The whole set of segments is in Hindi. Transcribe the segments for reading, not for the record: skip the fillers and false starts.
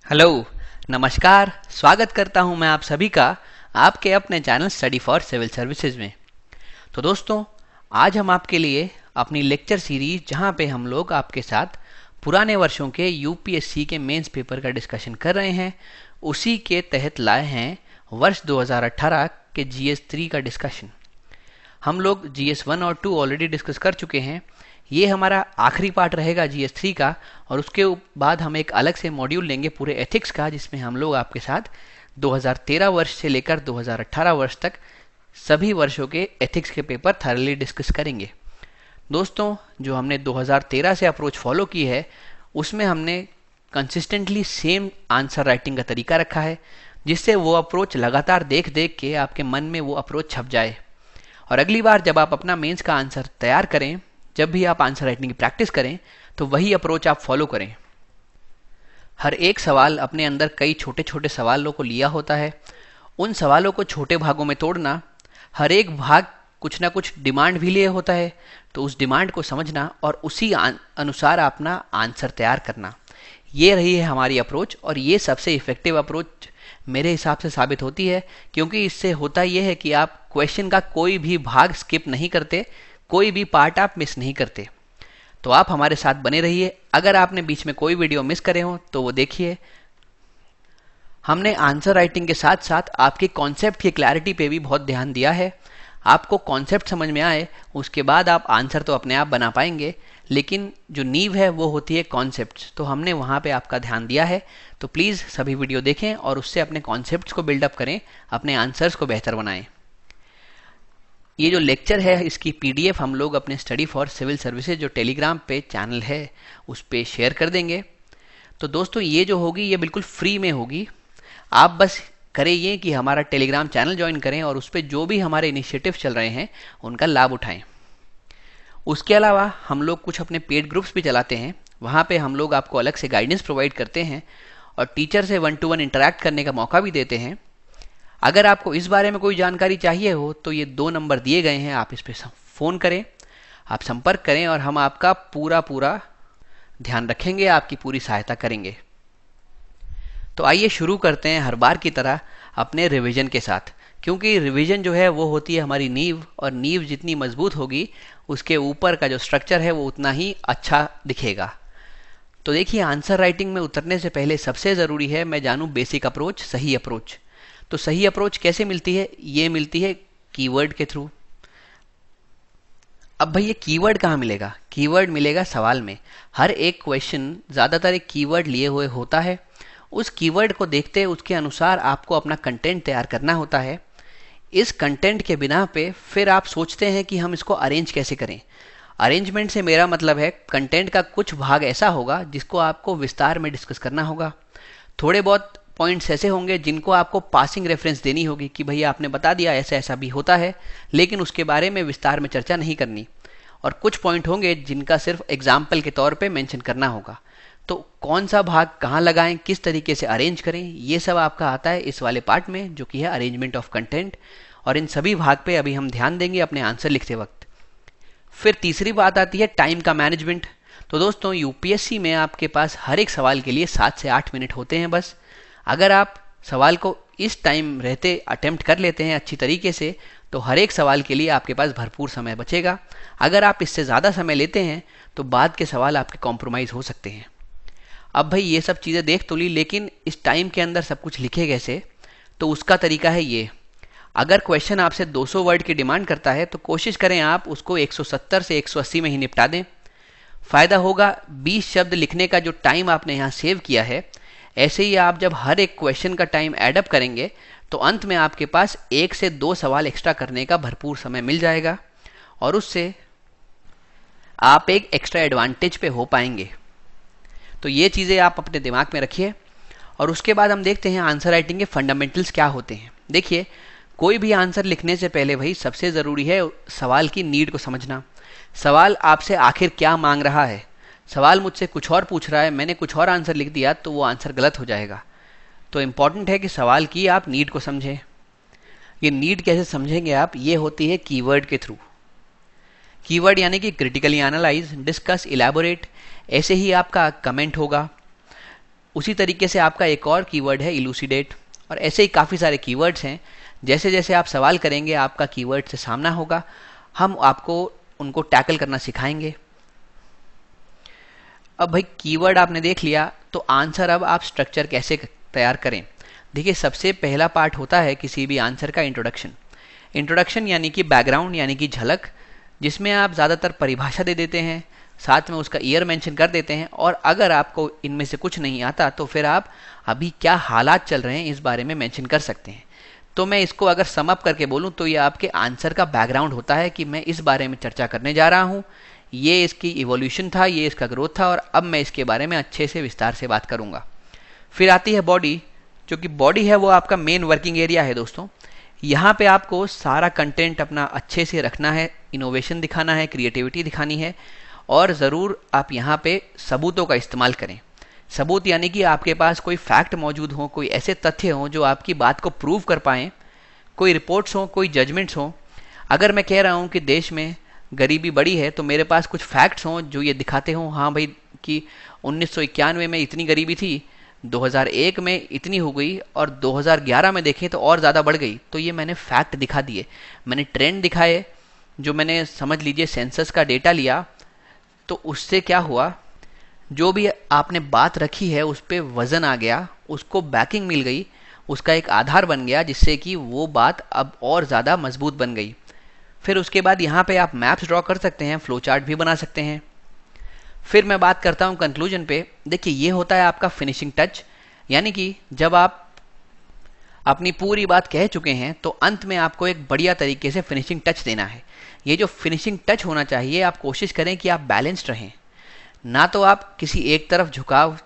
हेलो, नमस्कार। स्वागत करता हूं मैं आप सभी का आपके अपने channel study for civil services में। तो दोस्तों, आज हम आपके लिए अपनी लेक्चर सीरीज जहां पे हम लोग आपके साथ पुराने वर्षों के यूपीएससी के मेंस पेपर का डिस्कशन कर रहे हैं, उसी के तहत लाए हैं वर्ष 2018 के जीएस 3 का डिस्कशन। हम लोग जीएस 1 और 2 ऑलरेडी डिस्कस कर चुके हैं। ये हमारा आखिरी पार्ट रहेगा जीएस 3 का, और उसके बाद हम एक अलग से मॉड्यूल लेंगे पूरे एथिक्स का, जिसमें हम लोग आपके साथ 2013 वर्ष से लेकर 2018 वर्ष तक सभी वर्षों के एथिक्स के पेपर थरली डिस्कस करेंगे। दोस्तों, जो हमने 2013 से अप्रोच फॉलो की है, उसमें हमने कंसिस्टेंटली सेम आंसर राइटिंग का तरीका रखा है, जिससे वो अप्रोच लगातार देख देख के आपके मन में वो अप्रोच छप जाए। और अगली बार जब आप अपना मेंस का आंसर तैयार करें, जब भी आप आंसर राइटिंग की प्रैक्टिस करें, तो वही अप्रोच आप फॉलो करें। हर एक सवाल अपने अंदर कई छोटे छोटे सवालों को लिया होता है। उन सवालों को छोटे भागों में तोड़ना, हर एक भाग कुछ ना कुछ डिमांड भी लिए होता है, तो उस डिमांड को समझना और उसी अनुसार अपना आंसर तैयार करना, ये रही है हमारी अप्रोच। और ये सबसे इफेक्टिव अप्रोच मेरे हिसाब से साबित होती है, क्योंकि इससे होता यह है कि आप क्वेश्चन का कोई भी भाग स्किप नहीं करते, कोई भी पार्ट आप मिस नहीं करते। तो आप हमारे साथ बने रहिए। अगर आपने बीच में कोई वीडियो मिस करे हो तो वो देखिए। हमने आंसर राइटिंग के साथ साथ आपके कॉन्सेप्ट की क्लैरिटी पे भी बहुत ध्यान दिया है। आपको कॉन्सेप्ट समझ में आए, उसके बाद आप आंसर तो अपने आप बना पाएंगे, लेकिन जो नींव है वो होती है कॉन्सेप्ट्स। तो हमने वहाँ पे आपका ध्यान दिया है। तो प्लीज़ सभी वीडियो देखें और उससे अपने कॉन्सेप्ट्स को बिल्डअप करें, अपने आंसर्स को बेहतर बनाएं। ये जो लेक्चर है, इसकी पीडीएफ हम लोग अपने स्टडी फॉर सिविल सर्विसेज जो टेलीग्राम पे चैनल है उस पे शेयर कर देंगे। तो दोस्तों, ये जो होगी ये बिल्कुल फ्री में होगी। आप बस करें ये कि हमारा टेलीग्राम चैनल ज्वाइन करें और उस पर जो भी हमारे इनिशिएटिव चल रहे हैं उनका लाभ उठाएं। उसके अलावा हम लोग कुछ अपने पेड ग्रुप्स भी चलाते हैं। वहाँ पे हम लोग आपको अलग से गाइडेंस प्रोवाइड करते हैं और टीचर से 1-to-1 इंटरेक्ट करने का मौका भी देते हैं। अगर आपको इस बारे में कोई जानकारी चाहिए हो तो ये 2 नंबर दिए गए हैं, आप इस पर फ़ोन करें, आप संपर्क करें और हम आपका पूरा ध्यान रखेंगे, आपकी पूरी सहायता करेंगे। तो आइए शुरू करते हैं हर बार की तरह अपने रिवीजन के साथ, क्योंकि रिवीजन जो है वो होती है हमारी नींव, और नींव जितनी मजबूत होगी उसके ऊपर का जो स्ट्रक्चर है वो उतना ही अच्छा दिखेगा। तो देखिए, आंसर राइटिंग में उतरने से पहले सबसे ज़रूरी है मैं जानूँ बेसिक अप्रोच, सही अप्रोच। तो सही अप्रोच कैसे मिलती है? ये मिलती है कीवर्ड के थ्रू। अब भाई, ये कीवर्ड कहाँ मिलेगा? कीवर्ड मिलेगा सवाल में। हर एक क्वेश्चन ज़्यादातर एक कीवर्ड लिए हुए होता है। उस कीवर्ड को देखते उसके अनुसार आपको अपना कंटेंट तैयार करना होता है। इस कंटेंट के बिना पे फिर आप सोचते हैं कि हम इसको अरेंज कैसे करें। अरेंजमेंट से मेरा मतलब है कंटेंट का कुछ भाग ऐसा होगा जिसको आपको विस्तार में डिस्कस करना होगा। थोड़े बहुत पॉइंट्स ऐसे होंगे जिनको आपको पासिंग रेफरेंस देनी होगी कि भैया आपने बता दिया ऐसा ऐसा भी होता है, लेकिन उसके बारे में विस्तार में चर्चा नहीं करनी। और कुछ पॉइंट होंगे जिनका सिर्फ एग्जाम्पल के तौर पे मेंशन करना होगा। तो कौन सा भाग कहाँ लगाएं, किस तरीके से अरेंज करें, ये सब आपका आता है इस वाले पार्ट में, जो कि है अरेंजमेंट ऑफ कंटेंट। और इन सभी भाग पे अभी हम ध्यान देंगे अपने आंसर लिखते वक्त। फिर तीसरी बात आती है टाइम का मैनेजमेंट। तो दोस्तों, यूपीएससी में आपके पास हर एक सवाल के लिए 7 से 8 मिनट होते हैं बस। अगर आप सवाल को इस टाइम रहते अटेम्प्ट कर लेते हैं अच्छी तरीके से, तो हर एक सवाल के लिए आपके पास भरपूर समय बचेगा। अगर आप इससे ज़्यादा समय लेते हैं तो बाद के सवाल आपके कॉम्प्रोमाइज़ हो सकते हैं। अब भाई, ये सब चीज़ें देख तो ली, लेकिन इस टाइम के अंदर सब कुछ लिखे कैसे? तो उसका तरीका है ये। अगर क्वेश्चन आपसे 200 वर्ड की डिमांड करता है तो कोशिश करें आप उसको 170 से 180 में ही निपटा दें। फ़ायदा होगा 20 शब्द लिखने का जो टाइम आपने यहाँ सेव किया है। ऐसे ही आप जब हर एक क्वेश्चन का टाइम ऐड अप करेंगे तो अंत में आपके पास 1 से 2 सवाल एक्स्ट्रा करने का भरपूर समय मिल जाएगा, और उससे आप एक एक्स्ट्रा एडवांटेज पे हो पाएंगे। तो ये चीज़ें आप अपने दिमाग में रखिए। और उसके बाद हम देखते हैं आंसर राइटिंग के फंडामेंटल्स क्या होते हैं। देखिए, कोई भी आंसर लिखने से पहले भाई सबसे ज़रूरी है सवाल की नीड को समझना। सवाल आपसे आखिर क्या मांग रहा है? सवाल मुझसे कुछ और पूछ रहा है, मैंने कुछ और आंसर लिख दिया तो वो आंसर गलत हो जाएगा। तो इम्पॉर्टेंट है कि सवाल की आप नीड को समझें। ये नीड कैसे समझेंगे आप? ये होती है कीवर्ड के थ्रू। कीवर्ड यानी कि क्रिटिकली एनालाइज, डिस्कस, इलैबोरेट। ऐसे ही आपका कमेंट होगा, उसी तरीके से आपका एक और कीवर्ड है इलूसिडेट, और ऐसे ही काफ़ी सारे कीवर्ड्स हैं। जैसे जैसे आप सवाल करेंगे आपका कीवर्ड से सामना होगा, हम आपको उनको टैकल करना सिखाएंगे। अब भाई कीवर्ड आपने देख लिया, तो आंसर अब आप स्ट्रक्चर कैसे तैयार करें। देखिए, सबसे पहला पार्ट होता है किसी भी आंसर का इंट्रोडक्शन। इंट्रोडक्शन यानी कि बैकग्राउंड यानी कि झलक, जिसमें आप ज़्यादातर परिभाषा दे देते हैं, साथ में उसका ईयर मेंशन कर देते हैं, और अगर आपको इनमें से कुछ नहीं आता तो फिर आप अभी क्या हालात चल रहे हैं इस बारे में मेंशन कर सकते हैं। तो मैं इसको अगर सम अप करके बोलूं तो ये आपके आंसर का बैकग्राउंड होता है कि मैं इस बारे में चर्चा करने जा रहा हूं, ये इसकी इवोल्यूशन था, ये इसका ग्रोथ था, और अब मैं इसके बारे में अच्छे से विस्तार से बात करूंगा। फिर आती है बॉडी, जो कि बॉडी है वो आपका मेन वर्किंग एरिया है दोस्तों। यहाँ पे आपको सारा कंटेंट अपना अच्छे से रखना है, इनोवेशन दिखाना है, क्रिएटिविटी दिखानी है, और ज़रूर आप यहाँ पे सबूतों का इस्तेमाल करें। सबूत यानी कि आपके पास कोई फैक्ट मौजूद हो, कोई ऐसे तथ्य हों जो आपकी बात को प्रूव कर पाएँ, कोई रिपोर्ट्स हों, कोई जजमेंट्स हों। अगर मैं कह रहा हूँ कि देश में गरीबी बढ़ी है, तो मेरे पास कुछ फैक्ट्स हों जो ये दिखाते हों, हाँ भाई कि 1991 में इतनी गरीबी थी, 2001 में इतनी हो गई, और 2011 में देखें तो और ज़्यादा बढ़ गई। तो ये मैंने फैक्ट दिखा दिए, मैंने ट्रेंड दिखाए, जो मैंने समझ लीजिए सेंसस का डेटा लिया, तो उससे क्या हुआ, जो भी आपने बात रखी है उस पर वज़न आ गया, उसको बैकिंग मिल गई, उसका एक आधार बन गया, जिससे कि वो बात अब और ज़्यादा मजबूत बन गई। फिर उसके बाद यहाँ पे आप मैप्स ड्रॉ कर सकते हैं, फ्लो चार्ट भी बना सकते हैं। फिर मैं बात करता हूँ कंक्लूजन पे। देखिए, ये होता है आपका फिनिशिंग टच, यानी कि जब आप अपनी पूरी बात कह चुके हैं तो अंत में आपको एक बढ़िया तरीके से फिनिशिंग टच देना है। ये जो फिनिशिंग टच होना चाहिए, आप कोशिश करें कि आप बैलेंस्ड रहें, ना तो आप किसी एक तरफ झुकाव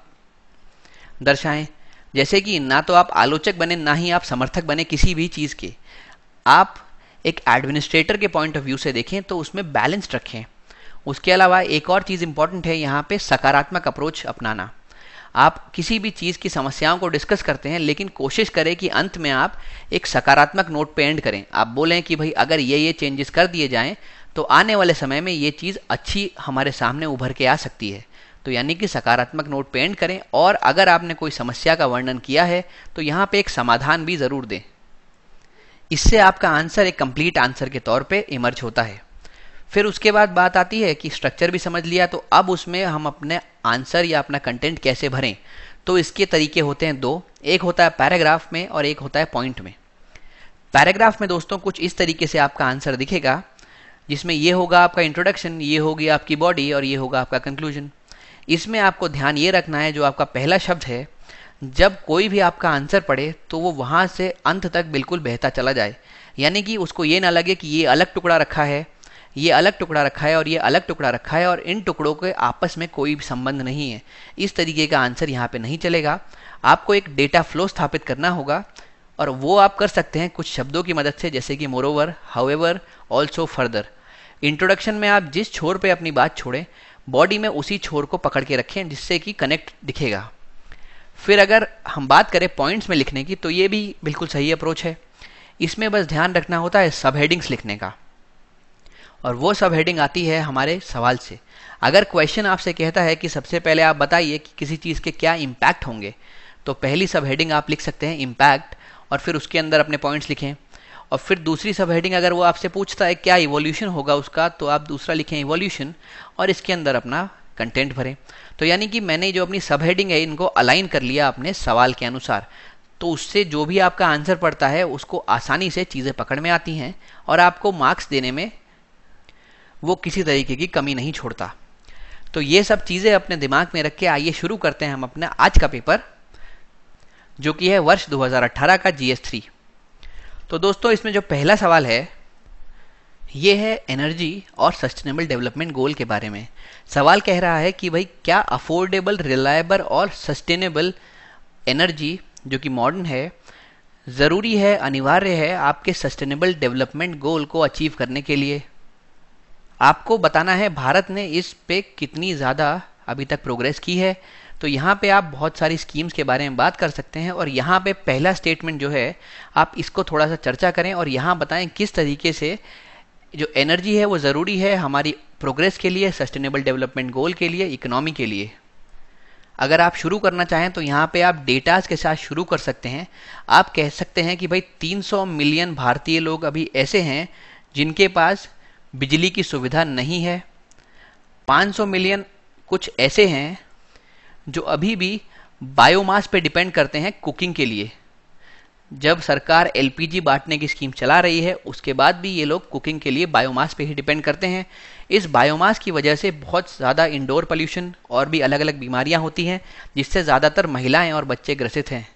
दर्शाएं, जैसे कि ना तो आप आलोचक बने ना ही आप समर्थक बने किसी भी चीज़ के। आप एक एडमिनिस्ट्रेटर के पॉइंट ऑफ व्यू से देखें तो उसमें बैलेंस्ड रखें। उसके अलावा एक और चीज़ इंपॉर्टेंट है यहाँ पे, सकारात्मक अप्रोच अपनाना। आप किसी भी चीज़ की समस्याओं को डिस्कस करते हैं, लेकिन कोशिश करें कि अंत में आप एक सकारात्मक नोट पे एंड करें। आप बोलें कि भाई अगर ये चेंजेस कर दिए जाएं तो आने वाले समय में ये चीज़ अच्छी हमारे सामने उभर के आ सकती है। तो यानी कि सकारात्मक नोट पे एंड करें, और अगर आपने कोई समस्या का वर्णन किया है तो यहाँ पे एक समाधान भी ज़रूर दें। इससे आपका आंसर एक कंप्लीट आंसर के तौर पे इमर्ज होता है। फिर उसके बाद बात आती है कि स्ट्रक्चर भी समझ लिया, तो अब उसमें हम अपने आंसर या अपना कंटेंट कैसे भरें। तो इसके तरीके होते हैं दो, एक होता है पैराग्राफ में और एक होता है पॉइंट में। पैराग्राफ में दोस्तों कुछ इस तरीके से आपका आंसर दिखेगा, जिसमें ये होगा आपका इंट्रोडक्शन, ये होगी आपकी बॉडी, और ये होगा आपका कंक्लूजन। इसमें आपको ध्यान ये रखना है, जो आपका पहला शब्द है, जब कोई भी आपका आंसर पढ़े तो वो वहाँ से अंत तक बिल्कुल बहता चला जाए, यानी कि उसको ये ना लगे कि ये अलग टुकड़ा रखा है, ये अलग टुकड़ा रखा है और ये अलग टुकड़ा रखा है, और इन टुकड़ों के आपस में कोई भी संबंध नहीं है। इस तरीके का आंसर यहाँ पे नहीं चलेगा। आपको एक डेटा फ्लो स्थापित करना होगा, और वो आप कर सकते हैं कुछ शब्दों की मदद से, जैसे कि moreover, however, also, further. Introduction में आप जिस छोर पे अपनी बात छोड़ें, बॉडी में उसी छोर को पकड़ के रखें, जिससे कि कनेक्ट दिखेगा। फिर अगर हम बात करें पॉइंट्स में लिखने की, तो ये भी बिल्कुल सही अप्रोच है। इसमें बस ध्यान रखना होता है सब हेडिंग्स लिखने का, और वो सब हेडिंग आती है हमारे सवाल से। अगर क्वेश्चन आपसे कहता है कि सबसे पहले आप बताइए कि किसी चीज़ के क्या इम्पैक्ट होंगे, तो पहली सब हेडिंग आप लिख सकते हैं इम्पैक्ट, और फिर उसके अंदर अपने पॉइंट्स लिखें। और फिर दूसरी सब हेडिंग अगर वो आपसे पूछता है क्या इवोल्यूशन होगा उसका, तो आप दूसरा लिखें इवोल्यूशन, और इसके अंदर अपना कंटेंट भरें। तो यानी कि मैंने जो अपनी सब हेडिंग है इनको अलाइन कर लिया अपने सवाल के अनुसार, तो उससे जो भी आपका आंसर पड़ता है उसको आसानी से चीज़ें पकड़ में आती हैं, और आपको मार्क्स देने में वो किसी तरीके की कमी नहीं छोड़ता। तो ये सब चीज़ें अपने दिमाग में रख के आइए शुरू करते हैं हम अपना आज का पेपर, जो कि है वर्ष 2018 का GS3। तो दोस्तों, इसमें जो पहला सवाल है ये है एनर्जी और सस्टेनेबल डेवलपमेंट गोल के बारे में। सवाल कह रहा है कि भाई क्या अफोर्डेबल, रिलायबल और सस्टेनेबल एनर्जी जो कि मॉडर्न है, ज़रूरी है, अनिवार्य है आपके सस्टेनेबल डेवलपमेंट गोल को अचीव करने के लिए। आपको बताना है भारत ने इस पे कितनी ज़्यादा अभी तक प्रोग्रेस की है। तो यहाँ पे आप बहुत सारी स्कीम्स के बारे में बात कर सकते हैं, और यहाँ पे पहला स्टेटमेंट जो है आप इसको थोड़ा सा चर्चा करें, और यहाँ बताएं किस तरीके से जो एनर्जी है वो ज़रूरी है हमारी प्रोग्रेस के लिए, सस्टेनेबल डेवलपमेंट गोल के लिए, इकोनॉमी के लिए। अगर आप शुरू करना चाहें तो यहाँ पे आप डेटाज के साथ शुरू कर सकते हैं। आप कह सकते हैं कि भाई 300 मिलियन भारतीय लोग अभी ऐसे हैं जिनके पास बिजली की सुविधा नहीं है। 500 मिलियन कुछ ऐसे हैं जो अभी भी बायोमास पे डिपेंड करते हैं कुकिंग के लिए। जब सरकार एलपीजी बांटने की स्कीम चला रही है उसके बाद भी ये लोग कुकिंग के लिए बायोमास पे ही डिपेंड करते हैं। इस बायोमास की वजह से बहुत ज़्यादा इंडोर पोल्यूशन और भी अलग अलग बीमारियां होती हैं जिससे ज़्यादातर महिलाएं और बच्चे ग्रसित हैं।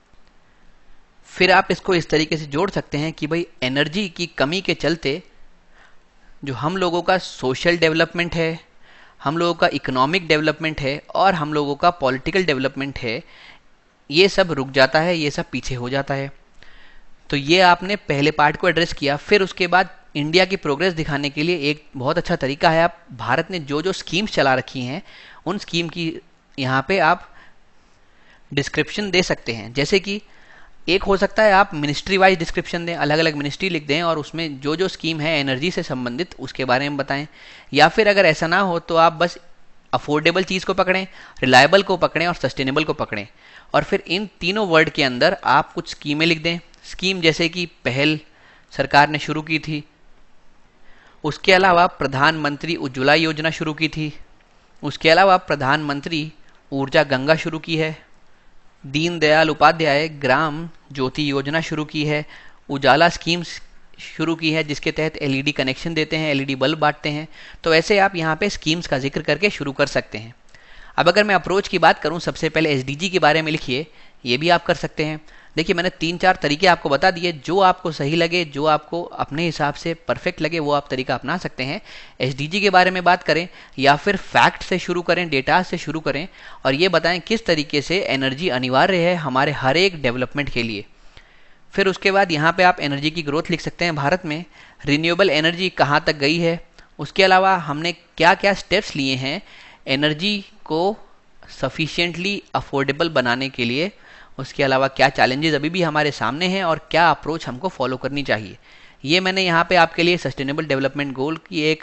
फिर आप इसको इस तरीके से जोड़ सकते हैं कि भाई एनर्जी की कमी के चलते जो हम लोगों का सोशल डेवलपमेंट है, हम लोगों का इकोनॉमिक डेवलपमेंट है और हम लोगों का पॉलिटिकल डेवलपमेंट है, ये सब रुक जाता है, ये सब पीछे हो जाता है। तो ये आपने पहले पार्ट को एड्रेस किया। फिर उसके बाद इंडिया की प्रोग्रेस दिखाने के लिए एक बहुत अच्छा तरीका है, आप भारत ने जो जो स्कीम्स चला रखी हैं उन स्कीम की यहाँ पे आप डिस्क्रिप्शन दे सकते हैं। जैसे कि एक हो सकता है आप मिनिस्ट्री वाइज डिस्क्रिप्शन दें, अलग अलग मिनिस्ट्री लिख दें और उसमें जो जो स्कीम है एनर्जी से संबंधित उसके बारे में बताएं। या फिर अगर ऐसा ना हो तो आप बस अफोर्डेबल चीज़ को पकड़ें, रिलायबल को पकड़ें और सस्टेनेबल को पकड़ें और फिर इन तीनों वर्ड के अंदर आप कुछ स्कीमें लिख दें। स्कीम जैसे कि पहल सरकार ने शुरू की थी, उसके अलावा प्रधानमंत्री उज्ज्वला योजना शुरू की थी, उसके अलावा प्रधानमंत्री ऊर्जा गंगा शुरू की है, दीनदयाल उपाध्याय ग्राम ज्योति योजना शुरू की है, उजाला स्कीम्स शुरू की है जिसके तहत एलईडी कनेक्शन देते हैं, एलईडी बल्ब बांटते हैं। तो ऐसे आप यहाँ पे स्कीम्स का जिक्र करके शुरू कर सकते हैं। अब अगर मैं अप्रोच की बात करूँ, सबसे पहले एसडीजी के बारे में लिखिए, ये भी आप कर सकते हैं। देखिए मैंने 3-4 तरीके आपको बता दिए, जो आपको सही लगे, जो आपको अपने हिसाब से परफेक्ट लगे वो आप तरीका अपना सकते हैं। एसडीजी के बारे में बात करें या फिर फैक्ट से शुरू करें, डेटा से शुरू करें और ये बताएं किस तरीके से एनर्जी अनिवार्य है हमारे हर एक डेवलपमेंट के लिए। फिर उसके बाद यहाँ पे आप एनर्जी की ग्रोथ लिख सकते हैं भारत में, रिन्यूएबल एनर्जी कहाँ तक गई है, उसके अलावा हमने क्या क्या स्टेप्स लिए हैं एनर्जी को सफिशिएंटली अफोर्डेबल बनाने के लिए, उसके अलावा क्या चैलेंजेस अभी भी हमारे सामने हैं और क्या अप्रोच हमको फॉलो करनी चाहिए। ये मैंने यहाँ पे आपके लिए सस्टेनेबल डेवलपमेंट गोल की एक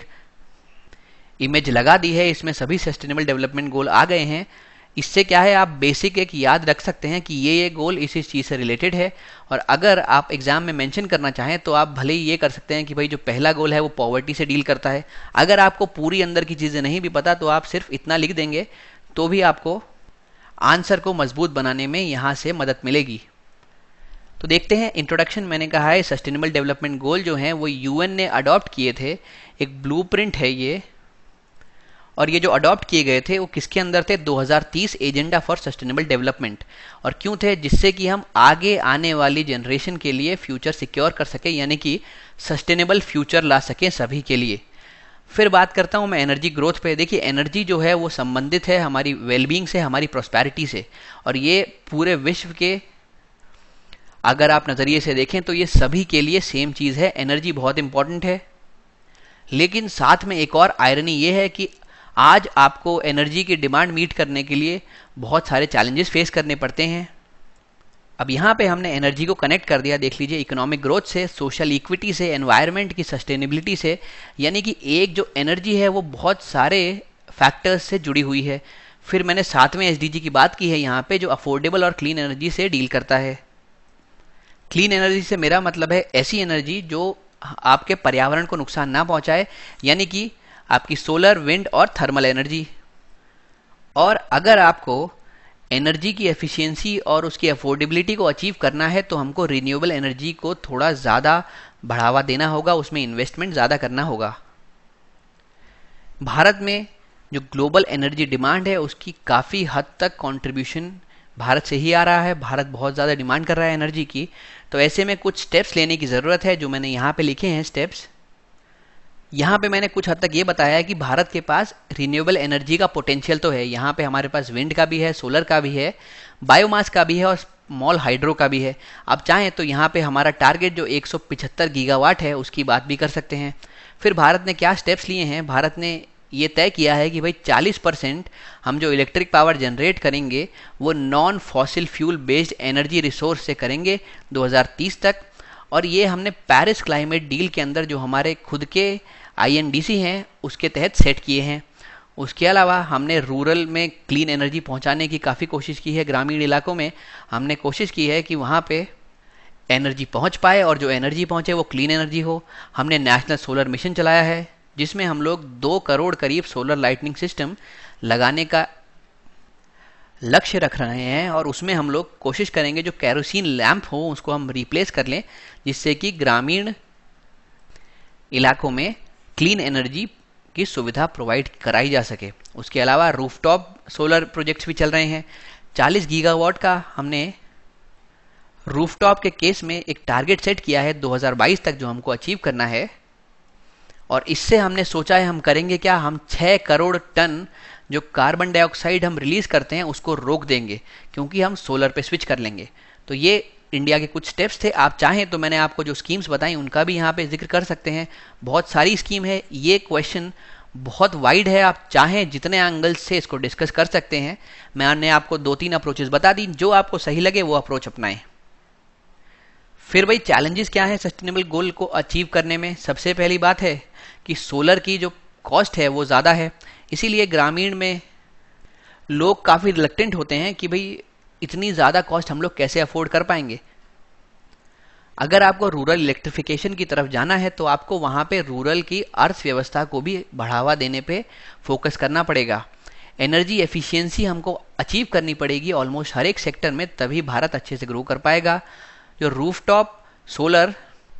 इमेज लगा दी है, इसमें सभी सस्टेनेबल डेवलपमेंट गोल आ गए हैं। इससे क्या है, आप बेसिक एक याद रख सकते हैं कि ये गोल इस चीज़ से रिलेटेड है और अगर आप एग्जाम में मेंशन करना चाहें तो आप भले ही ये कर सकते हैं कि भाई जो पहला गोल है वो पॉवर्टी से डील करता है। अगर आपको पूरी अंदर की चीज़ें नहीं भी पता तो आप सिर्फ इतना लिख देंगे तो भी आपको आंसर को मजबूत बनाने में यहाँ से मदद मिलेगी। तो देखते हैं, इंट्रोडक्शन मैंने कहा है सस्टेनेबल डेवलपमेंट गोल जो हैं वो यूएन ने अडॉप्ट किए थे, एक ब्लूप्रिंट है ये, और ये जो अडॉप्ट किए गए थे वो किसके अंदर थे, 2030 एजेंडा फॉर सस्टेनेबल डेवलपमेंट। और क्यों थे, जिससे कि हम आगे आने वाली जनरेशन के लिए फ्यूचर सिक्योर कर सके, यानी कि सस्टेनेबल फ्यूचर ला सकें सभी के लिए। फिर बात करता हूँ मैं एनर्जी ग्रोथ पे। देखिए एनर्जी जो है वो संबंधित है हमारी वेलबींग से, हमारी प्रॉस्पेरिटी से, और ये पूरे विश्व के अगर आप नज़रिए से देखें तो ये सभी के लिए सेम चीज़ है। एनर्जी बहुत इंपॉर्टेंट है, लेकिन साथ में एक और आयरनी ये है कि आज आपको एनर्जी की डिमांड मीट करने के लिए बहुत सारे चैलेंजेस फेस करने पड़ते हैं। अब यहाँ पे हमने एनर्जी को कनेक्ट कर दिया, देख लीजिए, इकोनॉमिक ग्रोथ से, सोशल इक्विटी से, एनवायरनमेंट की सस्टेनेबिलिटी से, यानी कि एक जो एनर्जी है वो बहुत सारे फैक्टर्स से जुड़ी हुई है। फिर मैंने 7वें एसडीजी की बात की है यहाँ पे, जो अफोर्डेबल और क्लीन एनर्जी से डील करता है। क्लीन एनर्जी से मेरा मतलब है ऐसी एनर्जी जो आपके पर्यावरण को नुकसान ना पहुँचाए, यानी कि आपकी सोलर, विंड और थर्मल एनर्जी। और अगर आपको एनर्जी की एफिशिएंसी और उसकी अफोर्डेबिलिटी को अचीव करना है तो हमको रिन्यूएबल एनर्जी को थोड़ा ज़्यादा बढ़ावा देना होगा, उसमें इन्वेस्टमेंट ज़्यादा करना होगा। भारत में जो ग्लोबल एनर्जी डिमांड है उसकी काफ़ी हद तक कंट्रीब्यूशन भारत से ही आ रहा है। भारत बहुत ज़्यादा डिमांड कर रहा है एनर्जी की, तो ऐसे में कुछ स्टेप्स लेने की ज़रूरत है जो मैंने यहाँ पे लिखे हैं स्टेप्स। यहाँ पे मैंने कुछ हद तक ये बताया है कि भारत के पास रिन्यूएबल एनर्जी का पोटेंशियल तो है। यहाँ पे हमारे पास विंड का भी है, सोलर का भी है, बायोमास का भी है और स्मॉल हाइड्रो का भी है। आप चाहें तो यहाँ पे हमारा टारगेट जो 175 गीगावाट है उसकी बात भी कर सकते हैं। फिर भारत ने क्या स्टेप्स लिए हैं, भारत ने ये तय किया है कि भाई 40% हम जो इलेक्ट्रिक पावर जनरेट करेंगे वो non fossil fuel based energy resource से करेंगे 2030 तक। और ये हमने पेरिस क्लाइमेट डील के अंदर जो हमारे खुद के INDC हैं उसके तहत सेट किए हैं। उसके अलावा हमने रूरल में क्लीन एनर्जी पहुंचाने की काफ़ी कोशिश की है। ग्रामीण इलाकों में हमने कोशिश की है कि वहाँ पे एनर्जी पहुंच पाए और जो एनर्जी पहुंचे वो क्लीन एनर्जी हो। हमने नेशनल सोलर मिशन चलाया है जिसमें हम लोग 2 करोड़ करीब सोलर लाइटनिंग सिस्टम लगाने का लक्ष्य रख रहे हैं और उसमें हम लोग कोशिश करेंगे जो कैरोसिन लैंप हो उसको हम रिप्लेस कर लें, जिससे कि ग्रामीण इलाकों में क्लीन एनर्जी की सुविधा प्रोवाइड कराई जा सके। उसके अलावा रूफटॉप सोलर प्रोजेक्ट्स भी चल रहे हैं। 40 गीगावाट का हमने रूफटॉप के केस में एक टारगेट सेट किया है 2022 तक जो हमको अचीव करना है। और इससे हमने सोचा है हम करेंगे क्या, हम 6 करोड़ टन जो कार्बन डाइऑक्साइड हम रिलीज करते हैं उसको रोक देंगे, क्योंकि हम सोलर पे स्विच कर लेंगे। तो ये इंडिया के कुछ स्टेप्स थे। आप चाहें तो मैंने आपको जो स्कीम्स बताई उनका भी यहाँ पे जिक्र कर सकते हैं। बहुत सारी स्कीम है, ये क्वेश्चन बहुत वाइड है, आप चाहें जितने एंगल से इसको डिस्कस कर सकते हैं। मैंने आपको 2-3 अप्रोचेस बता दी, जो आपको सही लगे वो अप्रोच अपनाएं। फिर भाई चैलेंजेस क्या है सस्टेनेबल गोल को अचीव करने में। सबसे पहली बात है कि सोलर की जो कॉस्ट है वो ज़्यादा है, इसीलिए ग्रामीण में लोग काफ़ी रिलक्टेंट होते हैं कि भाई इतनी ज़्यादा कॉस्ट हम लोग कैसे अफोर्ड कर पाएंगे। अगर आपको रूरल इलेक्ट्रिफिकेशन की तरफ जाना है तो आपको वहाँ पे रूरल की अर्थव्यवस्था को भी बढ़ावा देने पे फोकस करना पड़ेगा। एनर्जी एफिशिएंसी हमको अचीव करनी पड़ेगी ऑलमोस्ट हर एक सेक्टर में, तभी भारत अच्छे से ग्रो कर पाएगा। जो रूफटॉप सोलर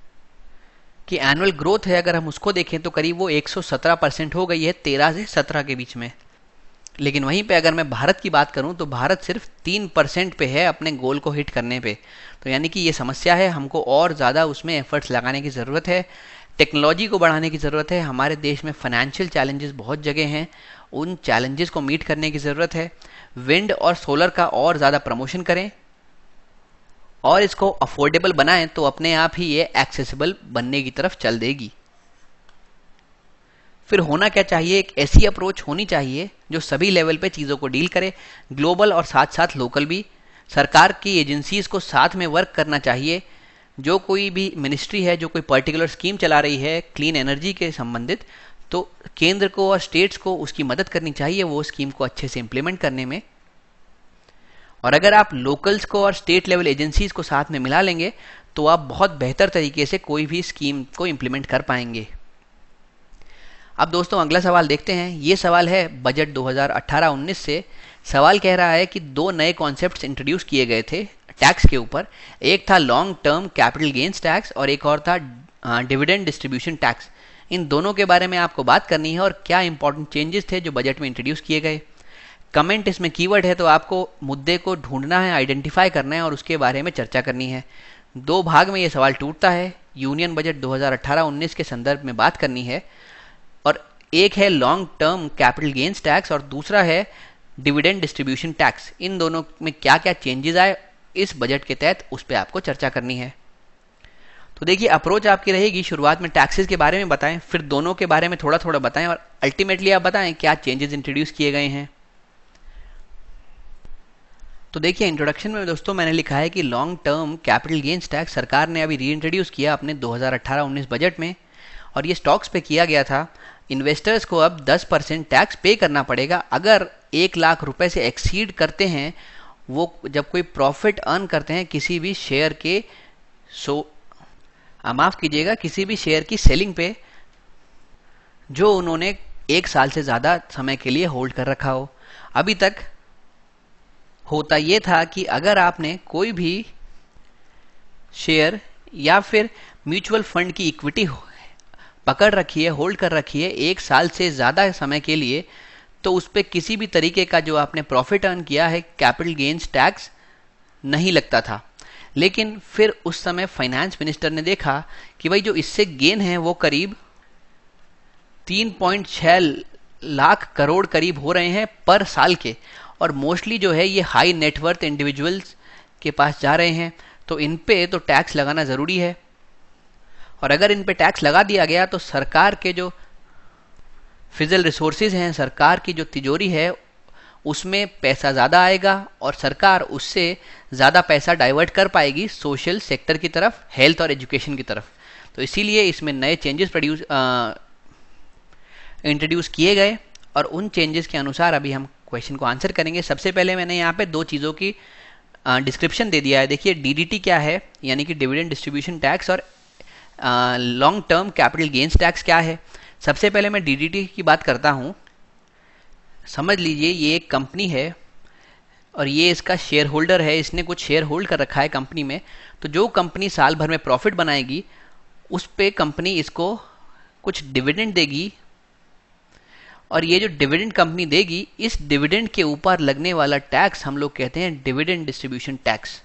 की एनुअल ग्रोथ है अगर हम उसको देखें तो करीब वो 117% हो गई है 13 से 17 के बीच में। लेकिन वहीं पे अगर मैं भारत की बात करूं तो भारत सिर्फ 3% पे है अपने गोल को हिट करने पे। तो यानी कि ये समस्या है, हमको और ज़्यादा उसमें एफर्ट्स लगाने की ज़रूरत है, टेक्नोलॉजी को बढ़ाने की ज़रूरत है। हमारे देश में फाइनेंशियल चैलेंजेस बहुत जगह हैं, उन चैलेंजेस को मीट करने की ज़रूरत है। विंड और सोलर का और ज़्यादा प्रमोशन करें और इसको अफोर्डेबल बनाएं तो अपने आप ही ये एक्सेसिबल बनने की तरफ चल देगी। फिर होना क्या चाहिए, एक ऐसी अप्रोच होनी चाहिए जो सभी लेवल पे चीज़ों को डील करे, ग्लोबल और साथ साथ लोकल भी। सरकार की एजेंसीज को साथ में वर्क करना चाहिए। जो कोई भी मिनिस्ट्री है जो कोई पर्टिकुलर स्कीम चला रही है क्लीन एनर्जी के संबंधित, तो केंद्र को और स्टेट्स को उसकी मदद करनी चाहिए वो स्कीम को अच्छे से इम्प्लीमेंट करने में। और अगर आप लोकल्स को और स्टेट लेवल एजेंसीज को साथ में मिला लेंगे तो आप बहुत बेहतर तरीके से कोई भी स्कीम को इम्प्लीमेंट कर पाएंगे। अब दोस्तों अगला सवाल देखते हैं। ये सवाल है बजट 2018-19 से। सवाल कह रहा है कि 2 नए कॉन्सेप्ट्स इंट्रोड्यूस किए गए थे टैक्स के ऊपर। एक था long term capital gains tax और एक और था डिविडेंड डिस्ट्रीब्यूशन टैक्स। इन दोनों के बारे में आपको बात करनी है और क्या इंपॉर्टेंट चेंजेस थे जो बजट में इंट्रोड्यूस किए गए। कमेंट इसमें कीवर्ड है, तो आपको मुद्दे को ढूंढना है, आइडेंटिफाई करना है और उसके बारे में चर्चा करनी है। 2 भाग में ये सवाल टूटता है। यूनियन बजट 2018-19 के संदर्भ में बात करनी है और एक है long term capital gains tax और दूसरा है डिविडेंड डिस्ट्रीब्यूशन टैक्स। इन दोनों में क्या क्या चेंजेस आए इस बजट के तहत उस पर आपको चर्चा करनी है। तो देखिए अप्रोच आपकी रहेगी, शुरुआत में टैक्सेस के बारे में बताएं, फिर दोनों के बारे में थोड़ा थोड़ा बताएं और अल्टीमेटली आप बताएं क्या चेंजेस इंट्रोड्यूस किए गए हैं। तो देखिए इंट्रोडक्शन में दोस्तों मैंने लिखा है कि long term capital gains tax सरकार ने अभी री इंट्रोड्यूस किया अपने 2018-19 बजट में और ये स्टॉक्स पे किया गया था। इन्वेस्टर्स को अब 10% टैक्स पे करना पड़ेगा अगर 1 लाख रुपए से एक्सीड करते हैं वो, जब कोई प्रॉफिट अर्न करते हैं किसी भी शेयर के माफ़ कीजिएगा किसी भी शेयर की सेलिंग पे जो उन्होंने 1 साल से ज़्यादा समय के लिए होल्ड कर रखा हो। अभी तक होता ये था कि अगर आपने कोई भी शेयर या फिर म्यूचुअल फंड की इक्विटी पकड़ रखी है, होल्ड कर रखी है 1 साल से ज़्यादा समय के लिए, तो उस पर किसी भी तरीके का जो आपने प्रॉफिट अर्न किया है कैपिटल गेन्स टैक्स नहीं लगता था। लेकिन फिर उस समय फाइनेंस मिनिस्टर ने देखा कि भाई जो इससे गेन है वो करीब 3.6 लाख करोड़ करीब हो रहे हैं पर साल के, और मोस्टली जो है ये हाई नेटवर्थ इंडिविजुअल्स के पास जा रहे हैं, तो इन पे तो टैक्स लगाना ज़रूरी है। और अगर इन पे टैक्स लगा दिया गया तो सरकार के जो फिजल रिसोर्सेज हैं, सरकार की जो तिजोरी है उसमें पैसा ज़्यादा आएगा और सरकार उससे ज़्यादा पैसा डाइवर्ट कर पाएगी सोशल सेक्टर की तरफ, हेल्थ और एजुकेशन की तरफ। तो इसीलिए इसमें नए चेंजेस इंट्रोड्यूस किए गए और उन चेंजेस के अनुसार अभी हम क्वेश्चन को आंसर करेंगे। सबसे पहले मैंने यहाँ पे दो चीज़ों की डिस्क्रिप्शन दे दिया है। देखिए डीडीटी क्या है, यानी कि डिविडेंड डिस्ट्रीब्यूशन टैक्स, और long term capital gains tax क्या है। सबसे पहले मैं डीडीटी की बात करता हूँ। समझ लीजिए ये एक कंपनी है और ये इसका शेयर होल्डर है, इसने कुछ शेयर होल्ड कर रखा है कंपनी में। तो जो कंपनी साल भर में प्रॉफिट बनाएगी उस पे कंपनी इसको कुछ डिविडेंड देगी, और ये जो डिविडेंड कंपनी देगी, इस डिविडेंड के ऊपर लगने वाला टैक्स हम लोग कहते हैं डिविडेंड डिस्ट्रीब्यूशन टैक्स।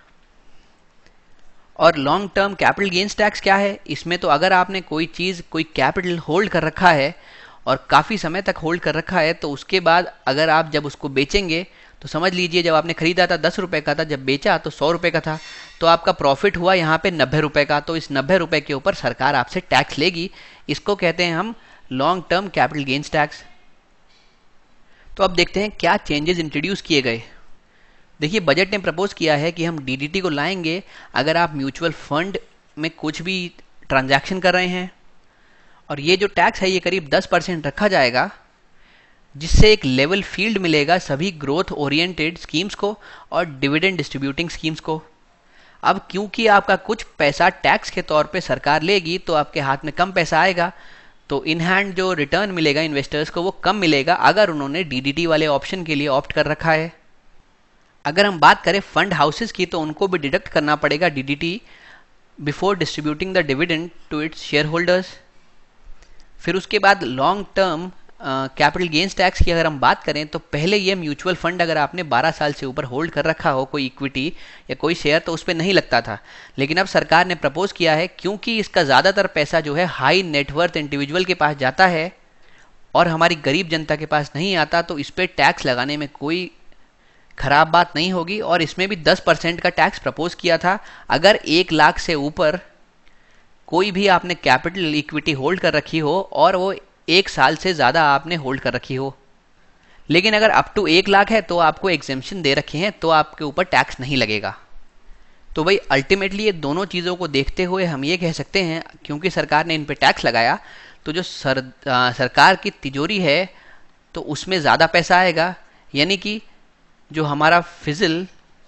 और long term capital gains tax क्या है, इसमें तो अगर आपने कोई चीज़, कोई कैपिटल होल्ड कर रखा है और काफ़ी समय तक होल्ड कर रखा है, तो उसके बाद अगर आप जब उसको बेचेंगे, तो समझ लीजिए जब आपने खरीदा था 10 रुपये का था, जब बेचा तो 100 रुपये का था, तो आपका प्रॉफिट हुआ यहाँ पे 90 रुपये का। तो इस 90 रुपये के ऊपर सरकार आपसे टैक्स लेगी। इसको कहते हैं हम long term capital gains tax. तो अब देखते हैं क्या चेंजेस इंट्रोड्यूस किए गए। देखिए बजट ने प्रपोज किया है कि हम डीडीटी को लाएंगे अगर आप म्यूचुअल फंड में कुछ भी ट्रांजैक्शन कर रहे हैं, और ये जो टैक्स है ये करीब 10% रखा जाएगा, जिससे एक लेवल फील्ड मिलेगा सभी ग्रोथ ओरिएंटेड स्कीम्स को और डिविडेंड डिस्ट्रीब्यूटिंग स्कीम्स को। अब क्योंकि आपका कुछ पैसा टैक्स के तौर पे सरकार लेगी, तो आपके हाथ में कम पैसा आएगा, तो इन हैंड जो रिटर्न मिलेगा इन्वेस्टर्स को वो कम मिलेगा अगर उन्होंने डीडीटी वाले ऑप्शन के लिए ऑप्ट कर रखा है। अगर हम बात करें फंड हाउसेस की, तो उनको भी डिडक्ट करना पड़ेगा DDT before distributing the dividend to its shareholders. फिर उसके बाद long term capital gains tax की अगर हम बात करें, तो पहले ये म्यूचुअल फंड अगर आपने 12 साल से ऊपर होल्ड कर रखा हो कोई इक्विटी या कोई शेयर, तो उस पर नहीं लगता था। लेकिन अब सरकार ने प्रपोज किया है, क्योंकि इसका ज़्यादातर पैसा जो है हाई नेटवर्थ इंडिविजुअल के पास जाता है और हमारी गरीब जनता के पास नहीं आता, तो इस पर टैक्स लगाने में कोई खराब बात नहीं होगी। और इसमें भी 10% का टैक्स प्रपोज किया था अगर 1 लाख से ऊपर कोई भी आपने कैपिटल इक्विटी होल्ड कर रखी हो और वो 1 साल से ज़्यादा आपने होल्ड कर रखी हो। लेकिन अगर अप टू 1 लाख है तो आपको एग्जेम्पशन दे रखे हैं, तो आपके ऊपर टैक्स नहीं लगेगा। तो भाई अल्टीमेटली ये दोनों चीज़ों को देखते हुए हम ये कह सकते हैं, क्योंकि सरकार ने इन पे टैक्स लगाया, तो जो सरकार की तिजोरी है तो उसमें ज़्यादा पैसा आएगा, यानी कि जो हमारा फिजिल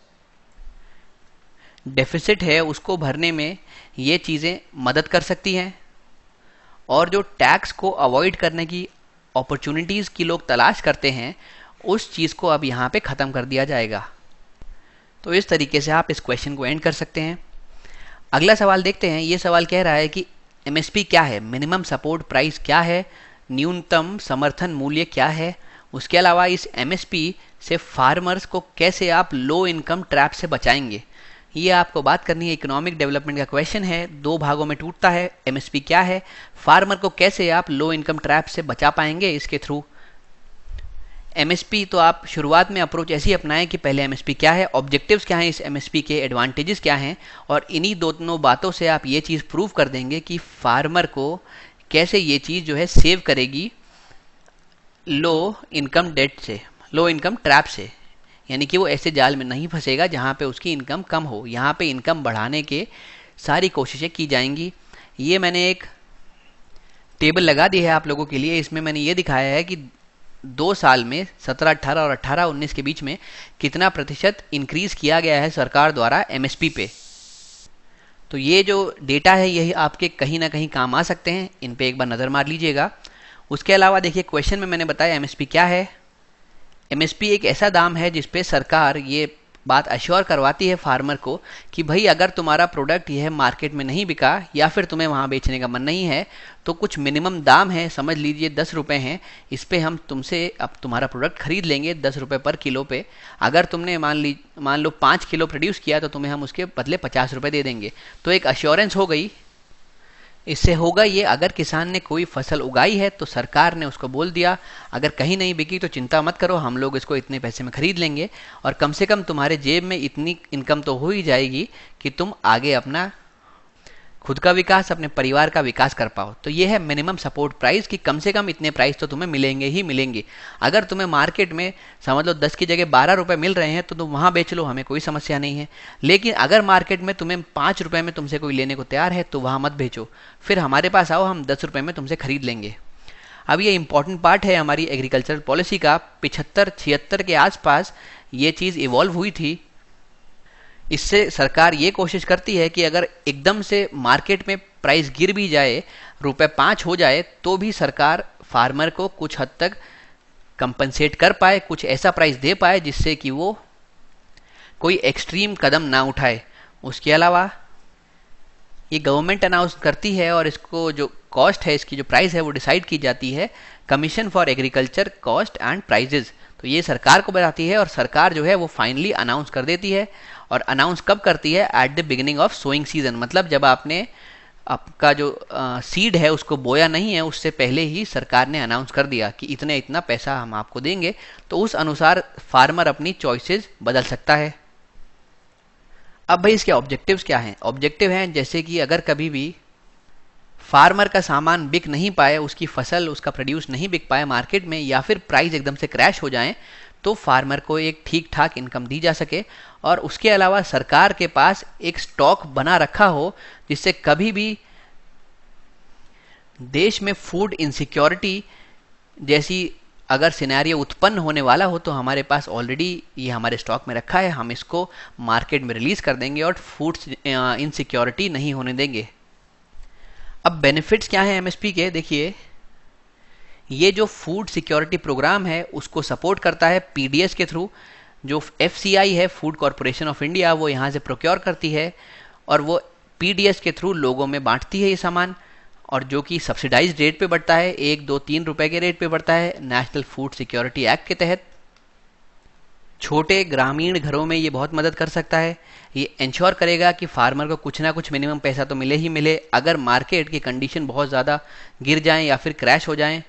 डेफिसिट है उसको भरने में ये चीज़ें मदद कर सकती हैं। और जो टैक्स को अवॉइड करने की अपॉर्चुनिटीज़ की लोग तलाश करते हैं, उस चीज़ को अब यहाँ पे ख़त्म कर दिया जाएगा। तो इस तरीके से आप इस क्वेश्चन को एंड कर सकते हैं। अगला सवाल देखते हैं। ये सवाल कह रहा है कि एमएसपी क्या है, मिनिमम सपोर्ट प्राइस क्या है, न्यूनतम समर्थन मूल्य क्या है। उसके अलावा इस एमएसपी से फार्मर्स को कैसे आप लो इनकम ट्रैप से बचाएंगे, ये आपको बात करनी है। इकोनॉमिक डेवलपमेंट का क्वेश्चन है, 2 भागों में टूटता है। एमएसपी क्या है, फार्मर को कैसे आप लो इनकम ट्रैप से बचा पाएंगे इसके थ्रू। एमएसपी तो आप शुरुआत में अप्रोच ऐसी अपनाएं कि पहले एमएसपी क्या है, ऑब्जेक्टिव्स क्या हैं इस एमएसपी के, एडवांटेजेस क्या हैं, और इन्हीं दोनों बातों से आप ये चीज़ प्रूव कर देंगे कि फार्मर को कैसे ये चीज़ जो है सेव करेगी लो इनकम डेट से, लो इनकम ट्रैप से, यानी कि वो ऐसे जाल में नहीं फंसेगा जहाँ पे उसकी इनकम कम हो। यहाँ पे इनकम बढ़ाने के सारी कोशिशें की जाएंगी। ये मैंने एक टेबल लगा दी है आप लोगों के लिए। इसमें मैंने ये दिखाया है कि 2 साल में 17, 18 और 18, 19 के बीच में कितना प्रतिशत इंक्रीज किया गया है सरकार द्वारा एमएसपी पे। तो ये जो डेटा है यही आपके कहीं ना कहीं काम आ सकते हैं, इन पे एक बार नज़र मार लीजिएगा। उसके अलावा देखिए क्वेश्चन में मैंने बताया एमएसपी क्या है। एमएसपी एक ऐसा दाम है जिसपे सरकार ये बात अश्योर करवाती है फार्मर को कि भाई अगर तुम्हारा प्रोडक्ट यह मार्केट में नहीं बिका या फिर तुम्हें वहाँ बेचने का मन नहीं है, तो कुछ मिनिमम दाम है, समझ लीजिए 10 रुपये हैं, इस पे हम तुमसे अब तुम्हारा प्रोडक्ट खरीद लेंगे 10 रुपये पर किलो पे। अगर तुमने मान लो 5 किलो प्रोड्यूस किया तो तुम्हें हम उसके बदले 50 रुपये दे देंगे। तो एक अश्योरेंस हो गई। इससे होगा ये, अगर किसान ने कोई फसल उगाई है तो सरकार ने उसको बोल दिया अगर कहीं नहीं बिकी तो चिंता मत करो, हम लोग इसको इतने पैसे में खरीद लेंगे, और कम से कम तुम्हारे जेब में इतनी इनकम तो हो ही जाएगी कि तुम आगे अपना खुद का विकास, अपने परिवार का विकास कर पाओ। तो ये है मिनिमम सपोर्ट प्राइस कि कम से कम इतने प्राइस तो तुम्हें मिलेंगे ही मिलेंगे। अगर तुम्हें मार्केट में समझ लो 10 की जगह 12 रुपये मिल रहे हैं तो तुम वहाँ बेच लो, हमें कोई समस्या नहीं है। लेकिन अगर मार्केट में तुम्हें 5 रुपये में तुमसे कोई लेने को तैयार है तो वहाँ मत बेचो, फिर हमारे पास आओ, हम 10 रुपये में तुमसे खरीद लेंगे। अब ये इंपॉर्टेंट पार्ट है हमारी एग्रीकल्चरल पॉलिसी का। 75-76 के आसपास ये चीज़ इवॉल्व हुई थी। इससे सरकार ये कोशिश करती है कि अगर एकदम से मार्केट में प्राइस गिर भी जाए, ₹5 हो जाए, तो भी सरकार फार्मर को कुछ हद तक कंपनसेट कर पाए, कुछ ऐसा प्राइस दे पाए जिससे कि वो कोई एक्सट्रीम कदम ना उठाए। उसके अलावा ये गवर्नमेंट अनाउंस करती है और इसको जो कॉस्ट है, इसकी जो प्राइस है वो डिसाइड की जाती है commission for agriculture cost and prices. तो ये सरकार को बताती है और सरकार जो है वो फाइनली अनाउंस कर देती है। और अनाउंस कब करती है? At the beginning of sowing season, मतलब जब आपने आपका जो सीड है उसको बोया नहीं है, उससे पहले ही सरकार ने अनाउंस कर दिया कि इतने इतना पैसा हम आपको देंगे। तो उस अनुसार फार्मर अपनी चॉइसेस बदल सकता है। अब भाई इसके ऑब्जेक्टिव्स क्या हैं? ऑब्जेक्टिव हैं जैसे कि अगर कभी भी फार्मर का सामान बिक नहीं पाए, उसकी फसल, उसका प्रोड्यूस नहीं बिक पाए मार्केट में, या फिर प्राइस एकदम से क्रैश हो जाए, तो फार्मर को एक ठीक ठाक इनकम दी जा सके। और उसके अलावा सरकार के पास एक स्टॉक बना रखा हो जिससे कभी भी देश में फूड इनसिक्योरिटी जैसी अगर सिनेरियो उत्पन्न होने वाला हो तो हमारे पास ऑलरेडी ये हमारे स्टॉक में रखा है, हम इसको मार्केट में रिलीज कर देंगे और फूड इनसिक्योरिटी नहीं होने देंगे। अब बेनिफिट्स क्या हैं एमएसपी के? देखिए, ये जो फूड सिक्योरिटी प्रोग्राम है उसको सपोर्ट करता है पीडीएस के थ्रू। जो एफसीआई है, फूड कॉरपोरेशन ऑफ इंडिया, वो यहाँ से प्रोक्योर करती है और वो पीडीएस के थ्रू लोगों में बांटती है ये सामान, और जो कि सब्सिडाइज्ड रेट पे बढ़ता है, 1, 2, 3 रुपए के रेट पे बढ़ता है नेशनल फूड सिक्योरिटी एक्ट के तहत। छोटे ग्रामीण घरों में ये बहुत मदद कर सकता है। ये इंश्योर करेगा कि फार्मर को कुछ ना कुछ मिनिमम पैसा तो मिले ही मिले अगर मार्केट की कंडीशन बहुत ज़्यादा गिर जाए या फिर क्रैश हो जाए।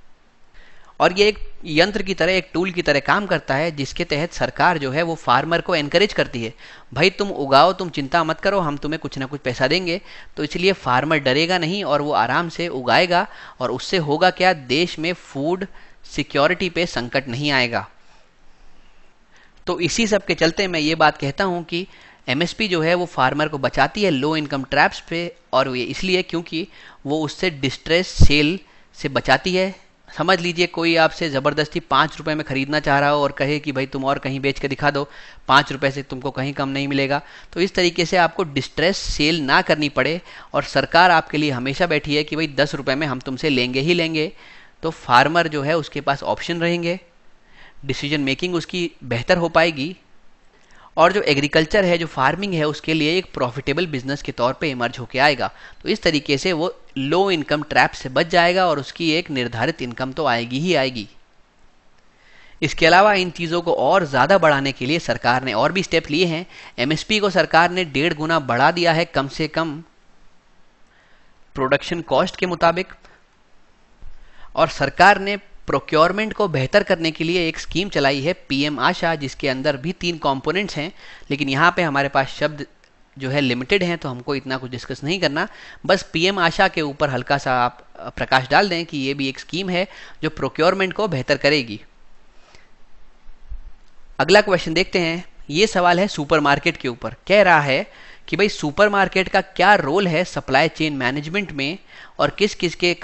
और ये एक यंत्र की तरह, एक टूल की तरह काम करता है जिसके तहत सरकार जो है वो फार्मर को एनकरेज करती है, भाई तुम उगाओ, तुम चिंता मत करो, हम तुम्हें कुछ ना कुछ पैसा देंगे। तो इसलिए फार्मर डरेगा नहीं और वो आराम से उगाएगा, और उससे होगा क्या? देश में फूड सिक्योरिटी पे संकट नहीं आएगा। तो इसी सब के चलते मैं ये बात कहता हूँ कि एमएसपी जो है वो फार्मर को बचाती है लो इनकम ट्रैप्स पे, और ये इसलिए क्योंकि वो उससे डिस्ट्रेस सेल से बचाती है। समझ लीजिए कोई आपसे ज़बरदस्ती 5 रुपए में ख़रीदना चाह रहा हो और कहे कि भाई तुम और कहीं बेच के दिखा दो, 5 रुपए से तुमको कहीं कम नहीं मिलेगा। तो इस तरीके से आपको डिस्ट्रेस सेल ना करनी पड़े, और सरकार आपके लिए हमेशा बैठी है कि भाई 10 रुपए में हम तुमसे लेंगे ही लेंगे। तो फार्मर जो है उसके पास ऑप्शन रहेंगे, डिसीजन मेकिंग उसकी बेहतर हो पाएगी, और जो एग्रीकल्चर है, जो फार्मिंग है, उसके लिए एक प्रॉफिटेबल बिजनेस के तौर पे इमर्ज होके आएगा। तो इस तरीके से वो लो इनकम ट्रैप से बच जाएगा और उसकी एक निर्धारित इनकम तो आएगी ही आएगी। इसके अलावा इन चीज़ों को और ज़्यादा बढ़ाने के लिए सरकार ने और भी स्टेप लिए हैं। एमएसपी को सरकार ने 1.5 गुना बढ़ा दिया है कम से कम प्रोडक्शन कॉस्ट के मुताबिक, और सरकार ने प्रोक्योरमेंट को बेहतर करने के लिए एक स्कीम चलाई है पीएम आशा, जिसके अंदर भी 3 कंपोनेंट्स हैं। लेकिन यहाँ पे हमारे पास शब्द जो है लिमिटेड हैं, तो हमको इतना कुछ डिस्कस नहीं करना। बस पीएम आशा के ऊपर हल्का सा आप प्रकाश डाल दें कि ये भी एक स्कीम है जो प्रोक्योरमेंट को बेहतर करेगी। अगला क्वेश्चन देखते हैं। ये सवाल है सुपरमार्केट के ऊपर। कह रहा है कि भाई सुपरमार्केट का क्या रोल है सप्लाई चेन मैनेजमेंट में, और किस किस के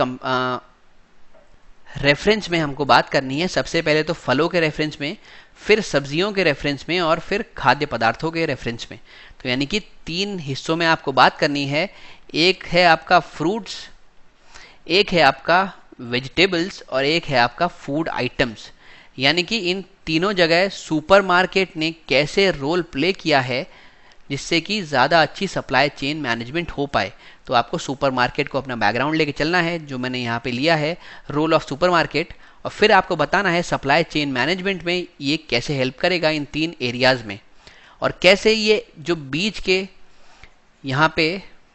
रेफरेंस में हमको बात करनी है। सबसे पहले तो फलों के रेफरेंस में, फिर सब्जियों के रेफरेंस में, और फिर खाद्य पदार्थों के रेफरेंस में। तो यानी कि 3 हिस्सों में आपको बात करनी है। एक है आपका फ्रूट्स, एक है आपका वेजिटेबल्स, और एक है आपका फूड आइटम्स। यानी कि इन तीनों जगह सुपरमार्केट ने कैसे रोल प्ले किया है जिससे कि ज़्यादा अच्छी सप्लाई चेन मैनेजमेंट हो पाए। तो आपको सुपरमार्केट को अपना बैकग्राउंड लेके चलना है, जो मैंने यहाँ पे लिया है, रोल ऑफ सुपरमार्केट, और फिर आपको बताना है सप्लाई चेन मैनेजमेंट में ये कैसे हेल्प करेगा इन 3 एरियाज़ में, और कैसे ये जो बीच के यहाँ पे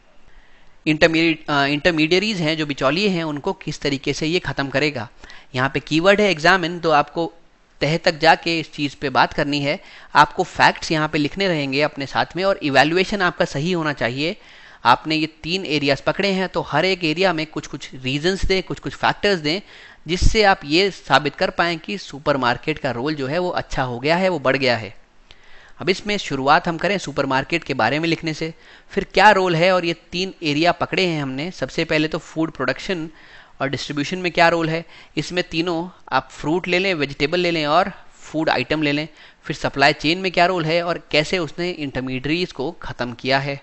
इंटरमीडियरीज हैं, जो बिचौलिए हैं, उनको किस तरीके से ये ख़त्म करेगा। यहाँ पे कीवर्ड है एग्जामिन, तो आपको तह तक जाके इस चीज़ पे बात करनी है। आपको फैक्ट्स यहाँ पे लिखने रहेंगे अपने साथ में, और इवैल्यूएशन आपका सही होना चाहिए। आपने ये 3 एरियाज पकड़े हैं, तो हर एक एरिया में कुछ कुछ रीजंस दें, कुछ कुछ फैक्टर्स दें, जिससे आप ये साबित कर पाएँ कि सुपरमार्केट का रोल जो है वो अच्छा हो गया है, वो बढ़ गया है। अब इसमें शुरुआत हम करें सुपरमार्केट के बारे में लिखने से। फिर क्या रोल है, और ये 3 एरिया पकड़े हैं हमने। सबसे पहले तो फूड प्रोडक्शन और डिस्ट्रीब्यूशन में क्या रोल है। इसमें तीनों आप फ्रूट ले लें, वेजिटेबल ले लें और फूड आइटम ले लें। फिर सप्लाई चेन में क्या रोल है और कैसे उसने इंटरमीडिएट्स को ख़त्म किया है।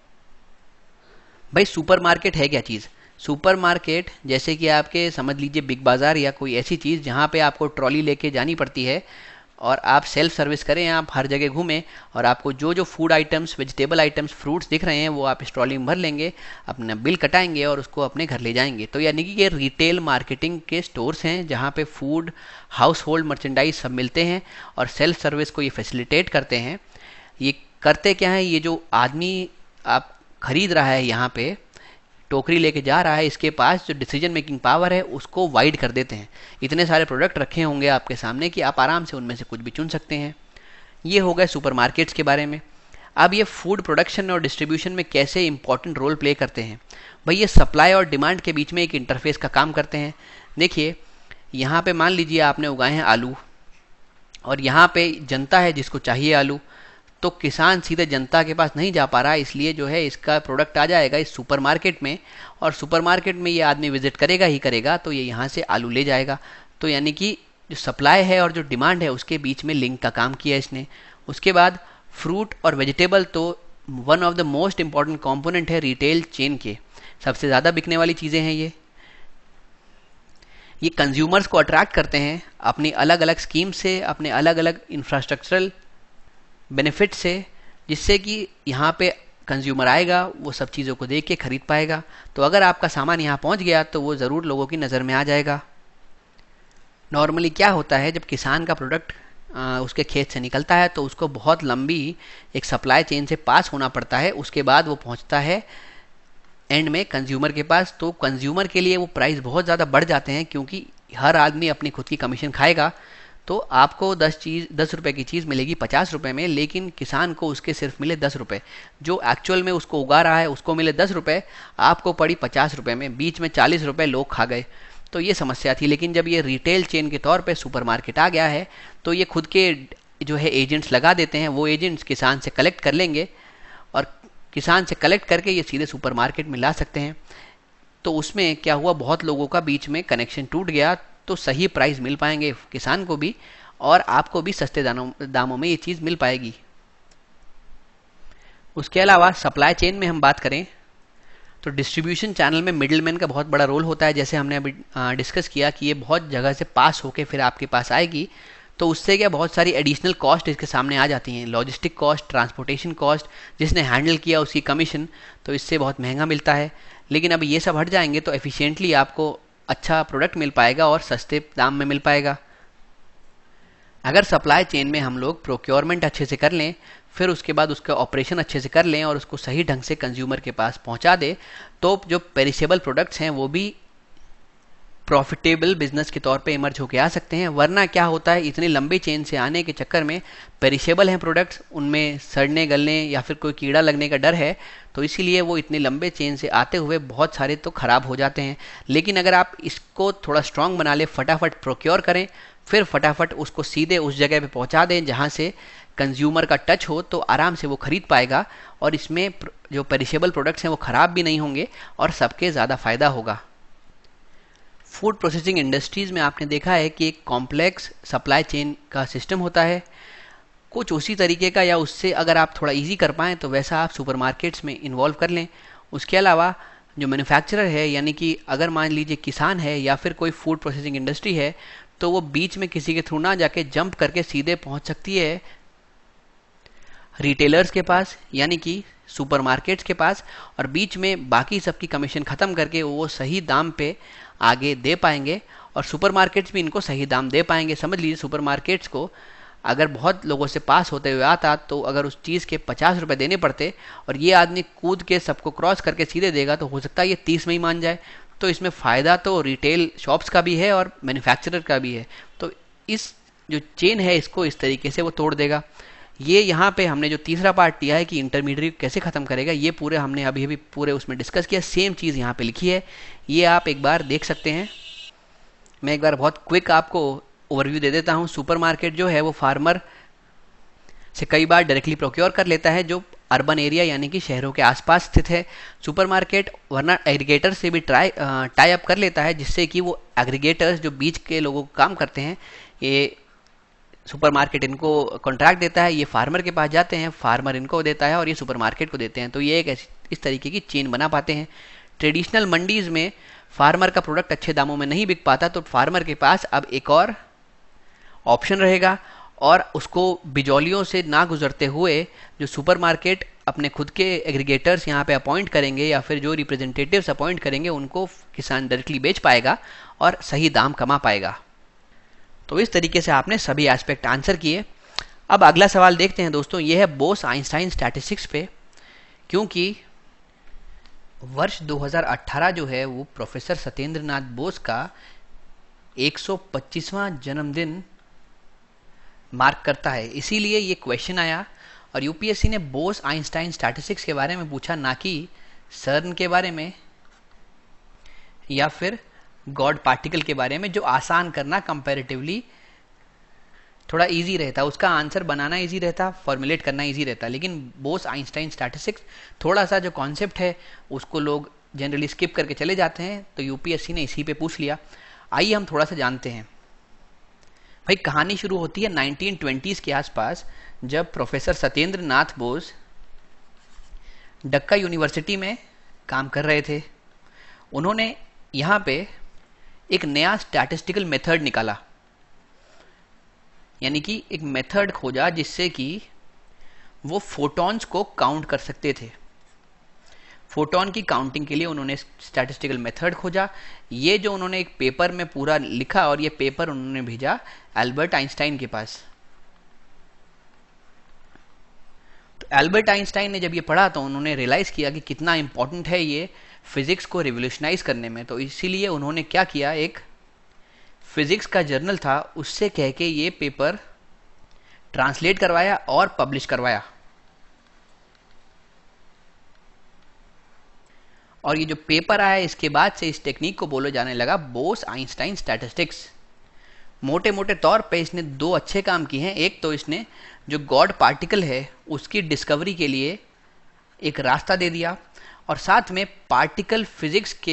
भाई सुपरमार्केट है क्या चीज़। सुपरमार्केट जैसे कि आपके समझ लीजिए बिग बाज़ार या कोई ऐसी चीज़ जहाँ पे आपको ट्रॉली लेके जानी पड़ती है और आप सेल्फ सर्विस करें, आप हर जगह घूमें और आपको जो जो food items, vegetable items, fruits दिख रहे हैं वो आप इस ट्रॉली में भर लेंगे, अपना बिल कटाएंगे और उसको अपने घर ले जाएंगे। तो यानी कि ये रिटेल मार्केटिंग के स्टोर्स हैं जहाँ पे फूड, हाउस होल्ड मर्चेंडाइज सब मिलते हैं और सेल्फ सर्विस को ये फैसिलिटेट करते हैं। ये करते क्या है, ये जो आदमी आप खरीद रहा है यहाँ पे टोकरी लेके जा रहा है, इसके पास जो डिसीजन मेकिंग पावर है उसको वाइड कर देते हैं। इतने सारे प्रोडक्ट रखे होंगे आपके सामने कि आप आराम से उनमें से कुछ भी चुन सकते हैं। ये हो गए सुपरमार्केट्स के बारे में। अब ये फूड प्रोडक्शन और डिस्ट्रीब्यूशन में कैसे इंपॉर्टेंट रोल प्ले करते हैं। भाई ये सप्लाई और डिमांड के बीच में एक इंटरफेस का काम करते हैं। देखिए यहाँ पे मान लीजिए आपने उगाए हैं आलू और यहाँ पे जनता है जिसको चाहिए आलू, तो किसान सीधे जनता के पास नहीं जा पा रहा, इसलिए जो है इसका प्रोडक्ट आ जाएगा इस सुपरमार्केट में और सुपरमार्केट में ये आदमी विजिट करेगा ही करेगा, तो ये यहाँ से आलू ले जाएगा। तो यानी कि जो सप्लाई है और जो डिमांड है उसके बीच में लिंक का काम किया इसने। उसके बाद फ्रूट और वेजिटेबल तो one of the most important component है रिटेल चेन के, सबसे ज़्यादा बिकने वाली चीज़ें हैं ये कंज्यूमर्स को अट्रैक्ट करते हैं अपनी अलग अलग स्कीम से, अपने अलग अलग इंफ्रास्ट्रक्चरल बेनिफिट से, जिससे कि यहाँ पे कंज्यूमर आएगा वो सब चीज़ों को देख के खरीद पाएगा। तो अगर आपका सामान यहाँ पहुँच गया तो वो ज़रूर लोगों की नज़र में आ जाएगा। नॉर्मली क्या होता है जब किसान का प्रोडक्ट उसके खेत से निकलता है तो उसको बहुत लंबी एक सप्लाई चेन से पास होना पड़ता है, उसके बाद वो पहुँचता है एंड में कंज्यूमर के पास। तो कंज्यूमर के लिए वो प्राइस बहुत ज़्यादा बढ़ जाते हैं क्योंकि हर आदमी अपनी खुद की कमीशन खाएगा। तो आपको 10 रुपए की चीज़ मिलेगी 50 रुपए में, लेकिन किसान को उसके सिर्फ मिले 10 रुपए। जो एक्चुअल में उसको उगा रहा है उसको मिले 10 रुपए, आपको पड़ी 50 रुपए में, बीच में 40 रुपए लोग खा गए। तो ये समस्या थी। लेकिन जब ये रिटेल चेन के तौर पे सुपरमार्केट आ गया है तो ये खुद के जो है एजेंट्स लगा देते हैं, वो एजेंट्स किसान से कलेक्ट कर लेंगे और किसान से कलेक्ट करके ये सीधे सुपरमार्केट में ला सकते हैं। तो उसमें क्या हुआ, बहुत लोगों का बीच में कनेक्शन टूट गया, तो सही प्राइस मिल पाएंगे किसान को भी और आपको भी सस्ते दामों में ये चीज़ मिल पाएगी। उसके अलावा सप्लाई चेन में हम बात करें तो डिस्ट्रीब्यूशन चैनल में मिडिलमैन का बहुत बड़ा रोल होता है। जैसे हमने अभी डिस्कस किया कि ये बहुत जगह से पास होके फिर आपके पास आएगी, तो उससे क्या बहुत सारी एडिशनल कॉस्ट इसके सामने आ जाती हैं, लॉजिस्टिक कॉस्ट, ट्रांसपोर्टेशन कॉस्ट, जिसने हैंडल किया उसकी कमीशन, तो इससे बहुत महंगा मिलता है। लेकिन अब ये सब हट जाएंगे तो एफिशिएंटली आपको अच्छा प्रोडक्ट मिल पाएगा और सस्ते दाम में मिल पाएगा। अगर सप्लाई चेन में हम लोग प्रोक्योरमेंट अच्छे से कर लें, फिर उसके बाद उसका ऑपरेशन अच्छे से कर लें और उसको सही ढंग से कंज्यूमर के पास पहुंचा दे, तो जो पेरिशेबल प्रोडक्ट्स हैं वो भी प्रॉफिटेबल बिजनेस के तौर पे इमर्ज होके आ सकते हैं। वरना क्या होता है, इतने लंबे चेन से आने के चक्कर में पेरिशेबल हैं प्रोडक्ट्स, उनमें सड़ने गलने या फिर कोई कीड़ा लगने का डर है, तो इसीलिए वो इतने लंबे चेन से आते हुए बहुत सारे तो ख़राब हो जाते हैं। लेकिन अगर आप इसको थोड़ा स्ट्रॉन्ग बना ले, फटाफट प्रोक्योर करें, फिर फटाफट उसको सीधे उस जगह पे पहुंचा दें जहां से कंज्यूमर का टच हो, तो आराम से वो खरीद पाएगा और इसमें जो पेरिशेबल प्रोडक्ट्स हैं वो ख़राब भी नहीं होंगे और सबके ज़्यादा फ़ायदा होगा। फूड प्रोसेसिंग इंडस्ट्रीज़ में आपने देखा है कि एक कॉम्प्लेक्स सप्लाई चेन का सिस्टम होता है, कुछ उसी तरीके का या उससे अगर आप थोड़ा इजी कर पाएँ तो वैसा आप सुपरमार्केट्स में इन्वॉल्व कर लें। उसके अलावा जो मैन्युफैक्चरर है, यानी कि अगर मान लीजिए किसान है या फिर कोई फूड प्रोसेसिंग इंडस्ट्री है, तो वो बीच में किसी के थ्रू ना जाके जंप करके सीधे पहुंच सकती है रिटेलर्स के पास, यानी कि सुपरमार्केट्स के पास, और बीच में बाकी सबकी कमीशन ख़त्म करके वो सही दाम पे आगे दे पाएंगे और सुपरमार्केट्स भी इनको सही दाम दे पाएंगे। समझ लीजिए सुपरमार्केट्स को अगर बहुत लोगों से पास होते हुए आता तो अगर उस चीज़ के 50 रुपये देने पड़ते और ये आदमी कूद के सबको क्रॉस करके सीधे देगा, तो हो सकता है ये 30 में ही मान जाए। तो इसमें फ़ायदा तो रिटेल शॉप्स का भी है और मैन्युफैक्चरर का भी है। तो इस जो चेन है इसको इस तरीके से वो तोड़ देगा। ये यहाँ पे हमने जो तीसरा पार्ट दिया है कि इंटरमीडिएट कैसे ख़त्म करेगा, ये पूरे हमने अभी अभी पूरे उसमें डिस्कस किया। सेम चीज़ यहाँ पे लिखी है, ये आप एक बार देख सकते हैं। मैं एक बार बहुत क्विक आपको ओवरव्यू दे देता हूँ। सुपरमार्केट जो है वो फार्मर से कई बार डायरेक्टली प्रोक्योर कर लेता है जो अर्बन एरिया यानी कि शहरों के आसपास स्थित है। सुपरमार्केट वरना एग्रीगेटर से भी टाई अप कर लेता है, जिससे कि वो एग्रीगेटर्स जो बीच के लोगों को काम करते हैं, ये सुपरमार्केट इनको कॉन्ट्रैक्ट देता है, ये फार्मर के पास जाते हैं, फार्मर इनको देता है और ये सुपरमार्केट को देते हैं। तो ये एक इस तरीके की चेन बना पाते हैं। ट्रेडिशनल मंडीज में फार्मर का प्रोडक्ट अच्छे दामों में नहीं बिक पाता, तो फार्मर के पास अब एक और ऑप्शन रहेगा और उसको बिजौलियों से ना गुजरते हुए जो सुपरमार्केट अपने खुद के एग्रीगेटर्स यहाँ पे अपॉइंट करेंगे या फिर जो रिप्रेजेंटेटिव्स अपॉइंट करेंगे, उनको किसान डायरेक्टली बेच पाएगा और सही दाम कमा पाएगा। तो इस तरीके से आपने सभी एस्पेक्ट आंसर किए। अब अगला सवाल देखते हैं दोस्तों, ये है बोस आइंस्टाइन स्टैटिस्टिक्स पे, क्योंकि वर्ष 2018 जो है वो प्रोफेसर सत्येंद्र नाथ बोस का 125वां जन्मदिन मार्क करता है, इसीलिए ये क्वेश्चन आया और यूपीएससी ने बोस आइंस्टाइन स्टैटिस्टिक्स के बारे में पूछा, ना कि सर्न के बारे में या फिर गॉड पार्टिकल के बारे में, जो आसान करना कंपैरेटिवली थोड़ा इजी रहता, उसका आंसर बनाना इजी रहता, फॉर्मुलेट करना इजी रहता। लेकिन बोस आइंस्टाइन स्टैटिस्टिक्स थोड़ा सा जो कॉन्सेप्ट है उसको लोग जनरली स्किप करके चले जाते हैं, तो यूपीएससी ने इसी पे पूछ लिया। आइए हम थोड़ा सा जानते हैं। भाई कहानी शुरू होती है 1920s के आसपास, जब प्रोफेसर सत्येंद्र नाथ बोस डक्का यूनिवर्सिटी में काम कर रहे थे। उन्होंने यहाँ पे एक नया स्टैटिस्टिकल मेथड निकाला, यानी कि एक मेथड खोजा जिससे कि वो फोटॉन्स को काउंट कर सकते थे। फोटॉन की काउंटिंग के लिए उन्होंने स्टैटिस्टिकल मेथड खोजा। ये जो उन्होंने एक पेपर में पूरा लिखा और ये पेपर उन्होंने भेजा एल्बर्ट आइंस्टाइन के पास। तो एल्बर्ट आइंस्टाइन ने जब ये पढ़ा तो उन्होंने रियलाइज किया कि कितना इंपॉर्टेंट है ये फिजिक्स को रिवोल्यूशनाइज करने में। तो इसीलिए उन्होंने क्या किया, एक फिजिक्स का जर्नल था उससे कह के ये पेपर ट्रांसलेट करवाया और पब्लिश करवाया। और ये जो पेपर आया, इसके बाद से इस टेक्निक को बोला जाने लगा बोस आइंस्टाइन स्टैटिस्टिक्स। मोटे मोटे तौर पे इसने दो अच्छे काम किए हैं। एक तो इसने जो गॉड पार्टिकल है उसकी डिस्कवरी के लिए एक रास्ता दे दिया, और साथ में पार्टिकल फिजिक्स के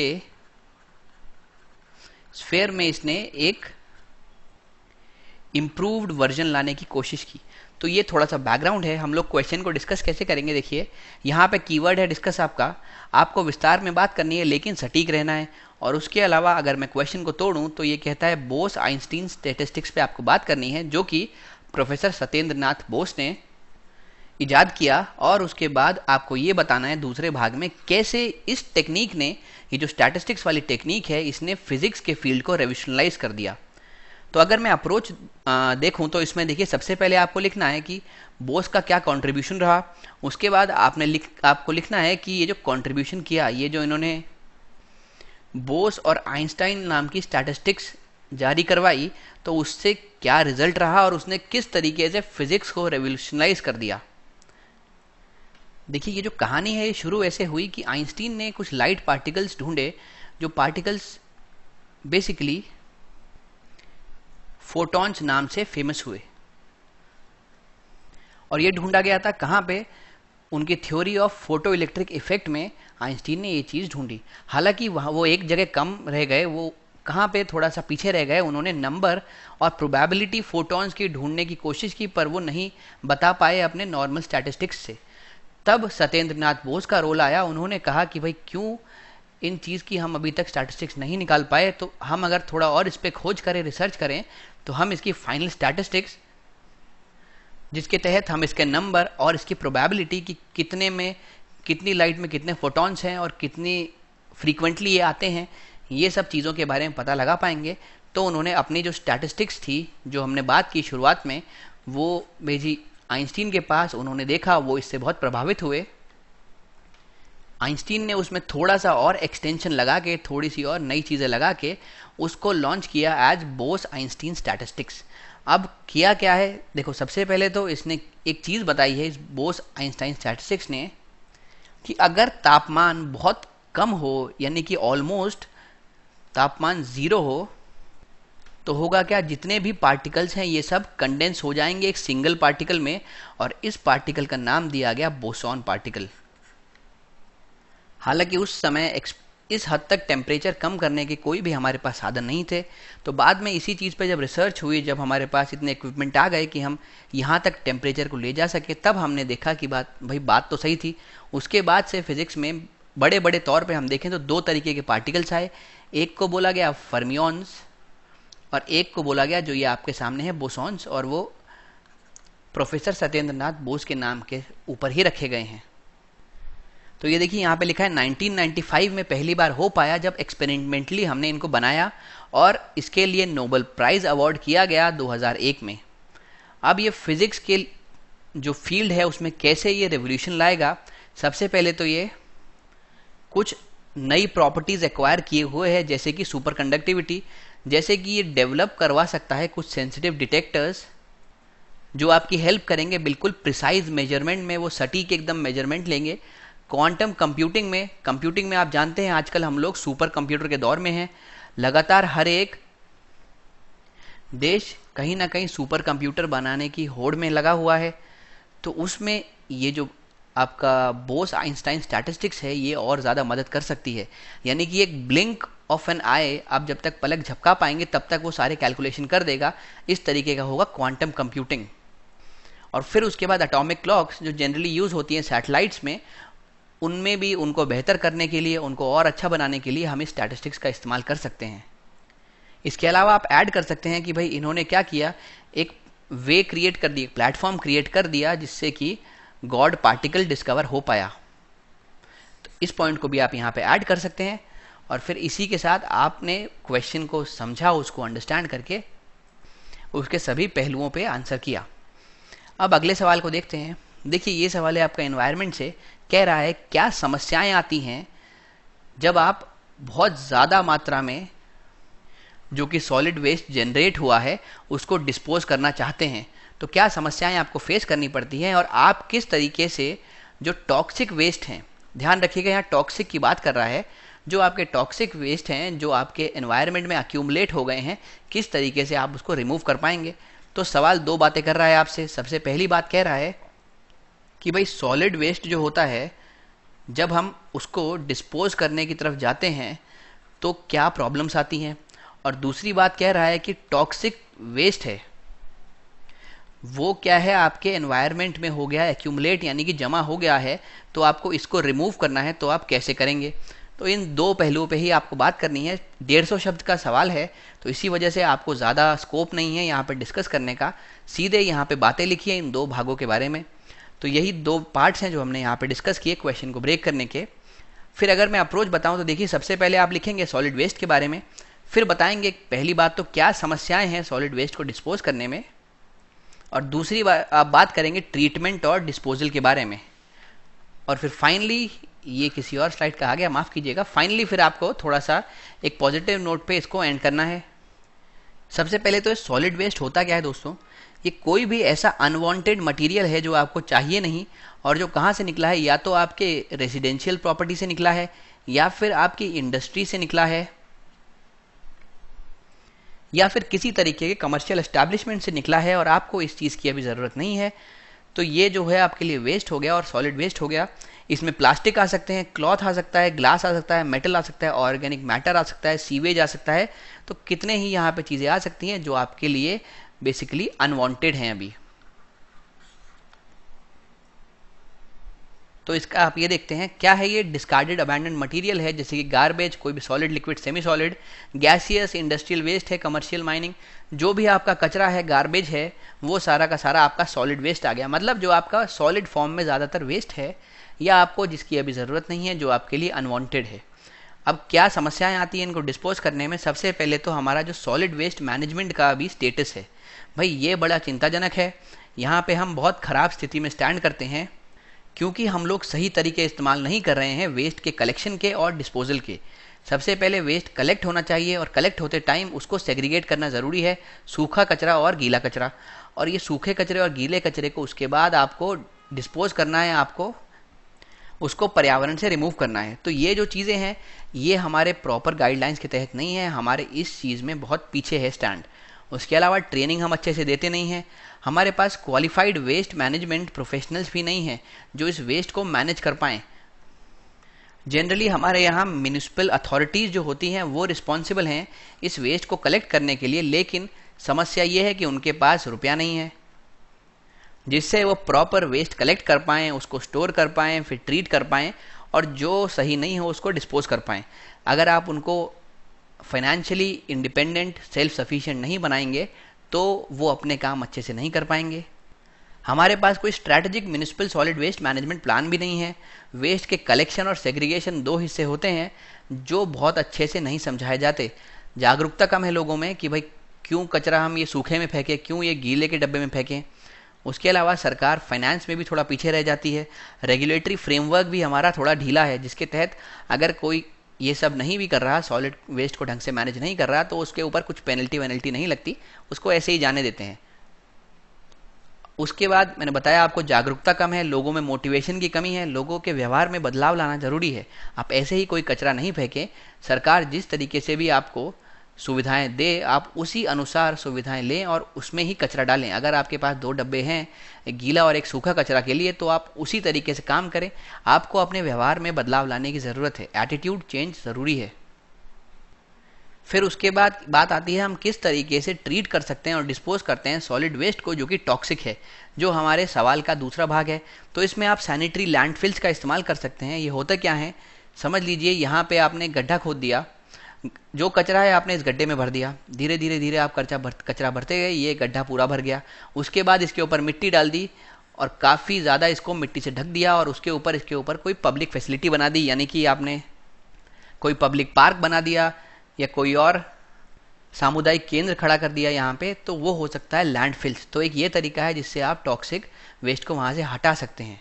स्फेयर में इसने एक इम्प्रूव्ड वर्जन लाने की कोशिश की। तो ये थोड़ा सा बैकग्राउंड है। हम लोग क्वेश्चन को डिस्कस कैसे करेंगे, देखिए यहाँ पे कीवर्ड है डिस्कस। आपको विस्तार में बात करनी है लेकिन सटीक रहना है। और उसके अलावा अगर मैं क्वेश्चन को तोड़ूं तो ये कहता है बोस आइंस्टीन स्टैटिस्टिक्स पे आपको बात करनी है, जो कि प्रोफेसर सत्येंद्र नाथ बोस ने इजाद किया। और उसके बाद आपको ये बताना है दूसरे भाग में कैसे इस टेक्निक ने, ये जो स्टैटिस्टिक्स वाली टेक्निक है, इसने फिजिक्स के फील्ड को रेवोल्यूशनलाइज कर दिया। तो अगर मैं अप्रोच देखूं तो इसमें देखिए सबसे पहले आपको लिखना है कि बोस का क्या कंट्रीब्यूशन रहा। उसके बाद आपको लिखना है कि ये जो कंट्रीब्यूशन किया, ये जो इन्होंने बोस और आइंस्टाइन नाम की स्टैटिस्टिक्स जारी करवाई, तो उससे क्या रिजल्ट रहा और उसने किस तरीके से फिजिक्स को रेवोल्यूशनलाइज कर दिया। देखिए ये जो कहानी है ये शुरू ऐसे हुई कि आइंस्टीन ने कुछ लाइट पार्टिकल्स ढूंढे, जो पार्टिकल्स बेसिकली फोटॉन्स नाम से फेमस हुए। और ये ढूंढा गया था कहाँ पे, उनकी theory of photo electric effect में आइंस्टीन ने ये चीज़ ढूंढी। हालांकि वहाँ वो एक जगह कम रह गए, वो कहाँ पे थोड़ा सा पीछे रह गए। उन्होंने नंबर और प्रोबेबिलिटी फोटॉन्स की ढूंढने की कोशिश की, पर वो नहीं बता पाए अपने नॉर्मल स्टैटिस्टिक्स से। तब सत्येंद्र नाथ बोस का रोल आया। उन्होंने कहा कि भाई क्यों इन चीज़ की हम अभी तक स्टैटिस्टिक्स नहीं निकाल पाए, तो हम अगर थोड़ा और इस पर खोज करें, रिसर्च करें, तो हम इसकी फाइनल स्टैटिस्टिक्स, जिसके तहत हम इसके नंबर और इसकी प्रोबेबिलिटी कि कितने में कितनी लाइट में कितने फोटॉन्स हैं और कितनी फ्रीक्वेंटली ये आते हैं, ये सब चीज़ों के बारे में पता लगा पाएंगे। तो उन्होंने अपनी जो स्टैटिस्टिक्स थी, जो हमने बात की शुरुआत में, वो भेजी आइंस्टीन के पास। उन्होंने देखा, वो इससे बहुत प्रभावित हुए। आइंस्टीन ने उसमें थोड़ा सा और एक्सटेंशन लगा के, थोड़ी सी और नई चीज़ें लगा के उसको लॉन्च किया एज बोस आइंस्टीन स्टैटिस्टिक्स। अब किया क्या है, देखो सबसे पहले तो इसने एक चीज़ बताई है इस बोस आइंस्टाइन स्टैटिस्टिक्स ने, कि अगर तापमान बहुत कम हो, यानी कि ऑलमोस्ट तापमान 0 हो, तो होगा क्या, जितने भी पार्टिकल्स हैं ये सब कंडेंस हो जाएंगे एक सिंगल पार्टिकल में, और इस पार्टिकल का नाम दिया गया बोसॉन पार्टिकल। हालांकि उस समय इस हद तक टेम्परेचर कम करने के कोई भी हमारे पास साधन नहीं थे। तो बाद में इसी चीज़ पे जब रिसर्च हुई, जब हमारे पास इतने इक्विपमेंट आ गए कि हम यहाँ तक टेम्परेचर को ले जा सके, तब हमने देखा कि बात तो सही थी। उसके बाद से फिजिक्स में बड़े बड़े तौर पे हम देखें तो दो तरीके के पार्टिकल्स आए। एक को बोला गया फर्मियॉन्स और एक को बोला गया, जो ये आपके सामने है, बोसॉन्स, और वो प्रोफेसर सत्येंद्र नाथ बोस के नाम के ऊपर ही रखे गए हैं। तो ये देखिए यहाँ पे लिखा है 1995 में पहली बार हो पाया जब एक्सपेरिमेंटली हमने इनको बनाया, और इसके लिए नोबेल प्राइज अवार्ड किया गया 2001 में। अब ये फिजिक्स के जो फील्ड है उसमें कैसे ये रेवोल्यूशन लाएगा, सबसे पहले तो ये कुछ नई प्रॉपर्टीज एक्वायर किए हुए हैं, जैसे कि सुपर कंडक्टिविटी, जैसे कि ये डेवलप करवा सकता है कुछ सेंसिटिव डिटेक्टर्स जो आपकी हेल्प करेंगे बिल्कुल प्रिसाइज मेजरमेंट में, वो सटीक एकदम मेजरमेंट लेंगे। क्वांटम कंप्यूटिंग में आप जानते हैं आजकल हम लोग सुपर कंप्यूटर के दौर में हैं। लगातार हर एक देश कहीं ना कहीं सुपर कंप्यूटर बनाने की होड़ में लगा हुआ है। तो उसमें ये जो आपका बोस आइंस्टाइन स्टैटिस्टिक्स है ये और ज़्यादा मदद कर सकती है। यानी कि एक ब्लिंक ऑफ एन आई, आप जब तक पलक झपका पाएंगे तब तक वो सारे कैलकुलेशन कर देगा। इस तरीके का होगा क्वांटम कंप्यूटिंग। और फिर उसके बाद एटॉमिक क्लॉक्स जो जनरली यूज़ होती हैं सैटेलाइट्स में, उनमें भी उनको बेहतर करने के लिए, उनको और अच्छा बनाने के लिए हम इस स्टैटिस्टिक्स का इस्तेमाल कर सकते हैं। इसके अलावा आप ऐड कर सकते हैं कि भाई इन्होंने क्या किया, एक वे क्रिएट कर दिया, प्लेटफॉर्म क्रिएट कर दिया जिससे कि गॉड पार्टिकल डिस्कवर हो पाया। तो इस पॉइंट को भी आप यहाँ पे ऐड कर सकते हैं। और फिर इसी के साथ आपने क्वेश्चन को समझा, उसको अंडरस्टैंड करके उसके सभी पहलुओं पे आंसर किया। अब अगले सवाल को देखते हैं। देखिए ये सवाल है आपका एनवायरनमेंट से, कह रहा है क्या समस्याएं आती हैं जब आप बहुत ज़्यादा मात्रा में जो कि सॉलिड वेस्ट जनरेट हुआ है उसको डिस्पोज करना चाहते हैं, तो क्या समस्याएं आपको फेस करनी पड़ती हैं, और आप किस तरीके से जो टॉक्सिक वेस्ट हैं, ध्यान रखिएगा यहाँ टॉक्सिक की बात कर रहा है, जो आपके टॉक्सिक वेस्ट हैं जो आपके एनवायरनमेंट में अक्यूमुलेट हो गए हैं, किस तरीके से आप उसको रिमूव कर पाएंगे। तो सवाल दो बातें कर रहा है आपसे। सबसे पहली बात कह रहा है कि भाई सॉलिड वेस्ट जो होता है जब हम उसको डिस्पोज करने की तरफ जाते हैं तो क्या प्रॉब्लम्स आती हैं, और दूसरी बात कह रहा है कि टॉक्सिक वेस्ट है वो क्या है, आपके एनवायरनमेंट में हो गया है एक्यूमुलेट, यानी कि जमा हो गया है, तो आपको इसको रिमूव करना है, तो आप कैसे करेंगे। तो इन दो पहलुओं पे ही आपको बात करनी है। 150 शब्द का सवाल है, तो इसी वजह से आपको ज़्यादा स्कोप नहीं है यहाँ पे डिस्कस करने का। सीधे यहाँ पे बातें लिखी है इन दो भागों के बारे में। तो यही दो पार्ट्स हैं जो हमने यहाँ पे डिस्कस किए क्वेश्चन को ब्रेक करने के। फिर अगर मैं अप्रोच बताऊँ तो देखिए, सबसे पहले आप लिखेंगे सॉलिड वेस्ट के बारे में, फिर बताएंगे पहली बात तो क्या समस्याएं हैं सॉलिड वेस्ट को डिस्पोज करने में, और दूसरी आप बात करेंगे ट्रीटमेंट और डिस्पोजल के बारे में, और फिर फाइनली, ये किसी और स्लाइड का आ गया, माफ़ कीजिएगा, फाइनली फिर आपको थोड़ा सा एक पॉजिटिव नोट पे इसको एंड करना है। सबसे पहले तो सॉलिड वेस्ट होता क्या है दोस्तों, ये कोई भी ऐसा अनवांटेड मटेरियल है जो आपको चाहिए नहीं, और जो कहाँ से निकला है, या तो आपके रेजिडेंशियल प्रॉपर्टी से निकला है, या फिर आपकी इंडस्ट्री से निकला है, या फिर किसी तरीके के कमर्शियल एस्टैब्लिशमेंट से निकला है, और आपको इस चीज़ की अभी ज़रूरत नहीं है। तो ये जो है आपके लिए वेस्ट हो गया और सॉलिड वेस्ट हो गया। इसमें प्लास्टिक आ सकते हैं, क्लॉथ आ सकता है, ग्लास आ सकता है, मेटल आ सकता है, ऑर्गेनिक मैटर आ सकता है, सीवेज आ सकता है। तो कितने ही यहाँ पे चीज़ें आ सकती हैं जो आपके लिए बेसिकली अनवांटेड हैं अभी। तो इसका आप ये देखते हैं क्या है, ये डिस्कार्डेड अबैंडन मटेरियल है, जैसे कि गार्बेज, कोई भी solid, liquid, semi solid, gaseous, industrial waste है, कमर्शियल माइनिंग, जो भी आपका कचरा है, गार्बेज है, वो सारा का सारा आपका सॉलिड वेस्ट आ गया। मतलब जो आपका सॉलिड फॉर्म में ज़्यादातर वेस्ट है, या आपको जिसकी अभी ज़रूरत नहीं है, जो आपके लिए अनवांटेड है। अब क्या समस्याएं आती हैं इनको डिस्पोज करने में। सबसे पहले तो हमारा जो सॉलिड वेस्ट मैनेजमेंट का अभी स्टेटस है, भाई ये बड़ा चिंताजनक है। यहाँ पे हम बहुत ख़राब स्थिति में स्टैंड करते हैं, क्योंकि हम लोग सही तरीके इस्तेमाल नहीं कर रहे हैं वेस्ट के कलेक्शन के और डिस्पोजल के। सबसे पहले वेस्ट कलेक्ट होना चाहिए, और कलेक्ट होते टाइम उसको सेग्रीगेट करना ज़रूरी है, सूखा कचरा और गीला कचरा। और ये सूखे कचरे और गीले कचरे को उसके बाद आपको डिस्पोज करना है, आपको उसको पर्यावरण से रिमूव करना है। तो ये जो चीज़ें हैं ये हमारे प्रॉपर गाइडलाइंस के तहत नहीं है, हमारे इस चीज़ में बहुत पीछे है स्टैंड। उसके अलावा ट्रेनिंग हम अच्छे से देते नहीं हैं। हमारे पास क्वालिफाइड वेस्ट मैनेजमेंट प्रोफेशनल्स भी नहीं हैं जो इस वेस्ट को मैनेज कर पाएँ। जनरली हमारे यहाँ म्यूनिसिपल अथॉरिटीज़ जो होती हैं वो रिस्पॉन्सिबल हैं इस वेस्ट को कलेक्ट करने के लिए, लेकिन समस्या ये है कि उनके पास रुपया नहीं है जिससे वो प्रॉपर वेस्ट कलेक्ट कर पाएँ, उसको स्टोर कर पाएँ, फिर ट्रीट कर पाएँ और जो सही नहीं हो उसको डिस्पोज कर पाएँ। अगर आप उनको फाइनेंशियली इंडिपेंडेंट, सेल्फ सफिशिएंट नहीं बनाएंगे तो वो अपने काम अच्छे से नहीं कर पाएंगे। हमारे पास कोई strategic municipal solid waste management plan भी नहीं है। वेस्ट के कलेक्शन और सेग्रीगेशन दो हिस्से होते हैं जो बहुत अच्छे से नहीं समझाए जाते। जागरूकता कम है लोगों में कि भाई क्यों कचरा हम ये सूखे में फेंकें, क्यों ये गीले के डब्बे में फेंकें। उसके अलावा सरकार फाइनेंस में भी थोड़ा पीछे रह जाती है। रेगुलेटरी फ्रेमवर्क भी हमारा थोड़ा ढीला है जिसके तहत अगर कोई ये सब नहीं भी कर रहा, सॉलिड वेस्ट को ढंग से मैनेज नहीं कर रहा, तो उसके ऊपर कुछ पेनल्टी नहीं लगती, उसको ऐसे ही जाने देते हैं। उसके बाद मैंने बताया आपको जागरूकता कम है, लोगों में मोटिवेशन की कमी है, लोगों के व्यवहार में बदलाव लाना जरूरी है। आप ऐसे ही कोई कचरा नहीं फेंकें। सरकार जिस तरीके से भी आपको सुविधाएं दे आप उसी अनुसार सुविधाएं लें और उसमें ही कचरा डालें। अगर आपके पास 2 डब्बे हैं, एक गीला और एक सूखा कचरा के लिए, तो आप उसी तरीके से काम करें। आपको अपने व्यवहार में बदलाव लाने की ज़रूरत है। एटीट्यूड चेंज ज़रूरी है। फिर उसके बाद बात आती है हम किस तरीके से ट्रीट कर सकते हैं और डिस्पोज करते हैं सॉलिड वेस्ट को जो कि टॉक्सिक है, जो हमारे सवाल का दूसरा भाग है। तो इसमें आप सैनिटरी लैंडफिल्स का इस्तेमाल कर सकते हैं। ये होता क्या है, समझ लीजिए यहाँ पे आपने गड्ढा खोद दिया, जो कचरा है आपने इस गड्ढे में भर दिया, धीरे धीरे आप कचरा भरते गए, ये गड्ढा पूरा भर गया। उसके बाद इसके ऊपर मिट्टी डाल दी और काफ़ी ज़्यादा इसको मिट्टी से ढक दिया और उसके ऊपर इसके ऊपर कोई पब्लिक फैसिलिटी बना दी, यानी कि आपने कोई पब्लिक पार्क बना दिया या कोई और सामुदायिक केंद्र खड़ा कर दिया यहाँ पे, तो वो हो सकता है लैंडफिल्स। तो एक ये तरीका है जिससे आप टॉक्सिक वेस्ट को वहाँ से हटा सकते हैं।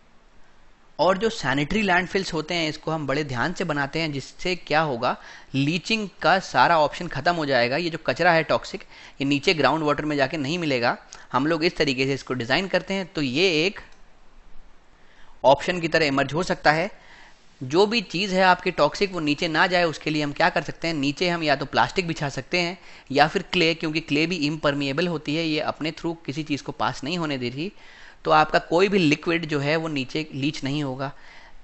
और जो सैनिटरी लैंडफिल्स होते हैं इसको हम बड़े ध्यान से बनाते हैं, जिससे क्या होगा, लीचिंग का सारा ऑप्शन खत्म हो जाएगा। ये जो कचरा है टॉक्सिक, ये नीचे ग्राउंड वाटर में जाके नहीं मिलेगा। हम लोग इस तरीके से इसको डिज़ाइन करते हैं, तो ये एक ऑप्शन की तरह इमर्ज हो सकता है। जो भी चीज़ है आपकी टॉक्सिक वो नीचे ना जाए, उसके लिए हम क्या कर सकते हैं, नीचे हम या तो प्लास्टिक बिछा सकते हैं या फिर क्ले, क्योंकि क्ले भी इम्परमिएबल होती है, ये अपने थ्रू किसी चीज़ को पास नहीं होने देती, तो आपका कोई भी लिक्विड जो है वो नीचे लीच नहीं होगा।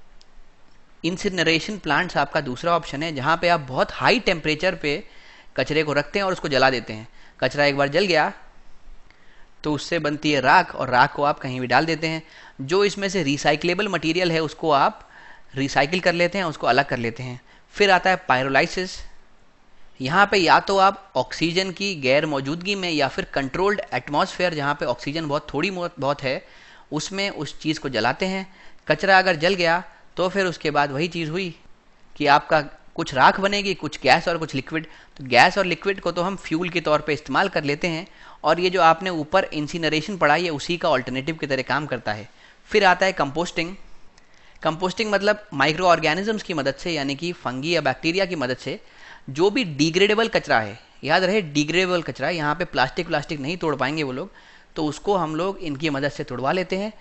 इंसिनरेशन प्लांट्स आपका दूसरा ऑप्शन है, जहाँ पे आप बहुत हाई टेम्परेचर पे कचरे को रखते हैं और उसको जला देते हैं। कचरा एक बार जल गया तो उससे बनती है राख, और राख को आप कहीं भी डाल देते हैं। जो इसमें से रिसाइक्लेबल मटेरियल है उसको आप रिसाइकिल कर लेते हैं, उसको अलग कर लेते हैं। फिर आता है पायरोलाइसिस। यहाँ पे या तो आप ऑक्सीजन की गैर मौजूदगी में या फिर कंट्रोल्ड एटमॉस्फेयर जहाँ पे ऑक्सीजन बहुत थोड़ी बहुत है उसमें उस चीज़ को जलाते हैं। कचरा अगर जल गया तो फिर उसके बाद वही चीज़ हुई कि आपका कुछ राख बनेगी, कुछ गैस और कुछ लिक्विड। तो गैस और लिक्विड को तो हम फ्यूल के तौर पे इस्तेमाल कर लेते हैं, और ये जो आपने ऊपर इंसिनरेशन पढ़ा ये उसी का ऑल्टरनेटिव की तरह काम करता है। फिर आता है कंपोस्टिंग। कंपोस्टिंग मतलब माइक्रो ऑर्गेनिजम्स की मदद से, यानी कि फंगी या बैक्टीरिया की मदद से जो भी डिग्रेडेबल कचरा है, याद रहे डिग्रेडेबल कचरा, यहाँ पे प्लास्टिक नहीं तोड़ पाएंगे वो लोग, तो उसको हम लोग इनकी मदद से तोड़वा लेते हैं,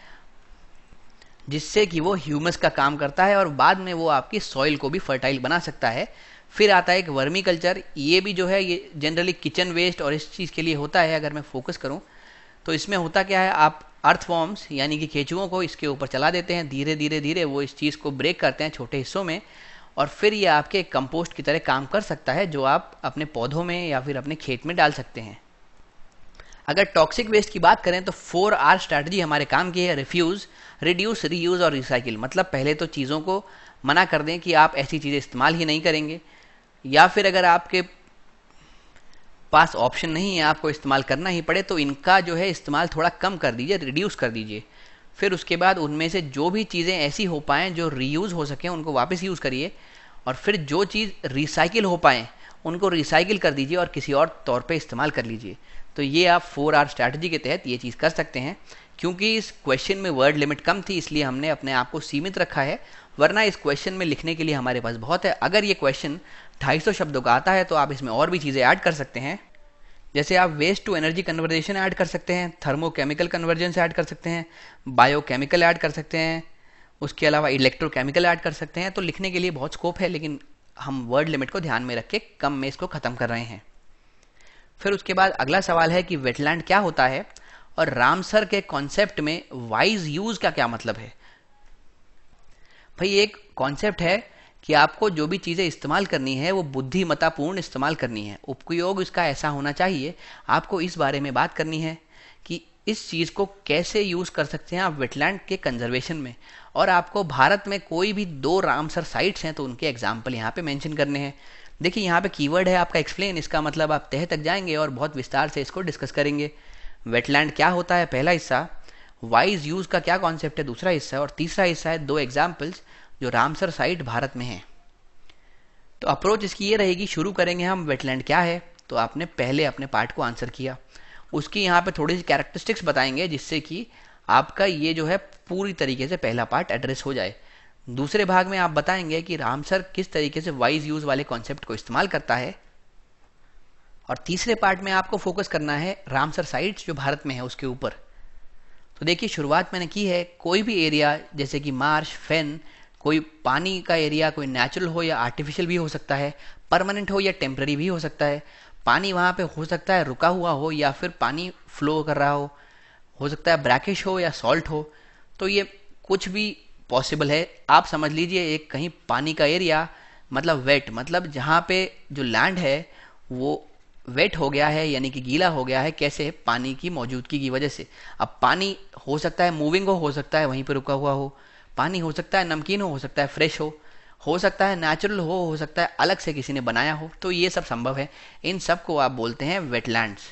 जिससे कि वो ह्यूमस का काम करता है और बाद में वो आपकी सॉइल को भी फर्टाइल बना सकता है। फिर आता है एक वर्मी कल्चर। ये भी जो है ये जनरली किचन वेस्ट और इस चीज़ के लिए होता है। अगर मैं फोकस करूँ तो इसमें होता क्या है, आप अर्थवॉर्म्स यानी कि केंचुओं को इसके ऊपर चला देते हैं, धीरे धीरे वो इस चीज़ को ब्रेक करते हैं छोटे हिस्सों में, और फिर ये आपके कंपोस्ट की तरह काम कर सकता है, जो आप अपने पौधों में या फिर अपने खेत में डाल सकते हैं। अगर टॉक्सिक वेस्ट की बात करें तो 4R स्ट्रैटेजी हमारे काम की है। रिफ्यूज़, रिड्यूस, रीयूज़ और रिसाइकिल। मतलब पहले तो चीज़ों को मना कर दें कि आप ऐसी चीज़ें इस्तेमाल ही नहीं करेंगे, या फिर अगर आपके पास ऑप्शन नहीं है, आपको इस्तेमाल करना ही पड़े, तो इनका जो है इस्तेमाल थोड़ा कम कर दीजिए, रिड्यूस कर दीजिए। फिर उसके बाद उनमें से जो भी चीज़ें ऐसी हो पाएँ जो रीयूज़ हो सकें उनको वापस यूज़ करिए, और फिर जो चीज़ रिसाइकिल हो पाएँ उनको रिसाइकिल कर दीजिए और किसी और तौर पे इस्तेमाल कर लीजिए। तो ये आप 4R स्ट्रैटेजी के तहत ये चीज़ कर सकते हैं। क्योंकि इस क्वेश्चन में वर्ड लिमिट कम थी इसलिए हमने अपने आप को सीमित रखा है, वरना इस क्वेश्चन में लिखने के लिए हमारे पास बहुत है। अगर ये क्वेश्चन 250 शब्दों का आता है तो आप इसमें और भी चीज़ें ऐड कर सकते हैं, जैसे आप waste to energy conversion add कर सकते हैं, थर्मोकेमिकल कन्वर्जेंस ऐड कर सकते हैं, बायोकेमिकल ऐड कर सकते हैं, उसके अलावा इलेक्ट्रोकेमिकल ऐड कर सकते हैं। तो लिखने के लिए बहुत स्कोप है, लेकिन हम वर्ड लिमिट को ध्यान में रख के कम में इसको ख़त्म कर रहे हैं। फिर उसके बाद अगला सवाल है कि वेटलैंड क्या होता है और रामसर के कॉन्सेप्ट में वाइज यूज का क्या मतलब है। भाई एक कॉन्सेप्ट है कि आपको जो भी चीजें इस्तेमाल करनी है वो बुद्धिमत्तापूर्ण इस्तेमाल करनी है, उपयोग इसका ऐसा होना चाहिए। आपको इस बारे में बात करनी है कि इस चीज को कैसे यूज कर सकते हैं आप वेटलैंड के कंजर्वेशन में। और आपको भारत में कोई भी 2 रामसर साइट्स हैं तो उनके एग्जाम्पल यहाँ पे मेंशन करने हैं। देखिए यहाँ पे कीवर्ड है आपका एक्सप्लेन, इसका मतलब आप तह तक जाएंगे और बहुत विस्तार से इसको डिस्कस करेंगे। वेटलैंड क्या होता है पहला हिस्सा, वाइज यूज का क्या कॉन्सेप्ट है दूसरा हिस्सा, और तीसरा हिस्सा है 2 एग्जाम्पल्स जो रामसर साइट भारत में है। तो अप्रोच इसकी ये रहेगी, शुरू करेंगे हम वेटलैंड क्या है, तो आपने पहले अपने पार्ट को आंसर किया, उसकी यहाँ पे थोड़ी सी कैरेक्टरिस्टिक्स बताएंगे जिससे कि आपका ये जो है पूरी तरीके से पहला पार्ट एड्रेस हो जाए। दूसरे भाग में आप बताएंगे कि रामसर किस तरीके से वाइज यूज वाले कॉन्सेप्ट को इस्तेमाल करता है, और तीसरे पार्ट में आपको फोकस करना है रामसर साइट्स जो भारत में है उसके ऊपर। तो देखिए शुरुआत मैंने की है, कोई भी एरिया जैसे कि मार्श, फेन, कोई पानी का एरिया, कोई नेचुरल हो या आर्टिफिशियल भी हो सकता है, परमानेंट हो या टेम्पररी भी हो सकता है। पानी वहाँ पे हो सकता है रुका हुआ हो या फिर पानी फ्लो कर रहा हो सकता है ब्रैकिश हो या सॉल्ट हो, तो ये कुछ भी पॉसिबल है। आप समझ लीजिए एक कहीं पानी का एरिया मतलब वेट, मतलब जहाँ पे जो लैंड है वो वेट हो गया है यानी कि गीला हो गया है, कैसे, पानी की मौजूदगी की वजह से। अब पानी हो सकता है मूविंग हो सकता है वहीं पर रुका हुआ हो, पानी हो सकता है नमकीन हो सकता है फ्रेश हो सकता है नेचुरल हो सकता है अलग से किसी ने बनाया हो, तो ये सब संभव है। इन सब को आप बोलते हैं वेटलैंड्स।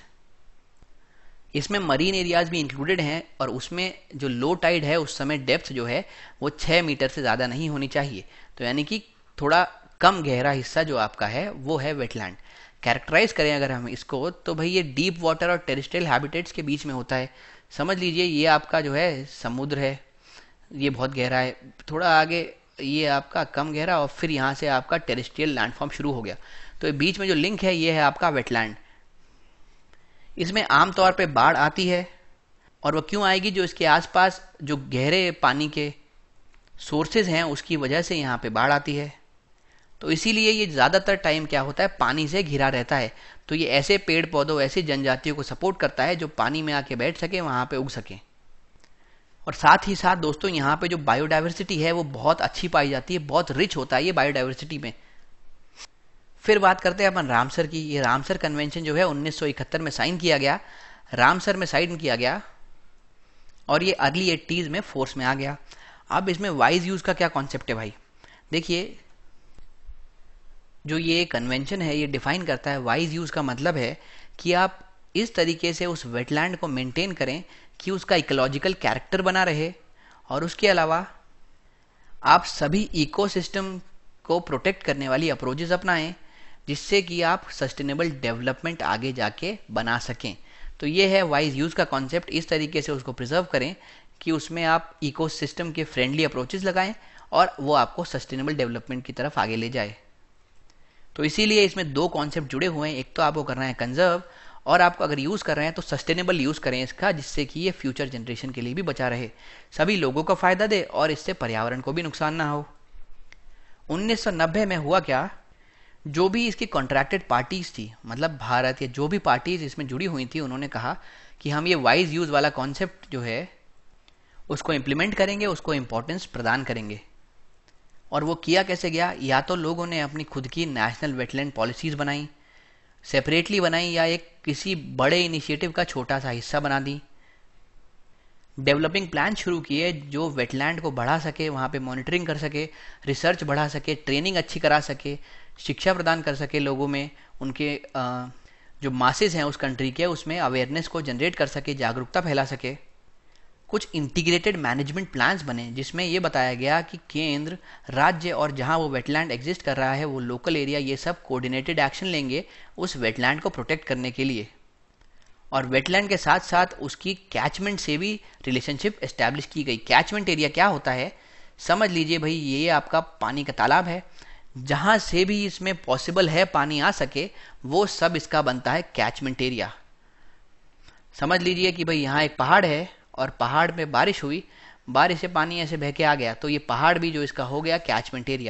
इसमें मरीन एरियाज भी इंक्लूडेड हैं और उसमें जो लो टाइड है उस समय डेप्थ जो है वो 6 मीटर से ज़्यादा नहीं होनी चाहिए, तो यानी कि थोड़ा कम गहरा हिस्सा जो आपका है वो है वेटलैंड। कैरेक्टराइज करें अगर हम इसको तो भाई ये डीप वाटर और टेरेस्ट्रियल हैबिटेट्स के बीच में होता है। समझ लीजिए ये आपका जो है समुद्र है, ये बहुत गहरा है, थोड़ा आगे ये आपका कम गहरा और फिर यहाँ से आपका टेरेस्ट्रियल लैंडफॉर्म शुरू हो गया, तो बीच में जो लिंक है ये है आपका वेटलैंड। इसमें आमतौर पे बाढ़ आती है, और वो क्यों आएगी, जो इसके आसपास जो गहरे पानी के सोर्सेज हैं उसकी वजह से यहाँ पे बाढ़ आती है। तो इसीलिए ये ज़्यादातर टाइम क्या होता है, पानी से घिरा रहता है। तो ये ऐसे पेड़ पौधों, ऐसी जनजातियों को सपोर्ट करता है जो पानी में आके बैठ सके, वहाँ पे उग सके। और साथ ही साथ दोस्तों यहाँ पे जो बायोडाइवर्सिटी है वो बहुत अच्छी पाई जाती है, बहुत रिच होता है ये बायोडाइवर्सिटी में। फिर बात करते हैं अपन रामसर की। ये रामसर कन्वेंशन जो है 1971 में साइन किया गया, रामसर में साइन किया गया, और ये अर्ली 80s में फोर्स में आ गया। अब इसमें वाइज यूज का क्या कॉन्सेप्ट है भाई, देखिए जो ये कन्वेंशन है ये डिफाइन करता है, वाइज यूज का मतलब है कि आप इस तरीके से उस वेटलैंड को मेंटेन करें कि उसका इकोलॉजिकल कैरेक्टर बना रहे, और उसके अलावा आप सभी इकोसिस्टम को प्रोटेक्ट करने वाली अप्रोचेस अपनाएं जिससे कि आप सस्टेनेबल डेवलपमेंट आगे जाके बना सकें। तो ये है वाइज यूज का कॉन्सेप्ट, इस तरीके से उसको प्रिजर्व करें कि उसमें आप इकोसिस्टम के फ्रेंडली अप्रोचेस लगाएं और वो आपको सस्टेनेबल डेवलपमेंट की तरफ आगे ले जाए। तो इसीलिए इसमें 2 कॉन्सेप्ट जुड़े हुए हैं, एक तो आपको करना है कंजर्व, और आपको अगर यूज़ कर रहे हैं तो सस्टेनेबल यूज़ करें इसका, जिससे कि ये फ्यूचर जनरेशन के लिए भी बचा रहे, सभी लोगों को फ़ायदा दे और इससे पर्यावरण को भी नुकसान ना हो। 1990 में हुआ क्या, जो भी इसकी कॉन्ट्रैक्टेड पार्टीज थी, मतलब भारत या जो भी पार्टीज इसमें जुड़ी हुई थी, उन्होंने कहा कि हम ये वाइज यूज़ वाला कॉन्सेप्ट जो है उसको इम्प्लीमेंट करेंगे, उसको इम्पोर्टेंस प्रदान करेंगे। और वो किया कैसे गया, या तो लोगों ने अपनी खुद की नेशनल वेटलैंड पॉलिसीज़ बनाई, सेपरेटली बनाई, या एक किसी बड़े इनिशिएटिव का छोटा सा हिस्सा बना दी, डेवलपिंग प्लान शुरू किए जो वेटलैंड को बढ़ा सके, वहाँ पे मॉनिटरिंग कर सके, रिसर्च बढ़ा सके, ट्रेनिंग अच्छी करा सके, शिक्षा प्रदान कर सके लोगों में, उनके जो मासेस हैं उस कंट्री के उसमें अवेयरनेस को जनरेट कर सके, जागरूकता फैला सके। कुछ इंटीग्रेटेड मैनेजमेंट प्लान्स बने जिसमें ये बताया गया कि केंद्र, राज्य और जहां वो वेटलैंड एग्जिस्ट कर रहा है वो लोकल एरिया, ये सब कोऑर्डिनेटेड एक्शन लेंगे उस वेटलैंड को प्रोटेक्ट करने के लिए। और वेटलैंड के साथ साथ उसकी कैचमेंट से भी रिलेशनशिप एस्टैब्लिश की गई। कैचमेंट एरिया क्या होता है, समझ लीजिए भाई ये आपका पानी का तालाब है, जहां से भी इसमें पॉसिबल है पानी आ सके वो सब इसका बनता है कैचमेंट एरिया। समझ लीजिए कि भाई यहाँ एक पहाड़ है और पहाड़ में बारिश हुई, बारिश से पानी ऐसे बह के आ गया, तो ये पहाड़ भी जो इसका हो गया कैचमेंट एरिया।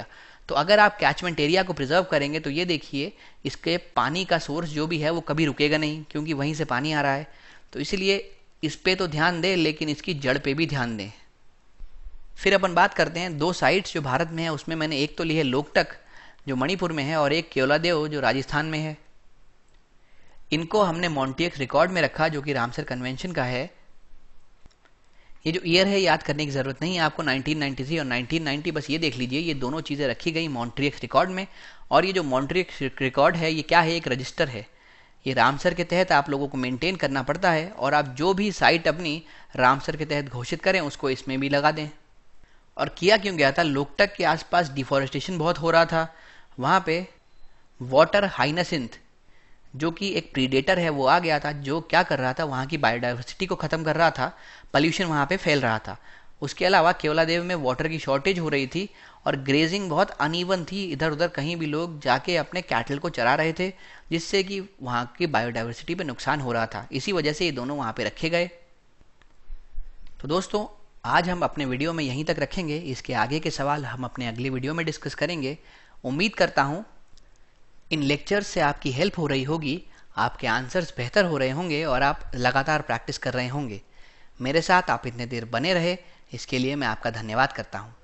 तो अगर आप कैचमेंट एरिया को प्रिजर्व करेंगे तो ये देखिए इसके पानी का सोर्स जो भी है वो कभी रुकेगा नहीं, क्योंकि वहीं से पानी आ रहा है। तो इसलिए इस पे तो ध्यान दें, लेकिन इसकी जड़ पे भी ध्यान दें। फिर अपन बात करते हैं दो साइट्स जो भारत में है। उसमें मैंने एक तो ली है लोकटक जो मणिपुर में है, और एक केवलादेव जो राजस्थान में है। इनको हमने मॉन्टिएक्स रिकॉर्ड में रखा जो कि रामसर कन्वेंशन का है। ये जो ईयर है याद करने की जरूरत नहीं है आपको, 1993 और 1990 बस ये देख लीजिए। ये दोनों चीजें रखी गई मॉन्ट्रियक्स रिकॉर्ड में। और ये जो मॉन्ट्रियक्स रिकॉर्ड है ये क्या है, एक रजिस्टर है। ये रामसर के तहत आप लोगों को मेंटेन करना पड़ता है, और आप जो भी साइट अपनी रामसर के तहत घोषित करें उसको इसमें भी लगा दें। और किया क्यों गया था, लोकटक के आसपास डिफॉरेस्टेशन बहुत हो रहा था। वहां पे वाटर हाइनेसिंथ जो कि एक प्रीडेटर है वो आ गया था, जो क्या कर रहा था, वहाँ की बायोडाइवर्सिटी को खत्म कर रहा था। पॉल्यूशन वहाँ पे फैल रहा था। उसके अलावा केवलादेव में वाटर की शॉर्टेज हो रही थी, और ग्रेजिंग बहुत अनइवन थी। इधर उधर कहीं भी लोग जाके अपने कैटल को चरा रहे थे, जिससे कि वहाँ की बायोडाइवर्सिटी पे नुकसान हो रहा था। इसी वजह से ये दोनों वहाँ पे रखे गए। तो दोस्तों आज हम अपने वीडियो में यहीं तक रखेंगे। इसके आगे के सवाल हम अपने अगले वीडियो में डिस्कस करेंगे। उम्मीद करता हूँ इन लेक्चर्स से आपकी हेल्प हो रही होगी, आपके आंसर्स बेहतर हो रहे होंगे और आप लगातार प्रैक्टिस कर रहे होंगे। मेरे साथ आप इतने देर बने रहे, इसके लिए मैं आपका धन्यवाद करता हूं।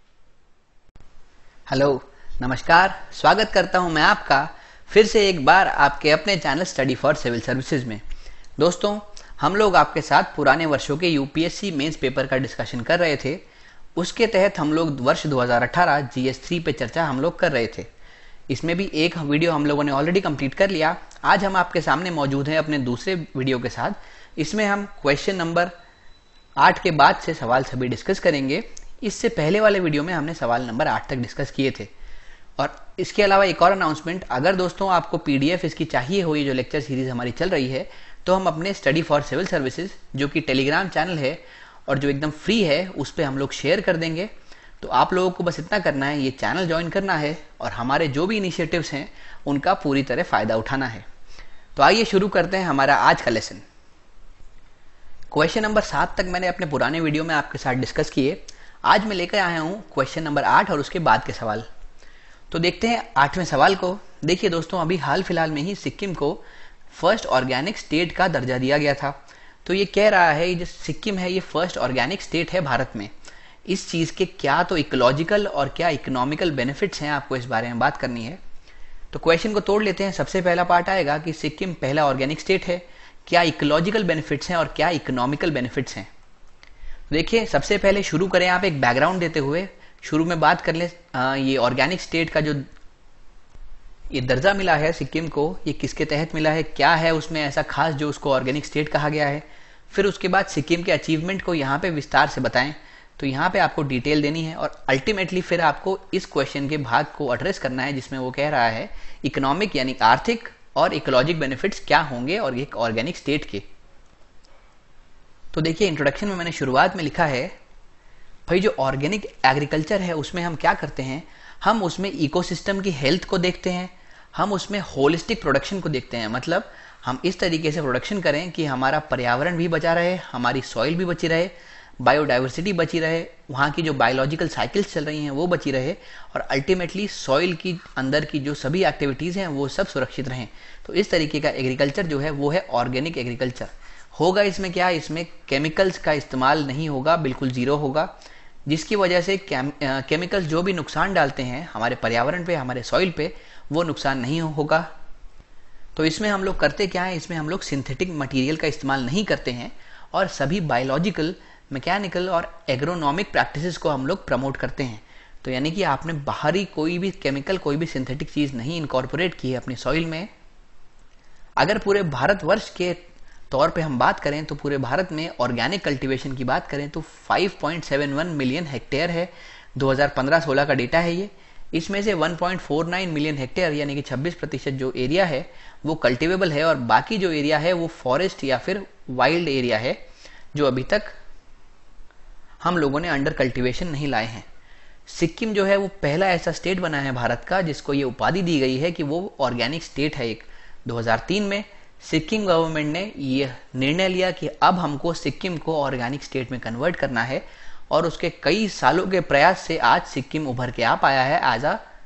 हेलो, नमस्कार, स्वागत करता हूं मैं आपका फिर से एक बार आपके अपने channel study for civil services में। दोस्तों हम लोग आपके साथ पुराने वर्षों के यूपीएससी मेंस पेपर का डिस्कशन कर रहे थे। उसके तहत हम लोग वर्ष 2018 GS3 पे चर्चा हम लोग कर रहे थे। इसमें भी एक वीडियो हम लोगों ने ऑलरेडी कंप्लीट कर लिया। आज हम आपके सामने मौजूद हैं अपने दूसरे वीडियो के साथ। इसमें हम क्वेश्चन नंबर 8 के बाद से सवाल सभी डिस्कस करेंगे। इससे पहले वाले वीडियो में हमने सवाल नंबर 8 तक डिस्कस किए थे। और इसके अलावा एक और अनाउंसमेंट, अगर दोस्तों आपको PDF इसकी चाहिए हो, ये जो लेक्चर सीरीज हमारी चल रही है, तो हम अपने स्टडी फॉर सिविल सर्विसेज जो कि टेलीग्राम चैनल है और जो एकदम फ्री है उस पर हम लोग शेयर कर देंगे। तो आप लोगों को बस इतना करना है, ये चैनल ज्वाइन करना है और हमारे जो भी इनिशिएटिव्स हैं उनका पूरी तरह फायदा उठाना है। तो आइए शुरू करते हैं हमारा आज का लेसन। क्वेश्चन नंबर 7 तक मैंने अपने पुराने वीडियो में आपके साथ डिस्कस किए। आज मैं लेकर आया हूं क्वेश्चन नंबर 8 और उसके बाद के सवाल। तो देखते हैं 8वें सवाल को। देखिए दोस्तों, अभी हाल फिलहाल में ही सिक्किम को फर्स्ट ऑर्गेनिक स्टेट का दर्जा दिया गया था। तो ये कह रहा है जो सिक्किम है ये फर्स्ट ऑर्गेनिक स्टेट है भारत में। इस चीज के क्या तो इकोलॉजिकल और क्या इकोनॉमिकल बेनिफिट्स हैं, आपको इस बारे में बात करनी है। तो क्वेश्चन को तोड़ लेते हैं। सबसे पहला पार्ट आएगा कि सिक्किम पहला ऑर्गेनिक स्टेट है, क्या इकोलॉजिकल बेनिफिट्स हैं और क्या इकोनॉमिकल बेनिफिट्स हैं। देखिए सबसे पहले शुरू करें आप एक बैकग्राउंड देते हुए। शुरू में बात कर ले ये ऑर्गेनिक स्टेट का जो ये दर्जा मिला है सिक्किम को, ये किसके तहत मिला है, क्या है उसमें ऐसा खास जो उसको ऑर्गेनिक स्टेट कहा गया है। फिर उसके बाद सिक्किम के अचीवमेंट को यहाँ पे विस्तार से बताएं। तो यहाँ पे आपको डिटेल देनी है और अल्टीमेटली फिर आपको इस क्वेश्चन के भाग को एड्रेस करना है जिसमें वो कह रहा है इकोनॉमिक यानी आर्थिक और इकोलॉजिक बेनिफिट्स क्या होंगे और एक ऑर्गेनिक स्टेट के। तो देखिए इंट्रोडक्शन में मैंने शुरुआत में लिखा है भाई जो ऑर्गेनिक एग्रीकल्चर है उसमें हम क्या करते हैं, हम उसमें इकोसिस्टम की हेल्थ को देखते हैं, हम उसमें होलिस्टिक प्रोडक्शन को देखते हैं। मतलब हम इस तरीके से प्रोडक्शन करें कि हमारा पर्यावरण भी बचा रहे, हमारी सॉइल भी बची रहे, बायोडाइवर्सिटी बची रहे, वहाँ की जो बायोलॉजिकल साइकिल्स चल रही हैं वो बची रहे, और अल्टीमेटली सॉइल की अंदर की जो सभी एक्टिविटीज़ हैं वो सब सुरक्षित रहें। तो इस तरीके का एग्रीकल्चर जो है वो है ऑर्गेनिक एग्रीकल्चर। होगा इसमें क्या, इसमें केमिकल्स का इस्तेमाल नहीं होगा, बिल्कुल ज़ीरो होगा, जिसकी वजह से केमिकल्स जो भी नुकसान डालते हैं हमारे पर्यावरण पे, हमारे सॉइल पे, वो नुकसान नहीं होगा। तो इसमें हम लोग करते क्या है, इसमें हम लोग सिंथेटिक मटेरियल का इस्तेमाल नहीं करते हैं और सभी बायोलॉजिकल, मैकेनिकल और एग्रोनॉमिक प्रैक्टिसेस को हम लोग प्रमोट करते हैं। तो यानी कि आपने बाहरी कोई भी केमिकल, कोई भी सिंथेटिक चीज़ नहीं इनकॉर्पोरेट की है अपनी सॉइल में। अगर पूरे भारतवर्ष के तौर पे हम बात करें तो पूरे भारत में ऑर्गेनिक कल्टीवेशन की बात करें तो 5.71 मिलियन हेक्टेयर है। 2015-16 का डेटा है ये। इसमें से 1.49 मिलियन हेक्टेयर यानी कि 26% जो एरिया है वो कल्टिवेबल है और बाकी जो एरिया है वो फॉरेस्ट या फिर वाइल्ड एरिया है जो अभी तक हम लोगों ने अंडर कल्टीवेशन नहीं लाए हैं। सिक्किम जो है वो पहला ऐसा स्टेट बना है भारत का जिसको ये उपाधि दी गई है कि वो ऑर्गेनिक स्टेट है। एक 2003 में सिक्किम गवर्नमेंट ने यह निर्णय लिया कि अब हमको सिक्किम को ऑर्गेनिक स्टेट में कन्वर्ट करना है और उसके कई सालों के प्रयास से आज सिक्किम उभर के आ पाया है एज अ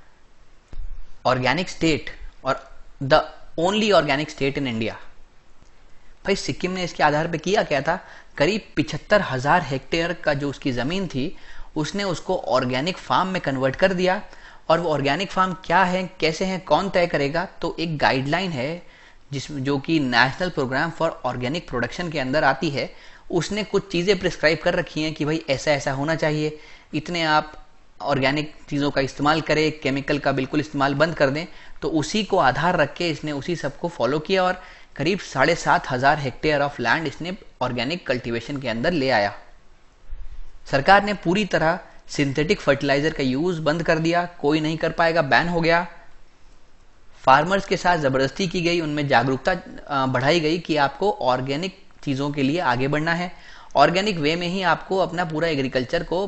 ऑर्गेनिक स्टेट और the only organic state in India. भाई सिक्किम ने इसके आधार पे किया क्या था, करीब 75,000 हेक्टेयर का जो उसकी ज़मीन थी उसने उसको ऑर्गेनिक फार्म में कन्वर्ट कर दिया। और वो ऑर्गेनिक फार्म क्या है, कैसे हैं, कौन तय करेगा, तो एक गाइडलाइन है जिसमें जो कि national programme for organic production के अंदर आती है। उसने कुछ चीज़ें प्रिस्क्राइब कर रखी हैं कि भाई ऐसा ऐसा होना चाहिए, इतने आप ऑर्गेनिक चीज़ों का इस्तेमाल करें, केमिकल का बिल्कुल इस्तेमाल बंद कर दें। तो उसी को आधार रख के इसने उसी सबको फॉलो किया और करीब 7,500 हेक्टेयर ऑफ लैंड इसने ऑर्गेनिक कल्टीवेशन के अंदर ले आया। सरकार ने पूरी तरह सिंथेटिक फर्टिलाइजर का यूज बंद कर दिया, कोई नहीं कर पाएगा, बैन हो गया। फार्मर्स के साथ जबरदस्ती की गई, उनमें जागरूकता बढ़ाई गई कि आपको ऑर्गेनिक चीज़ों के लिए आगे बढ़ना है, ऑर्गेनिक वे में ही आपको अपना पूरा एग्रीकल्चर को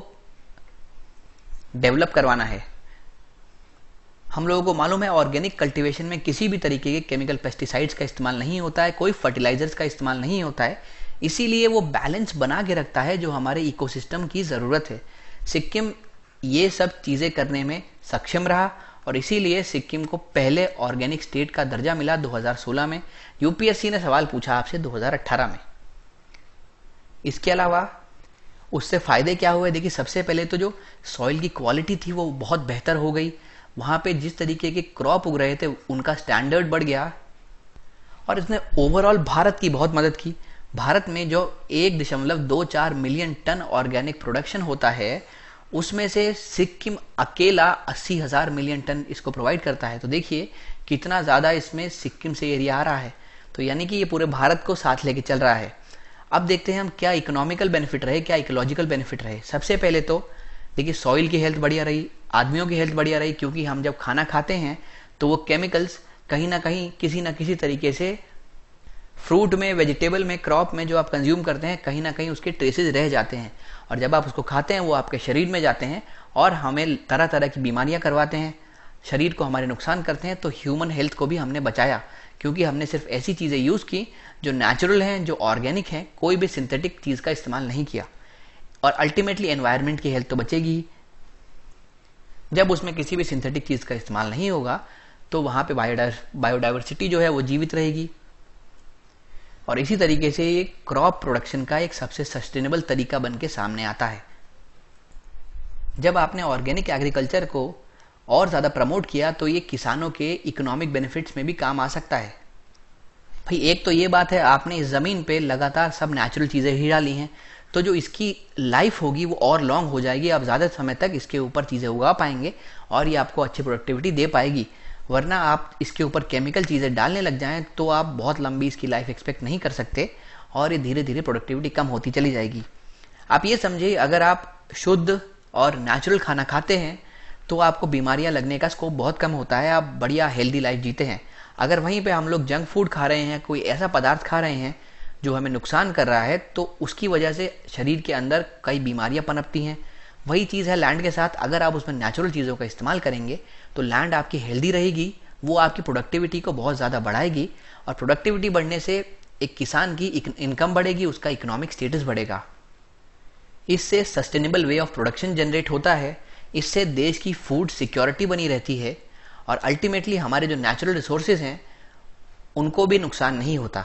डेवलप करवाना है। हम लोगों को मालूम है ऑर्गेनिक कल्टीवेशन में किसी भी तरीके के केमिकल पेस्टिसाइड्स का इस्तेमाल नहीं होता है, कोई फर्टिलाइजर्स का इस्तेमाल नहीं होता है, इसीलिए वो बैलेंस बना के रखता है जो हमारे इकोसिस्टम की ज़रूरत है। सिक्किम ये सब चीज़ें करने में सक्षम रहा और इसीलिए सिक्किम को पहले ऑर्गेनिक स्टेट का दर्जा मिला 2016 में। यूपीएससी ने सवाल पूछा आपसे 2018 में। इसके अलावा उससे फ़ायदे क्या हुए, देखिए सबसे पहले तो जो सॉइल की क्वालिटी थी वो बहुत बेहतर हो गई। वहाँ पे जिस तरीके के क्रॉप उग रहे थे उनका स्टैंडर्ड बढ़ गया और इसने ओवरऑल भारत की बहुत मदद की। भारत में जो 1.24 मिलियन टन ऑर्गेनिक प्रोडक्शन होता है उसमें से सिक्किम अकेला 80,000 मिलियन टन इसको प्रोवाइड करता है। तो देखिए कितना ज़्यादा इसमें सिक्किम से एरिया आ रहा है, तो यानी कि ये पूरे भारत को साथ लेके चल रहा है। अब देखते हैं हम क्या इकोनॉमिकल बेनिफिट रहे, क्या इकोलॉजिकल बेनिफिट रहे। सबसे पहले तो देखिए सॉइल की हेल्थ बढ़िया रही, आदमियों की हेल्थ बढ़िया रही, क्योंकि हम जब खाना खाते हैं तो वो केमिकल्स कहीं ना कहीं किसी ना किसी तरीके से फ्रूट में, वेजिटेबल में, क्रॉप में जो आप कंज्यूम करते हैं कहीं ना कहीं उसके ट्रेसेस रह जाते हैं और जब आप उसको खाते हैं वो आपके शरीर में जाते हैं और हमें तरह तरह की बीमारियां करवाते हैं, शरीर को हमारे नुकसान करते हैं। तो ह्यूमन हेल्थ को भी हमने बचाया क्योंकि हमने सिर्फ ऐसी चीज़ें यूज़ की जो नेचुरल हैं, जो ऑर्गेनिक हैं, कोई भी सिंथेटिक चीज़ का इस्तेमाल नहीं किया। और अल्टीमेटली एनवायरनमेंट की हेल्थ तो बचेगी। जब उसमें किसी भी सिंथेटिक चीज़ का इस्तेमाल नहीं होगा तो वहाँ पे बायोडाइवर्सिटी जो है वो जीवित रहेगी। और इसी तरीके से ये क्रॉप प्रोडक्शन का एक सबसे सस्टेनेबल तरीका बन के सामने आता है। जब आपने ऑर्गेनिक एग्रीकल्चर को और ज़्यादा प्रमोट किया तो ये किसानों के इकोनॉमिक बेनिफिट्स में भी काम आ सकता है। भाई एक तो ये बात है आपने इस ज़मीन पे लगातार सब नेचुरल चीज़ें ही डाली हैं, तो जो इसकी लाइफ होगी वो और लॉन्ग हो जाएगी, आप ज़्यादा समय तक इसके ऊपर चीज़ें उगा पाएंगे और ये आपको अच्छी प्रोडक्टिविटी दे पाएगी। वरना आप इसके ऊपर केमिकल चीज़ें डालने लग जाएं तो आप बहुत लंबी इसकी लाइफ एक्सपेक्ट नहीं कर सकते और ये धीरे धीरे प्रोडक्टिविटी कम होती चली जाएगी। आप ये समझिए अगर आप शुद्ध और नेचुरल खाना खाते हैं तो आपको बीमारियां लगने का स्कोप बहुत कम होता है, आप बढ़िया हेल्दी लाइफ जीते हैं। अगर वहीं पे हम लोग जंक फूड खा रहे हैं, कोई ऐसा पदार्थ खा रहे हैं जो हमें नुकसान कर रहा है, तो उसकी वजह से शरीर के अंदर कई बीमारियां पनपती हैं। वही चीज़ है लैंड के साथ, अगर आप उसमें नेचुरल चीज़ों का इस्तेमाल करेंगे तो लैंड आपकी हेल्दी रहेगी, वो आपकी प्रोडक्टिविटी को बहुत ज़्यादा बढ़ाएगी और प्रोडक्टिविटी बढ़ने से एक किसान की इनकम बढ़ेगी, उसका इकोनॉमिक स्टेटस बढ़ेगा। इससे sustainable way of production generate होता है, इससे देश की फूड सिक्योरिटी बनी रहती है और अल्टीमेटली हमारे जो नेचुरल रिसोर्सेज हैं उनको भी नुकसान नहीं होता।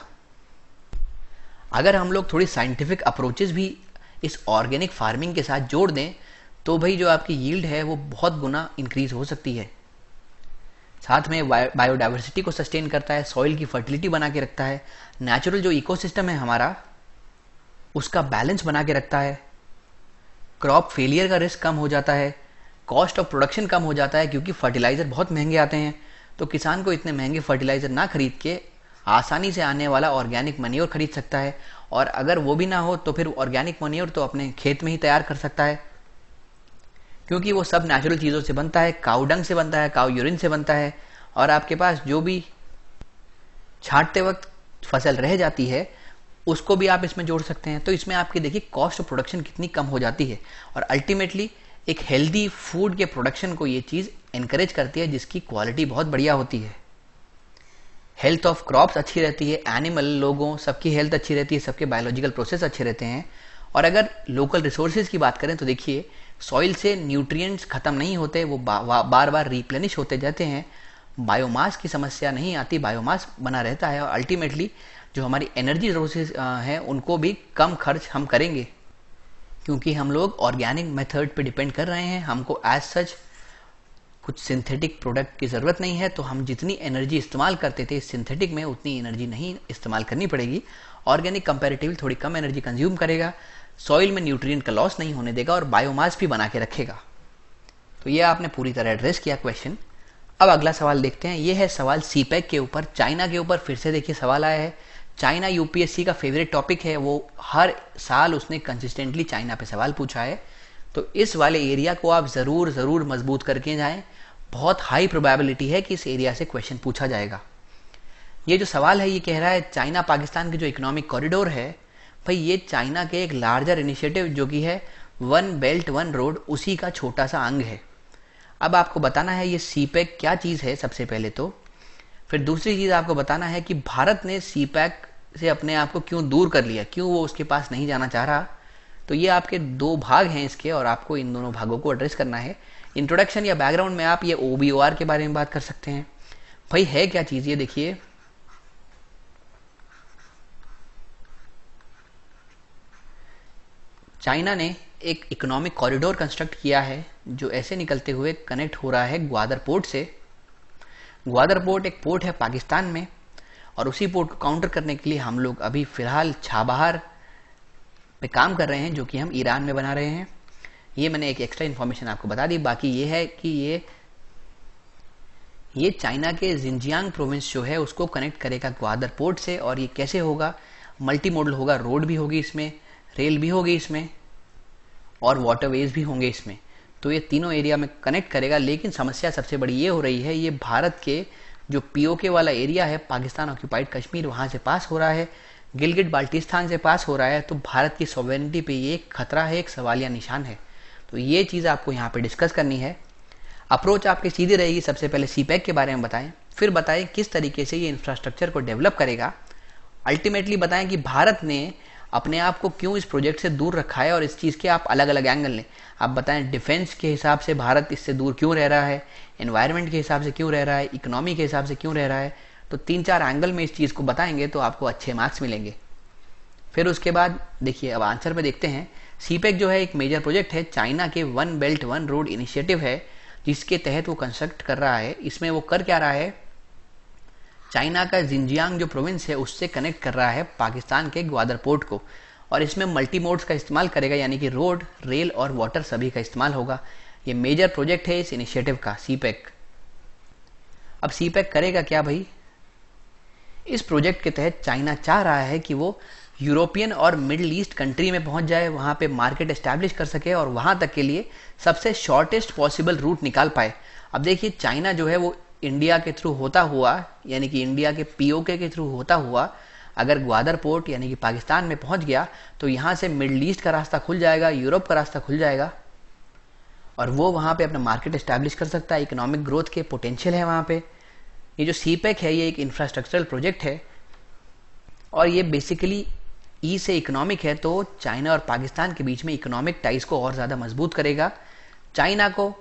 अगर हम लोग थोड़ी साइंटिफिक अप्रोचेस भी इस ऑर्गेनिक फार्मिंग के साथ जोड़ दें तो भाई जो आपकी यील्ड है वो बहुत गुना इंक्रीज हो सकती है। साथ में बायोडाइवर्सिटी को सस्टेन करता है, सॉइल की फर्टिलिटी बना के रखता है, नेचुरल जो इकोसिस्टम है हमारा उसका बैलेंस बना के रखता है, क्रॉप फेलियर का रिस्क कम हो जाता है, कॉस्ट ऑफ प्रोडक्शन कम हो जाता है क्योंकि फर्टिलाइजर बहुत महंगे आते हैं। तो किसान को इतने महंगे फर्टिलाइजर ना खरीद के आसानी से आने वाला ऑर्गेनिक मन्योर खरीद सकता है और अगर वो भी ना हो तो फिर ऑर्गेनिक मन्योर तो अपने खेत में ही तैयार कर सकता है क्योंकि वो सब नेचुरल चीज़ों से बनता है, काऊ डंग से बनता है, काऊ यूरिन से बनता है और आपके पास जो भी छांटते वक्त फसल रह जाती है उसको भी आप इसमें जोड़ सकते हैं। तो इसमें आपकी देखिए कॉस्ट ऑफ प्रोडक्शन कितनी कम हो जाती है और अल्टीमेटली एक हेल्दी फूड के प्रोडक्शन को ये चीज़ इनकरेज करती है जिसकी क्वालिटी बहुत बढ़िया होती है। हेल्थ ऑफ क्रॉप्स अच्छी रहती है, एनिमल, लोगों सबकी हेल्थ अच्छी रहती है, सबके बायोलॉजिकल प्रोसेस अच्छे रहते हैं। और अगर लोकल रिसोर्सेज की बात करें तो देखिए सॉइल से न्यूट्रिएंट्स खत्म नहीं होते, वो बार बार रिप्लेनिश होते जाते हैं बायोमास की समस्या नहीं आती, बायोमास बना रहता है और अल्टीमेटली जो हमारी एनर्जी रिसोर्सेज हैं उनको भी कम खर्च हम करेंगे, क्योंकि हम लोग ऑर्गेनिक मेथड पे डिपेंड कर रहे हैं। हमको एज सच कुछ सिंथेटिक प्रोडक्ट की ज़रूरत नहीं है, तो हम जितनी एनर्जी इस्तेमाल करते थे सिंथेटिक में उतनी एनर्जी नहीं इस्तेमाल करनी पड़ेगी। ऑर्गेनिक कंपैरेटिवली थोड़ी कम एनर्जी कंज्यूम करेगा, सॉइल में न्यूट्रिएंट का लॉस नहीं होने देगा और बायोमास भी बना के रखेगा। तो ये आपने पूरी तरह एड्रेस किया क्वेश्चन। अब अगला सवाल देखते हैं, ये है सवाल सीपैक के ऊपर, चाइना के ऊपर फिर से देखिए सवाल आया है। चाइना यूपीएससी का फेवरेट टॉपिक है, वो हर साल उसने कंसिस्टेंटली चाइना पे सवाल पूछा है, तो इस वाले एरिया को आप ज़रूर मजबूत करके जाएं। बहुत हाई प्रोबेबिलिटी है कि इस एरिया से क्वेश्चन पूछा जाएगा। ये जो सवाल है ये कह रहा है चाइना पाकिस्तान के जो इकोनॉमिक कॉरिडोर है, भाई ये चाइना के एक लार्जर इनिशिएटिव जो कि है वन बेल्ट वन रोड, उसी का छोटा सा अंग है। अब आपको बताना है ये सीपैक क्या चीज़ है सबसे पहले तो, फिर दूसरी चीज़ आपको बताना है कि भारत ने सीपैक से अपने आप को क्यों दूर कर लिया, क्यों वो उसके पास नहीं जाना चाह रहा। तो ये आपके दो भाग हैं इसके और आपको इन दोनों भागों को एड्रेस करना है। इंट्रोडक्शन या बैकग्राउंड में आप ये OBOR के बारे में बात कर सकते हैं। भाई है क्या चीज़ ये देखिए, चाइना ने एक इकोनॉमिक कॉरिडोर कंस्ट्रक्ट किया है जो ऐसे निकलते हुए कनेक्ट हो रहा है ग्वादर पोर्ट से। ग्वादर पोर्ट एक पोर्ट है पाकिस्तान में और उसी पोर्ट को काउंटर करने के लिए हम लोग अभी फिलहाल छाबहार पे काम कर रहे हैं जो कि हम ईरान में बना रहे हैं। ये मैंने एक एक्स्ट्रा इन्फॉर्मेशन आपको बता दी। बाकी ये है कि ये चाइना के जिनजियांग प्रोविंस जो है उसको कनेक्ट करेगा ग्वादर पोर्ट से। और ये कैसे होगा, मल्टी मॉडल होगा, रोड भी होगी इसमें, रेल भी होगी इसमें और वाटरवेज भी होंगे इसमें। तो ये तीनों एरिया में कनेक्ट करेगा। लेकिन समस्या सबसे बड़ी ये हो रही है, ये भारत के जो POK वाला एरिया है, पाकिस्तान ऑक्यूपाइड कश्मीर, वहाँ से पास हो रहा है, गिलगिट बाल्टिस्तान से पास हो रहा है। तो भारत की सॉवरेनिटी पे ये एक खतरा है, एक सवालिया निशान है। तो ये चीज़ आपको यहाँ पे डिस्कस करनी है। अप्रोच आपकी सीधी रहेगी, सबसे पहले सीपैक के बारे में बताएं, फिर बताएं किस तरीके से ये इंफ्रास्ट्रक्चर को डेवलप करेगा, अल्टीमेटली बताएं कि भारत ने अपने आप को क्यों इस प्रोजेक्ट से दूर रखा है और इस चीज़ के आप अलग अलग एंगल लें। आप बताएं डिफेंस के हिसाब से भारत इससे दूर क्यों रह रहा है, एनवायरनमेंट के हिसाब से क्यों रह रहा है, इकोनॉमी के हिसाब से क्यों रह रहा है। तो 3-4 एंगल में इस चीज़ को बताएंगे तो आपको अच्छे मार्क्स मिलेंगे। फिर उसके बाद देखिए अब आंसर पे देखते हैं। सीपैक जो है एक मेजर प्रोजेक्ट है, चाइना के one belt one road initiative है जिसके तहत वो कंस्ट्रक्ट कर रहा है। इसमें वो कर क्या रहा है, चाइना का जिनजियांग जो प्रोविंस है उससे कनेक्ट कर रहा है पाकिस्तान के ग्वादर पोर्ट को। और इसमें मल्टी मोड्स का इस्तेमाल करेगा, यानी कि रोड, रेल और वाटर सभी का इस्तेमाल होगा। ये मेजर प्रोजेक्ट है इस इनिशिएटिव का, सीपैक। अब सीपैक करेगा क्या भाई, इस प्रोजेक्ट के तहत चाइना चाह रहा है कि वो यूरोपियन और मिडिल ईस्ट कंट्री में पहुंच जाए, वहां पे मार्केट एस्टैब्लिश कर सके और वहां तक के लिए सबसे शॉर्टेस्ट पॉसिबल रूट निकाल पाए। अब देखिए चाइना जो है वो इंडिया के थ्रू होता हुआ, यानी कि इंडिया के POK के थ्रू होता हुआ अगर ग्वादर पोर्ट यानी कि पाकिस्तान में पहुंच गया तो यहाँ से मिडिल ईस्ट का रास्ता खुल जाएगा, यूरोप का रास्ता खुल जाएगा और वो वहाँ पे अपना मार्केट एस्टैब्लिश कर सकता है। इकोनॉमिक ग्रोथ के पोटेंशियल है वहाँ पे। ये जो सीपैक है ये एक इंफ्रास्ट्रक्चरल प्रोजेक्ट है और ये बेसिकली ई से इकोनॉमिक है, तो चाइना और पाकिस्तान के बीच में इकोनॉमिक टाइज को और ज़्यादा मजबूत करेगा। चाइना को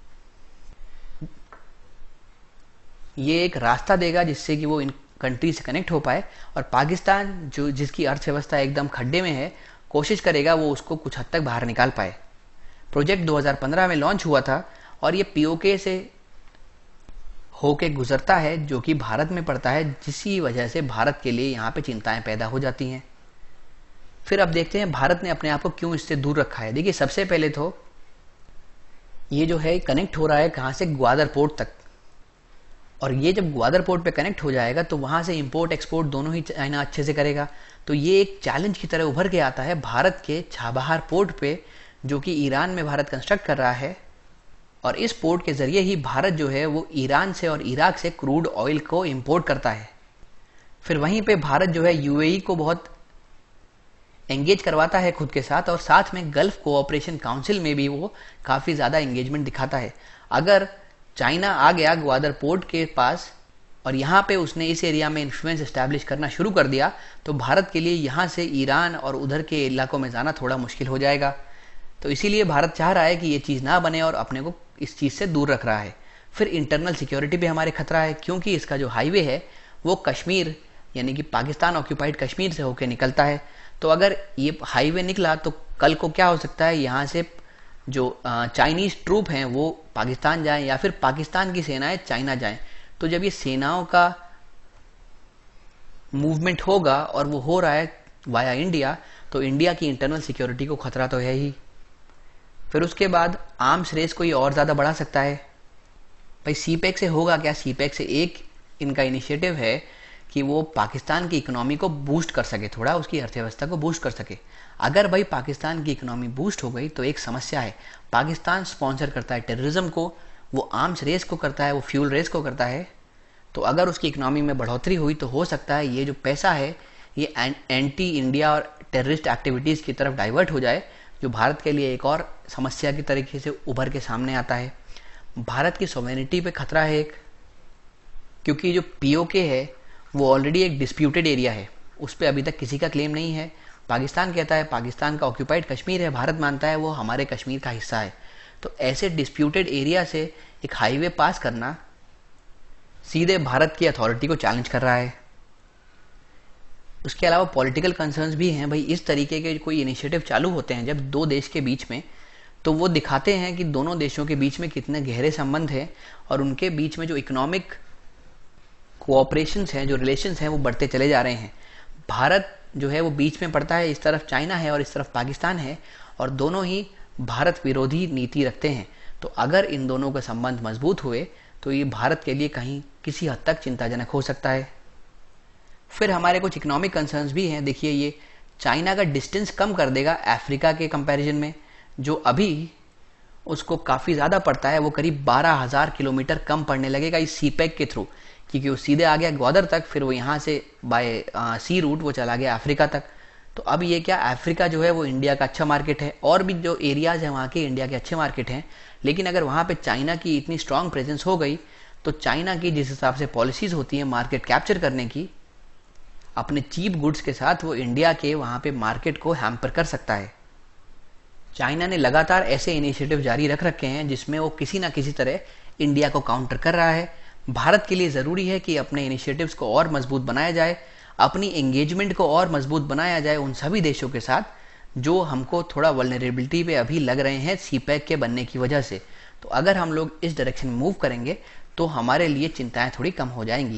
ये एक रास्ता देगा जिससे कि वो इन कंट्री से कनेक्ट हो पाए और पाकिस्तान जो जिसकी अर्थव्यवस्था एकदम खड्डे में है, कोशिश करेगा वो उसको कुछ हद तक बाहर निकाल पाए। प्रोजेक्ट 2015 में लॉन्च हुआ था और ये POK से होके गुजरता है जो कि भारत में पड़ता है, जिसकी वजह से भारत के लिए यहाँ पे चिंताएं पैदा हो जाती हैं। फिर अब देखते हैं भारत ने अपने आप को क्यों इससे दूर रखा है। देखिए सबसे पहले तो ये जो है कनेक्ट हो रहा है कहाँ से, ग्वादर पोर्ट तक। और ये जब ग्वादर पोर्ट पे कनेक्ट हो जाएगा तो वहाँ से इंपोर्ट एक्सपोर्ट दोनों ही चाइना अच्छे से करेगा। तो ये एक चैलेंज की तरह उभर के आता है भारत के छाबहार पोर्ट पे, जो कि ईरान में भारत कंस्ट्रक्ट कर रहा है। और इस पोर्ट के ज़रिए ही भारत जो है वो ईरान से और इराक से क्रूड ऑयल को इंपोर्ट करता है। फिर वहीं पे भारत जो है UAE को बहुत एंगेज करवाता है खुद के साथ और साथ में गल्फ कोऑपरेशन काउंसिल में भी वो काफ़ी ज़्यादा एंगेजमेंट दिखाता है। अगर चाइना आ गया ग्वादर पोर्ट के पास और यहाँ पे उसने इस एरिया में इन्फ्लुएंस एस्टैब्लिश करना शुरू कर दिया तो भारत के लिए यहाँ से ईरान और उधर के इलाकों में जाना थोड़ा मुश्किल हो जाएगा। तो इसीलिए भारत चाह रहा है कि ये चीज़ ना बने और अपने को इस चीज़ से दूर रख रहा है। फिर इंटरनल सिक्योरिटी पे हमारे खतरा है, क्योंकि इसका जो हाईवे है वो कश्मीर यानी कि पाकिस्तान ऑक्यूपाइड कश्मीर से होकर निकलता है। तो अगर ये हाईवे निकला तो कल को क्या हो सकता है, यहाँ से जो चाइनीज ट्रूप हैं वो पाकिस्तान जाएं या फिर पाकिस्तान की सेनाएं चाइना जाएं। तो जब ये सेनाओं का मूवमेंट होगा और वो हो रहा है वाया इंडिया, तो इंडिया की इंटरनल सिक्योरिटी को खतरा तो है ही। फिर उसके बाद आर्म्स रेस को ये और ज़्यादा बढ़ा सकता है। भाई सीपैक से होगा क्या? सीपैक से एक इनका इनिशिएटिव है कि वो पाकिस्तान की इकोनॉमी को बूस्ट कर सके, थोड़ा उसकी अर्थव्यवस्था को बूस्ट कर सके। अगर भाई पाकिस्तान की इकोनॉमी बूस्ट हो गई तो एक समस्या है, पाकिस्तान स्पॉन्सर करता है टेररिज्म को, वो आर्म्स रेस को करता है, वो फ्यूल रेस को करता है। तो अगर उसकी इकोनॉमी में बढ़ोतरी हुई तो हो सकता है ये जो पैसा है ये एंटी इंडिया और टेररिस्ट एक्टिविटीज़ की तरफ डाइवर्ट हो जाए, जो भारत के लिए एक और समस्या की तरीके से उभर के सामने आता है। भारत की सॉवरेनिटी पे खतरा है एक, क्योंकि जो पीओके है वो ऑलरेडी एक डिस्प्यूटेड एरिया है, उस पर अभी तक किसी का क्लेम नहीं है। पाकिस्तान कहता है पाकिस्तान का ऑक्यूपाइड कश्मीर है, भारत मानता है वो हमारे कश्मीर का हिस्सा है। तो ऐसे डिस्प्यूटेड एरिया से एक हाईवे पास करना सीधे भारत की अथॉरिटी को चैलेंज कर रहा है। उसके अलावा पॉलिटिकल कंसर्न्स भी हैं। भाई इस तरीके के कोई इनिशिएटिव चालू होते हैं जब दो देश के बीच में, तो वो दिखाते हैं कि दोनों देशों के बीच में कितने गहरे संबंध हैं और उनके बीच में जो इकोनॉमिक कोऑपरेशंस हैं, जो रिलेशंस हैं, वो बढ़ते चले जा रहे हैं। भारत जो है वो बीच में पड़ता है, इस तरफ चाइना है और इस तरफ पाकिस्तान है, और दोनों ही भारत विरोधी नीति रखते हैं। तो अगर इन दोनों के संबंध मजबूत हुए तो ये भारत के लिए कहीं किसी हद तक चिंताजनक हो सकता है। फिर हमारे कुछ इकोनॉमिक कंसर्न्स भी हैं। देखिए ये चाइना का डिस्टेंस कम कर देगा अफ्रीका के कंपैरिजन में, जो अभी उसको काफ़ी ज़्यादा पड़ता है, वो करीब 12,000 किलोमीटर कम पड़ने लगेगा इस सीपैक के थ्रू, क्योंकि वो सीधे आ गया ग्वादर तक, फिर वो यहाँ से बाय सी रूट वो चला गया अफ्रीका तक। तो अब ये क्या, अफ्रीका जो है वो इंडिया का अच्छा मार्केट है, और भी जो एरियाज़ हैं वहाँ के इंडिया के अच्छे मार्केट हैं। लेकिन अगर वहाँ पे चाइना की इतनी स्ट्रांग प्रेजेंस हो गई तो चाइना की जिस हिसाब से पॉलिसीज़ होती हैं मार्केट कैप्चर करने की अपने चीप गुड्स के साथ, वो इंडिया के वहाँ पे मार्केट को हैम्पर कर सकता है। चाइना ने लगातार ऐसे इनिशिएटिव जारी रख रखे हैं जिसमें वो किसी ना किसी तरह इंडिया को काउंटर कर रहा है। भारत के लिए ज़रूरी है कि अपने इनिशिएटिव्स को और मजबूत बनाया जाए, अपनी एंगेजमेंट को और मजबूत बनाया जाए उन सभी देशों के साथ जो हमको थोड़ा वल्नरेबिलिटी पे अभी लग रहे हैं सीपैक के बनने की वजह से। तो अगर हम लोग इस डायरेक्शन में मूव करेंगे तो हमारे लिए चिंताएं थोड़ी कम हो जाएंगी।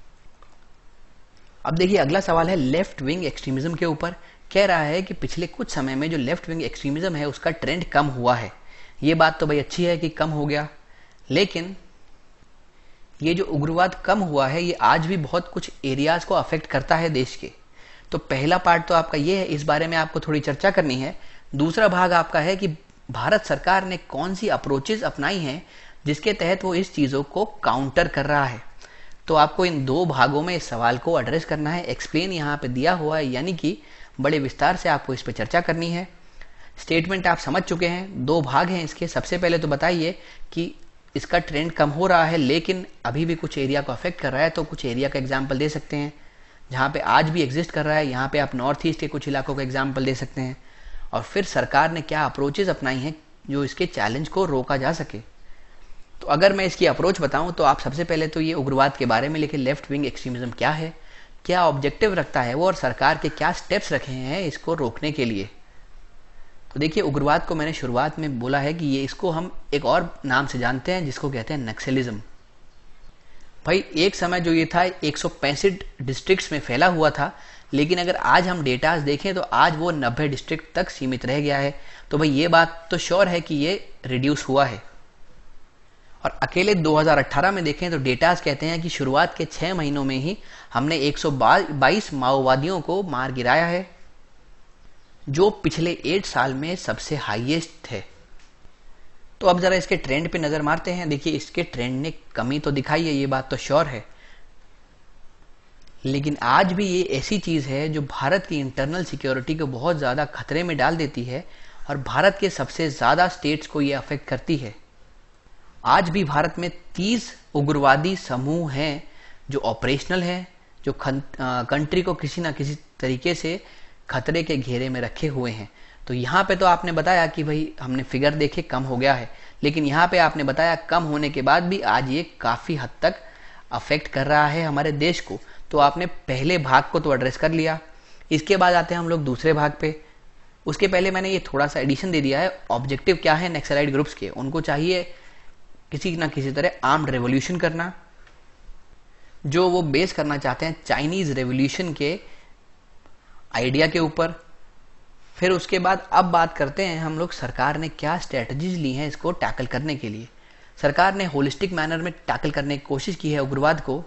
अब देखिए अगला सवाल है लेफ्ट विंग एक्सट्रीमिज्म के ऊपर। कह रहा है कि पिछले कुछ समय में जो लेफ्ट विंग एक्सट्रीमिज्म है उसका ट्रेंड कम हुआ है। ये बात तो भाई अच्छी है कि कम हो गया, लेकिन ये जो उग्रवाद कम हुआ है ये आज भी बहुत कुछ एरियाज को अफेक्ट करता है देश के। तो पहला पार्ट तो आपका ये है, इस बारे में आपको थोड़ी चर्चा करनी है। दूसरा भाग आपका है कि भारत सरकार ने कौन सी अप्रोचेज अपनाई हैं जिसके तहत वो इस चीज़ों को काउंटर कर रहा है। तो आपको इन दो भागों में इस सवाल को एड्रेस करना है। एक्सप्लेन यहाँ पे दिया हुआ है, यानी कि बड़े विस्तार से आपको इस पर चर्चा करनी है। स्टेटमेंट आप समझ चुके हैं, दो भाग हैं इसके। सबसे पहले तो बताइए कि इसका ट्रेंड कम हो रहा है लेकिन अभी भी कुछ एरिया को अफेक्ट कर रहा है, तो कुछ एरिया का एग्जाम्पल दे सकते हैं जहाँ पे आज भी एग्जिस्ट कर रहा है। यहाँ पे आप नॉर्थ ईस्ट के कुछ इलाकों का एग्जाम्पल दे सकते हैं, और फिर सरकार ने क्या अप्रोचेज अपनाई हैं जो इसके चैलेंज को रोका जा सके। तो अगर मैं इसकी अप्रोच बताऊं तो आप सबसे पहले तो ये उग्रवाद के बारे में लिखे, लेफ्ट विंग एक्सट्रीमिज्म क्या है, क्या ऑब्जेक्टिव रखता है वो, और सरकार के क्या स्टेप्स रखे हैं इसको रोकने के लिए। तो देखिए उग्रवाद को मैंने शुरुआत में बोला है कि ये इसको हम एक और नाम से जानते हैं जिसको कहते हैं नक्सलिज्म। भाई एक समय जो ये था 165 डिस्ट्रिक्ट्स में फैला हुआ था, लेकिन अगर आज हम डेटाज देखें तो आज वो 90 डिस्ट्रिक्ट तक सीमित रह गया है। तो भाई ये बात तो श्योर है कि ये रिड्यूस हुआ है। और अकेले 2018 में देखें तो डेटाज कहते हैं कि शुरुआत के 6 महीनों में ही हमने 122 माओवादियों को मार गिराया है, जो पिछले 8 साल में सबसे हाईएस्ट है। तो अब जरा इसके ट्रेंड पे नजर मारते हैं। देखिए इसके ट्रेंड ने कमी तो दिखाई है, ये बात तो श्योर है, लेकिन आज भी ये ऐसी चीज है जो भारत की इंटरनल सिक्योरिटी को बहुत ज्यादा खतरे में डाल देती है और भारत के सबसे ज्यादा स्टेट्स को ये अफेक्ट करती है। आज भी भारत में 30 उग्रवादी समूह हैं जो ऑपरेशनल हैं, जो कंट्री को किसी ना किसी तरीके से खतरे के घेरे में रखे हुए हैं। तो यहाँ पे तो आपने बताया कि भाई हमने फिगर देखे कम हो गया है, लेकिन यहाँ पे आपने बताया कम होने के बाद भी आज ये काफ़ी हद तक अफेक्ट कर रहा है हमारे देश को। तो आपने पहले भाग को तो एड्रेस कर लिया, इसके बाद आते हैं हम लोग दूसरे भाग पे। उसके पहले मैंने ये थोड़ा सा एडिशन दे दिया है। ऑब्जेक्टिव क्या है नक्सलाइट ग्रुप्स के, उनको चाहिए किसी ना किसी तरह आर्म्ड रेवोल्यूशन करना, जो वो बेस करना चाहते हैं चाइनीज रेवोल्यूशन के आइडिया के ऊपर। फिर उसके बाद अब बात करते हैं हम लोग सरकार ने क्या स्ट्रेटजीज ली हैं इसको टैकल करने के लिए। सरकार ने होलिस्टिक मैनर में टैकल करने की कोशिश की है उग्रवाद को।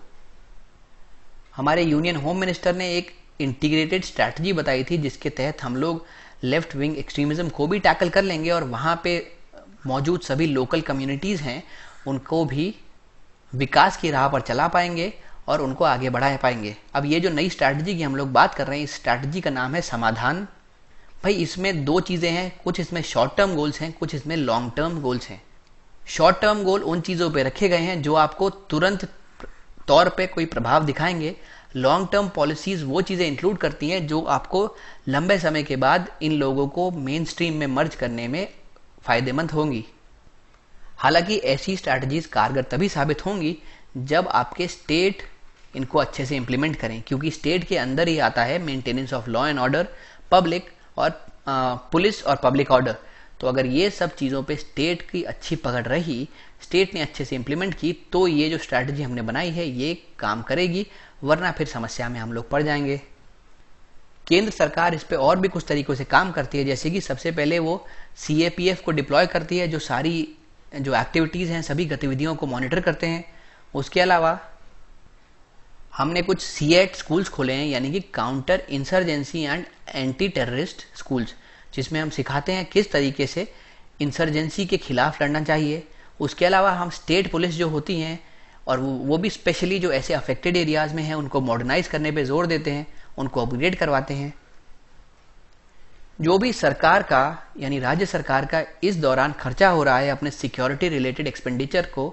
हमारे यूनियन होम मिनिस्टर ने एक इंटीग्रेटेड स्ट्रैटेजी बताई थी जिसके तहत हम लोग लेफ्ट विंग एक्सट्रीमिज्म को भी टैकल कर लेंगे और वहां पे मौजूद सभी लोकल कम्युनिटीज हैं उनको भी विकास की राह पर चला पाएंगे और उनको आगे बढ़ा पाएंगे। अब ये जो नई स्ट्रैटेजी की हम लोग बात कर रहे हैं, इस स्ट्रैटेजी का नाम है समाधान। भाई इसमें दो चीजें हैं, कुछ इसमें शॉर्ट टर्म गोल्स हैं, कुछ इसमें लॉन्ग टर्म गोल्स हैं। शॉर्ट टर्म गोल उन चीजों पे रखे गए हैं जो आपको तुरंत तौर पे कोई प्रभाव दिखाएंगे। लॉन्ग टर्म पॉलिसीज वो चीजें इंक्लूड करती हैं जो आपको लंबे समय के बाद इन लोगों को मेन स्ट्रीम में मर्ज करने में फायदेमंद होंगी। हालांकि ऐसी स्ट्रैटेजीज कारगर तभी साबित होंगी जब आपके स्टेट इनको अच्छे से इंप्लीमेंट करें, क्योंकि स्टेट के अंदर ही आता है maintenance of law and order, public और पुलिस और पब्लिक ऑर्डर। तो अगर ये सब चीज़ों पे स्टेट की अच्छी पकड़ रही, स्टेट ने अच्छे से इंप्लीमेंट की, तो ये जो स्ट्रैटेजी हमने बनाई है ये काम करेगी, वरना फिर समस्या में हम लोग पड़ जाएंगे। केंद्र सरकार इस पे और भी कुछ तरीकों से काम करती है, जैसे कि सबसे पहले वो CAPF को डिप्लॉय करती है जो सारी जो एक्टिविटीज़ हैं सभी गतिविधियों को मॉनिटर करते हैं। उसके अलावा हमने कुछ CAT स्कूल्स खोले हैं, यानी कि counter insurgency and anti terrorist schools, जिसमें हम सिखाते हैं किस तरीके से इंसर्जेंसी के खिलाफ लड़ना चाहिए। उसके अलावा हम स्टेट पुलिस जो होती हैं और वो भी स्पेशली जो ऐसे अफेक्टेड एरियाज में हैं उनको मॉडर्नाइज करने पे जोर देते हैं, उनको अपग्रेड करवाते हैं। जो भी सरकार का यानी राज्य सरकार का इस दौरान खर्चा हो रहा है अपने सिक्योरिटी रिलेटेड एक्सपेंडिचर को,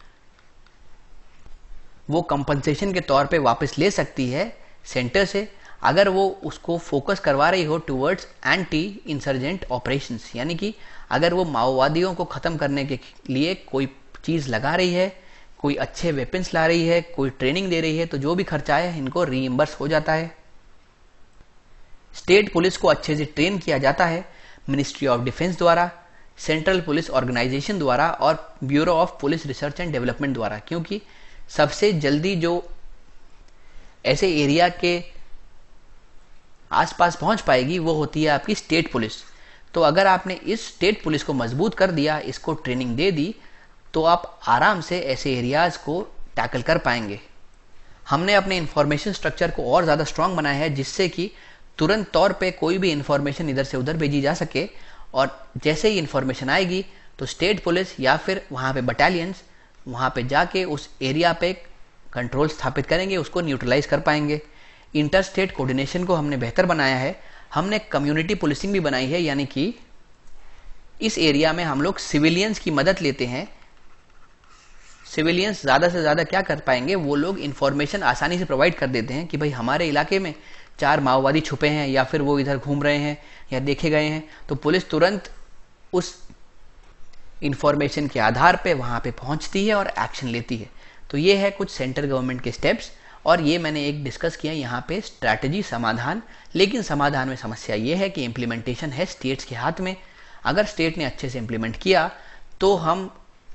वो कंपनसेशन के तौर पे वापस ले सकती है सेंटर से, अगर वो उसको फोकस करवा रही हो टुवर्ड्स एंटी इंसर्जेंट ऑपरेशंस, यानी कि अगर वो माओवादियों को खत्म करने के लिए कोई चीज लगा रही है, कोई अच्छे वेपन्स ला रही है, कोई ट्रेनिंग दे रही है, तो जो भी खर्चा है इनको रीइंबर्स हो जाता है। स्टेट पुलिस को अच्छे से ट्रेन किया जाता है मिनिस्ट्री ऑफ डिफेंस द्वारा, सेंट्रल पुलिस ऑर्गेनाइजेशन द्वारा और bureau of police research and development द्वारा, क्योंकि सबसे जल्दी जो ऐसे एरिया के आसपास पहुंच पाएगी वो होती है आपकी स्टेट पुलिस। तो अगर आपने इस स्टेट पुलिस को मजबूत कर दिया, इसको ट्रेनिंग दे दी, तो आप आराम से ऐसे एरियाज को टैकल कर पाएंगे। हमने अपने इंफॉर्मेशन स्ट्रक्चर को और ज़्यादा स्ट्रांग बनाया है जिससे कि तुरंत तौर पे कोई भी इंफॉर्मेशन इधर से उधर भेजी जा सके, और जैसे ही इंफॉर्मेशन आएगी तो स्टेट पुलिस या फिर वहाँ पे बटालियंस वहाँ पे जाके उस एरिया पे कंट्रोल स्थापित करेंगे, उसको न्यूट्रलाइज कर पाएंगे। इंटर स्टेट कोऑर्डिनेशन को हमने बेहतर बनाया है। हमने कम्युनिटी पुलिसिंग भी बनाई है, यानी कि इस एरिया में हम लोग सिविलियंस की मदद लेते हैं। सिविलियंस ज़्यादा से ज़्यादा क्या कर पाएंगे, वो लोग इंफॉर्मेशन आसानी से प्रोवाइड कर देते हैं कि भाई हमारे इलाके में 4 माओवादी छुपे हैं या फिर वो इधर घूम रहे हैं या देखे गए हैं, तो पुलिस तुरंत उस इंफॉर्मेशन के आधार पे वहाँ पे पहुँचती है और एक्शन लेती है। तो ये है कुछ सेंट्रल गवर्नमेंट के स्टेप्स, और ये मैंने एक डिस्कस किया यहाँ पे स्ट्रैटेजी समाधान। लेकिन समाधान में समस्या ये है कि इम्प्लीमेंटेशन है स्टेट्स के हाथ में। अगर स्टेट ने अच्छे से इम्प्लीमेंट किया तो हम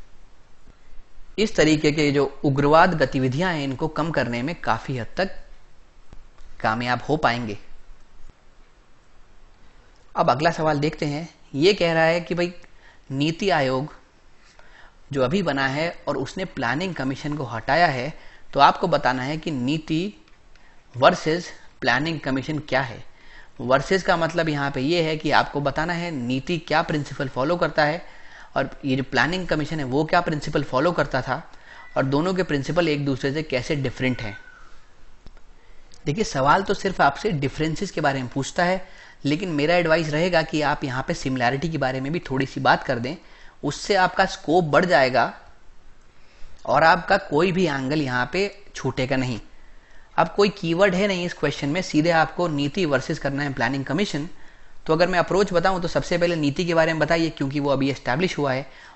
इस तरीके के जो उग्रवाद गतिविधियां हैं इनको कम करने में काफी हद तक कामयाब हो पाएंगे। अब अगला सवाल देखते हैं। ये कह रहा है कि भाई नीति आयोग जो अभी बना है और उसने प्लानिंग कमीशन को हटाया है, तो आपको बताना है कि नीति वर्सेस प्लानिंग कमीशन क्या है। वर्सेस का मतलब यहाँ पे ये है कि आपको बताना है नीति क्या प्रिंसिपल फॉलो करता है और ये जो प्लानिंग कमीशन है वो क्या प्रिंसिपल फॉलो करता था, और दोनों के प्रिंसिपल एक दूसरे से कैसे डिफरेंट हैं। देखिए, सवाल तो सिर्फ आपसे डिफरेंसेस के बारे में पूछता है, लेकिन मेरा एडवाइस रहेगा कि आप यहाँ पे सिमिलैरिटी के बारे में भी थोड़ी सी बात कर दें, उससे आपका स्कोप बढ़ जाएगा और आपका कोई भी एंगल यहाँ पे छूटेगा नहीं। अब कोई कीवर्ड है नहीं इस क्वेश्चन में, सीधे आपको नीति वर्सेस करना है प्लानिंग कमीशन। तो अगर मैं अप्रोच बताऊं तो सबसे पहले नीति के बारे में बताइए, क्योंकि वो अभी एस्टैब्लिश हुआ है,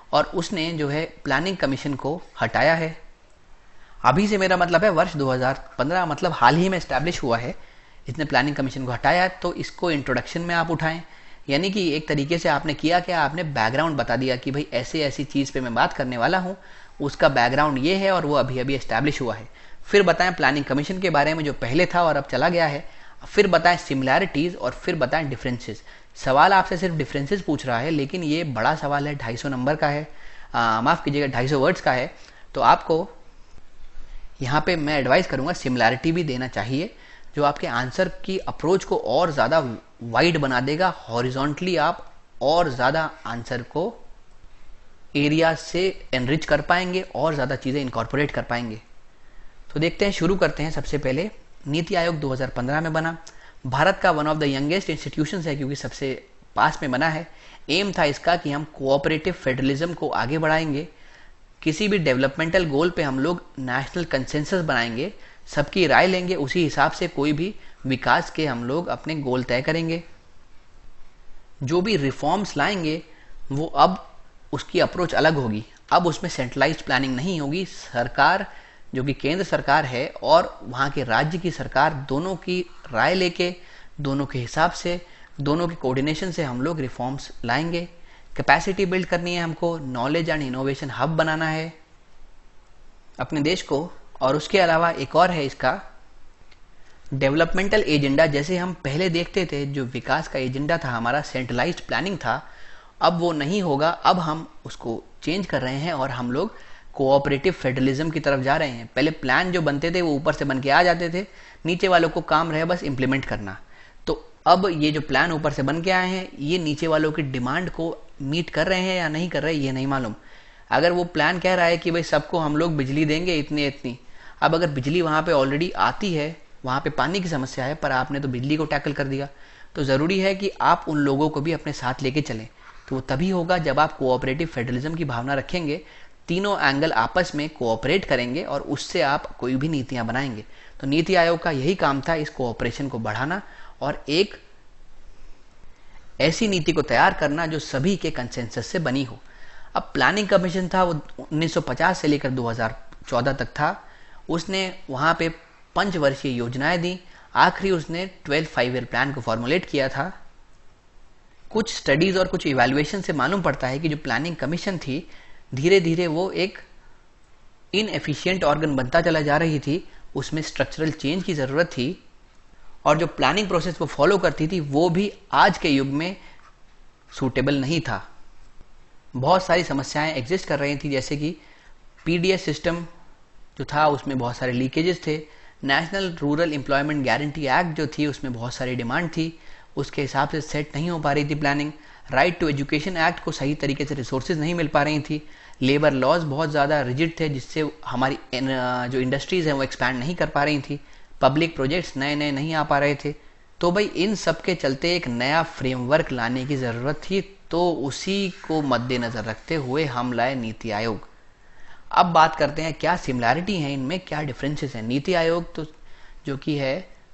और उसने जो है प्लानिंग कमीशन को हटाया है। अभी से मेरा मतलब है वर्ष 2015, मतलब हाल ही में एस्टैब्लिश हुआ है, इसने प्लानिंग कमीशन को हटाया। तो इसको इंट्रोडक्शन में आप उठाएं, यानी कि एक तरीके से आपने किया क्या, आपने बैकग्राउंड बता दिया कि भाई ऐसे ऐसी चीज़ पे मैं बात करने वाला हूँ, उसका बैकग्राउंड ये है और वो अभी अभी एस्टैब्लिश हुआ है। फिर बताएं प्लानिंग कमीशन के बारे में जो पहले था और अब चला गया है, फिर बताएं सिमिलैरिटीज़ और फिर बताएं डिफरेंसेस। सवाल आपसे सिर्फ डिफरेंसेस पूछ रहा है, लेकिन ये बड़ा सवाल है, 250 नंबर का है, माफ़ कीजिएगा 250 वर्ड्स का है। तो आपको यहाँ पे मैं एडवाइस करूँगा सिमिलैरिटी भी देना चाहिए, जो आपके आंसर की अप्रोच को और ज़्यादा वाइड बना देगा। हॉरिजॉन्टली आप और ज़्यादा आंसर को एरिया से एनरिच कर पाएंगे और ज़्यादा चीज़ें इनकॉर्पोरेट कर पाएंगे। तो देखते हैं, शुरू करते हैं। सबसे पहले नीति आयोग 2015 में बना, भारत का one of the youngest institutions है क्योंकि सबसे पास में बना है। एम था इसका कि हम कोऑपरेटिव फेडरलिज्म को आगे बढ़ाएंगे, किसी भी डेवलपमेंटल गोल पे हम लोग नेशनल कंसेंसस बनाएंगे, सबकी राय लेंगे, उसी हिसाब से कोई भी विकास के हम लोग अपने गोल तय करेंगे। जो भी रिफॉर्म्स लाएंगे वो अब उसकी अप्रोच अलग होगी, अब उसमें सेंट्रलाइज्ड प्लानिंग नहीं होगी। सरकार जो कि केंद्र सरकार है और वहाँ के राज्य की सरकार, दोनों की राय लेके, दोनों के हिसाब से, दोनों के कोऑर्डिनेशन से हम लोग रिफॉर्म्स लाएंगे। कैपेसिटी बिल्ड करनी है हमको, नॉलेज एंड इनोवेशन हब बनाना है अपने देश को। और उसके अलावा एक और है इसका डेवलपमेंटल एजेंडा। जैसे हम पहले देखते थे जो विकास का एजेंडा था हमारा, सेंट्रलाइज्ड प्लानिंग था, अब वो नहीं होगा। अब हम उसको चेंज कर रहे हैं और हम लोग कोऑपरेटिव फेडरलिज्म की तरफ जा रहे हैं। पहले प्लान जो बनते थे वो ऊपर से बन के आ जाते थे, नीचे वालों को काम रहे बस इम्प्लीमेंट करना। तो अब ये जो प्लान ऊपर से बन के आए हैं, ये नीचे वालों की डिमांड को मीट कर रहे हैं या नहीं कर रहे ये नहीं मालूम। अगर वो प्लान कह रहा है कि भाई सबको हम लोग बिजली देंगे इतनी इतनी, अब अगर बिजली वहाँ पे ऑलरेडी आती है, वहाँ पे पानी की समस्या है, पर आपने तो बिजली को टैकल कर दिया, तो ज़रूरी है कि आप उन लोगों को भी अपने साथ लेके चलें। तो वो तभी होगा जब आप कोऑपरेटिव फेडरलिज्म की भावना रखेंगे, तीनों एंगल आपस में कोऑपरेट करेंगे और उससे आप कोई भी नीतियाँ बनाएंगे। तो नीति आयोग का यही काम था, इस कोऑपरेशन को बढ़ाना और एक ऐसी नीति को तैयार करना जो सभी के कंसेंसस से बनी हो। अब प्लानिंग कमीशन था वो 1950 से लेकर 2014 तक था। उसने वहाँ पे 5 वर्षीय योजनाएं दी, आखिरी उसने 12 5 ईयर प्लान को फॉर्मुलेट किया था। कुछ स्टडीज और कुछ इवैल्यूएशन से मालूम पड़ता है कि जो प्लानिंग कमीशन थी, धीरे धीरे वो एक इनएफिशिएंट ऑर्गन बनता चला जा रही थी, उसमें स्ट्रक्चरल चेंज की ज़रूरत थी और जो प्लानिंग प्रोसेस वो फॉलो करती थी वो भी आज के युग में सूटेबल नहीं था। बहुत सारी समस्याएं एग्जिस्ट कर रही थी, जैसे कि पीडीएस सिस्टम जो था उसमें बहुत सारे लीकेजेस थे, national rural employment guarantee act जो थी उसमें बहुत सारी डिमांड थी, उसके हिसाब से सेट नहीं हो पा रही थी planning. Right to education act को सही तरीके से रिसोर्सेज नहीं मिल पा रही थी, लेबर लॉज बहुत ज़्यादा रिजिड थे जिससे हमारी जो इंडस्ट्रीज़ हैं वो एक्सपैंड नहीं कर पा रही थी, पब्लिक प्रोजेक्ट्स नए नए नहीं आ पा रहे थे। तो भाई इन सब के चलते एक नया फ्रेमवर्क लाने की ज़रूरत थी, तो उसी को मद्देनज़र रखते हुए हम लाए नीति आयोग। अब बात करते हैं क्या सिमिलैरिटी है इनमें, क्या डिफरेंसेस हैं। नीति आयोग तो जो कि है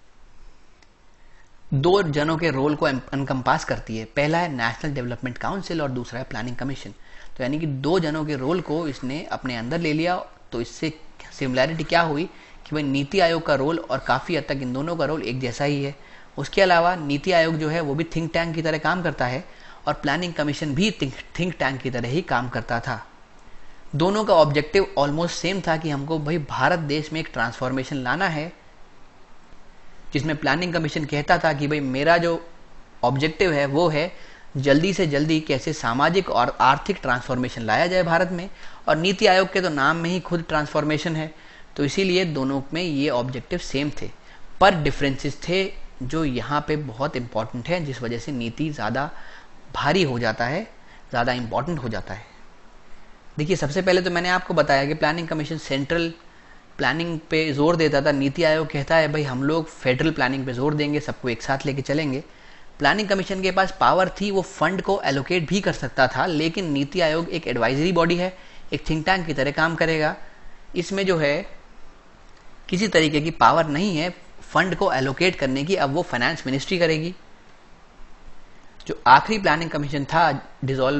2 जनों के रोल को एनकम्पास करती है, पहला है नेशनल डेवलपमेंट काउंसिल और दूसरा है प्लानिंग कमीशन। तो यानी कि 2 जनों के रोल को इसने अपने अंदर ले लिया। तो इससे सिमिलैरिटी क्या हुई कि भाई नीति आयोग का रोल और काफ़ी हद तक इन दोनों का रोल एक जैसा ही है। उसके अलावा नीति आयोग जो है वो भी थिंक टैंक की तरह काम करता है और प्लानिंग कमीशन भी थिंक टैंक की तरह ही काम करता था। दोनों का ऑब्जेक्टिव ऑलमोस्ट सेम था कि हमको भाई भारत देश में एक ट्रांसफॉर्मेशन लाना है, जिसमें प्लानिंग कमीशन कहता था कि भाई मेरा जो ऑब्जेक्टिव है वो है जल्दी से जल्दी कैसे सामाजिक और आर्थिक ट्रांसफॉर्मेशन लाया जाए भारत में, और नीति आयोग के तो नाम में ही खुद ट्रांसफॉर्मेशन है, तो इसीलिए दोनों में ये ऑब्जेक्टिव सेम थे। पर डिफरेंसेस थे जो यहाँ पे बहुत इंपॉर्टेंट है, जिस वजह से नीति ज़्यादा भारी हो जाता है, ज़्यादा इंपॉर्टेंट हो जाता है। देखिए सबसे पहले तो मैंने आपको बताया कि प्लानिंग कमीशन सेंट्रल प्लानिंग पे जोर देता था, नीति आयोग कहता है भाई हम लोग फेडरल प्लानिंग पे जोर देंगे, सबको एक साथ लेके चलेंगे। प्लानिंग कमीशन के पास पावर थी, वो फंड को एलोकेट भी कर सकता था, लेकिन नीति आयोग एक एडवाइजरी बॉडी है, एक थिंक टैंक की तरह काम करेगा। इसमें जो है किसी तरीके की पावर नहीं है फंड को एलोकेट करने की, अब वो फाइनेंस मिनिस्ट्री करेगी। जो आखिरी प्लानिंग कमीशन था डिसॉल्व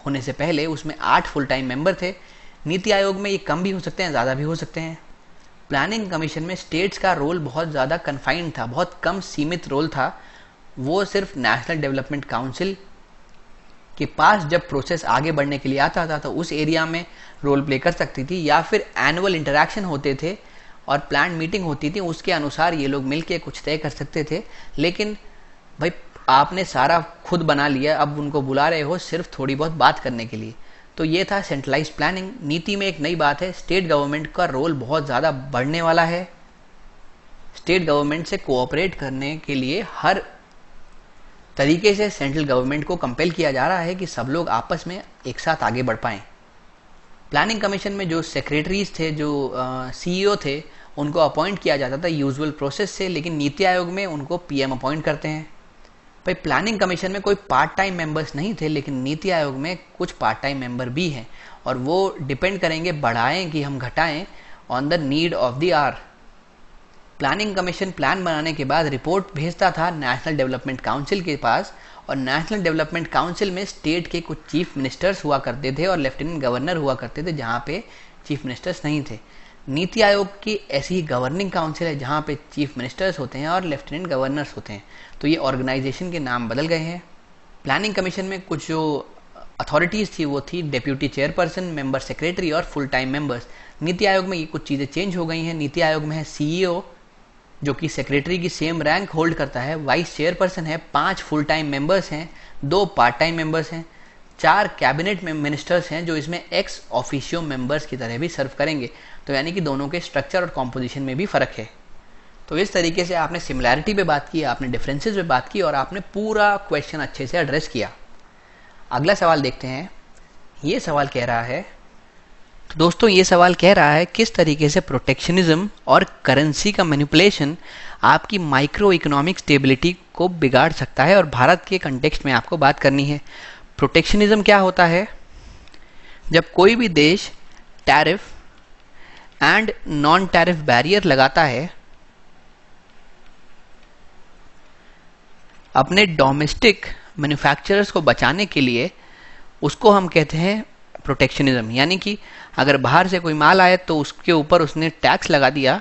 होने से पहले उसमें 8 फुल टाइम मेंबर थे। नीति आयोग में ये कम भी हो सकते हैं, ज़्यादा भी हो सकते हैं। प्लानिंग कमीशन में स्टेट्स का रोल बहुत ज़्यादा कन्फाइंड था, बहुत कम सीमित रोल था। वो सिर्फ नेशनल डेवलपमेंट काउंसिल के पास जब प्रोसेस आगे बढ़ने के लिए आता था तो उस एरिया में रोल प्ले कर सकती थी, या फिर एनुअल इंटरैक्शन होते थे और प्लान मीटिंग होती थी, उसके अनुसार ये लोग मिलके कुछ तय कर सकते थे। लेकिन भाई आपने सारा खुद बना लिया, अब उनको बुला रहे हो सिर्फ थोड़ी बहुत बात करने के लिए। तो ये था सेंट्रलाइज्ड प्लानिंग। नीति में एक नई बात है, स्टेट गवर्नमेंट का रोल बहुत ज़्यादा बढ़ने वाला है। स्टेट गवर्नमेंट से कोऑपरेट करने के लिए हर तरीके से सेंट्रल गवर्नमेंट को कंपेल किया जा रहा है कि सब लोग आपस में एक साथ आगे बढ़ पाएं। प्लानिंग कमीशन में जो सेक्रेटरीज थे, जो सीईओ थे, उनको अपॉइंट किया जाता था यूजुअल प्रोसेस से, लेकिन नीति आयोग में उनको पीएम अपॉइंट करते हैं। भाई प्लानिंग कमीशन में कोई पार्ट टाइम मेंबर्स नहीं थे, लेकिन नीति आयोग में कुछ पार्ट टाइम मेंबर भी हैं, और वो डिपेंड करेंगे बढ़ाएं कि हम घटाएं on the need of the hour. Planning commission plan बनाने के बाद रिपोर्ट भेजता था नेशनल डेवलपमेंट काउंसिल के पास, और नेशनल डेवलपमेंट काउंसिल में स्टेट के कुछ चीफ मिनिस्टर्स हुआ करते थे और लेफ्टिनेंट गवर्नर हुआ करते थे, जहाँ पे चीफ मिनिस्टर्स नहीं थे। नीति आयोग की ऐसी ही गवर्निंग काउंसिल है जहाँ पे चीफ मिनिस्टर्स होते हैं और लेफ्टिनेंट गवर्नर्स होते हैं। तो ये ऑर्गेनाइजेशन के नाम बदल गए हैं। प्लानिंग कमीशन में कुछ जो अथॉरिटीज़ थी वो थी डेप्यूटी चेयरपर्सन, मेंबर सेक्रेटरी और full time members. NITI Aayog में ये कुछ चीज़ें चेंज हो गई हैं। नीति आयोग में है सीईओ, जो कि सेक्रेटरी की सेम रैंक होल्ड करता है, वाइस चेयरपर्सन है, 5 फुल टाइम मेंबर्स हैं, 2 पार्ट टाइम मेंबर्स हैं, 4 कैबिनेट मिनिस्टर्स हैं जो इसमें एक्स ऑफिशियो मेंबर्स की तरह भी सर्व करेंगे। तो यानी कि दोनों के स्ट्रक्चर और कॉम्पोजिशन में भी फ़र्क है। तो इस तरीके से आपने सिमिलैरिटी पे बात की, आपने डिफरेंसेस पे बात की, और आपने पूरा क्वेश्चन अच्छे से एड्रेस किया। अगला सवाल देखते हैं। ये सवाल कह रहा है, तो दोस्तों ये सवाल कह रहा है किस तरीके से प्रोटेक्शनिज्म और करेंसी का मैनिपुलेशन आपकी माइक्रो इकोनॉमिक स्टेबिलिटी को बिगाड़ सकता है, और भारत के कंटेक्स्ट में आपको बात करनी है। प्रोटेक्शनिज्म क्या होता है? जब कोई भी देश tariff and non tariff barrier लगाता है अपने डोमेस्टिक मैन्युफैक्चरर्स को बचाने के लिए, उसको हम कहते हैं प्रोटेक्शनिज्म। यानी कि अगर बाहर से कोई माल आए तो उसके ऊपर उसने टैक्स लगा दिया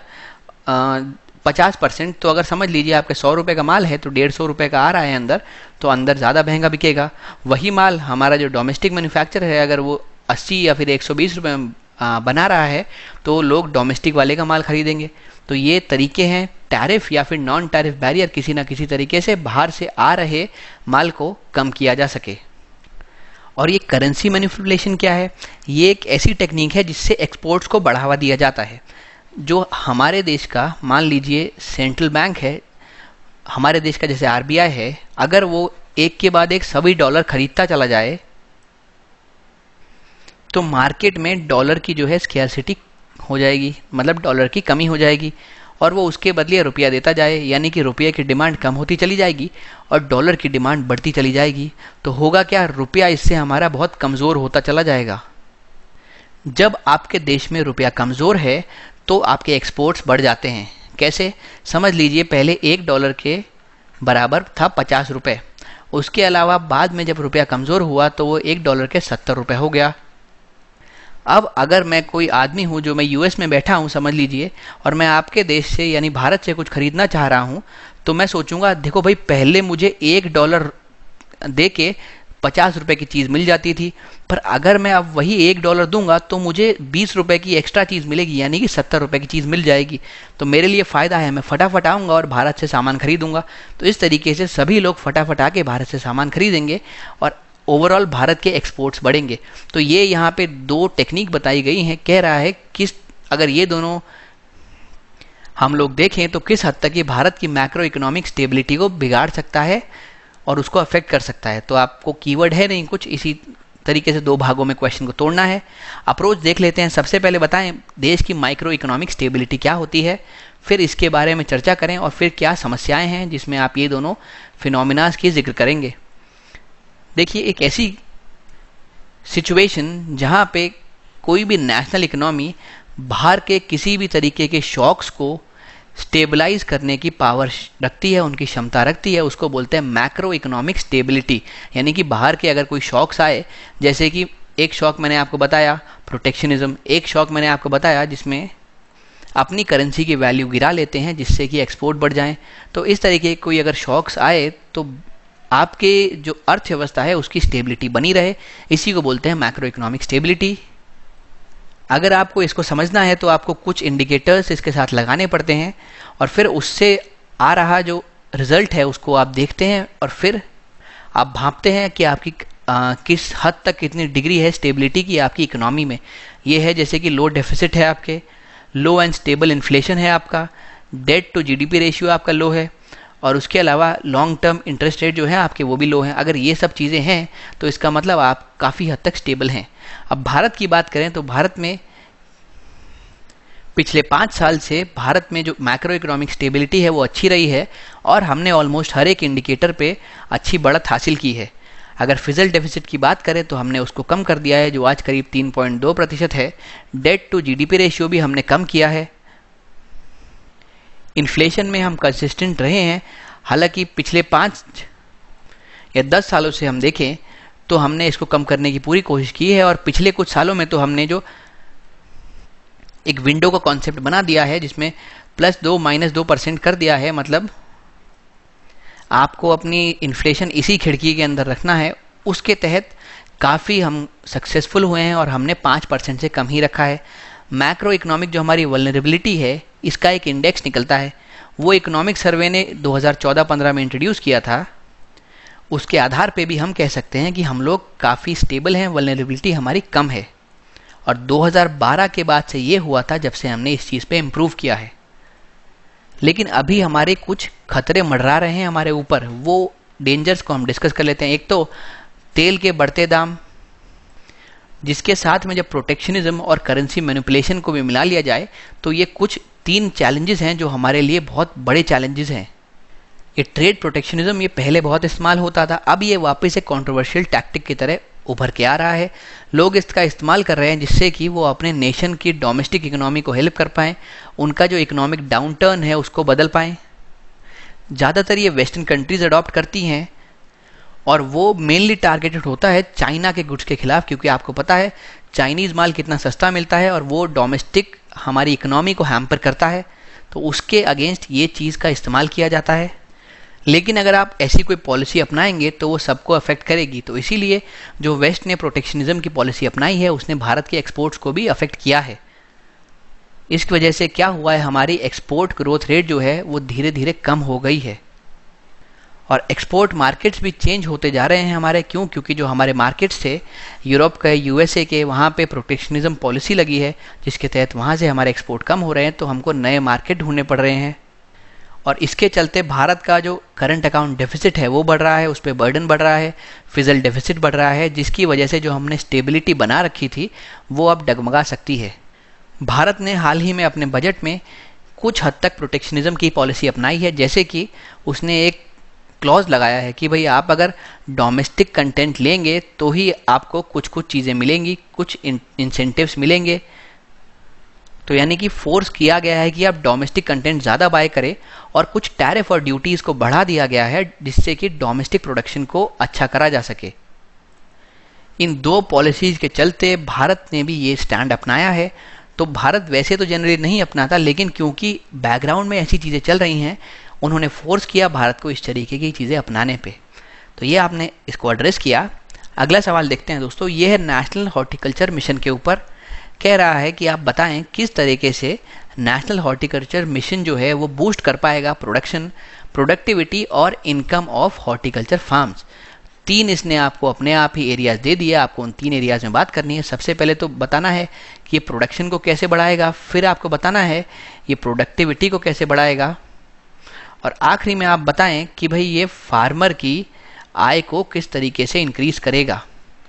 50%, तो अगर समझ लीजिए आपके 100 रुपये का माल है तो 150 रुपये का आ रहा है अंदर, तो अंदर ज़्यादा महंगा बिकेगा। वही माल हमारा जो डोमेस्टिक मैन्युफैक्चर है, अगर वो 80 या फिर 120 रुपये बना रहा है तो लोग डोमेस्टिक वाले का माल खरीदेंगे। तो ये तरीके हैं टैरिफ या फिर नॉन टैरिफ बैरियर, किसी ना किसी तरीके से बाहर से आ रहे माल को कम किया जा सके। और ये करेंसी मैनिपुलेशन क्या है? ये एक ऐसी टेक्निक है जिससे एक्सपोर्ट्स को बढ़ावा दिया जाता है। जो हमारे देश का मान लीजिए सेंट्रल बैंक है, हमारे देश का जैसे आरबीआई है, अगर वो एक के बाद एक सभी डॉलर खरीदता चला जाए तो मार्केट में डॉलर की जो है स्कैर्सिटी हो जाएगी, मतलब डॉलर की कमी हो जाएगी, और वो उसके बदले रुपया देता जाए, यानी कि रुपये की डिमांड कम होती चली जाएगी और डॉलर की डिमांड बढ़ती चली जाएगी। तो होगा क्या? रुपया इससे हमारा बहुत कमज़ोर होता चला जाएगा। जब आपके देश में रुपया कमज़ोर है तो आपके एक्सपोर्ट्स बढ़ जाते हैं। कैसे? समझ लीजिए पहले $1 के बराबर था 50 रुपये, उसके अलावा बाद में जब रुपया कमज़ोर हुआ तो वो $1 के 70 रुपये हो गया। अब अगर मैं कोई आदमी हूँ जो मैं यूएस में बैठा हूँ समझ लीजिए, और मैं आपके देश से यानी भारत से कुछ खरीदना चाह रहा हूँ, तो मैं सोचूंगा देखो भाई पहले मुझे $1 दे के 50 रुपये की चीज़ मिल जाती थी, पर अगर मैं अब वही $1 दूंगा तो मुझे 20 रुपये की एक्स्ट्रा चीज़ मिलेगी, यानी कि 70 रुपये की चीज़ मिल जाएगी। तो मेरे लिए फ़ायदा है, मैं फटाफट आऊँगा और भारत से सामान खरीदूंगा। तो इस तरीके से सभी लोग फटाफट आके भारत से सामान खरीदेंगे और ओवरऑल भारत के एक्सपोर्ट्स बढ़ेंगे। तो ये यहाँ पे 2 टेक्निक बताई गई हैं। कह रहा है किस अगर ये दोनों हम लोग देखें तो किस हद तक ये भारत की मैक्रो इकोनॉमिक स्टेबिलिटी को बिगाड़ सकता है और उसको अफेक्ट कर सकता है। तो आपको कीवर्ड है नहीं कुछ, इसी तरीके से 2 भागों में क्वेश्चन को तोड़ना है। अप्रोच देख लेते हैं। सबसे पहले बताएं देश की माइक्रो इकोनॉमिक स्टेबिलिटी क्या होती है, फिर इसके बारे में चर्चा करें और फिर क्या समस्याएं हैं जिसमें आप ये दोनों फिनोमिनास की जिक्र करेंगे। देखिए एक ऐसी सिचुएशन जहाँ पे कोई भी नेशनल इकोनॉमी बाहर के किसी भी तरीके के शॉक्स को स्टेबलाइज करने की पावर रखती है, उनकी क्षमता रखती है, उसको बोलते हैं मैक्रो इकोनॉमिक स्टेबिलिटी। यानी कि बाहर के अगर कोई शॉक्स आए, जैसे कि एक शॉक मैंने आपको बताया प्रोटेक्शनिज्म, एक शॉक मैंने आपको बताया जिसमें अपनी करेंसी की वैल्यू गिरा लेते हैं जिससे कि एक्सपोर्ट बढ़ जाएं। तो इस तरीके कोई अगर शॉक्स आए तो आपके जो अर्थव्यवस्था है उसकी स्टेबिलिटी बनी रहे, इसी को बोलते हैं मैक्रो इकोनॉमिक स्टेबिलिटी। अगर आपको इसको समझना है तो आपको कुछ इंडिकेटर्स इसके साथ लगाने पड़ते हैं और फिर उससे आ रहा जो रिजल्ट है उसको आप देखते हैं और फिर आप भांपते हैं कि आपकी किस हद तक कितनी डिग्री है स्टेबिलिटी की आपकी इकोनॉमी में। ये है जैसे कि लो डेफिसिट है आपके, लो एंड स्टेबल इन्फ्लेशन है आपका, डेट टू जीडीपी रेशियो आपका लो है, और उसके अलावा लॉन्ग टर्म इंटरेस्ट रेट जो है आपके वो भी लो हैं। अगर ये सब चीज़ें हैं तो इसका मतलब आप काफ़ी हद तक स्टेबल हैं। अब भारत की बात करें तो भारत में पिछले 5 साल से भारत में जो मैक्रो इकोनॉमिक स्टेबिलिटी है वो अच्छी रही है और हमने ऑलमोस्ट हर एक इंडिकेटर पे अच्छी बढ़त हासिल की है। अगर फिजिकल डेफिसिट की बात करें तो हमने उसको कम कर दिया है जो आज करीब 3.2% है। डेट टू जीडीपी रेशियो भी हमने कम किया है। इन्फ्लेशन में हम कंसिस्टेंट रहे हैं, हालांकि पिछले 5 या 10 सालों से हम देखें तो हमने इसको कम करने की पूरी कोशिश की है और पिछले कुछ सालों में तो हमने जो एक विंडो का कॉन्सेप्ट बना दिया है जिसमें +2 -2% कर दिया है, मतलब आपको अपनी इन्फ्लेशन इसी खिड़की के अंदर रखना है। उसके तहत काफ़ी हम सक्सेसफुल हुए हैं और हमने 5% से कम ही रखा है। मैक्रो इकोनॉमिक जो हमारी वल्नरेबिलिटी है इसका एक इंडेक्स निकलता है, वो इकोनॉमिक सर्वे ने 2014-15 में इंट्रोड्यूस किया था। उसके आधार पे भी हम कह सकते हैं कि हम लोग काफ़ी स्टेबल हैं, वल्नरेबिलिटी हमारी कम है। और 2012 के बाद से ये हुआ था जब से हमने इस चीज़ पे इम्प्रूव किया है। लेकिन अभी हमारे कुछ खतरे मंडरा रहे हैं हमारे ऊपर, वो डेंजर्स को हम डिस्कस कर लेते हैं। एक तो तेल के बढ़ते दाम, जिसके साथ में जब प्रोटेक्शनिज्म और करेंसी मैनिपुलेशन को भी मिला लिया जाए तो ये कुछ 3 चैलेंजेस हैं जो हमारे लिए बहुत बड़े चैलेंजेस हैं। ये ट्रेड प्रोटेक्शनिज्म ये पहले बहुत इस्तेमाल होता था, अब ये वापस एक कंट्रोवर्शियल टैक्टिक की तरह उभर के आ रहा है। लोग इसका इस्तेमाल कर रहे हैं जिससे कि वो अपने नेशन की डोमेस्टिक इकोनॉमी को हेल्प कर पाएँ, उनका जो इकोनॉमिक डाउन टर्न है उसको बदल पाएँ। ज़्यादातर ये वेस्टर्न कंट्रीज अडॉप्ट करती हैं और वो मेनली टारगेटेड होता है चाइना के गुड्स के खिलाफ, क्योंकि आपको पता है चाइनीज़ माल कितना सस्ता मिलता है और वो डोमेस्टिक हमारी इकोनॉमी को हैम्पर करता है, तो उसके अगेंस्ट ये चीज़ का इस्तेमाल किया जाता है। लेकिन अगर आप ऐसी कोई पॉलिसी अपनाएंगे तो वो सबको अफेक्ट करेगी। तो इसीलिए जो वेस्ट ने प्रोटेक्शनिज्म की पॉलिसी अपनाई है उसने भारत के एक्सपोर्ट्स को भी अफेक्ट किया है। इसकी वजह से क्या हुआ है, हमारी एक्सपोर्ट ग्रोथ रेट जो है वो धीरे धीरे कम हो गई है और एक्सपोर्ट मार्केट्स भी चेंज होते जा रहे हैं हमारे। क्यों? क्योंकि जो हमारे मार्केट्स थे यूरोप के, यूएसए के, वहाँ पे प्रोटेक्शनिज्म पॉलिसी लगी है जिसके तहत वहाँ से हमारे एक्सपोर्ट कम हो रहे हैं, तो हमको नए मार्केट ढूंढने पड़ रहे हैं। और इसके चलते भारत का जो करंट अकाउंट डेफिसिट है वो बढ़ रहा है, उस पर बर्डन बढ़ रहा है, फिजिकल डेफिसिट बढ़ रहा है, जिसकी वजह से जो हमने स्टेबिलिटी बना रखी थी वो अब डगमगा सकती है। भारत ने हाल ही में अपने बजट में कुछ हद तक प्रोटेक्शनिज्म की पॉलिसी अपनाई है, जैसे कि उसने एक क्लॉज लगाया है कि भाई आप अगर डोमेस्टिक कंटेंट लेंगे तो ही आपको कुछ कुछ चीज़ें मिलेंगी, कुछ इंसेंटिव्स मिलेंगे। तो यानी कि फोर्स किया गया है कि आप डोमेस्टिक कंटेंट ज़्यादा बाय करें और कुछ टैरिफ और ड्यूटीज़ को बढ़ा दिया गया है जिससे कि डोमेस्टिक प्रोडक्शन को अच्छा करा जा सके। इन 2 पॉलिसीज़ के चलते भारत ने भी ये स्टैंड अपनाया है। तो भारत वैसे तो जनरली नहीं अपनाता, लेकिन क्योंकि बैकग्राउंड में ऐसी चीज़ें चल रही हैं उन्होंने फोर्स किया भारत को इस तरीके की चीज़ें अपनाने पे। तो ये आपने इसको एड्रेस किया। अगला सवाल देखते हैं दोस्तों, ये है नेशनल हॉर्टिकल्चर मिशन के ऊपर। कह रहा है कि आप बताएं किस तरीके से नेशनल हॉर्टिकल्चर मिशन जो है वो बूस्ट कर पाएगा प्रोडक्शन, प्रोडक्टिविटी और इनकम ऑफ हॉर्टिकल्चर फार्म्स। 3 इसने आपको अपने आप ही एरियाज दे दिए, आपको उन 3 एरियाज में बात करनी है। सबसे पहले तो बताना है कि ये प्रोडक्शन को कैसे बढ़ाएगा, फिर आपको बताना है ये प्रोडक्टिविटी को कैसे बढ़ाएगा, और आखिरी में आप बताएं कि भाई ये फार्मर की आय को किस तरीके से इंक्रीज करेगा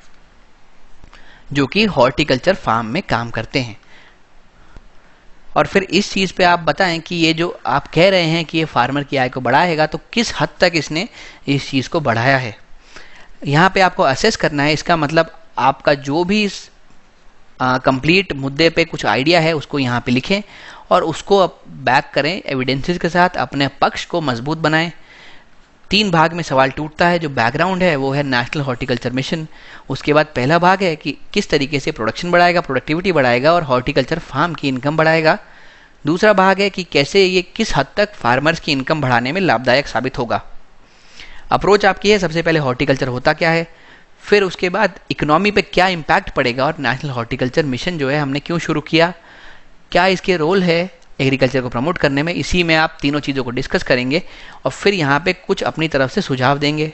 जो कि हॉर्टिकल्चर फार्म में काम करते हैं। और फिर इस चीज़ पे आप बताएं कि ये जो आप कह रहे हैं कि ये फार्मर की आय को बढ़ाएगा तो किस हद तक इसने इस चीज़ को बढ़ाया है। यहाँ पे आपको असेस करना है, इसका मतलब आपका जो भी कंप्लीट मुद्दे पे कुछ आइडिया है उसको यहाँ पे लिखें और उसको अब बैक करें एविडेंसेस के साथ, अपने पक्ष को मजबूत बनाएं। 3 भाग में सवाल टूटता है। जो बैकग्राउंड है वो है नेशनल हॉर्टिकल्चर मिशन। उसके बाद पहला भाग है कि किस तरीके से प्रोडक्शन बढ़ाएगा, प्रोडक्टिविटी बढ़ाएगा और हॉर्टिकल्चर फार्म की इनकम बढ़ाएगा। दूसरा भाग है कि कैसे ये किस हद तक फार्मर्स की इनकम बढ़ाने में लाभदायक साबित होगा। अप्रोच आपकी है, सबसे पहले हॉर्टिकल्चर होता क्या है, फिर उसके बाद इकोनॉमी पे क्या इम्पैक्ट पड़ेगा और नेशनल हॉर्टिकल्चर मिशन जो है हमने क्यों शुरू किया, क्या इसके रोल है एग्रीकल्चर को प्रमोट करने में। इसी में आप तीनों चीज़ों को डिस्कस करेंगे और फिर यहाँ पे कुछ अपनी तरफ से सुझाव देंगे।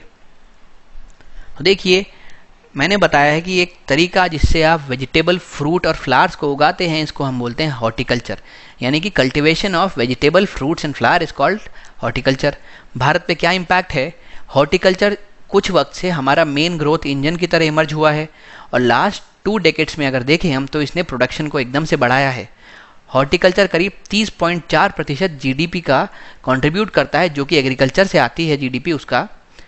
तो देखिए, मैंने बताया है कि एक तरीका जिससे आप वेजिटेबल, फ्रूट और फ्लावर्स को उगाते हैं, इसको हम बोलते हैं हॉर्टिकल्चर, यानी कि cultivation of vegetable, fruits and flower is called horticulture. Bharat पे क्या इम्पैक्ट है, हॉर्टिकल्चर कुछ वक्त से हमारा मेन ग्रोथ इंजन की तरह इमर्ज हुआ है और लास्ट 2 डेकेड्स में अगर देखें हम तो इसने प्रोडक्शन को एकदम से बढ़ाया है। हॉर्टिकल्चर करीब 30.4% जीडीपी का कंट्रीब्यूट करता है, जो कि एग्रीकल्चर से आती है जीडीपी उसका,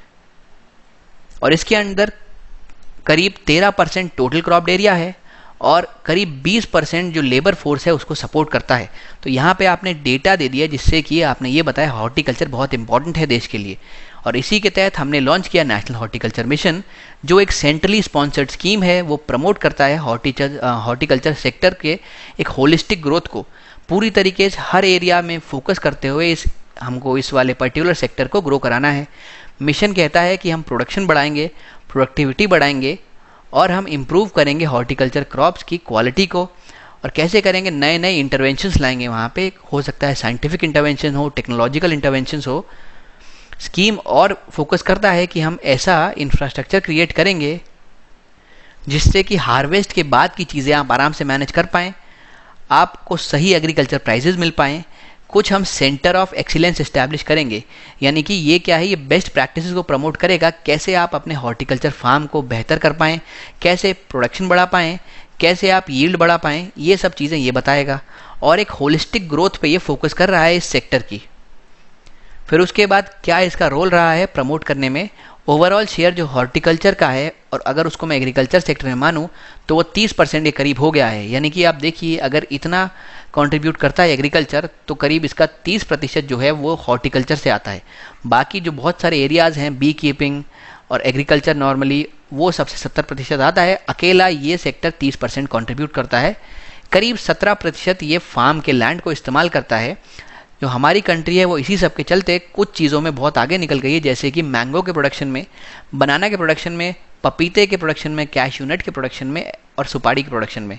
और इसके अंदर करीब 13% टोटल क्रॉप एरिया है और करीब 20% जो लेबर फोर्स है उसको सपोर्ट करता है। तो यहाँ पे आपने डेटा दे दिया जिससे कि आपने ये बताया हॉर्टिकल्चर बहुत इंपॉर्टेंट है देश के लिए। और इसी के तहत हमने लॉन्च किया नेशनल हॉर्टिकल्चर मिशन, जो एक सेंट्रली स्पॉन्सर्ड स्कीम है। वो प्रमोट करता है हॉर्टिकल्चर सेक्टर के एक होलिस्टिक ग्रोथ को, पूरी तरीके से हर एरिया में फोकस करते हुए हमको इस वाले पर्टिकुलर सेक्टर को ग्रो कराना है। मिशन कहता है कि हम प्रोडक्शन बढ़ाएंगे, प्रोडक्टिविटी बढ़ाएंगे और हम इम्प्रूव करेंगे हॉर्टिकल्चर क्रॉप्स की क्वालिटी को। और कैसे करेंगे, नए नए इंटरवेंशंस लाएंगे वहाँ पे, हो सकता है साइंटिफिक इंटरवेंशन हो, टेक्नोलॉजिकल इंटरवेंशंस हो। स्कीम और फोकस करता है कि हम ऐसा इंफ्रास्ट्रक्चर क्रिएट करेंगे जिससे कि हार्वेस्ट के बाद की चीज़ें आप आराम से मैनेज कर पाएँ, आपको सही एग्रीकल्चर प्राइजेज मिल पाएँ। कुछ हम सेंटर ऑफ एक्सीलेंस इस्टेब्लिश करेंगे, यानी कि ये क्या है, ये बेस्ट प्रैक्टिसेस को प्रमोट करेगा, कैसे आप अपने हॉर्टिकल्चर फार्म को बेहतर कर पाएँ, कैसे प्रोडक्शन बढ़ा पाएँ, कैसे आप यील्ड बढ़ा पाएँ, ये सब चीज़ें ये बताएगा। और एक होलिस्टिक ग्रोथ पे ये फोकस कर रहा है इस सेक्टर की। फिर उसके बाद क्या इसका रोल रहा है प्रमोट करने में, ओवरऑल शेयर जो हॉर्टिकल्चर का है, और अगर उसको मैं एग्रीकल्चर सेक्टर में मानूं तो वो 30% के करीब हो गया है। यानी कि आप देखिए, अगर इतना कंट्रीब्यूट करता है एग्रीकल्चर तो करीब इसका 30% जो है वो हॉर्टिकल्चर से आता है। बाकी जो बहुत सारे एरियाज़ हैं, बी कीपिंग और एग्रीकल्चर नॉर्मली, वो सबसे 70% आता है। अकेला ये सेक्टर 30% कंट्रीब्यूट करता है। करीब 17% ये फार्म के लैंड को इस्तेमाल करता है। जो हमारी कंट्री है वो इसी सब के चलते कुछ चीज़ों में बहुत आगे निकल गई है, जैसे कि मैंगो के प्रोडक्शन में, बनाना के प्रोडक्शन में, पपीते के प्रोडक्शन में, कैश्यू नट के प्रोडक्शन में और सुपारी के प्रोडक्शन में।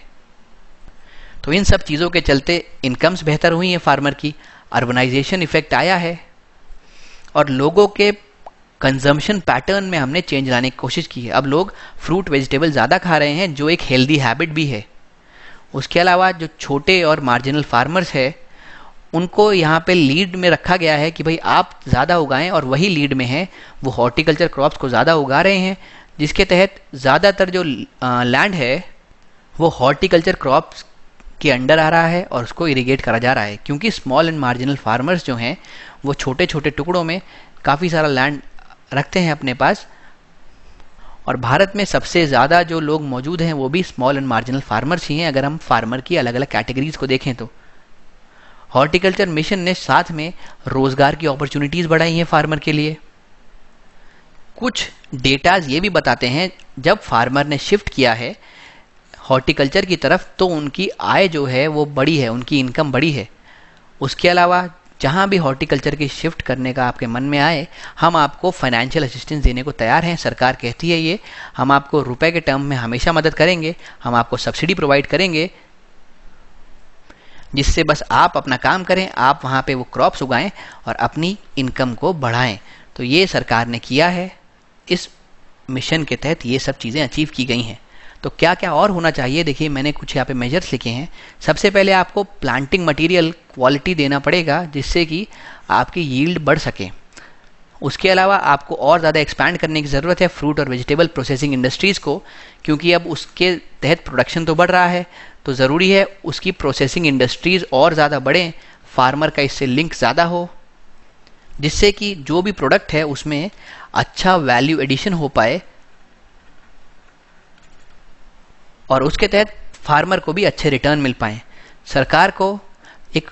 तो इन सब चीज़ों के चलते इनकम्स बेहतर हुई हैं फार्मर की, अर्बनाइजेशन इफेक्ट आया है और लोगों के कंजम्पशन पैटर्न में हमने चेंज लाने की कोशिश की है। अब लोग फ्रूट वेजिटेबल ज़्यादा खा रहे हैं, जो एक हेल्दी हैबिट भी है। उसके अलावा जो छोटे और मार्जिनल फार्मर्स है उनको यहाँ पे लीड में रखा गया है कि भाई आप ज़्यादा उगाएं, और वही लीड में है, वो हॉर्टिकल्चर क्रॉप्स को ज़्यादा उगा रहे हैं, जिसके तहत ज़्यादातर जो लैंड है वो हॉर्टिकल्चर क्रॉप्स के अंडर आ रहा है और उसको इरिगेट करा जा रहा है। क्योंकि स्मॉल एंड मार्जिनल फार्मर्स जो हैं वो छोटे छोटे टुकड़ों में काफ़ी सारा लैंड रखते हैं अपने पास, और भारत में सबसे ज़्यादा जो लोग मौजूद हैं वो भी स्मॉल एंड मार्जिनल फार्मर्स ही हैं, अगर हम फार्मर की अलग अलग कैटेगरीज को देखें तो। हॉर्टिकल्चर मिशन ने साथ में रोजगार की अपॉर्चुनिटीज़ बढ़ाई हैं फार्मर के लिए। कुछ डेटाज ये भी बताते हैं जब फार्मर ने शिफ्ट किया है हॉर्टिकल्चर की तरफ तो उनकी आय जो है वो बढ़ी है, उनकी इनकम बढ़ी है। उसके अलावा जहाँ भी हॉर्टिकल्चर की शिफ्ट करने का आपके मन में आए, हम आपको फाइनेंशियल असिस्टेंस देने को तैयार हैं। सरकार कहती है ये, हम आपको रुपए के टर्म में हमेशा मदद करेंगे, हम आपको सब्सिडी प्रोवाइड करेंगे, जिससे बस आप अपना काम करें, आप वहाँ पे वो क्रॉप्स उगाएं और अपनी इनकम को बढ़ाएं। तो ये सरकार ने किया है, इस मिशन के तहत ये सब चीज़ें अचीव की गई हैं। तो क्या क्या और होना चाहिए, देखिए मैंने कुछ यहाँ पे मेजर्स लिखे हैं। सबसे पहले आपको प्लांटिंग मटेरियल क्वालिटी देना पड़ेगा जिससे कि आपकी यील्ड बढ़ सके। उसके अलावा आपको और ज़्यादा एक्सपैंड करने की ज़रूरत है फ्रूट और वेजिटेबल प्रोसेसिंग इंडस्ट्रीज़ को, क्योंकि अब उसके तहत प्रोडक्शन तो बढ़ रहा है, तो ज़रूरी है उसकी प्रोसेसिंग इंडस्ट्रीज़ और ज़्यादा बढ़ें, फार्मर का इससे लिंक ज़्यादा हो, जिससे कि जो भी प्रोडक्ट है उसमें अच्छा वैल्यू एडिशन हो पाए। और उसके तहत फार्मर को भी अच्छे रिटर्न मिल पाएँ। सरकार को एक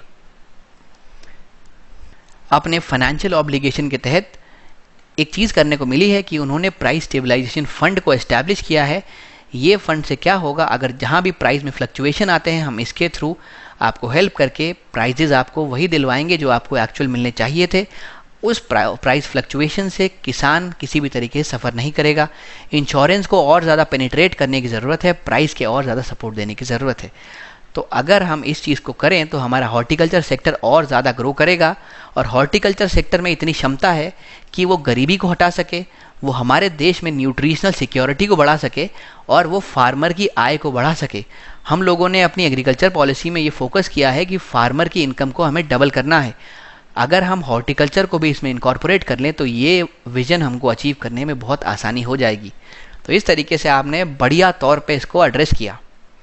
अपने फाइनेंशियल ऑब्लिगेशन के तहत एक चीज़ करने को मिली है कि उन्होंने प्राइस स्टेबलाइजेशन फंड को एस्टैब्लिश किया है। ये फंड से क्या होगा, अगर जहाँ भी प्राइस में फ्लक्चुएशन आते हैं, हम इसके थ्रू आपको हेल्प करके प्राइजेज आपको वही दिलवाएंगे जो आपको एक्चुअल मिलने चाहिए थे। उस प्राइस फ्लक्चुएशन से किसान किसी भी तरीके से सफ़र नहीं करेगा। इंश्योरेंस को और ज़्यादा पेनिट्रेट करने की ज़रूरत है, प्राइस के और ज़्यादा सपोर्ट देने की ज़रूरत है। तो अगर हम इस चीज़ को करें तो हमारा हॉर्टिकल्चर सेक्टर और ज़्यादा ग्रो करेगा। और हॉर्टिकल्चर सेक्टर में इतनी क्षमता है कि वो गरीबी को हटा सके, वो हमारे देश में न्यूट्रिशनल सिक्योरिटी को बढ़ा सके और वो फार्मर की आय को बढ़ा सके। हम लोगों ने अपनी एग्रीकल्चर पॉलिसी में ये फोकस किया है कि फार्मर की इनकम को हमें डबल करना है। अगर हम हॉर्टिकल्चर को भी इसमें इनकॉर्पोरेट कर लें तो ये विजन हमको अचीव करने में बहुत आसानी हो जाएगी। तो इस तरीके से आपने बढ़िया तौर पे इसको एड्रेस किया।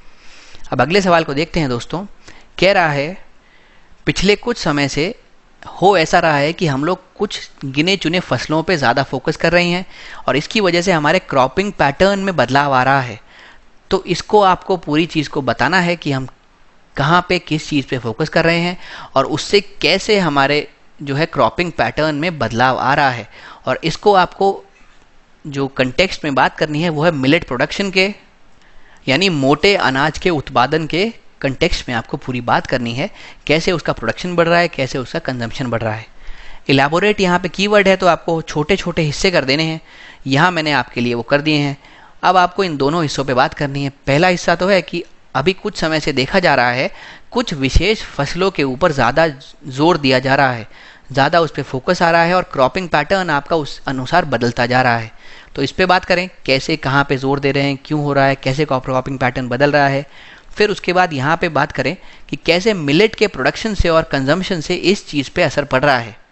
अब अगले सवाल को देखते हैं दोस्तों। कह रहा है पिछले कुछ समय से हो ऐसा रहा है कि हम लोग कुछ गिने चुने फसलों पे ज़्यादा फोकस कर रहे हैं और इसकी वजह से हमारे क्रॉपिंग पैटर्न में बदलाव आ रहा है। तो इसको आपको पूरी चीज़ को बताना है कि हम कहाँ पे किस चीज़ पे फोकस कर रहे हैं और उससे कैसे हमारे जो है क्रॉपिंग पैटर्न में बदलाव आ रहा है। और इसको आपको जो कंटेक्स्ट में बात करनी है वो है मिलेट प्रोडक्शन के, यानी मोटे अनाज के उत्पादन के कंटेक्स्ट में आपको पूरी बात करनी है। कैसे उसका प्रोडक्शन बढ़ रहा है, कैसे उसका कंजम्पशन बढ़ रहा है। इलाबोरेट यहाँ पे कीवर्ड है तो आपको छोटे छोटे हिस्से कर देने हैं। यहाँ मैंने आपके लिए वो कर दिए हैं। अब आपको इन दोनों हिस्सों पे बात करनी है। पहला हिस्सा तो है कि अभी कुछ समय से देखा जा रहा है कुछ विशेष फसलों के ऊपर ज़्यादा जोर दिया जा रहा है, ज़्यादा उस पर फोकस आ रहा है और क्रॉपिंग पैटर्न आपका उस अनुसार बदलता जा रहा है। तो इस पे बात करें, कैसे कहाँ पे जोर दे रहे हैं, क्यों हो रहा है, कैसे क्रॉपिंग पैटर्न बदल रहा है। फिर उसके बाद यहाँ पे बात करें कि कैसे मिलेट के प्रोडक्शन से और कंजम्पशन से इस चीज़ पे असर पड़ रहा है।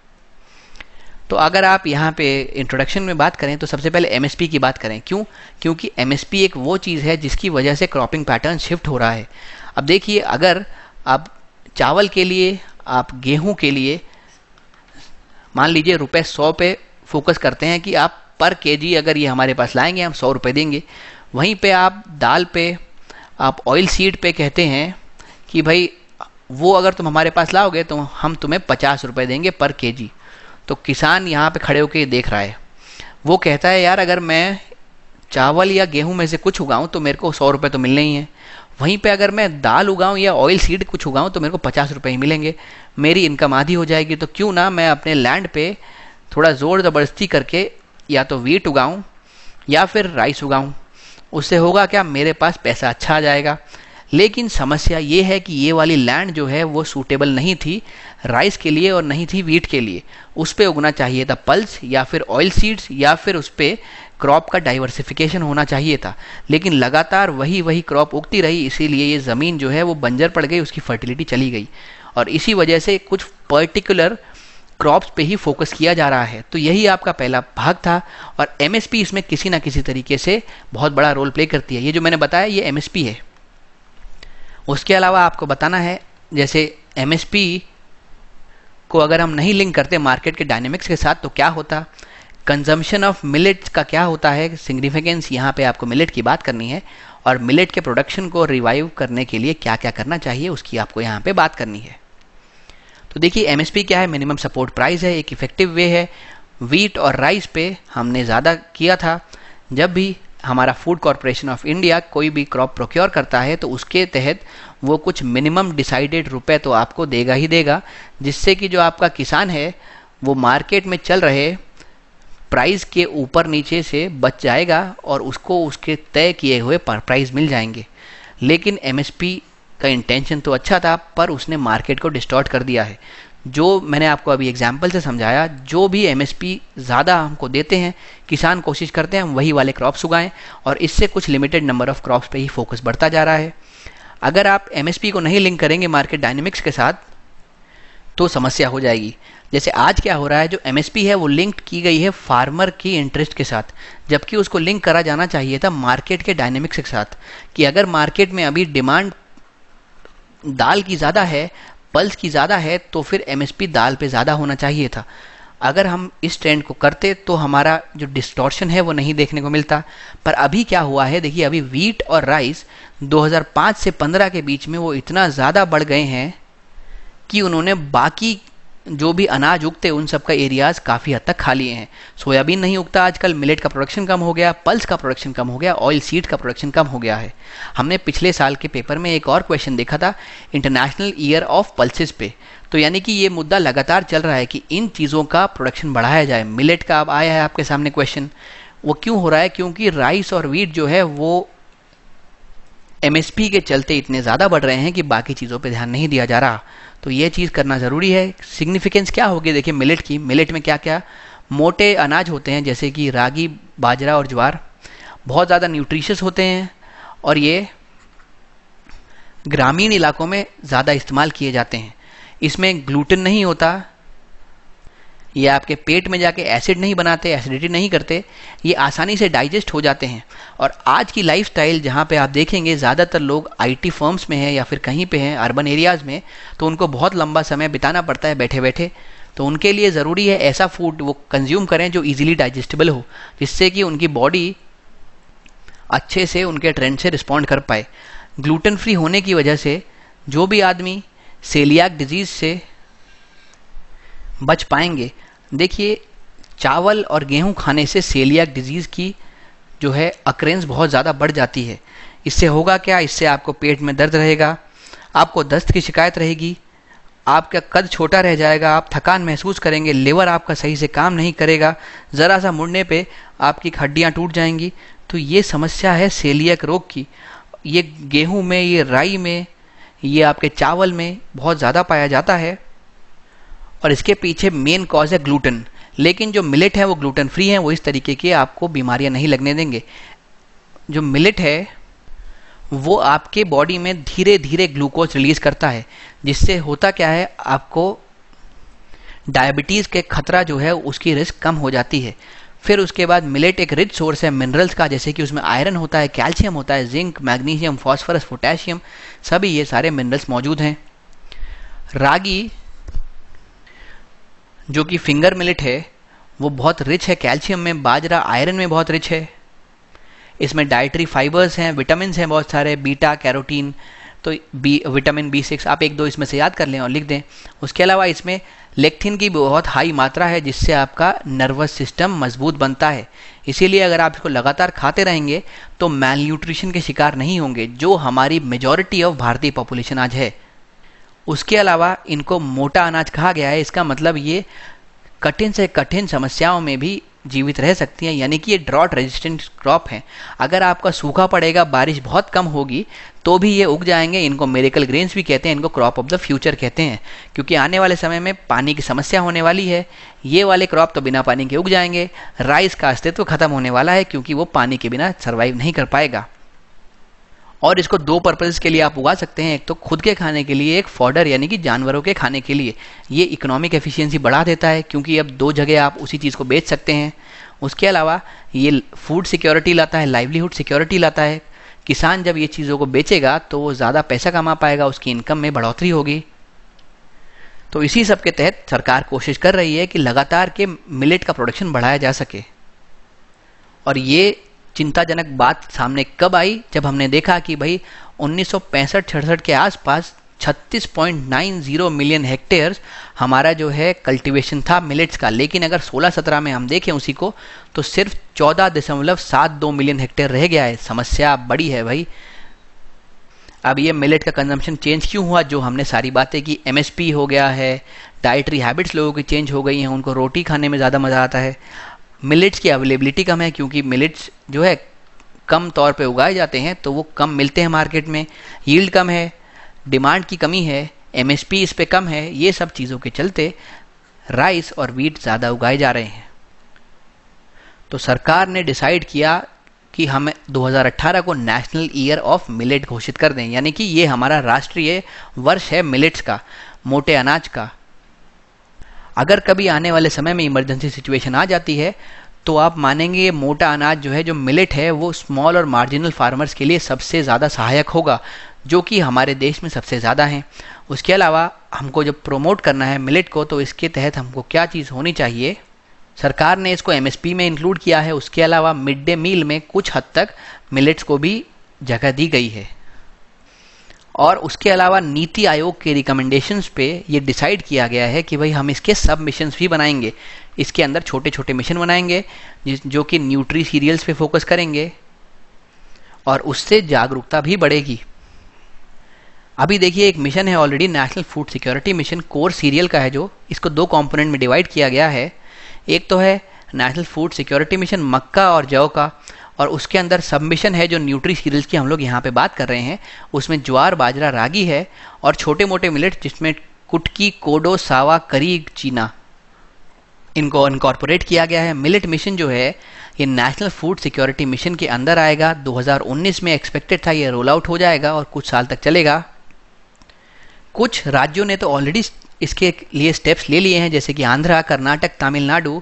तो अगर आप यहाँ पे इंट्रोडक्शन में बात करें तो सबसे पहले एमएसपी की बात करें। क्यों? क्योंकि एमएसपी एक वो चीज़ है जिसकी वजह से क्रॉपिंग पैटर्न शिफ्ट हो रहा है। अब देखिए, अगर आप चावल के लिए, आप गेहूं के लिए मान लीजिए ₹100 पे फोकस करते हैं कि आप पर केजी अगर ये हमारे पास लाएंगे हम ₹100 देंगे। वहीं पे आप दाल पे, आप ऑयल सीड पे कहते हैं कि भाई वो अगर तुम हमारे पास लाओगे तो हम तुम्हें ₹50 देंगे पर केजी। तो किसान यहाँ पे खड़े होकर देख रहा है, वो कहता है यार अगर मैं चावल या गेहूं में से कुछ उगाऊं तो मेरे को ₹100 तो मिलने ही हैं। वहीं पे अगर मैं दाल उगाऊं या ऑयल सीड कुछ उगाऊं तो मेरे को ₹50 ही मिलेंगे, मेरी इनकम आधी हो जाएगी। तो क्यों ना मैं अपने लैंड पे थोड़ा ज़ोर ज़बरदस्ती करके या तो वीट उगाऊं या फिर राइस उगाऊं। उससे होगा क्या, मेरे पास पैसा अच्छा आ जाएगा। लेकिन समस्या ये है कि ये वाली लैंड जो है वो सूटेबल नहीं थी राइस के लिए और नहीं थी वीट के लिए। उस पर उगना चाहिए था पल्स या फिर ऑयल सीड्स या फिर उस पर क्रॉप का डाइवर्सिफिकेशन होना चाहिए था। लेकिन लगातार वही क्रॉप उगती रही, इसीलिए ये ज़मीन जो है वो बंजर पड़ गई, उसकी फर्टिलिटी चली गई और इसी वजह से कुछ पर्टिकुलर क्रॉप्स पे ही फोकस किया जा रहा है। तो यही आपका पहला भाग था और एमएसपी इसमें किसी ना किसी तरीके से बहुत बड़ा रोल प्ले करती है। ये जो मैंने बताया ये एमएसपी है। उसके अलावा आपको बताना है, जैसे एमएसपी को अगर हम नहीं लिंक करते मार्केट के डायनेमिक्स के साथ तो क्या होता, कंजम्पशन ऑफ मिलेट का क्या होता है, सिग्निफिकेंस। यहाँ पे आपको मिलेट की बात करनी है और मिलेट के प्रोडक्शन को रिवाइव करने के लिए क्या क्या करना चाहिए उसकी आपको यहाँ पे बात करनी है। तो देखिए एमएसपी क्या है, मिनिमम सपोर्ट प्राइस है, एक इफेक्टिव वे है। वीट और राइस पे हमने ज़्यादा किया था। जब भी हमारा फूड कॉरपोरेशन ऑफ इंडिया कोई भी क्रॉप प्रोक्योर करता है तो उसके तहत वो कुछ मिनिमम डिसाइडेड रुपए तो आपको देगा ही देगा, जिससे कि जो आपका किसान है वो मार्केट में चल रहे प्राइस के ऊपर नीचे से बच जाएगा और उसको उसके तय किए हुए प्राइस मिल जाएंगे। लेकिन एमएसपी का इंटेंशन तो अच्छा था पर उसने मार्केट को डिस्टॉर्ट कर दिया है। जो मैंने आपको अभी एग्जाम्पल से समझाया, जो भी एमएसपी ज़्यादा हमको देते हैं किसान कोशिश करते हैं हम वही वाले क्रॉप्स उगाएं और इससे कुछ लिमिटेड नंबर ऑफ क्रॉप्स पे ही फोकस बढ़ता जा रहा है। अगर आप एमएसपी को नहीं लिंक करेंगे मार्केट डायनेमिक्स के साथ तो समस्या हो जाएगी। जैसे आज क्या हो रहा है, जो एमएसपी है वो लिंक की गई है फार्मर की इंटरेस्ट के साथ, जबकि उसको लिंक करा जाना चाहिए था मार्केट के डायनेमिक्स के साथ कि अगर मार्केट में अभी डिमांड दाल की ज़्यादा है, पल्स की ज़्यादा है तो फिर एमएसपी दाल पे ज़्यादा होना चाहिए था। अगर हम इस ट्रेंड को करते तो हमारा जो डिस्टॉर्शन है वो नहीं देखने को मिलता। पर अभी क्या हुआ है, देखिए अभी वीट और राइस 2005 से 15 के बीच में वो इतना ज़्यादा बढ़ गए हैं कि उन्होंने बाकी जो भी अनाज उगते उन सब का एरियाज काफ़ी हद तक खा लिए हैं। सोयाबीन नहीं उगता आजकल, मिलेट का प्रोडक्शन कम हो गया, पल्स का प्रोडक्शन कम हो गया, ऑयल सीड का प्रोडक्शन कम हो गया है। हमने पिछले साल के पेपर में एक और क्वेश्चन देखा था इंटरनेशनल ईयर ऑफ पल्सेस पे, तो यानी कि ये मुद्दा लगातार चल रहा है कि इन चीज़ों का प्रोडक्शन बढ़ाया जाए। मिलेट का अब आया है आपके सामने क्वेश्चन, वो क्यों हो रहा है, क्योंकि राइस और वीट जो है वो एमएसपी के चलते इतने ज़्यादा बढ़ रहे हैं कि बाकी चीज़ों पे ध्यान नहीं दिया जा रहा। तो ये चीज़ करना ज़रूरी है। सिग्निफिकेंस क्या होगी देखिए मिलेट की, मिलेट में क्या क्या मोटे अनाज होते हैं जैसे कि रागी, बाजरा और ज्वार, बहुत ज़्यादा न्यूट्रिशियस होते हैं और ये ग्रामीण इलाकों में ज़्यादा इस्तेमाल किए जाते हैं। इसमें ग्लूटेन नहीं होता, ये आपके पेट में जाके एसिड नहीं बनाते, एसिडिटी नहीं करते, ये आसानी से डाइजेस्ट हो जाते हैं। और आज की लाइफस्टाइल जहाँ पे आप देखेंगे ज़्यादातर लोग आईटी फर्म्स में हैं या फिर कहीं पे हैं अर्बन एरियाज़ में, तो उनको बहुत लंबा समय बिताना पड़ता है बैठे बैठे। तो उनके लिए ज़रूरी है ऐसा फूड वो कंज्यूम करें जो ईजिली डाइजेस्टेबल हो, जिससे कि उनकी बॉडी अच्छे से उनके ट्रेंड से रिस्पॉन्ड कर पाए। ग्लूटेन फ्री होने की वजह से जो भी आदमी सेलियाक डिजीज़ से बच पाएंगे। देखिए चावल और गेहूं खाने से सेलियाक डिजीज़ की जो है अक्रेंस बहुत ज़्यादा बढ़ जाती है। इससे होगा क्या, इससे आपको पेट में दर्द रहेगा, आपको दस्त की शिकायत रहेगी, आपका कद छोटा रह जाएगा, आप थकान महसूस करेंगे, लिवर आपका सही से काम नहीं करेगा, ज़रा सा मुड़ने पे आपकी हड्डियाँ टूट जाएंगी। तो ये समस्या है सेलियाक रोग की। ये गेहूँ में, ये राई में, ये आपके चावल में बहुत ज़्यादा पाया जाता है और इसके पीछे मेन कॉज है ग्लूटेन। लेकिन जो मिलेट है वो ग्लूटेन फ्री है, वो इस तरीके की आपको बीमारियां नहीं लगने देंगे। जो मिलेट है वो आपके बॉडी में धीरे धीरे ग्लूकोज रिलीज करता है, जिससे होता क्या है, आपको डायबिटीज़ के खतरा जो है उसकी रिस्क कम हो जाती है। फिर उसके बाद मिलेट एक रिच सोर्स है मिनरल्स का, जैसे कि उसमें आयरन होता है, कैल्शियम होता है, जिंक, मैग्नीशियम, फॉस्फोरस, पोटेशियम, सभी ये सारे मिनरल्स मौजूद हैं। रागी जो कि फिंगर मिलेट है वो बहुत रिच है कैल्शियम में, बाजरा आयरन में बहुत रिच है। इसमें डाइटरी फाइबर्स हैं, विटामिन हैं बहुत सारे, बीटा कैरोटीन, तो विटामिन B6 आप एक दो इसमें से याद कर लें और लिख दें। उसके अलावा इसमें लेक्थिन की बहुत हाई मात्रा है, जिससे आपका नर्वस सिस्टम मजबूत बनता है। इसीलिए अगर आप इसको लगातार खाते रहेंगे तो मैल न्यूट्रिशन के शिकार नहीं होंगे, जो हमारी मेजॉरिटी ऑफ भारतीय पॉपुलेशन आज है। उसके अलावा इनको मोटा अनाज कहा गया है, इसका मतलब ये कठिन से कठिन समस्याओं में भी जीवित रह सकती हैं, यानी कि ये ड्रॉट रेजिस्टेंट क्रॉप है। अगर आपका सूखा पड़ेगा, बारिश बहुत कम होगी, तो भी ये उग जाएंगे। इनको मिरेकल ग्रेन्स भी कहते हैं, इनको क्रॉप ऑफ द फ्यूचर कहते हैं, क्योंकि आने वाले समय में पानी की समस्या होने वाली है। ये वाले क्रॉप तो बिना पानी के उग जाएंगे। राइस का अस्तित्व खत्म होने वाला है, क्योंकि वो पानी के बिना सर्वाइव नहीं कर पाएगा। और इसको दो पर्पज़ के लिए आप उगा सकते हैं, एक तो खुद के खाने के लिए, एक फॉडर यानी कि जानवरों के खाने के लिए। ये इकोनॉमिक एफिशिएंसी बढ़ा देता है, क्योंकि अब दो जगह आप उसी चीज़ को बेच सकते हैं। उसके अलावा ये फूड सिक्योरिटी लाता है, लाइवलीहुड सिक्योरिटी लाता है। किसान जब ये चीज़ों को बेचेगा तो वो ज़्यादा पैसा कमा पाएगा, उसकी इनकम में बढ़ोतरी होगी। तो इसी सब के तहत सरकार कोशिश कर रही है कि लगातार के मिलेट का प्रोडक्शन बढ़ाया जा सके। और ये चिंताजनक बात सामने कब आई, जब हमने देखा कि भाई 1965-66 के आसपास 36.90 मिलियन हेक्टेयर्स हमारा जो है कल्टीवेशन था मिलेट्स का। लेकिन अगर 16-17 में हम देखें उसी को, तो सिर्फ 14.72 मिलियन हेक्टेयर रह गया है। समस्या बड़ी है भाई। अब ये मिलेट का कंजम्पशन चेंज क्यों हुआ, जो हमने सारी बातें की, एमएसपी हो गया है, डाइटरी हैबिट्स लोगों की चेंज हो गई हैं, उनको रोटी खाने में ज़्यादा मज़ा आता है। मिलेट्स की अवेलेबिलिटी कम है, क्योंकि मिलेट्स जो है कम तौर पे उगाए जाते हैं, तो वो कम मिलते हैं मार्केट में। यील्ड कम है, डिमांड की कमी है, एमएसपी इस पे कम है। ये सब चीज़ों के चलते राइस और वीट ज़्यादा उगाए जा रहे हैं। तो सरकार ने डिसाइड किया कि हम 2018 को नेशनल ईयर ऑफ मिलेट घोषित कर दें, यानी कि ये हमारा राष्ट्रीय वर्ष है मिलेट्स का, मोटे अनाज का। अगर कभी आने वाले समय में इमरजेंसी सिचुएशन आ जाती है तो आप मानेंगे ये मोटा अनाज जो है, जो मिलेट है, वो स्मॉल और मार्जिनल फार्मर्स के लिए सबसे ज़्यादा सहायक होगा, जो कि हमारे देश में सबसे ज़्यादा हैं। उसके अलावा हमको जब प्रमोट करना है मिलेट को, तो इसके तहत हमको क्या चीज़ होनी चाहिए, सरकार ने इसको एमएसपी में इंक्लूड किया है। उसके अलावा मिड डे मील में कुछ हद तक मिलेट्स को भी जगह दी गई है। और उसके अलावा नीति आयोग के रिकमेंडेशंस पे ये डिसाइड किया गया है कि भाई हम इसके सब मिशंस भी बनाएंगे। इसके अंदर छोटे छोटे मिशन बनाएंगे जो कि न्यूट्री सीरियल्स पे फोकस करेंगे और उससे जागरूकता भी बढ़ेगी। अभी देखिए एक मिशन है already, national food security mission, core cereal का है, जो इसको दो कंपोनेंट में डिवाइड किया गया है। एक तो है नेशनल फूड सिक्योरिटी मिशन मक्का और जौ का, और उसके अंदर सब मिशन है जो न्यूट्री सीरियल्स की हम लोग यहाँ पे बात कर रहे हैं। उसमें ज्वार, बाजरा, रागी है और छोटे मोटे मिलेट्स जिसमें कुटकी, कोडो, सावा, करी, चीना, इनको इनकॉर्पोरेट किया गया है। मिलेट मिशन जो है ये नेशनल फूड सिक्योरिटी मिशन के अंदर आएगा। 2019 में एक्सपेक्टेड था ये रोल आउट हो जाएगा और कुछ साल तक चलेगा। कुछ राज्यों ने तो ऑलरेडी इसके लिए स्टेप्स ले लिए हैं, जैसे कि आंध्रा, कर्नाटक, तमिलनाडु,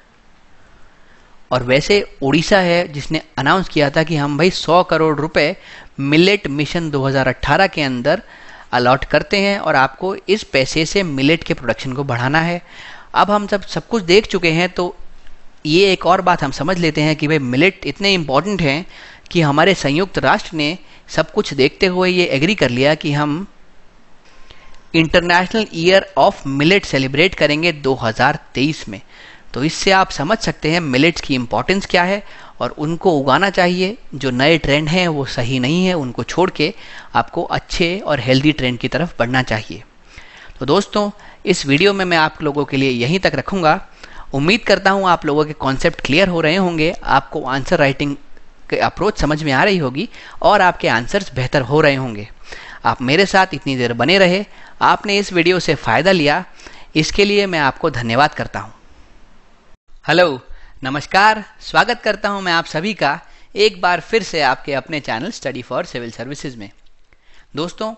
और वैसे उड़ीसा है जिसने अनाउंस किया था कि हम भाई 100 करोड़ रुपए मिलेट मिशन 2018 के अंदर अलॉट करते हैं और आपको इस पैसे से मिलेट के प्रोडक्शन को बढ़ाना है। अब हम सब कुछ देख चुके हैं, तो ये एक और बात हम समझ लेते हैं कि भाई मिलेट इतने इम्पॉर्टेंट हैं कि हमारे संयुक्त राष्ट्र ने सब कुछ देखते हुए ये एग्री कर लिया कि हम international year of millet celebrate करेंगे 2023 में। तो इससे आप समझ सकते हैं मिलेट्स की इम्पोर्टेंस क्या है और उनको उगाना चाहिए। जो नए ट्रेंड हैं वो सही नहीं है, उनको छोड़ के आपको अच्छे और हेल्दी ट्रेंड की तरफ बढ़ना चाहिए। तो दोस्तों इस वीडियो में मैं आप लोगों के लिए यहीं तक रखूँगा। उम्मीद करता हूँ आप लोगों के कॉन्सेप्ट क्लियर हो रहे होंगे, आपको आंसर राइटिंग की अप्रोच समझ में आ रही होगी और आपके आंसर्स बेहतर हो रहे होंगे। आप मेरे साथ इतनी देर बने रहे, आपने इस वीडियो से फ़ायदा लिया, इसके लिए मैं आपको धन्यवाद करता हूँ। हेलो, नमस्कार, स्वागत करता हूँ मैं आप सभी का एक बार फिर से आपके अपने channel study for civil services में। दोस्तों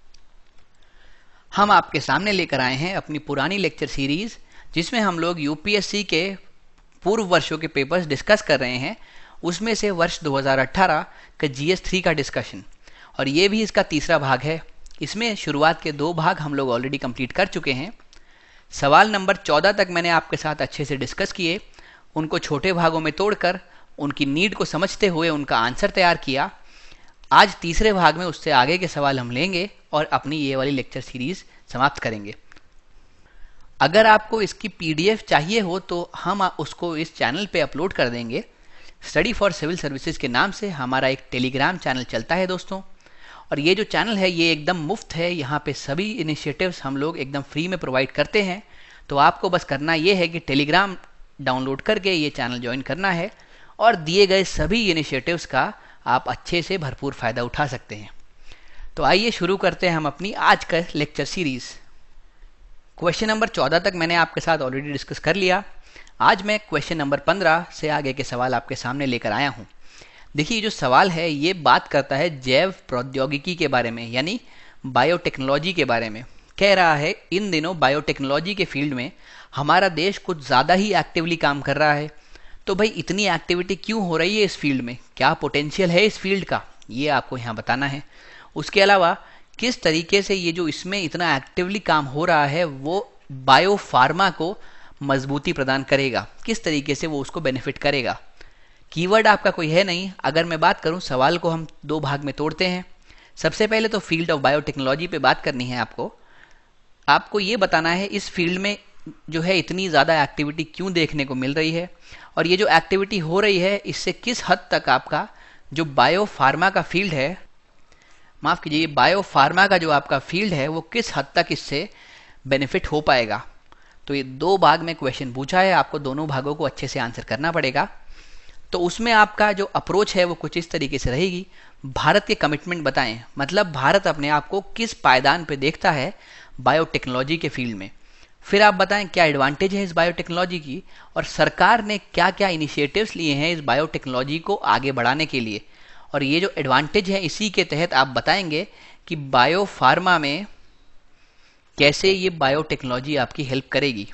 हम आपके सामने लेकर आए हैं अपनी पुरानी लेक्चर सीरीज़, जिसमें हम लोग यूपीएससी के पूर्व वर्षों के पेपर्स डिस्कस कर रहे हैं। उसमें से वर्ष 2018 का GS3 का डिस्कशन, और ये भी इसका तीसरा भाग है। इसमें शुरुआत के 2 भाग हम लोग ऑलरेडी कंप्लीट कर चुके हैं। सवाल नंबर 14 तक मैंने आपके साथ अच्छे से डिस्कस किए, उनको छोटे भागों में तोड़कर उनकी नीड को समझते हुए उनका आंसर तैयार किया। आज तीसरे भाग में उससे आगे के सवाल हम लेंगे और अपनी ये वाली लेक्चर सीरीज़ समाप्त करेंगे। अगर आपको इसकी PDF चाहिए हो तो हम उसको इस चैनल पे अपलोड कर देंगे। स्टडी फॉर सिविल सर्विसेज के नाम से हमारा एक टेलीग्राम चैनल चलता है दोस्तों, और ये जो चैनल है ये एकदम मुफ्त है। यहाँ पे सभी इनिशिएटिव्स हम लोग एकदम फ्री में प्रोवाइड करते हैं। तो आपको बस करना ये है कि टेलीग्राम डाउनलोड करके ये चैनल ज्वाइन करना है और दिए गए सभी इनिशिएटिव्स का आप अच्छे से भरपूर फ़ायदा उठा सकते हैं। तो आइए शुरू करते हैं हम अपनी आज का लेक्चर सीरीज़। क्वेश्चन नंबर 14 तक मैंने आपके साथ ऑलरेडी डिस्कस कर लिया। आज मैं क्वेश्चन नंबर 15 से आगे के सवाल आपके सामने लेकर आया हूँ। देखिए जो सवाल है ये बात करता है जैव प्रौद्योगिकी के बारे में, यानी बायोटेक्नोलॉजी के बारे में। कह रहा है इन दिनों बायोटेक्नोलॉजी के फील्ड में हमारा देश कुछ ज़्यादा ही एक्टिवली काम कर रहा है। तो भाई इतनी एक्टिविटी क्यों हो रही है इस फील्ड में, क्या पोटेंशियल है इस फील्ड का, ये आपको यहाँ बताना है। उसके अलावा किस तरीके से ये जो इसमें इतना एक्टिवली काम हो रहा है वो बायोफार्मा को मजबूती प्रदान करेगा, किस तरीके से वो उसको बेनिफिट करेगा। कीवर्ड आपका कोई है नहीं। अगर मैं बात करूं, सवाल को हम 2 भाग में तोड़ते हैं। सबसे पहले तो फील्ड ऑफ बायोटेक्नोलॉजी पे बात करनी है आपको ये बताना है इस फील्ड में जो है इतनी ज़्यादा एक्टिविटी क्यों देखने को मिल रही है, और ये जो एक्टिविटी हो रही है इससे किस हद तक आपका जो बायोफार्मा का फील्ड है, माफ़ कीजिए, बायोफार्मा का जो आपका फील्ड है वो किस हद तक इससे बेनिफिट हो पाएगा। तो ये 2 भाग में क्वेश्चन पूछा है, आपको दोनों भागों को अच्छे से आंसर करना पड़ेगा। तो उसमें आपका जो अप्रोच है वो कुछ इस तरीके से रहेगी। भारत के कमिटमेंट बताएं, मतलब भारत अपने आप को किस पायदान पे देखता है बायोटेक्नोलॉजी के फील्ड में। फिर आप बताएं क्या एडवांटेज है इस बायोटेक्नोलॉजी की, और सरकार ने क्या क्या इनिशिएटिव्स लिए हैं इस बायोटेक्नोलॉजी को आगे बढ़ाने के लिए। और ये जो एडवांटेज है इसी के तहत आप बताएंगे कि बायोफार्मा में कैसे ये बायोटेक्नोलॉजी आपकी हेल्प करेगी।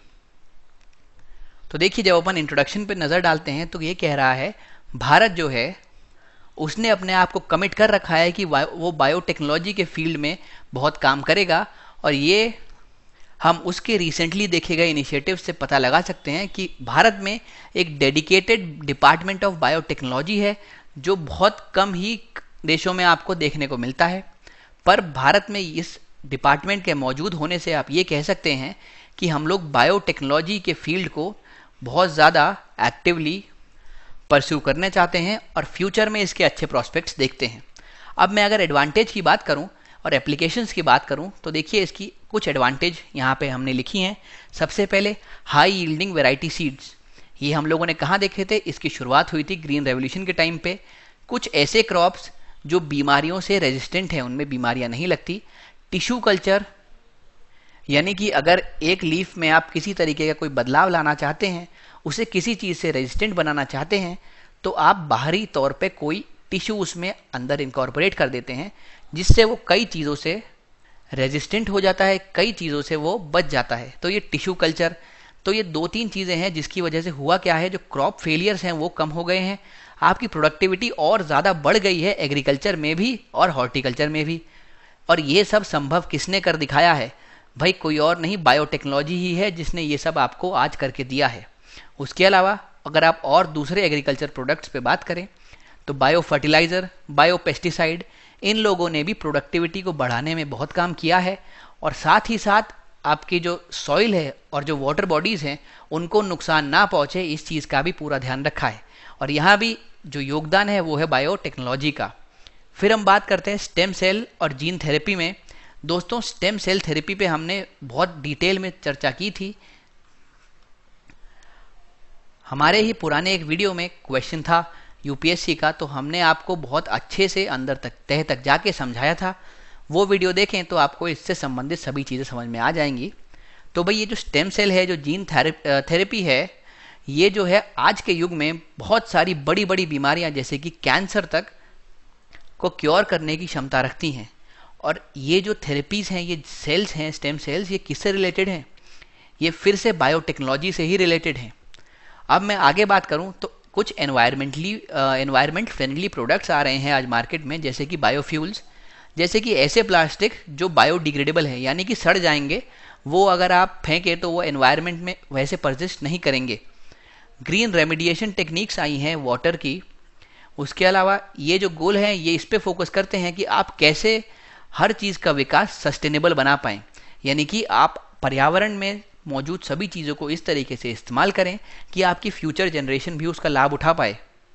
तो देखिए जब अपन इंट्रोडक्शन पे नज़र डालते हैं तो ये कह रहा है भारत जो है उसने अपने आप को कमिट कर रखा है कि वो बायोटेक्नोलॉजी के फील्ड में बहुत काम करेगा। और ये हम उसके रिसेंटली देखे गए इनिशिएटिव से पता लगा सकते हैं कि भारत में एक डेडिकेटेड डिपार्टमेंट ऑफ बायोटेक्नोलॉजी है जो बहुत कम ही देशों में आपको देखने को मिलता है। पर भारत में इस डिपार्टमेंट के मौजूद होने से आप ये कह सकते हैं कि हम लोग बायोटेक्नोलॉजी के फील्ड को बहुत ज़्यादा एक्टिवली परस्यू करना चाहते हैं और फ्यूचर में इसके अच्छे प्रोस्पेक्ट्स देखते हैं। अब मैं अगर एडवांटेज की बात करूं और एप्लीकेशंस की बात करूं तो देखिए इसकी कुछ एडवांटेज यहाँ पे हमने लिखी हैं। सबसे पहले हाई यील्डिंग वैरायटी सीड्स, ये हम लोगों ने कहाँ देखे थे, इसकी शुरुआत हुई थी ग्रीन रेवोल्यूशन के टाइम पे। कुछ ऐसे क्रॉप्स जो बीमारियों से रेजिस्टेंट हैं, उनमें बीमारियां नहीं लगती। टिश्यू कल्चर, यानी कि अगर एक लीफ में आप किसी तरीके का कोई बदलाव लाना चाहते हैं, उसे किसी चीज़ से रेजिस्टेंट बनाना चाहते हैं, तो आप बाहरी तौर पे कोई टिश्यू उसमें अंदर इनकॉर्पोरेट कर देते हैं जिससे वो कई चीज़ों से रेजिस्टेंट हो जाता है, कई चीज़ों से वो बच जाता है। तो ये टिश्यू कल्चर, तो ये 2-3 चीज़ें हैं जिसकी वजह से हुआ क्या है, जो क्रॉप फेलियर्स हैं वो कम हो गए हैं। आपकी प्रोडक्टिविटी और ज़्यादा बढ़ गई है एग्रीकल्चर में भी और हॉर्टिकल्चर में भी। और ये सब संभव किसने कर दिखाया है भाई, कोई और नहीं, बायोटेक्नोलॉजी ही है जिसने ये सब आपको आज करके दिया है। उसके अलावा अगर आप और दूसरे एग्रीकल्चर प्रोडक्ट्स पे बात करें तो बायो फर्टिलाइज़र, बायो पेस्टिसाइड, इन लोगों ने भी प्रोडक्टिविटी को बढ़ाने में बहुत काम किया है। और साथ ही साथ आपकी जो सॉइल है और जो वाटर बॉडीज़ हैं उनको नुकसान ना पहुँचे, इस चीज़ का भी पूरा ध्यान रखा है। और यहाँ भी जो योगदान है वो है बायोटेक्नोलॉजी का। फिर हम बात करते हैं स्टेम सेल और जीन थेरेपी में। दोस्तों, स्टेम सेल थेरेपी पे हमने बहुत डिटेल में चर्चा की थी। हमारे ही पुराने एक वीडियो में क्वेश्चन था यूपीएससी का, तो हमने आपको बहुत अच्छे से अंदर तक तह तक जाके समझाया था। वो वीडियो देखें तो आपको इससे संबंधित सभी चीज़ें समझ में आ जाएंगी। तो भाई ये जो स्टेम सेल है, जो जीन थेरेपी है, ये जो है आज के युग में बहुत सारी बड़ी बड़ी बीमारियां जैसे कि कैंसर तक को क्योर करने की क्षमता रखती हैं। और ये जो थेरेपीज़ हैं, ये सेल्स हैं, स्टेम सेल्स, ये किससे रिलेटेड हैं, ये फिर से बायोटेक्नोलॉजी से ही रिलेटेड हैं। अब मैं आगे बात करूं तो कुछ एनवायरमेंट फ्रेंडली प्रोडक्ट्स आ रहे हैं आज मार्केट में, जैसे कि बायोफ्यूल्स, जैसे कि ऐसे प्लास्टिक जो बायोडिग्रेडेबल है, यानी कि सड़ जाएंगे, वो अगर आप फेंकें तो वो एनवायरमेंट में वैसे परसिस्ट नहीं करेंगे। ग्रीन रेमिडिएशन टेक्निक्स आई हैं वाटर की। उसके अलावा ये जो गोल हैं ये इस पे फोकस करते हैं कि आप कैसे हर चीज़ का विकास सस्टेनेबल बना पाएँ, यानी कि आप पर्यावरण में मौजूद सभी चीज़ों को इस तरीके से इस्तेमाल करें कि आपकी फ्यूचर जनरेशन भी उसका लाभ उठा पाए।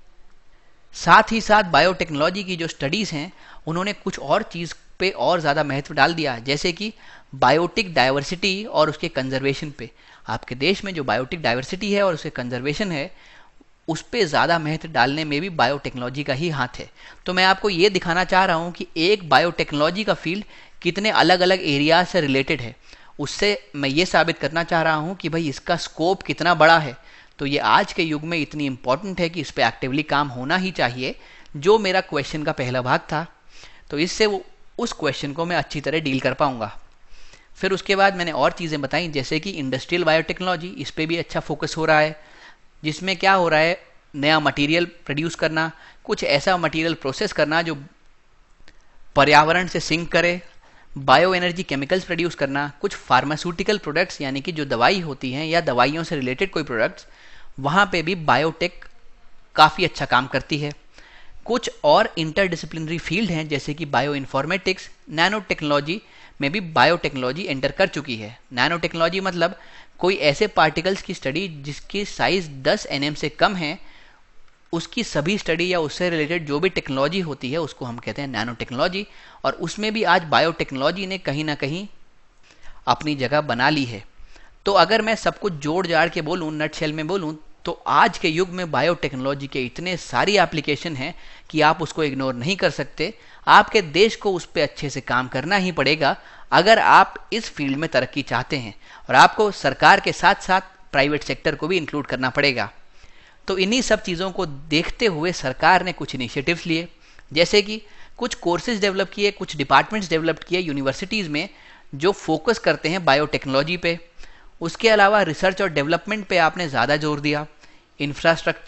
साथ ही साथ बायोटेक्नोलॉजी की जो स्टडीज़ हैं उन्होंने कुछ और चीज़ पे और ज़्यादा महत्व डाल दिया, जैसे कि बायोटिक डाइवर्सिटी और उसके कंजर्वेशन पे। आपके देश में जो बायोटिक डाइवर्सिटी है और उसके कंजर्वेशन है, उस पर ज़्यादा महत्व डालने में भी बायोटेक्नोलॉजी का ही हाथ है। तो मैं आपको ये दिखाना चाह रहा हूँ कि एक बायोटेक्नोलॉजी का फील्ड कितने अलग अलग एरियाज से रिलेटेड है। उससे मैं ये साबित करना चाह रहा हूँ कि भाई इसका स्कोप कितना बड़ा है। तो ये आज के युग में इतनी इम्पॉर्टेंट है कि इस पर एक्टिवली काम होना ही चाहिए, जो मेरा क्वेश्चन का पहला भाग था। तो इससे वो उस क्वेश्चन को मैं अच्छी तरह डील कर पाऊँगा। फिर उसके बाद मैंने और चीज़ें बताई, जैसे कि इंडस्ट्रियल बायोटेक्नोलॉजी, इस पर भी अच्छा फोकस हो रहा है, जिसमें क्या हो रहा है, नया मटेरियल प्रोड्यूस करना, कुछ ऐसा मटेरियल प्रोसेस करना जो पर्यावरण से सिंक करे, बायो एनर्जी केमिकल्स प्रोड्यूस करना, कुछ फार्मास्यूटिकल प्रोडक्ट्स यानी कि जो दवाई होती हैं या दवाइयों से रिलेटेड कोई प्रोडक्ट्स, वहाँ पे भी बायोटेक काफ़ी अच्छा काम करती है। कुछ और इंटरडिसिप्लिनरी फील्ड हैं जैसे कि बायो इन्फॉर्मेटिक्स, नैनो टेक्नोलॉजी में भी बायोटेक्नोलॉजी एंटर कर चुकी है। नैनो टेक्नोलॉजी मतलब कोई ऐसे पार्टिकल्स की स्टडी जिसकी साइज़ 10 nm से कम है, उसकी सभी स्टडी या उससे रिलेटेड जो भी टेक्नोलॉजी होती है उसको हम कहते हैं नैनो टेक्नोलॉजी। और उसमें भी आज बायोटेक्नोलॉजी ने कहीं ना कहीं अपनी जगह बना ली है। तो अगर मैं सब कुछ जोड़ जाड़ के बोलूँ, नटशेल में बोलूँ, तो आज के युग में बायोटेक्नोलॉजी के इतने सारी एप्लीकेशन हैं कि आप उसको इग्नोर नहीं कर सकते। आपके देश को उस पर अच्छे से काम करना ही पड़ेगा अगर आप इस फील्ड में तरक्की चाहते हैं, और आपको सरकार के साथ साथ प्राइवेट सेक्टर को भी इंक्लूड करना पड़ेगा। तो इन्हीं सब चीज़ों को देखते हुए सरकार ने कुछ इनिशिएटिव्स लिए, जैसे कि कुछ कोर्सेज डेवलप किए, कुछ डिपार्टमेंट्स डेवलप किए यूनिवर्सिटीज़ में जो फोकस करते हैं बायोटेक्नोलॉजी पे। उसके अलावा रिसर्च और डेवलपमेंट पे आपने ज़्यादा जोर दिया, इंफ्रास्ट्रक्चर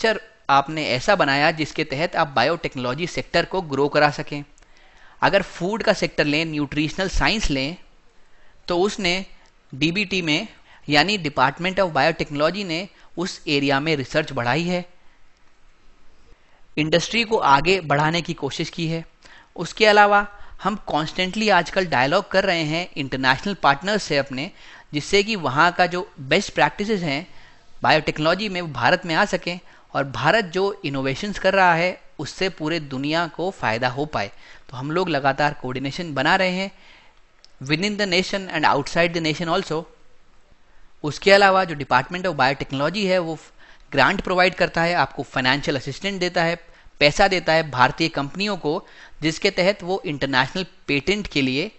आपने ऐसा बनाया जिसके तहत आप बायोटेक्नोलॉजी सेक्टर को ग्रो करा सकें। अगर फूड का सेक्टर लें, न्यूट्रिशनल साइंस लें, तो उसने डीबीटी में यानी डिपार्टमेंट ऑफ बायोटेक्नोलॉजी ने उस एरिया में रिसर्च बढ़ाई है, इंडस्ट्री को आगे बढ़ाने की कोशिश की है। उसके अलावा हम कॉन्स्टेंटली आजकल डायलॉग कर रहे हैं इंटरनेशनल पार्टनर्स से अपने, जिससे कि वहाँ का जो बेस्ट प्रैक्टिसेस हैं बायोटेक्नोलॉजी में वो भारत में आ सकें और भारत जो इनोवेशंस कर रहा है उससे पूरे दुनिया को फ़ायदा हो पाए। तो हम लोग लगातार कोऑर्डिनेशन बना रहे हैं within the nation and outside the nation also. उसके अलावा जो डिपार्टमेंट ऑफ बायोटेक्नोलॉजी है वो ग्रांट प्रोवाइड करता है, आपको फाइनेंशियल असिस्टेंट देता है, पैसा देता है भारतीय कंपनियों को, जिसके तहत वो इंटरनेशनल पेटेंट के लिए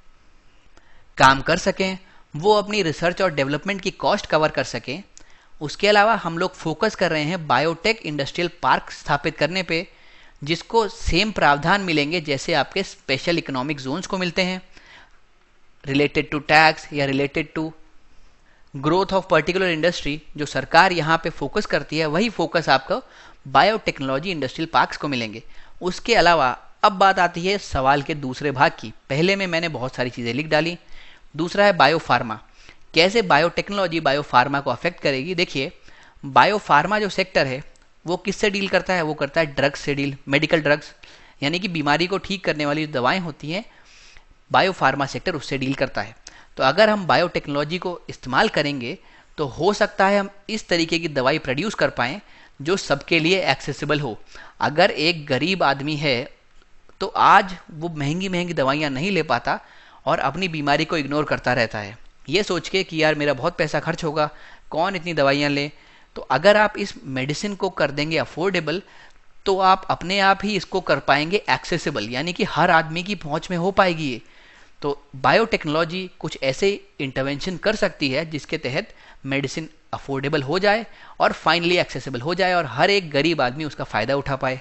काम कर सकें, वो अपनी रिसर्च और डेवलपमेंट की कॉस्ट कवर कर सकें। उसके अलावा हम लोग फोकस कर रहे हैं बायोटेक इंडस्ट्रियल पार्क स्थापित करने पे, जिसको सेम प्रावधान मिलेंगे जैसे आपके स्पेशल इकोनॉमिक जोन्स को मिलते हैं, रिलेटेड टू टैक्स या related to growth of particular industry. जो सरकार यहाँ पे फोकस करती है वही फोकस आपको बायोटेक्नोलॉजी इंडस्ट्रियल पार्क्स को मिलेंगे। उसके अलावा अब बात आती है सवाल के दूसरे भाग की। पहले में मैंने बहुत सारी चीज़ें लिख डाली। दूसरा है बायोफार्मा, कैसे बायोटेक्नोलॉजी बायोफार्मा को अफेक्ट करेगी। देखिए, बायोफार्मा जो सेक्टर है वो किससे डील करता है, वो करता है ड्रग्स से डील, मेडिकल ड्रग्स, यानी कि बीमारी को ठीक करने वाली जो दवाएं होती हैं बायोफार्मा सेक्टर उससे डील करता है। तो अगर हम बायोटेक्नोलॉजी को इस्तेमाल करेंगे तो हो सकता है हम इस तरीके की दवाई प्रोड्यूस कर पाएँ जो सबके लिए एक्सेसिबल हो। अगर एक गरीब आदमी है तो आज वो महंगी महंगी दवाइयाँ नहीं ले पाता और अपनी बीमारी को इग्नोर करता रहता है, ये सोच के कि यार मेरा बहुत पैसा खर्च होगा, कौन इतनी दवाइयाँ ले। तो अगर आप इस मेडिसिन को कर देंगे अफोर्डेबल तो आप अपने आप ही इसको कर पाएंगे एक्सेसिबल, यानी कि हर आदमी की पहुंच में हो पाएगी ये। तो बायोटेक्नोलॉजी कुछ ऐसे इंटरवेंशन कर सकती है जिसके तहत मेडिसिन अफोर्डेबल हो जाए और फाइनली एक्सेसिबल हो जाए और हर एक गरीब आदमी उसका फ़ायदा उठा पाए।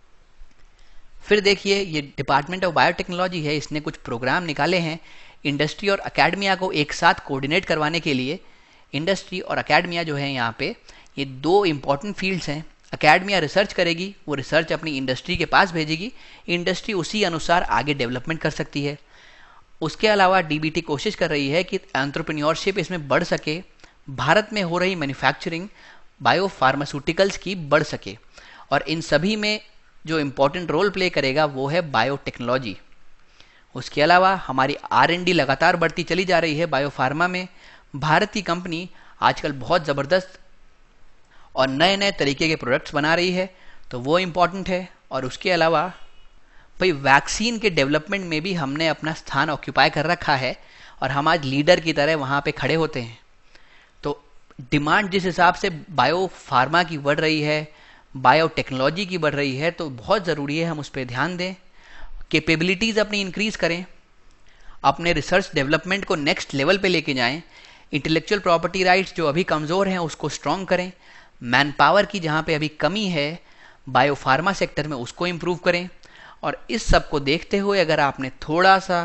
फिर देखिए, ये डिपार्टमेंट ऑफ बायोटेक्नोलॉजी है, इसने कुछ प्रोग्राम निकाले हैं इंडस्ट्री और अकेडमिया को एक साथ कोऑर्डिनेट करवाने के लिए। इंडस्ट्री और अकेडमिया जो है यहाँ पे ये दो इम्पॉर्टेंट फील्ड्स हैं। अकेडमिया रिसर्च करेगी, वो रिसर्च अपनी इंडस्ट्री के पास भेजेगी, इंडस्ट्री उसी अनुसार आगे डेवलपमेंट कर सकती है। उसके अलावा डीबीटी कोशिश कर रही है कि एंटरप्रेन्योरशिप इसमें बढ़ सके, भारत में हो रही मैन्युफैक्चरिंग बायोफार्मास्यूटिकल्स की बढ़ सके, और इन सभी में जो इम्पोर्टेंट रोल प्ले करेगा वो है बायोटेक्नोलॉजी। उसके अलावा हमारी R&D लगातार बढ़ती चली जा रही है बायोफार्मा में। भारत की कंपनी आजकल बहुत ज़बरदस्त और नए नए तरीके के प्रोडक्ट्स बना रही है, तो वो इम्पॉर्टेंट है। और उसके अलावा भाई वैक्सीन के डेवलपमेंट में भी हमने अपना स्थान ऑक्यूपाई कर रखा है और हम आज लीडर की तरह वहाँ पे खड़े होते हैं। तो डिमांड जिस हिसाब से बायोफार्मा की बढ़ रही है, बायोटेक्नोलॉजी की बढ़ रही है, तो बहुत ज़रूरी है हम उस पर ध्यान दें, कैपेबिलिटीज़ अपनी इंक्रीज़ करें, अपने रिसर्च डेवलपमेंट को नेक्स्ट लेवल पे लेके जाएं, इंटेलेक्चुअल प्रॉपर्टी राइट्स जो अभी कमज़ोर हैं उसको स्ट्रॉन्ग करें, मैन पावर की जहाँ पे अभी कमी है बायोफार्मा सेक्टर में उसको इम्प्रूव करें। और इस सब को देखते हुए अगर आपने थोड़ा सा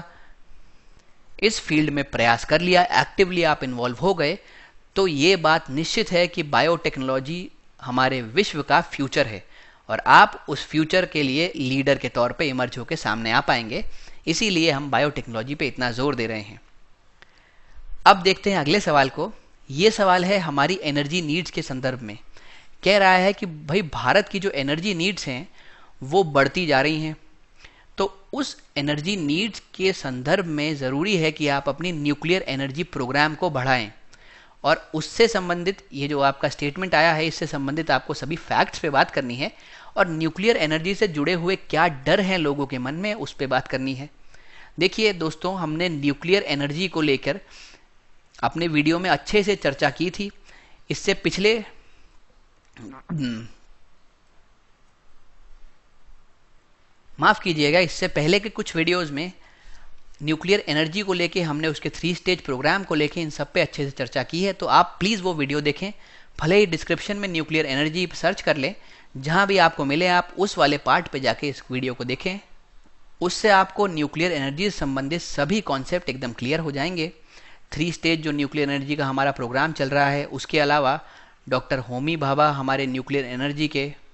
इस फील्ड में प्रयास कर लिया, एक्टिवली आप इन्वॉल्व हो गए, तो ये बात निश्चित है कि बायोटेक्नोलॉजी हमारे विश्व का फ्यूचर है और आप उस फ्यूचर के लिए लीडर के तौर पे इमर्ज होकर सामने आ पाएंगे। इसीलिए हम बायोटेक्नोलॉजी पे इतना जोर दे रहे हैं। अब देखते हैं अगले सवाल को। ये सवाल है हमारी एनर्जी नीड्स के संदर्भ में। कह रहा है कि भाई भारत की जो एनर्जी नीड्स हैं वो बढ़ती जा रही हैं, तो उस एनर्जी नीड्स के संदर्भ में ज़रूरी है कि आप अपनी न्यूक्लियर एनर्जी प्रोग्राम को बढ़ाएं। और उससे संबंधित ये जो आपका स्टेटमेंट आया है, इससे संबंधित आपको सभी फैक्ट्स पे बात करनी है और न्यूक्लियर एनर्जी से जुड़े हुए क्या डर हैं लोगों के मन में, उस पे बात करनी है। देखिए दोस्तों, हमने न्यूक्लियर एनर्जी को लेकर अपने वीडियो में अच्छे से चर्चा की थी। इससे पिछले माफ़ कीजिएगा, इससे पहले के कुछ वीडियोज़ में न्यूक्लियर एनर्जी को लेके हमने उसके 3 स्टेज प्रोग्राम को लेके इन सब पे अच्छे से चर्चा की है। तो आप प्लीज़ वो वीडियो देखें, भले ही डिस्क्रिप्शन में न्यूक्लियर एनर्जी सर्च कर लें, जहाँ भी आपको मिले आप उस वाले पार्ट पे जाके इस वीडियो को देखें। उससे आपको न्यूक्लियर एनर्जी से संबंधित सभी कॉन्सेप्ट एकदम क्लियर हो जाएंगे। 3 स्टेज जो न्यूक्लियर एनर्जी का हमारा प्रोग्राम चल रहा है, उसके अलावा डॉक्टर होमी भाभा हमारे न्यूक्लियर एनर्जी के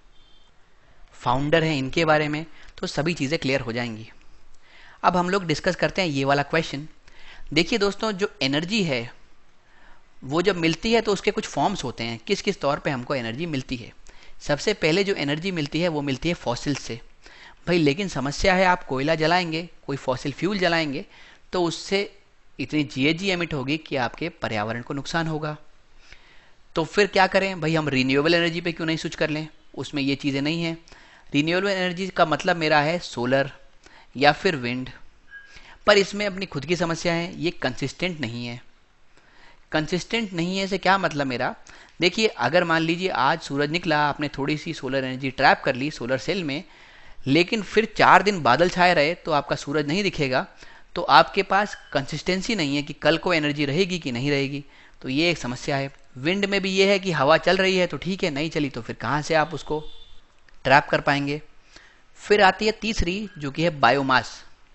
फाउंडर हैं इनके बारे में, तो सभी चीज़ें क्लियर हो जाएंगी। अब हम लोग डिस्कस करते हैं ये वाला क्वेश्चन। देखिए दोस्तों, जो एनर्जी है वो जब मिलती है तो उसके कुछ फॉर्म्स होते हैं, किस किस तौर पे हमको एनर्जी मिलती है। सबसे पहले जो एनर्जी मिलती है वो मिलती है फॉसिल से। भाई लेकिन समस्या है, आप कोयला जलाएंगे, कोई फॉसिल फ्यूल जलाएंगे तो उससे इतनी जीएजी एमिट होगी कि आपके पर्यावरण को नुकसान होगा। तो फिर क्या करें भाई, हम रीन्यूएबल एनर्जी पे क्यों नहीं स्विच कर लें, उसमें ये चीज़ें नहीं हैं। रीन्यूएबल एनर्जी का मतलब मेरा है सोलर या फिर विंड, पर इसमें अपनी खुद की समस्या है, ये कंसिस्टेंट नहीं है। कंसिस्टेंट नहीं है से क्या मतलब मेरा, देखिए अगर मान लीजिए आज सूरज निकला, आपने थोड़ी सी सोलर एनर्जी ट्रैप कर ली सोलर सेल में, लेकिन फिर 4 दिन बादल छाए रहे तो आपका सूरज नहीं दिखेगा, तो आपके पास कंसिस्टेंसी नहीं है कि कल को एनर्जी रहेगी कि नहीं रहेगी। तो ये एक समस्या है। विंड में भी ये है कि हवा चल रही है तो ठीक है, नहीं चली तो फिर कहाँ से आप उसको ट्रैप कर पाएंगे। फिर आती है तीसरी जो कि है बायोमास।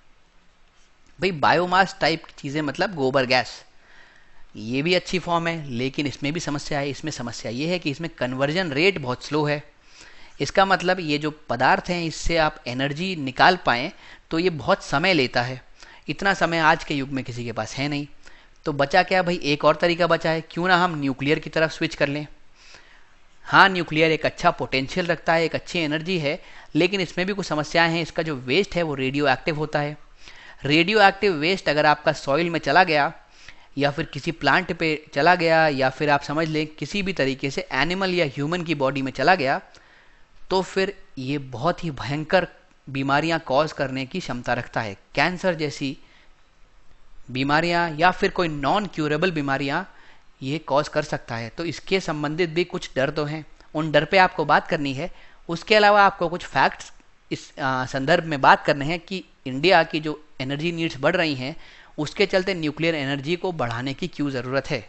भाई बायोमास टाइप चीज़ें मतलब गोबर गैस, ये भी अच्छी फॉर्म है, लेकिन इसमें भी समस्या है। इसमें समस्या ये है कि इसमें कन्वर्जन रेट बहुत स्लो है। इसका मतलब ये जो पदार्थ हैं इससे आप एनर्जी निकाल पाएँ तो ये बहुत समय लेता है। इतना समय आज के युग में किसी के पास है नहीं। तो बचा क्या भाई, एक और तरीका बचा है, क्यों ना हम न्यूक्लियर की तरफ स्विच कर लें। हाँ, न्यूक्लियर एक अच्छा पोटेंशियल रखता है, एक अच्छी एनर्जी है, लेकिन इसमें भी कुछ समस्याएं हैं। इसका जो वेस्ट है वो रेडियो एक्टिव होता है। रेडियो एक्टिव वेस्ट अगर आपका सॉइल में चला गया या फिर किसी प्लांट पे चला गया या फिर आप समझ लें किसी भी तरीके से एनिमल या ह्यूमन की बॉडी में चला गया, तो फिर ये बहुत ही भयंकर बीमारियां कॉज करने की क्षमता रखता है। कैंसर जैसी बीमारियां या फिर कोई नॉन क्यूरेबल बीमारियां ये कॉज कर सकता है। तो इसके संबंधित भी कुछ डर तो हैं, उन डर पे आपको बात करनी है। उसके अलावा आपको कुछ फैक्ट्स इस संदर्भ में बात करने हैं कि इंडिया की जो एनर्जी नीड्स बढ़ रही हैं उसके चलते न्यूक्लियर एनर्जी को बढ़ाने की क्यों ज़रूरत है।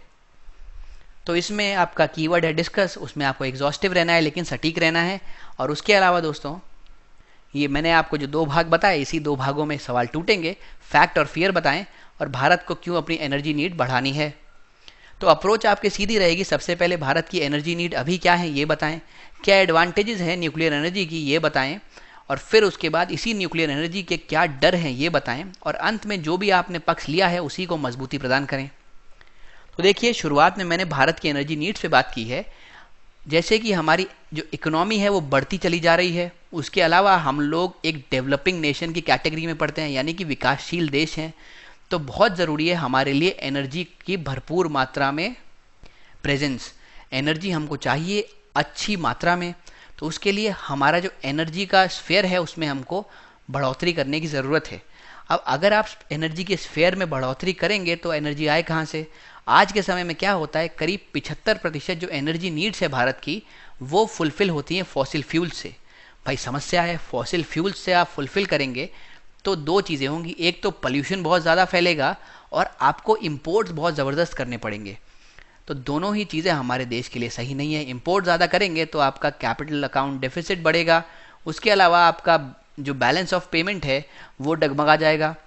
तो इसमें आपका कीवर्ड है डिस्कस, उसमें आपको एग्जॉस्टिव रहना है लेकिन सटीक रहना है। और उसके अलावा दोस्तों, ये मैंने आपको जो 2 भाग बताए, इसी 2 भागों में सवाल टूटेंगे। फैक्ट और फियर बताएं और भारत को क्यों अपनी एनर्जी नीड बढ़ानी है। तो अप्रोच आपकी सीधी रहेगी, सबसे पहले भारत की एनर्जी नीड अभी क्या है ये बताएं, क्या एडवांटेजेस हैं न्यूक्लियर एनर्जी की ये बताएं, और फिर उसके बाद इसी न्यूक्लियर एनर्जी के क्या डर हैं ये बताएं, और अंत में जो भी आपने पक्ष लिया है उसी को मजबूती प्रदान करें। तो देखिए, शुरुआत में मैंने भारत की एनर्जी नीड्स पे बात की है। जैसे कि हमारी जो इकोनॉमी है वो बढ़ती चली जा रही है, उसके अलावा हम लोग एक डेवलपिंग नेशन की कैटेगरी में पड़ते हैं, यानी कि विकासशील देश हैं। तो बहुत ज़रूरी है हमारे लिए एनर्जी की भरपूर मात्रा में प्रेजेंस। एनर्जी हमको चाहिए अच्छी मात्रा में, तो उसके लिए हमारा जो एनर्जी का स्फेयर है उसमें हमको बढ़ोतरी करने की ज़रूरत है। अब अगर आप एनर्जी के स्फेयर में बढ़ोतरी करेंगे तो एनर्जी आए कहाँ से। आज के समय में क्या होता है, करीब 75% जो एनर्जी नीड्स है भारत की वो फुलफिल होती हैं फॉसिल फ्यूल से। भाई समस्या है, फॉसिल फ्यूल से आप फुलफिल करेंगे तो 2 चीज़ें होंगी, एक तो पोल्यूशन बहुत ज़्यादा फैलेगा और आपको इम्पोर्ट्स बहुत ज़बरदस्त करने पड़ेंगे। तो दोनों ही चीज़ें हमारे देश के लिए सही नहीं है। इम्पोर्ट ज़्यादा करेंगे तो आपका कैपिटल अकाउंट डेफिसिट बढ़ेगा, उसके अलावा आपका जो बैलेंस ऑफ पेमेंट है वो डगमगा जाएगा।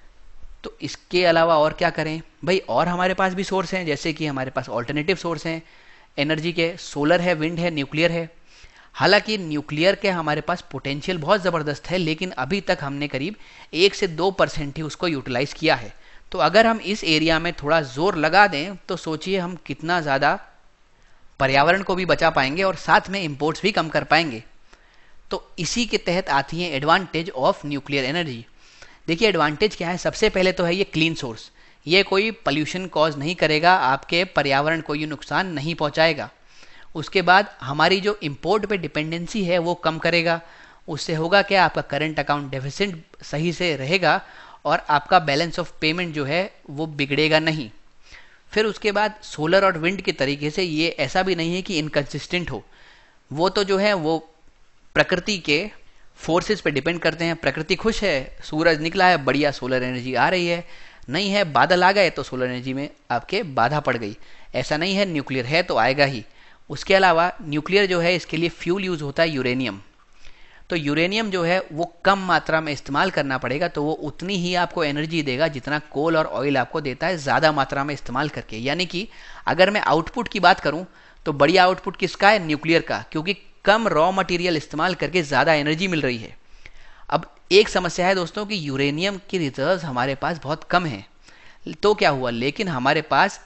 तो इसके अलावा और क्या करें भाई, और हमारे पास भी सोर्स हैं, जैसे कि हमारे पास ऑल्टरनेटिव सोर्स हैं एनर्जी के, सोलर है, विंड है, न्यूक्लियर है। हालांकि न्यूक्लियर के हमारे पास पोटेंशियल बहुत ज़बरदस्त है, लेकिन अभी तक हमने करीब 1 से 2% ही उसको यूटिलाइज़ किया है। तो अगर हम इस एरिया में थोड़ा जोर लगा दें तो सोचिए हम कितना ज़्यादा पर्यावरण को भी बचा पाएंगे और साथ में इंपोर्ट्स भी कम कर पाएंगे। तो इसी के तहत आती है एडवांटेज ऑफ न्यूक्लियर एनर्जी। देखिए एडवांटेज क्या है, सबसे पहले तो है ये क्लीन सोर्स, ये कोई पोल्यूशन कॉज नहीं करेगा, आपके पर्यावरण को ये नुकसान नहीं पहुंचाएगा। उसके बाद हमारी जो इंपोर्ट पे डिपेंडेंसी है वो कम करेगा, उससे होगा क्या, आपका करंट अकाउंट डेफिसिट सही से रहेगा और आपका बैलेंस ऑफ पेमेंट जो है वो बिगड़ेगा नहीं। फिर उसके बाद सोलर और विंड के तरीके से ये ऐसा भी नहीं है कि इनकंसिस्टेंट हो, वो तो जो है वो प्रकृति के फोर्सेस पे डिपेंड करते हैं। प्रकृति खुश है, सूरज निकला है, बढ़िया सोलर एनर्जी आ रही है, नहीं है बादल आ गए तो सोलर एनर्जी में आपके बाधा पड़ गई, ऐसा नहीं है। न्यूक्लियर है तो आएगा ही। उसके अलावा न्यूक्लियर जो है इसके लिए फ्यूल यूज़ होता है यूरेनियम, तो यूरेनियम जो है वो कम मात्रा में इस्तेमाल करना पड़ेगा, तो वो उतनी ही आपको एनर्जी देगा जितना कोल और ऑयल आपको देता है ज़्यादा मात्रा में इस्तेमाल करके। यानी कि अगर मैं आउटपुट की बात करूं तो बढ़िया आउटपुट किसका है, न्यूक्लियर का, क्योंकि कम रॉ मटेरियल इस्तेमाल करके ज़्यादा एनर्जी मिल रही है। अब एक समस्या है दोस्तों कि यूरेनियम की रिजर्व्स हमारे पास बहुत कम हैं। तो क्या हुआ, लेकिन हमारे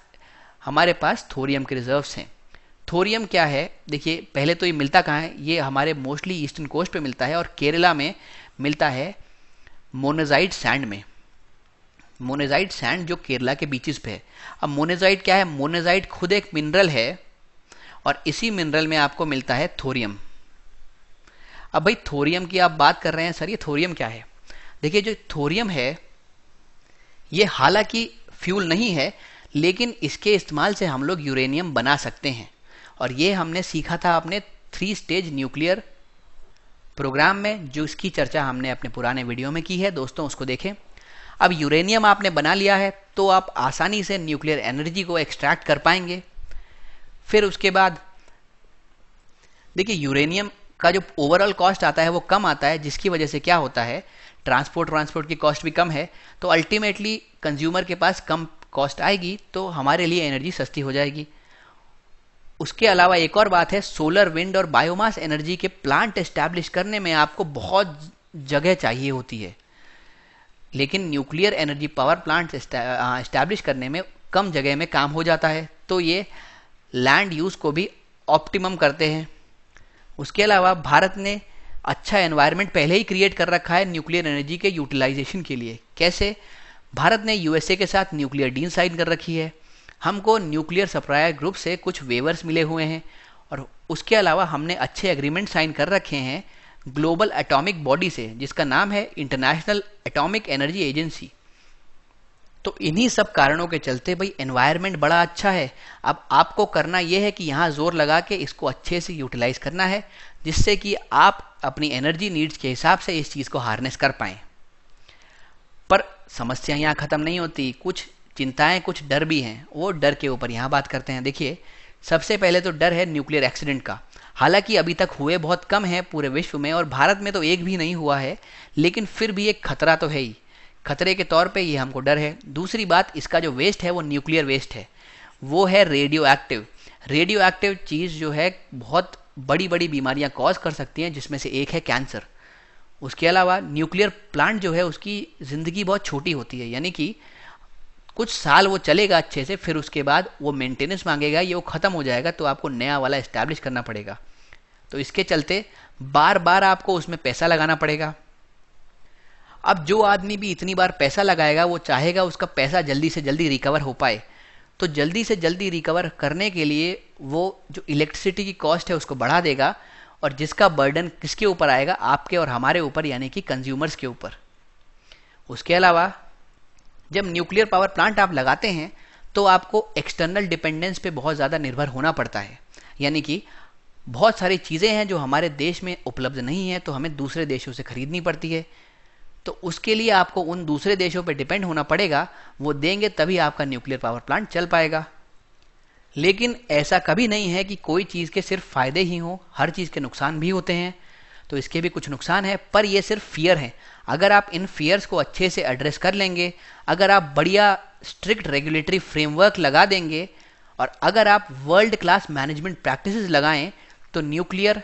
पास थोरियम के रिजर्व्स हैं। थोरियम क्या है, देखिए पहले तो ये मिलता कहाँ है, ये हमारे मोस्टली ईस्टर्न कोस्ट पे मिलता है और केरला में मिलता है मोनेजाइट सैंड में। मोनेजाइट सैंड जो केरला के बीचेस पे है। अब मोनेजाइट क्या है, मोनेजाइट खुद एक मिनरल है और इसी मिनरल में आपको मिलता है थोरियम। अब भाई थोरियम की आप बात कर रहे हैं, सर ये थोरियम क्या है? देखिए जो थोरियम है ये हालांकि फ्यूल नहीं है, लेकिन इसके इस्तेमाल से हम लोग यूरेनियम बना सकते हैं और ये हमने सीखा था अपने 3 स्टेज न्यूक्लियर प्रोग्राम में, जो इसकी चर्चा हमने अपने पुराने वीडियो में की है, दोस्तों उसको देखें। अब यूरेनियम आपने बना लिया है तो आप आसानी से न्यूक्लियर एनर्जी को एक्सट्रैक्ट कर पाएंगे। फिर उसके बाद देखिए यूरेनियम का जो ओवरऑल कॉस्ट आता है वो कम आता है, जिसकी वजह से क्या होता है, ट्रांसपोर्ट की कॉस्ट भी कम है, तो अल्टीमेटली कंज्यूमर के पास कम कॉस्ट आएगी तो हमारे लिए एनर्जी सस्ती हो जाएगी। उसके अलावा एक और बात है, सोलर, विंड और बायोमास एनर्जी के प्लांट एस्टैब्लिश करने में आपको बहुत जगह चाहिए होती है, लेकिन nuclear energy power plant establish करने में कम जगह में काम हो जाता है, तो ये लैंड यूज़ को भी ऑप्टिमम करते हैं। उसके अलावा भारत ने अच्छा एनवायरनमेंट पहले ही क्रिएट कर रखा है न्यूक्लियर एनर्जी के यूटिलाइजेशन के लिए। कैसे? भारत ने यूएसए के साथ न्यूक्लियर डील साइन कर रखी है, हमको न्यूक्लियर सप्लायर ग्रुप से कुछ वेवर्स मिले हुए हैं और उसके अलावा हमने अच्छे एग्रीमेंट साइन कर रखे हैं ग्लोबल एटॉमिक बॉडी से, जिसका नाम है इंटरनेशनल एटॉमिक एनर्जी एजेंसी। तो इन्हीं सब कारणों के चलते भाई एनवायरनमेंट बड़ा अच्छा है। अब आपको करना यह है कि यहाँ जोर लगा के इसको अच्छे से यूटिलाइज करना है, जिससे कि आप अपनी एनर्जी नीड्स के हिसाब से इस चीज़ को हार्नेस कर पाएं। पर समस्या यहाँ ख़त्म नहीं होती, कुछ चिंताएं, कुछ डर भी हैं। वो डर के ऊपर यहाँ बात करते हैं। देखिए सबसे पहले तो डर है न्यूक्लियर एक्सीडेंट का। हालांकि अभी तक हुए बहुत कम है पूरे विश्व में और भारत में तो एक भी नहीं हुआ है, लेकिन फिर भी एक खतरा तो है ही। खतरे के तौर पे ये हमको डर है। दूसरी बात, इसका जो वेस्ट है वो न्यूक्लियर वेस्ट है, वो है रेडियो एक्टिव। रेडियो एक्टिव चीज़ जो है बहुत बड़ी बड़ी बीमारियां कॉज कर सकती हैं, जिसमें से एक है कैंसर। उसके अलावा न्यूक्लियर प्लांट जो है उसकी ज़िंदगी बहुत छोटी होती है, यानी कि कुछ साल वो चलेगा अच्छे से, फिर उसके बाद वो मेंटेनेंस मांगेगा, ये वो ख़त्म हो जाएगा तो आपको नया वाला इस्टेब्लिश करना पड़ेगा। तो इसके चलते बार बार आपको उसमें पैसा लगाना पड़ेगा। अब जो आदमी भी इतनी बार पैसा लगाएगा वो चाहेगा उसका पैसा जल्दी से जल्दी रिकवर हो पाए, तो जल्दी से जल्दी रिकवर करने के लिए वो जो इलेक्ट्रिसिटी की कॉस्ट है उसको बढ़ा देगा, और जिसका बर्डन किसके ऊपर आएगा, आपके और हमारे ऊपर, यानी कि कंज्यूमर्स के ऊपर। उसके अलावा जब न्यूक्लियर पावर प्लांट आप लगाते हैं तो आपको एक्सटर्नल डिपेंडेंस पे बहुत ज़्यादा निर्भर होना पड़ता है, यानी कि बहुत सारी चीज़ें हैं जो हमारे देश में उपलब्ध नहीं है तो हमें दूसरे देशों से खरीदनी पड़ती है। तो उसके लिए आपको उन दूसरे देशों पे डिपेंड होना पड़ेगा, वो देंगे तभी आपका न्यूक्लियर पावर प्लांट चल पाएगा। लेकिन ऐसा कभी नहीं है कि कोई चीज़ के सिर्फ फ़ायदे ही हों, हर चीज़ के नुकसान भी होते हैं, तो इसके भी कुछ नुकसान है, पर ये सिर्फ फियर है। अगर आप इन फियर्स को अच्छे से एड्रेस कर लेंगे, अगर आप बढ़िया स्ट्रिक्ट रेगुलेटरी फ्रेमवर्क लगा देंगे और अगर आप वर्ल्ड क्लास मैनेजमेंट प्रैक्टिसेस लगाएं, तो न्यूक्लियर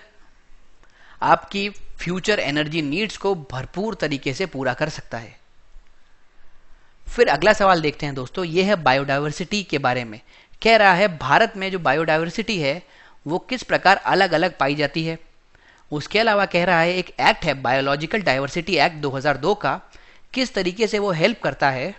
आपकी फ्यूचर एनर्जी नीड्स को भरपूर तरीके से पूरा कर सकता है। फिर अगला सवाल देखते हैं दोस्तों, ये है बायोडायवर्सिटी के बारे में। कह रहा है भारत में जो बायोडायवर्सिटी है वो किस प्रकार अलग अलग पाई जाती है। उसके अलावा कह रहा है एक एक्ट है बायोलॉजिकल डाइवर्सिटी एक्ट 2002 का, किस तरीके से वो हेल्प करता है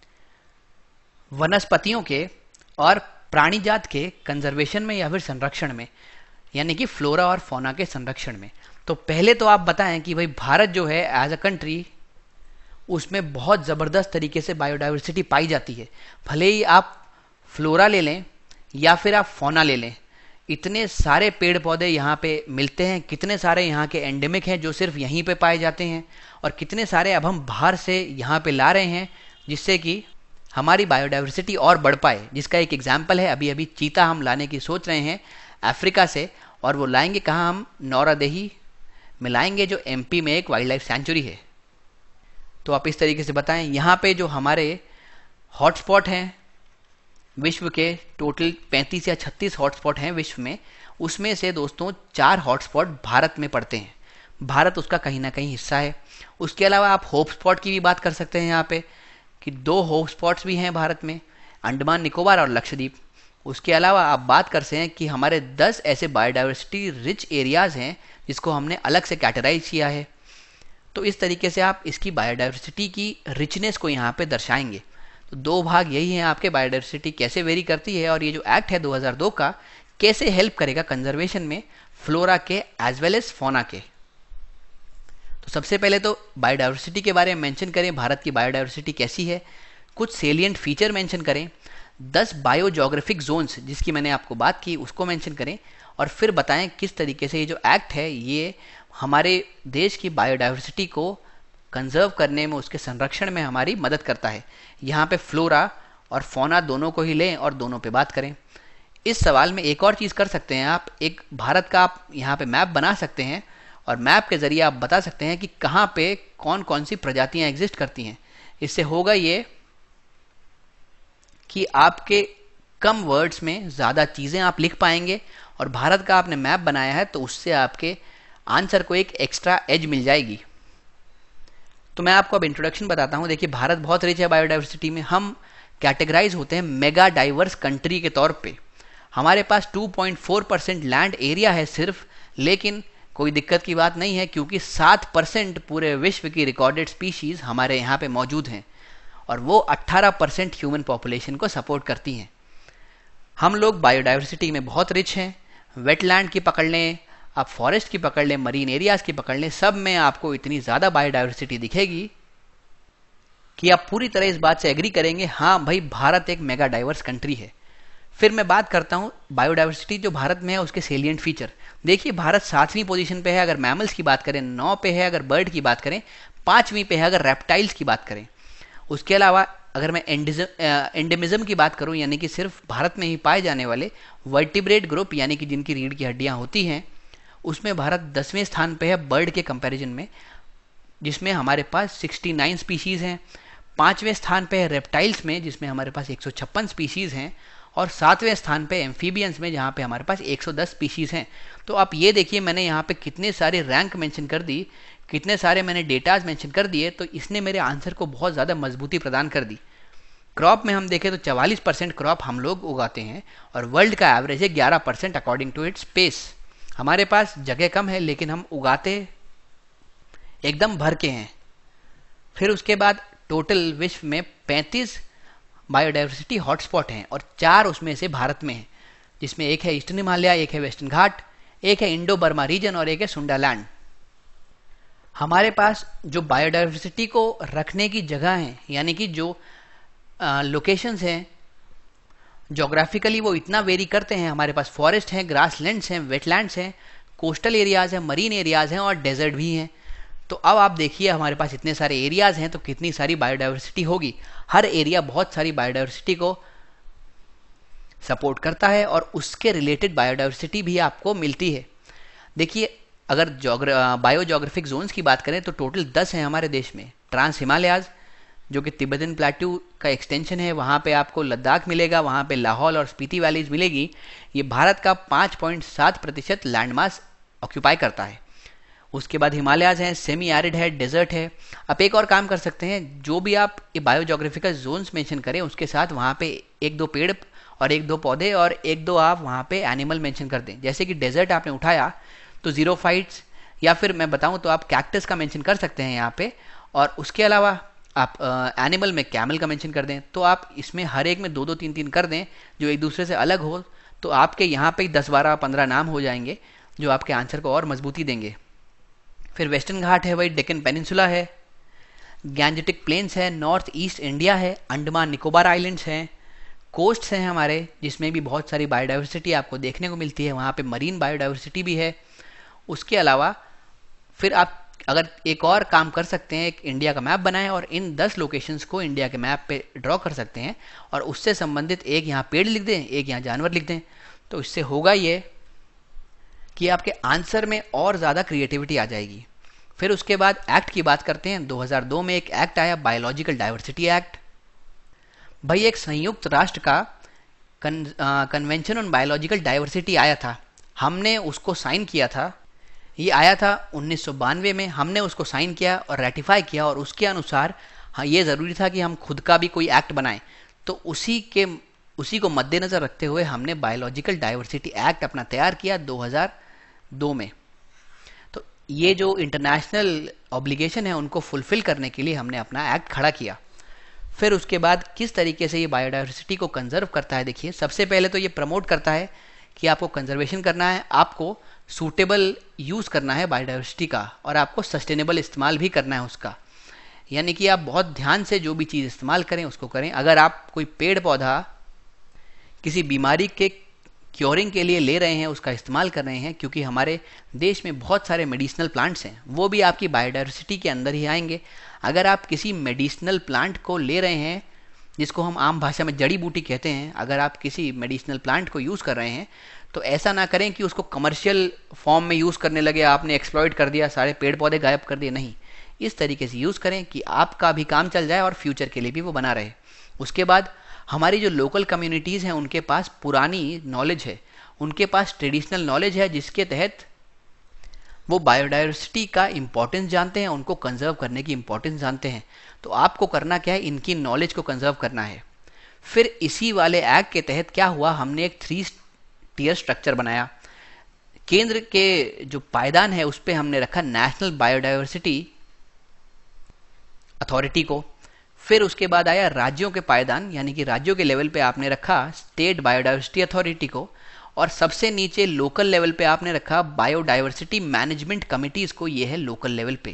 वनस्पतियों के और प्राणीजात के कंजर्वेशन में या फिर संरक्षण में, यानी कि फ्लोरा और फौना के संरक्षण में। तो पहले तो आप बताएं कि भाई भारत जो है एज अ कंट्री, उसमें बहुत ज़बरदस्त तरीके से बायोडाइवर्सिटी पाई जाती है। भले ही आप फ्लोरा ले लें या फिर आप फौना ले लें, इतने सारे पेड़ पौधे यहाँ पे मिलते हैं, कितने सारे यहाँ के एंडेमिक हैं जो सिर्फ यहीं पे पाए जाते हैं, और कितने सारे अब हम बाहर से यहाँ पे ला रहे हैं जिससे कि हमारी बायोडाइवर्सिटी और बढ़ पाए। जिसका एक एग्जाम्पल है, अभी अभी चीता हम लाने की सोच रहे हैं अफ्रीका से, और वो लाएंगे कहाँ, हम नौरादेही में लाएंगे जो एमपी में एक वाइल्ड लाइफ सेंचुरी है। तो आप इस तरीके से बताएं, यहाँ पे जो हमारे हॉटस्पॉट हैं विश्व के टोटल 35 या 36 हॉटस्पॉट हैं विश्व में, उसमें से दोस्तों 4 हॉटस्पॉट भारत में पड़ते हैं। भारत उसका कहीं ना कहीं हिस्सा है। उसके अलावा आप होप स्पॉट की भी बात कर सकते हैं यहाँ पे, कि 2 होप स्पॉट्स भी हैं भारत में, अंडमान निकोबार और लक्षद्वीप। उसके अलावा आप बात कर सकते हैं कि हमारे 10 ऐसे बायोडाइवर्सिटी रिच एरियाज हैं जिसको हमने अलग से कैटेगराइज किया है। तो इस तरीके से आप इसकी बायोडाइवर्सिटी की रिचनेस को यहाँ पे दर्शाएंगे। तो 2 भाग यही हैं आपके, बायोडाइवर्सिटी कैसे वेरी करती है और ये जो एक्ट है 2002 का कैसे हेल्प करेगा कंजर्वेशन में फ्लोरा के एज वेल एज फौना के। तो सबसे पहले तो बायोडाइवर्सिटी के बारे में मेंशन करें, भारत की बायोडाइवर्सिटी कैसी है, कुछ सेलिएंट फीचर मेंशन करें, 10 बायोजोग्राफिक जोन्स जिसकी मैंने आपको बात की उसको मेंशन करें, और फिर बताएं किस तरीके से ये जो एक्ट है ये हमारे देश की बायोडाइवर्सिटी को कंजर्व करने में, उसके संरक्षण में हमारी मदद करता है। यहाँ पे फ्लोरा और फौना दोनों को ही लें और दोनों पे बात करें। इस सवाल में एक और चीज़ कर सकते हैं आप, एक भारत का आप यहाँ पे मैप बना सकते हैं और मैप के ज़रिए आप बता सकते हैं कि कहाँ पे कौन कौन सी प्रजातियाँ एग्जिस्ट करती हैं। इससे होगा ये कि आपके कम वर्ड्स में ज़्यादा चीज़ें आप लिख पाएंगे, और भारत का आपने मैप बनाया है तो उससे आपके आंसर को एक एक्स्ट्रा एज मिल जाएगी। तो मैं आपको अब इंट्रोडक्शन बताता हूँ। देखिए, भारत बहुत रिच है बायोडाइवर्सिटी में। हम कैटेगराइज होते हैं मेगा डाइवर्स कंट्री के तौर पे। हमारे पास 2.4% लैंड एरिया है सिर्फ, लेकिन कोई दिक्कत की बात नहीं है क्योंकि 7% पूरे विश्व की रिकॉर्डेड स्पीशीज़ हमारे यहाँ पे मौजूद हैं, और वो 18% ह्यूमन पॉपुलेशन को सपोर्ट करती हैं। हम लोग बायोडाइवर्सिटी में बहुत रिच हैं। वेटलैंड की पकड़ लें, आप फॉरेस्ट की पकड़ लें, मरीन एरियाज़ की पकड़ लें, सब में आपको इतनी ज़्यादा बायोडाइवर्सिटी दिखेगी कि आप पूरी तरह इस बात से एग्री करेंगे, हाँ भाई भारत एक मेगा डाइवर्स कंट्री है। फिर मैं बात करता हूँ बायोडाइवर्सिटी जो भारत में है उसके सेलिएंट फीचर। देखिए, भारत 7वीं पोजीशन पे है अगर मैमल्स की बात करें, 9 पे है अगर बर्ड की बात करें, 5वीं पे है अगर रेप्टाइल्स की बात करें। उसके अलावा अगर मैं एंडेमिज्म की बात करूं, यानी कि सिर्फ भारत में ही पाए जाने वाले वर्टिब्रेट ग्रुप, यानी कि जिनकी रीढ़ की हड्डियां होती हैं, उसमें भारत 10वें स्थान पे है बर्ड के कंपैरिजन में, जिसमें हमारे पास 69 स्पीशीज़ हैं। 5वें स्थान पे है रेप्टाइल्स में, जिसमें हमारे पास 156 स्पीशीज़ हैं, और 7वें स्थान पे एम्फीबियंस में, जहाँ पे हमारे पास 110 स्पीशीज़ हैं। तो आप ये देखिए, मैंने यहाँ पे कितने सारे रैंक मेंशन कर दी, कितने सारे मैंने डेटाज मेंशन कर दिए, तो इसने मेरे आंसर को बहुत ज़्यादा मजबूती प्रदान कर दी। क्रॉप में हम देखें तो 44% क्रॉप हम लोग उगाते हैं, और वर्ल्ड का एवरेज है 11% अकॉर्डिंग टू इट्स स्पेस। हमारे पास जगह कम है लेकिन हम उगाते एकदम भर के हैं। फिर उसके बाद टोटल विश्व में 35 बायोडाइवर्सिटी हॉटस्पॉट हैं, और 4 उसमें से भारत में हैं, जिसमें एक है ईस्टर्न हिमालय, एक है वेस्टर्न घाट, एक है इंडो बर्मा रीजन और एक है सुंडालैंड। हमारे पास जो बायोडाइवर्सिटी को रखने की जगह है, यानी कि जो लोकेशंस हैं जोग्राफिकली वो इतना वेरी करते हैं। हमारे पास फॉरेस्ट हैं, ग्रासलैंड्स हैं, वेटलैंड्स हैं, कोस्टल एरियाज़ हैं, मरीन एरियाज़ हैं और डेजर्ट भी हैं। तो अब आप देखिए, हमारे पास इतने सारे एरियाज़ हैं तो कितनी सारी बायोडाइवर्सिटी होगी। हर एरिया बहुत सारी बायोडाइवर्सिटी को सपोर्ट करता है और उसके रिलेटेड बायोडाइवर्सिटी भी आपको मिलती है। देखिए, अगर बायोजोग्राफिक जोन्स की बात करें तो टोटल 10 हैं हमारे देश में। ट्रांस हिमालयाज जो कि तिब्बतन प्लेट्यू का एक्सटेंशन है, वहाँ पे आपको लद्दाख मिलेगा, वहाँ पे लाहौल और स्पीति वैलीज मिलेगी। ये भारत का 5.7% लैंड मास ऑक्यूपाई करता है। उसके बाद हिमालयाज हैं, सेमी एरिड है, डेजर्ट है। आप एक और काम कर सकते हैं, जो भी आप ये बायोजोग्राफिकल जोन्स मेंशन करें उसके साथ वहाँ पे 1-2 पेड़ और 1-2 पौधे और 1-2 आप वहाँ पे एनिमल मेंशन कर दें। जैसे कि डेजर्ट आपने उठाया तो ज़ीरोफाइट्स, या फिर मैं बताऊँ तो आप कैक्टस का मेंशन कर सकते हैं यहाँ पे, और उसके अलावा आप एनिमल में कैमल का मेंशन कर दें। तो आप इसमें हर एक में 2-2 3-3 कर दें जो एक दूसरे से अलग हो, तो आपके यहाँ पे 10-12-15 नाम हो जाएंगे जो आपके आंसर को और मजबूती देंगे। फिर वेस्टर्न घाट है, वही डेक्कन पेनिनसुला है, गैंजेटिक प्लेन्स है, नॉर्थ ईस्ट इंडिया है, अंडमान निकोबार आइलैंड्स हैं, कोस्ट्स हैं हमारे, जिसमें भी बहुत सारी बायोडाइवर्सिटी आपको देखने को मिलती है। वहाँ पे मरीन बायोडाइवर्सिटी भी है। उसके अलावा फिर आप अगर एक और काम कर सकते हैं, एक इंडिया का मैप बनाएं और इन 10 लोकेशंस को इंडिया के मैप पे ड्रॉ कर सकते हैं, और उससे संबंधित एक यहाँ पेड़ लिख दें, एक यहाँ जानवर लिख दें। तो इससे होगा ये कि आपके आंसर में और ज़्यादा क्रिएटिविटी आ जाएगी। फिर उसके बाद एक्ट की बात करते हैं। 2002 में एक एक्ट आया, बायोलॉजिकल डाइवर्सिटी एक्ट। भाई, एक संयुक्त राष्ट्र का कन्वेंशन ऑन बायोलॉजिकल डाइवर्सिटी आया था, हमने उसको साइन किया था। ये आया था 1992 में, हमने उसको साइन किया और रेटिफाई किया, और उसके अनुसार हाँ ये ज़रूरी था कि हम खुद का भी कोई एक्ट बनाएं। तो उसी को मद्देनज़र रखते हुए हमने बायोलॉजिकल डाइवर्सिटी एक्ट अपना तैयार किया 2002 में। तो ये जो इंटरनेशनल ऑब्लिगेशन है उनको फुलफिल करने के लिए हमने अपना एक्ट खड़ा किया। फिर उसके बाद किस तरीके से ये बायोडाइवर्सिटी को कंजर्व करता है, देखिए सबसे पहले तो ये प्रमोट करता है कि आपको कंजर्वेशन करना है, आपको सूटेबल यूज़ करना है बायोडाइवर्सिटी का, और आपको सस्टेनेबल इस्तेमाल भी करना है उसका। यानी कि आप बहुत ध्यान से जो भी चीज़ इस्तेमाल करें उसको करें। अगर आप कोई पेड़ पौधा किसी बीमारी के क्योरिंग के लिए ले रहे हैं, उसका इस्तेमाल कर रहे हैं, क्योंकि हमारे देश में बहुत सारे मेडिसिनल प्लांट्स हैं, वो भी आपकी बायोडाइवर्सिटी के अंदर ही आएंगे। अगर आप किसी मेडिसिनल प्लांट को ले रहे हैं, जिसको हम आम भाषा में जड़ी बूटी कहते हैं, अगर आप किसी मेडिसिनल प्लांट को यूज़ कर रहे हैं तो ऐसा ना करें कि उसको कमर्शियल फॉर्म में यूज़ करने लगे, आपने एक्सप्लॉइट कर दिया, सारे पेड़ पौधे गायब कर दिए। नहीं, इस तरीके से यूज़ करें कि आपका भी काम चल जाए और फ्यूचर के लिए भी वो बना रहे। उसके बाद हमारी जो लोकल कम्युनिटीज़ हैं उनके पास पुरानी नॉलेज है, उनके पास ट्रेडिशनल नॉलेज है, जिसके तहत वो बायोडाइवर्सिटी का इम्पोर्टेंस जानते हैं, उनको कंजर्व करने की इम्पोर्टेंस जानते हैं। तो आपको करना क्या है, इनकी नॉलेज को कंजर्व करना है। फिर इसी वाले एक्ट के तहत क्या हुआ, हमने एक 3 टियर स्ट्रक्चर बनाया। केंद्र के जो पायदान है उस पर हमने रखा नेशनल बायोडाइवर्सिटी अथॉरिटी को। फिर उसके बाद आया राज्यों के पायदान, यानी कि राज्यों के लेवल पे आपने रखा स्टेट बायोडाइवर्सिटी अथॉरिटी को, और सबसे नीचे लोकल लेवल पे आपने रखा बायोडाइवर्सिटी मैनेजमेंट कमिटीज को, ये है लोकल लेवल पे।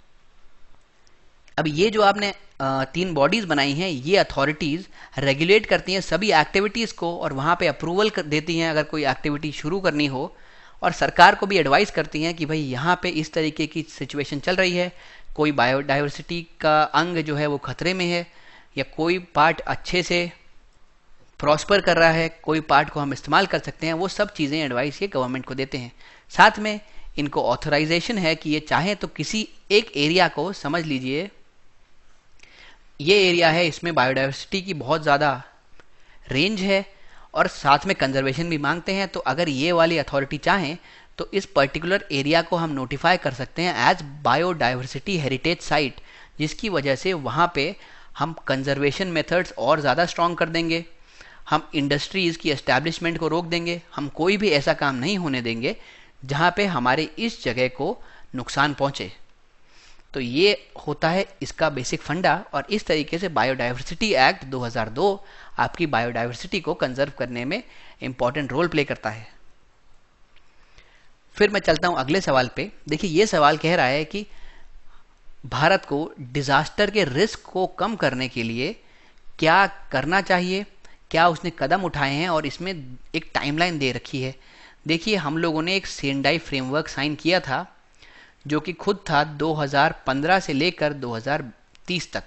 अब ये जो आपने 3 बॉडीज बनाई हैं, ये अथॉरिटीज रेगुलेट करती हैं सभी एक्टिविटीज को, और वहां पे अप्रूवल देती हैं अगर कोई एक्टिविटी शुरू करनी हो, और सरकार को भी एडवाइस करती हैं कि भाई यहाँ पे इस तरीके की सिचुएशन चल रही है, कोई बायोडाइवर्सिटी का अंग जो है वो खतरे में है, या कोई पार्ट अच्छे से प्रॉस्पर कर रहा है, कोई पार्ट को हम इस्तेमाल कर सकते हैं, वो सब चीज़ें एडवाइस ये गवर्नमेंट को देते हैं। साथ में इनको ऑथराइजेशन है कि ये चाहें तो किसी एक एरिया को, समझ लीजिए ये एरिया है, इसमें बायोडाइवर्सिटी की बहुत ज़्यादा रेंज है और साथ में कंजर्वेशन भी मांगते हैं, तो अगर ये वाली अथॉरिटी चाहें तो इस पर्टिकुलर एरिया को हम नोटिफाई कर सकते हैं एज बायोडाइवर्सिटी हेरिटेज साइट, जिसकी वजह से वहाँ पे हम कंजर्वेशन मेथड्स और ज़्यादा स्ट्रॉन्ग कर देंगे, हम इंडस्ट्रीज़ की एस्टैब्लिशमेंट को रोक देंगे, हम कोई भी ऐसा काम नहीं होने देंगे जहाँ पे हमारे इस जगह को नुकसान पहुँचे। तो ये होता है इसका बेसिक फंडा, और इस तरीके से बायोडाइवर्सिटी एक्ट 2002 आपकी बायोडाइवर्सिटी को कंजर्व करने में इम्पॉर्टेंट रोल प्ले करता है। फिर मैं चलता हूँ अगले सवाल पे। देखिए ये सवाल कह रहा है कि भारत को डिजास्टर के रिस्क को कम करने के लिए क्या करना चाहिए, क्या उसने कदम उठाए हैं, और इसमें एक टाइमलाइन दे रखी है। देखिए हम लोगों ने एक सेंडाई फ्रेमवर्क साइन किया था, जो कि खुद था 2015 से लेकर 2030 तक।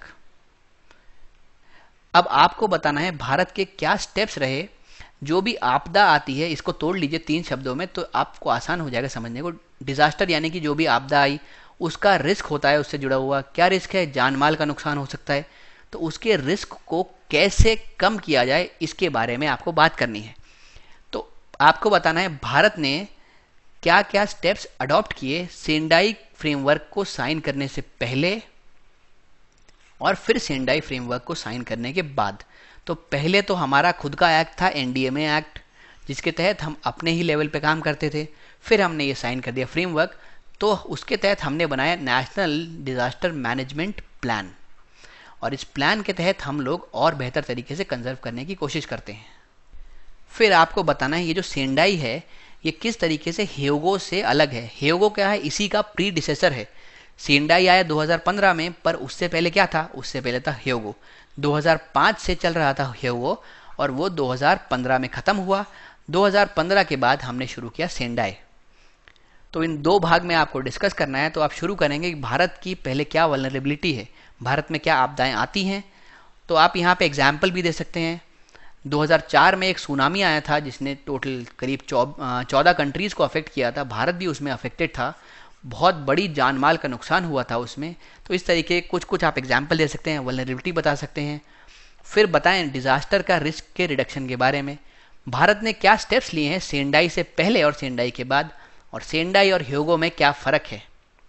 अब आपको बताना है भारत के क्या स्टेप्स रहे। जो भी आपदा आती है, इसको तोड़ लीजिए 3 शब्दों में तो आपको आसान हो जाएगा समझने को। डिजास्टर यानी कि जो भी आपदा आई उसका रिस्क होता है, उससे जुड़ा हुआ क्या रिस्क है, जान माल का नुकसान हो सकता है, तो उसके रिस्क को कैसे कम किया जाए इसके बारे में आपको बात करनी है। तो आपको बताना है भारत ने क्या क्या स्टेप्स अडॉप्ट किए सेंडाई फ्रेमवर्क को साइन करने से पहले और फिर सेंडाई फ्रेमवर्क को साइन करने के बाद। तो पहले तो हमारा खुद का एक्ट था एनडीएमए एक्ट, जिसके तहत हम अपने ही लेवल पे काम करते थे। फिर हमने ये साइन कर दिया फ्रेमवर्क, तो उसके तहत हमने बनाया नेशनल डिजास्टर मैनेजमेंट प्लान, और इस प्लान के तहत हम लोग और बेहतर तरीके से कंजर्व करने की कोशिश करते हैं। फिर आपको बताना है ये जो सेंडाई है ये किस तरीके से ह्योगो से अलग है। ह्योगो क्या है, इसी का प्रीडिसेसर है। सेंडाई आया 2015 में, पर उससे पहले क्या था, उससे पहले था ह्योगो। 2005 से चल रहा था ह्योगो और वो 2015 में ख़त्म हुआ। 2015 के बाद हमने शुरू किया सेंडाई। तो इन 2 भाग में आपको डिस्कस करना है। तो आप शुरू करेंगे कि भारत की पहले क्या वल्नरेबिलिटी है, भारत में क्या आपदाएं आती हैं। तो आप यहाँ पे एग्जाम्पल भी दे सकते हैं। 2004 में एक सुनामी आया था जिसने टोटल करीब 14 कंट्रीज़ को अफेक्ट किया था, भारत भी उसमें अफेक्टेड था, बहुत बड़ी जान माल का नुकसान हुआ था उसमें। तो इस तरीके कुछ आप एग्जाम्पल दे सकते हैं, वल्नरेबिलिटी बता सकते हैं। फिर बताएं डिजास्टर का रिस्क के रिडक्शन के बारे में। भारत ने क्या स्टेप्स लिए हैं सेंडाई से पहले और सेंडाई के बाद, और सेंडाई और ह्योगो में क्या फर्क है।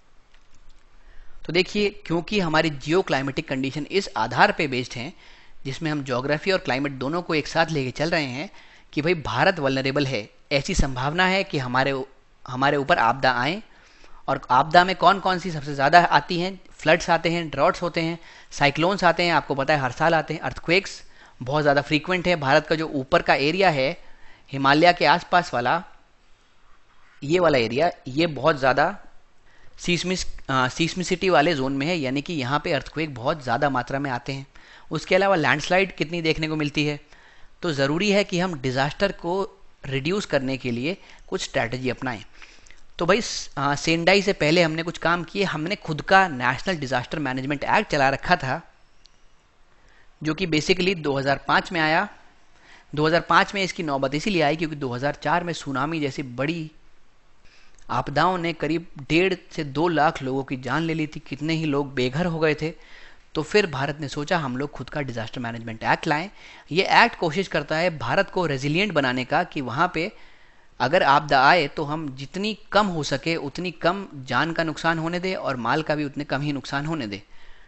तो देखिए, क्योंकि हमारी जियो क्लाइमेटिक कंडीशन इस आधार पे बेस्ड हैं, जिसमें हम ज्योग्राफी और क्लाइमेट दोनों को एक साथ लेके चल रहे हैं कि भाई भारत वल्नरेबल है, ऐसी संभावना है कि हमारे ऊपर आपदा आए। और आपदा में कौन कौन सी सबसे ज़्यादा आती हैं? फ्लड्स आते हैं, ड्रॉट्स होते हैं, साइक्लोन्स आते हैं, आपको पता है हर साल आते हैं, अर्थक्वेक्स बहुत ज़्यादा फ्रीक्वेंट है। भारत का जो ऊपर का एरिया है, हिमालय के आसपास वाला ये वाला एरिया, ये बहुत ज़्यादा सीस्मिसिटी वाले जोन में है, यानी कि यहाँ पे अर्थक्वेक बहुत ज़्यादा मात्रा में आते हैं। उसके अलावा लैंडस्लाइड कितनी देखने को मिलती है। तो ज़रूरी है कि हम डिज़ास्टर को रिड्यूस करने के लिए कुछ स्ट्रैटेजी अपनाएं। तो भाई सेंडाई से पहले हमने कुछ काम किए। हमने खुद का नेशनल डिज़ास्टर मैनेजमेंट एक्ट चला रखा था, जो कि बेसिकली 2005 में आया। 2005 में इसकी नौबत इसीलिए आई क्योंकि 2004 में सुनामी जैसी बड़ी आपदाओं ने करीब 1.5 से 2 लाख लोगों की जान ले ली थी, कितने ही लोग बेघर हो गए थे। तो फिर भारत ने सोचा हम लोग खुद का डिज़ास्टर मैनेजमेंट एक्ट लाएं। ये एक्ट कोशिश करता है भारत को रेजिलिएंट बनाने का, कि वहाँ पे अगर आपदा आए तो हम जितनी कम हो सके उतनी कम जान का नुकसान होने दें और माल का भी उतने कम ही नुकसान होने दें।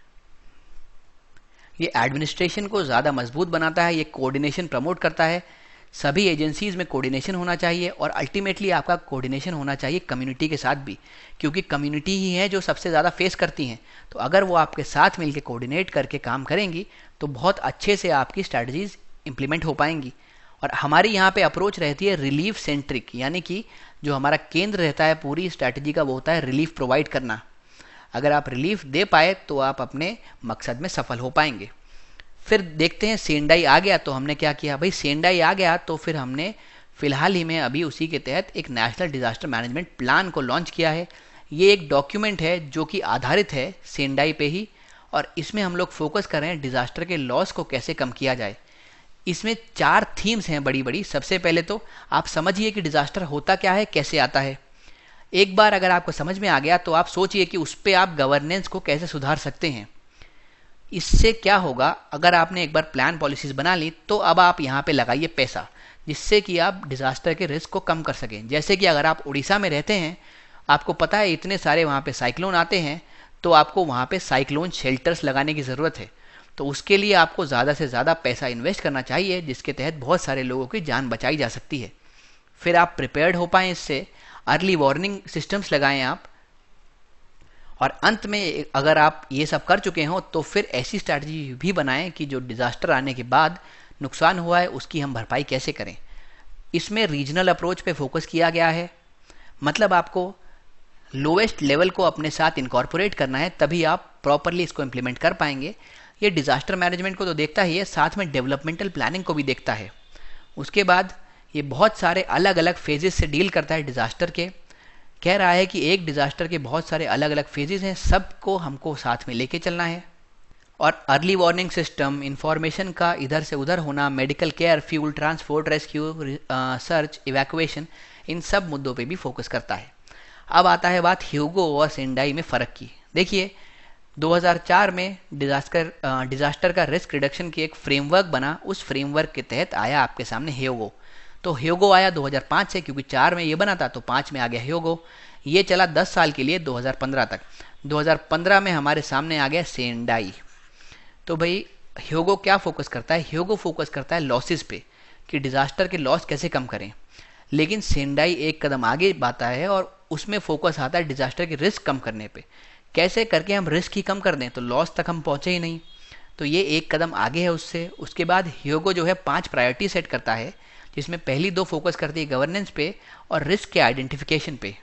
ये एडमिनिस्ट्रेशन को ज़्यादा मजबूत बनाता है, ये कोऑर्डिनेशन प्रमोट करता है, सभी एजेंसीज में कोऑर्डिनेशन होना चाहिए, और अल्टीमेटली आपका कोऑर्डिनेशन होना चाहिए कम्युनिटी के साथ भी, क्योंकि कम्युनिटी ही है जो सबसे ज़्यादा फेस करती हैं। तो अगर वो आपके साथ मिलकर कोऑर्डिनेट करके काम करेंगी तो बहुत अच्छे से आपकी स्ट्रैटेजीज इंप्लीमेंट हो पाएंगी। और हमारी यहाँ पे अप्रोच रहती है रिलीफ सेंट्रिक, यानी कि जो हमारा केंद्र रहता है पूरी स्ट्रैटेजी का, वो होता है रिलीफ प्रोवाइड करना। अगर आप रिलीफ दे पाए तो आप अपने मकसद में सफल हो पाएंगे। फिर देखते हैं सेंडाई आ गया तो हमने क्या किया। भाई सेंडाई आ गया तो फिर हमने फिलहाल ही में अभी उसी के तहत एक नेशनल डिजास्टर मैनेजमेंट प्लान को लॉन्च किया है। ये एक डॉक्यूमेंट है जो कि आधारित है सेंडाई पे ही, और इसमें हम लोग फोकस कर रहे हैं डिजास्टर के लॉस को कैसे कम किया जाए। इसमें 4 थीम्स हैं बड़ी बड़ी। सबसे पहले तो आप समझिए कि डिजास्टर होता क्या है, कैसे आता है। एक बार अगर आपको समझ में आ गया तो आप सोचिए कि उस पर आप गवर्नेंस को कैसे सुधार सकते हैं। इससे क्या होगा, अगर आपने एक बार प्लान पॉलिसीज बना ली तो अब आप यहाँ पे लगाइए पैसा, जिससे कि आप डिजास्टर के रिस्क को कम कर सकें। जैसे कि अगर आप उड़ीसा में रहते हैं, आपको पता है इतने सारे वहाँ पे साइक्लोन आते हैं, तो आपको वहाँ पे साइक्लोन शेल्टर्स लगाने की ज़रूरत है। तो उसके लिए आपको ज़्यादा से ज़्यादा पैसा इन्वेस्ट करना चाहिए, जिसके तहत बहुत सारे लोगों की जान बचाई जा सकती है। फिर आप प्रिपेयर्ड हो पाएँ इससे, अर्ली वार्निंग सिस्टम्स लगाएं आप, और अंत में अगर आप ये सब कर चुके हो तो फिर ऐसी स्ट्रैटेजी भी बनाएं कि जो डिज़ास्टर आने के बाद नुकसान हुआ है उसकी हम भरपाई कैसे करें। इसमें रीजनल अप्रोच पे फोकस किया गया है, मतलब आपको लोवेस्ट लेवल को अपने साथ इनकॉर्पोरेट करना है, तभी आप प्रॉपरली इसको इम्प्लीमेंट कर पाएंगे। ये डिज़ास्टर मैनेजमेंट को तो देखता ही है, साथ में डेवलपमेंटल प्लानिंग को भी देखता है। उसके बाद ये बहुत सारे अलग अलग फेजेस से डील करता है डिज़ास्टर के। कह रहा है कि एक डिज़ास्टर के बहुत सारे अलग अलग फेजेस हैं, सबको हमको साथ में लेके चलना है। और अर्ली वार्निंग सिस्टम, इंफॉर्मेशन का इधर से उधर होना, medical care, fuel, transport, rescue, search, evacuation, इन सब मुद्दों पे भी फोकस करता है। अब आता है बात ह्योगो और सेंडाई में फ़र्क की। देखिए 2004 में डिज़ास्टर का रिस्क रिडक्शन की एक फ्रेमवर्क बना, उस फ्रेमवर्क के तहत आया आपके सामने ह्योगो। तो ह्योगो आया 2005 से, क्योंकि 4 में ये बना था तो 5 में आ गया ह्योगो। ये चला 10 साल के लिए 2015 तक। 2015 में हमारे सामने आ गया सेंडाई। तो भाई ह्योगो क्या फोकस करता है? ह्योगो फोकस करता है लॉसेस पे, कि डिज़ास्टर के लॉस कैसे कम करें। लेकिन सेंडाई एक कदम आगे बाता है और उसमें फोकस आता है डिज़ास्टर के रिस्क कम करने पे। कैसे करके हम रिस्क ही कम कर दें, तो लॉस तक हम पहुँचे ही नहीं। तो ये एक कदम आगे है उससे। उसके बाद ह्योगो जो है 5 प्रायोरिटी सेट करता है, जिसमें पहली 2 फोकस करती है गवर्नेंस पे और रिस्क के आइडेंटिफिकेशन पे।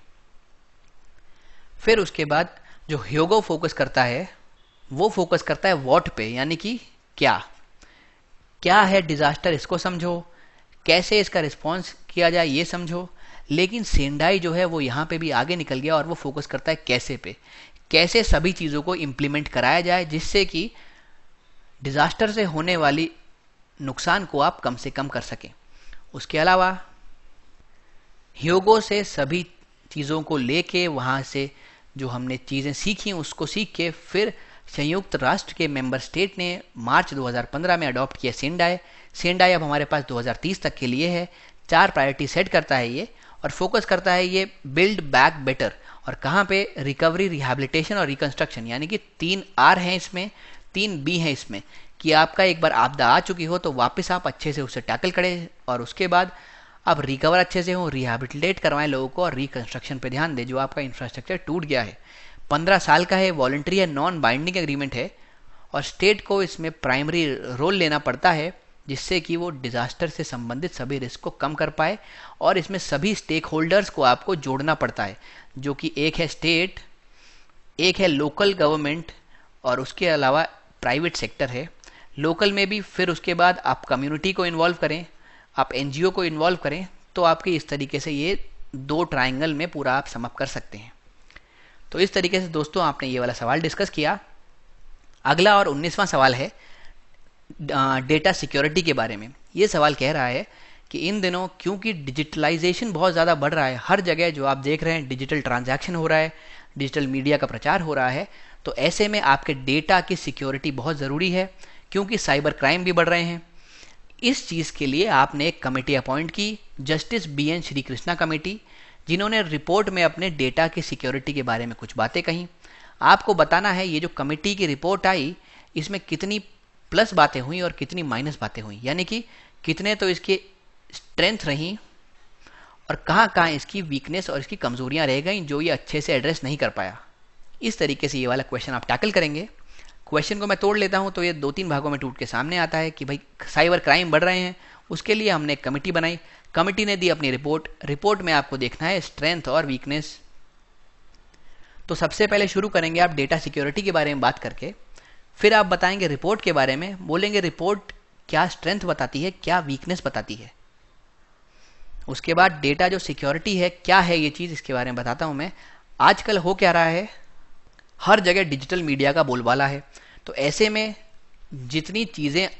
फिर उसके बाद जो ह्योगो फोकस करता है वो फोकस करता है व्हाट पे, यानी कि क्या है डिज़ास्टर, इसको समझो, कैसे इसका रिस्पॉन्स किया जाए ये समझो। लेकिन सेंडाई जो है वो यहाँ पे भी आगे निकल गया और वो फोकस करता है कैसे पे, कैसे सभी चीज़ों को इम्प्लीमेंट कराया जाए जिससे कि डिज़ास्टर से होने वाली नुकसान को आप कम से कम कर सकें। उसके अलावा ह्योगो से सभी चीज़ों को लेके, वहाँ से जो हमने चीज़ें सीखी उसको सीख के फिर संयुक्त राष्ट्र के मेंबर स्टेट ने मार्च 2015 में अडॉप्ट किया सेंडाई। सेंडाई अब हमारे पास 2030 तक के लिए है। 4 प्रायोरिटी सेट करता है ये और फोकस करता है ये बिल्ड बैक बेटर, और कहाँ पे, रिकवरी, रिहैबिलिटेशन और रिकंस्ट्रक्शन, यानी कि 3 आर हैं इसमें, 3 बी हैं इसमें, कि आपका एक बार आपदा आ चुकी हो तो वापस आप अच्छे से उसे टैकल करें और उसके बाद आप रिकवर अच्छे से हो, रिहैबिलिटेट करवाएं लोगों को और रिकंस्ट्रक्शन पे ध्यान दें जो आपका इंफ्रास्ट्रक्चर टूट गया है। 15 साल का है, वॉलंटरी है, नॉन बाइंडिंग एग्रीमेंट है और स्टेट को इसमें प्राइमरी रोल लेना पड़ता है जिससे कि वो डिजास्टर से संबंधित सभी रिस्क को कम कर पाए, और इसमें सभी स्टेक होल्डर्स को आपको जोड़ना पड़ता है, जो कि एक है स्टेट, एक है लोकल गवर्नमेंट और उसके अलावा प्राइवेट सेक्टर है। लोकल में भी फिर उसके बाद आप कम्युनिटी को इन्वॉल्व करें, आप एनजीओ को इन्वॉल्व करें, तो आपके इस तरीके से ये 2 ट्रायंगल में पूरा आप समअप कर सकते हैं। तो इस तरीके से दोस्तों आपने ये वाला सवाल डिस्कस किया। अगला और 19वां सवाल है डेटा सिक्योरिटी के बारे में। ये सवाल कह रहा है कि इन दिनों क्योंकि डिजिटलाइजेशन बहुत ज़्यादा बढ़ रहा है, हर जगह जो आप देख रहे हैं डिजिटल ट्रांजैक्शन हो रहा है, डिजिटल मीडिया का प्रचार हो रहा है, तो ऐसे में आपके डेटा की सिक्योरिटी बहुत ज़रूरी है क्योंकि साइबर क्राइम भी बढ़ रहे हैं। इस चीज़ के लिए आपने एक कमेटी अपॉइंट की, justice BN Srikrishna committee, जिन्होंने रिपोर्ट में अपने डेटा की सिक्योरिटी के बारे में कुछ बातें कहीं। आपको बताना है ये जो कमेटी की रिपोर्ट आई इसमें कितनी प्लस बातें हुई और कितनी माइनस बातें हुई, यानी कि कितने तो इसके स्ट्रेंथ रही और कहाँ कहाँ इसकी वीकनेस और इसकी कमजोरियां रह गई जो ये अच्छे से एड्रेस नहीं कर पाया। इस तरीके से ये वाला क्वेश्चन आप टैकल करेंगे। क्वेश्चन को मैं तोड़ लेता हूं तो ये 2-3 भागों में टूट के सामने आता है कि भाई साइबर क्राइम बढ़ रहे हैं, उसके लिए हमने एक कमेटी बनाई, कमेटी ने दी अपनी रिपोर्ट, रिपोर्ट में आपको देखना है स्ट्रेंथ और वीकनेस। तो सबसे पहले शुरू करेंगे आप डेटा सिक्योरिटी के बारे में बात करके, फिर आप बताएंगे रिपोर्ट के बारे में, बोलेंगे रिपोर्ट क्या स्ट्रेंथ बताती है, क्या वीकनेस बताती है। उसके बाद डेटा जो सिक्योरिटी है क्या है ये चीज़, इसके बारे में बताता हूं मैं। आजकल हो क्या रहा है, हर जगह डिजिटल मीडिया का बोलबाला है, तो ऐसे में जितनी चीज़ें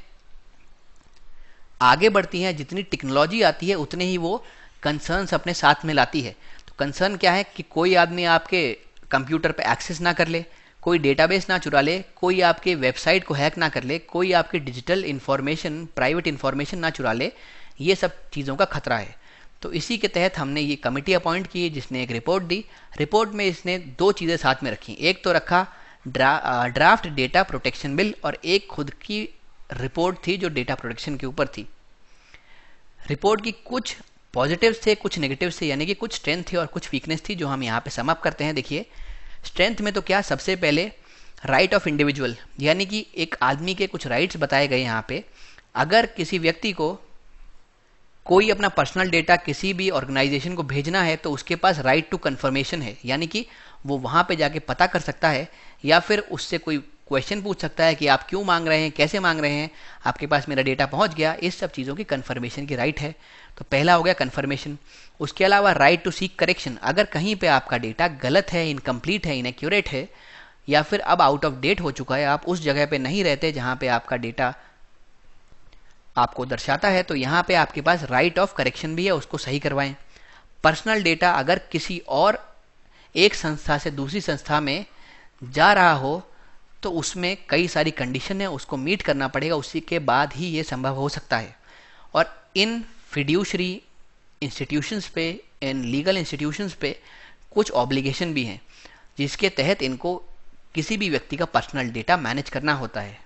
आगे बढ़ती हैं, जितनी टेक्नोलॉजी आती है, उतने ही वो कंसर्न्स अपने साथ में लाती है। तो कंसर्न क्या है कि कोई आदमी आपके कंप्यूटर पे एक्सेस ना कर ले, कोई डेटाबेस ना चुरा ले, कोई आपके वेबसाइट को हैक ना कर ले, कोई आपकी डिजिटल इन्फॉर्मेशन, प्राइवेट इन्फॉर्मेशन ना चुरा ले, ये सब चीज़ों का खतरा है। तो इसी के तहत हमने ये कमेटी अपॉइंट की जिसने एक रिपोर्ट दी। रिपोर्ट में इसने 2 चीज़ें साथ में रखी, एक तो रखा ड्राफ्ट डेटा प्रोटेक्शन बिल और एक खुद की रिपोर्ट थी जो डेटा प्रोटेक्शन के ऊपर थी। रिपोर्ट की कुछ पॉजिटिव थे, कुछ नेगेटिव थे, यानी कि कुछ स्ट्रेंथ थी और कुछ वीकनेस थी जो हम यहाँ पे सम अप करते हैं। देखिए स्ट्रेंथ में तो क्या, सबसे पहले राइट ऑफ इंडिविजुअल, यानी कि एक आदमी के कुछ राइट्स बताए गए यहाँ पे। अगर किसी व्यक्ति को कोई अपना पर्सनल डेटा किसी भी ऑर्गेनाइजेशन को भेजना है तो उसके पास राइट टू कंफर्मेशन है, यानी कि वो वहां पे जाके पता कर सकता है या फिर उससे कोई क्वेश्चन पूछ सकता है कि आप क्यों मांग रहे हैं, कैसे मांग रहे हैं, आपके पास मेरा डेटा पहुंच गया। इस सब चीज़ों की कंफर्मेशन की राइट है। तो पहला हो गया कंफर्मेशन। उसके अलावा राइट टू सीक करेक्शन, अगर कहीं पे आपका डेटा गलत है, इनकम्प्लीट है, इनएक्यूरेट है या फिर अब आउट ऑफ डेट हो चुका है, आप उस जगह पे नहीं रहते जहां पे आपका डेटा आपको दर्शाता है, तो यहाँ पे आपके पास राइट ऑफ करेक्शन भी है, उसको सही करवाएं। पर्सनल डेटा अगर किसी और एक संस्था से दूसरी संस्था में जा रहा हो तो उसमें कई सारी कंडीशन है, उसको मीट करना पड़ेगा, उसी के बाद ही ये संभव हो सकता है। और इन फिड्यूशरी इंस्टीट्यूशंस पे, इन लीगल इंस्टीट्यूशंस पे कुछ ऑब्लिगेशन भी हैं जिसके तहत इनको किसी भी व्यक्ति का पर्सनल डेटा मैनेज करना होता है।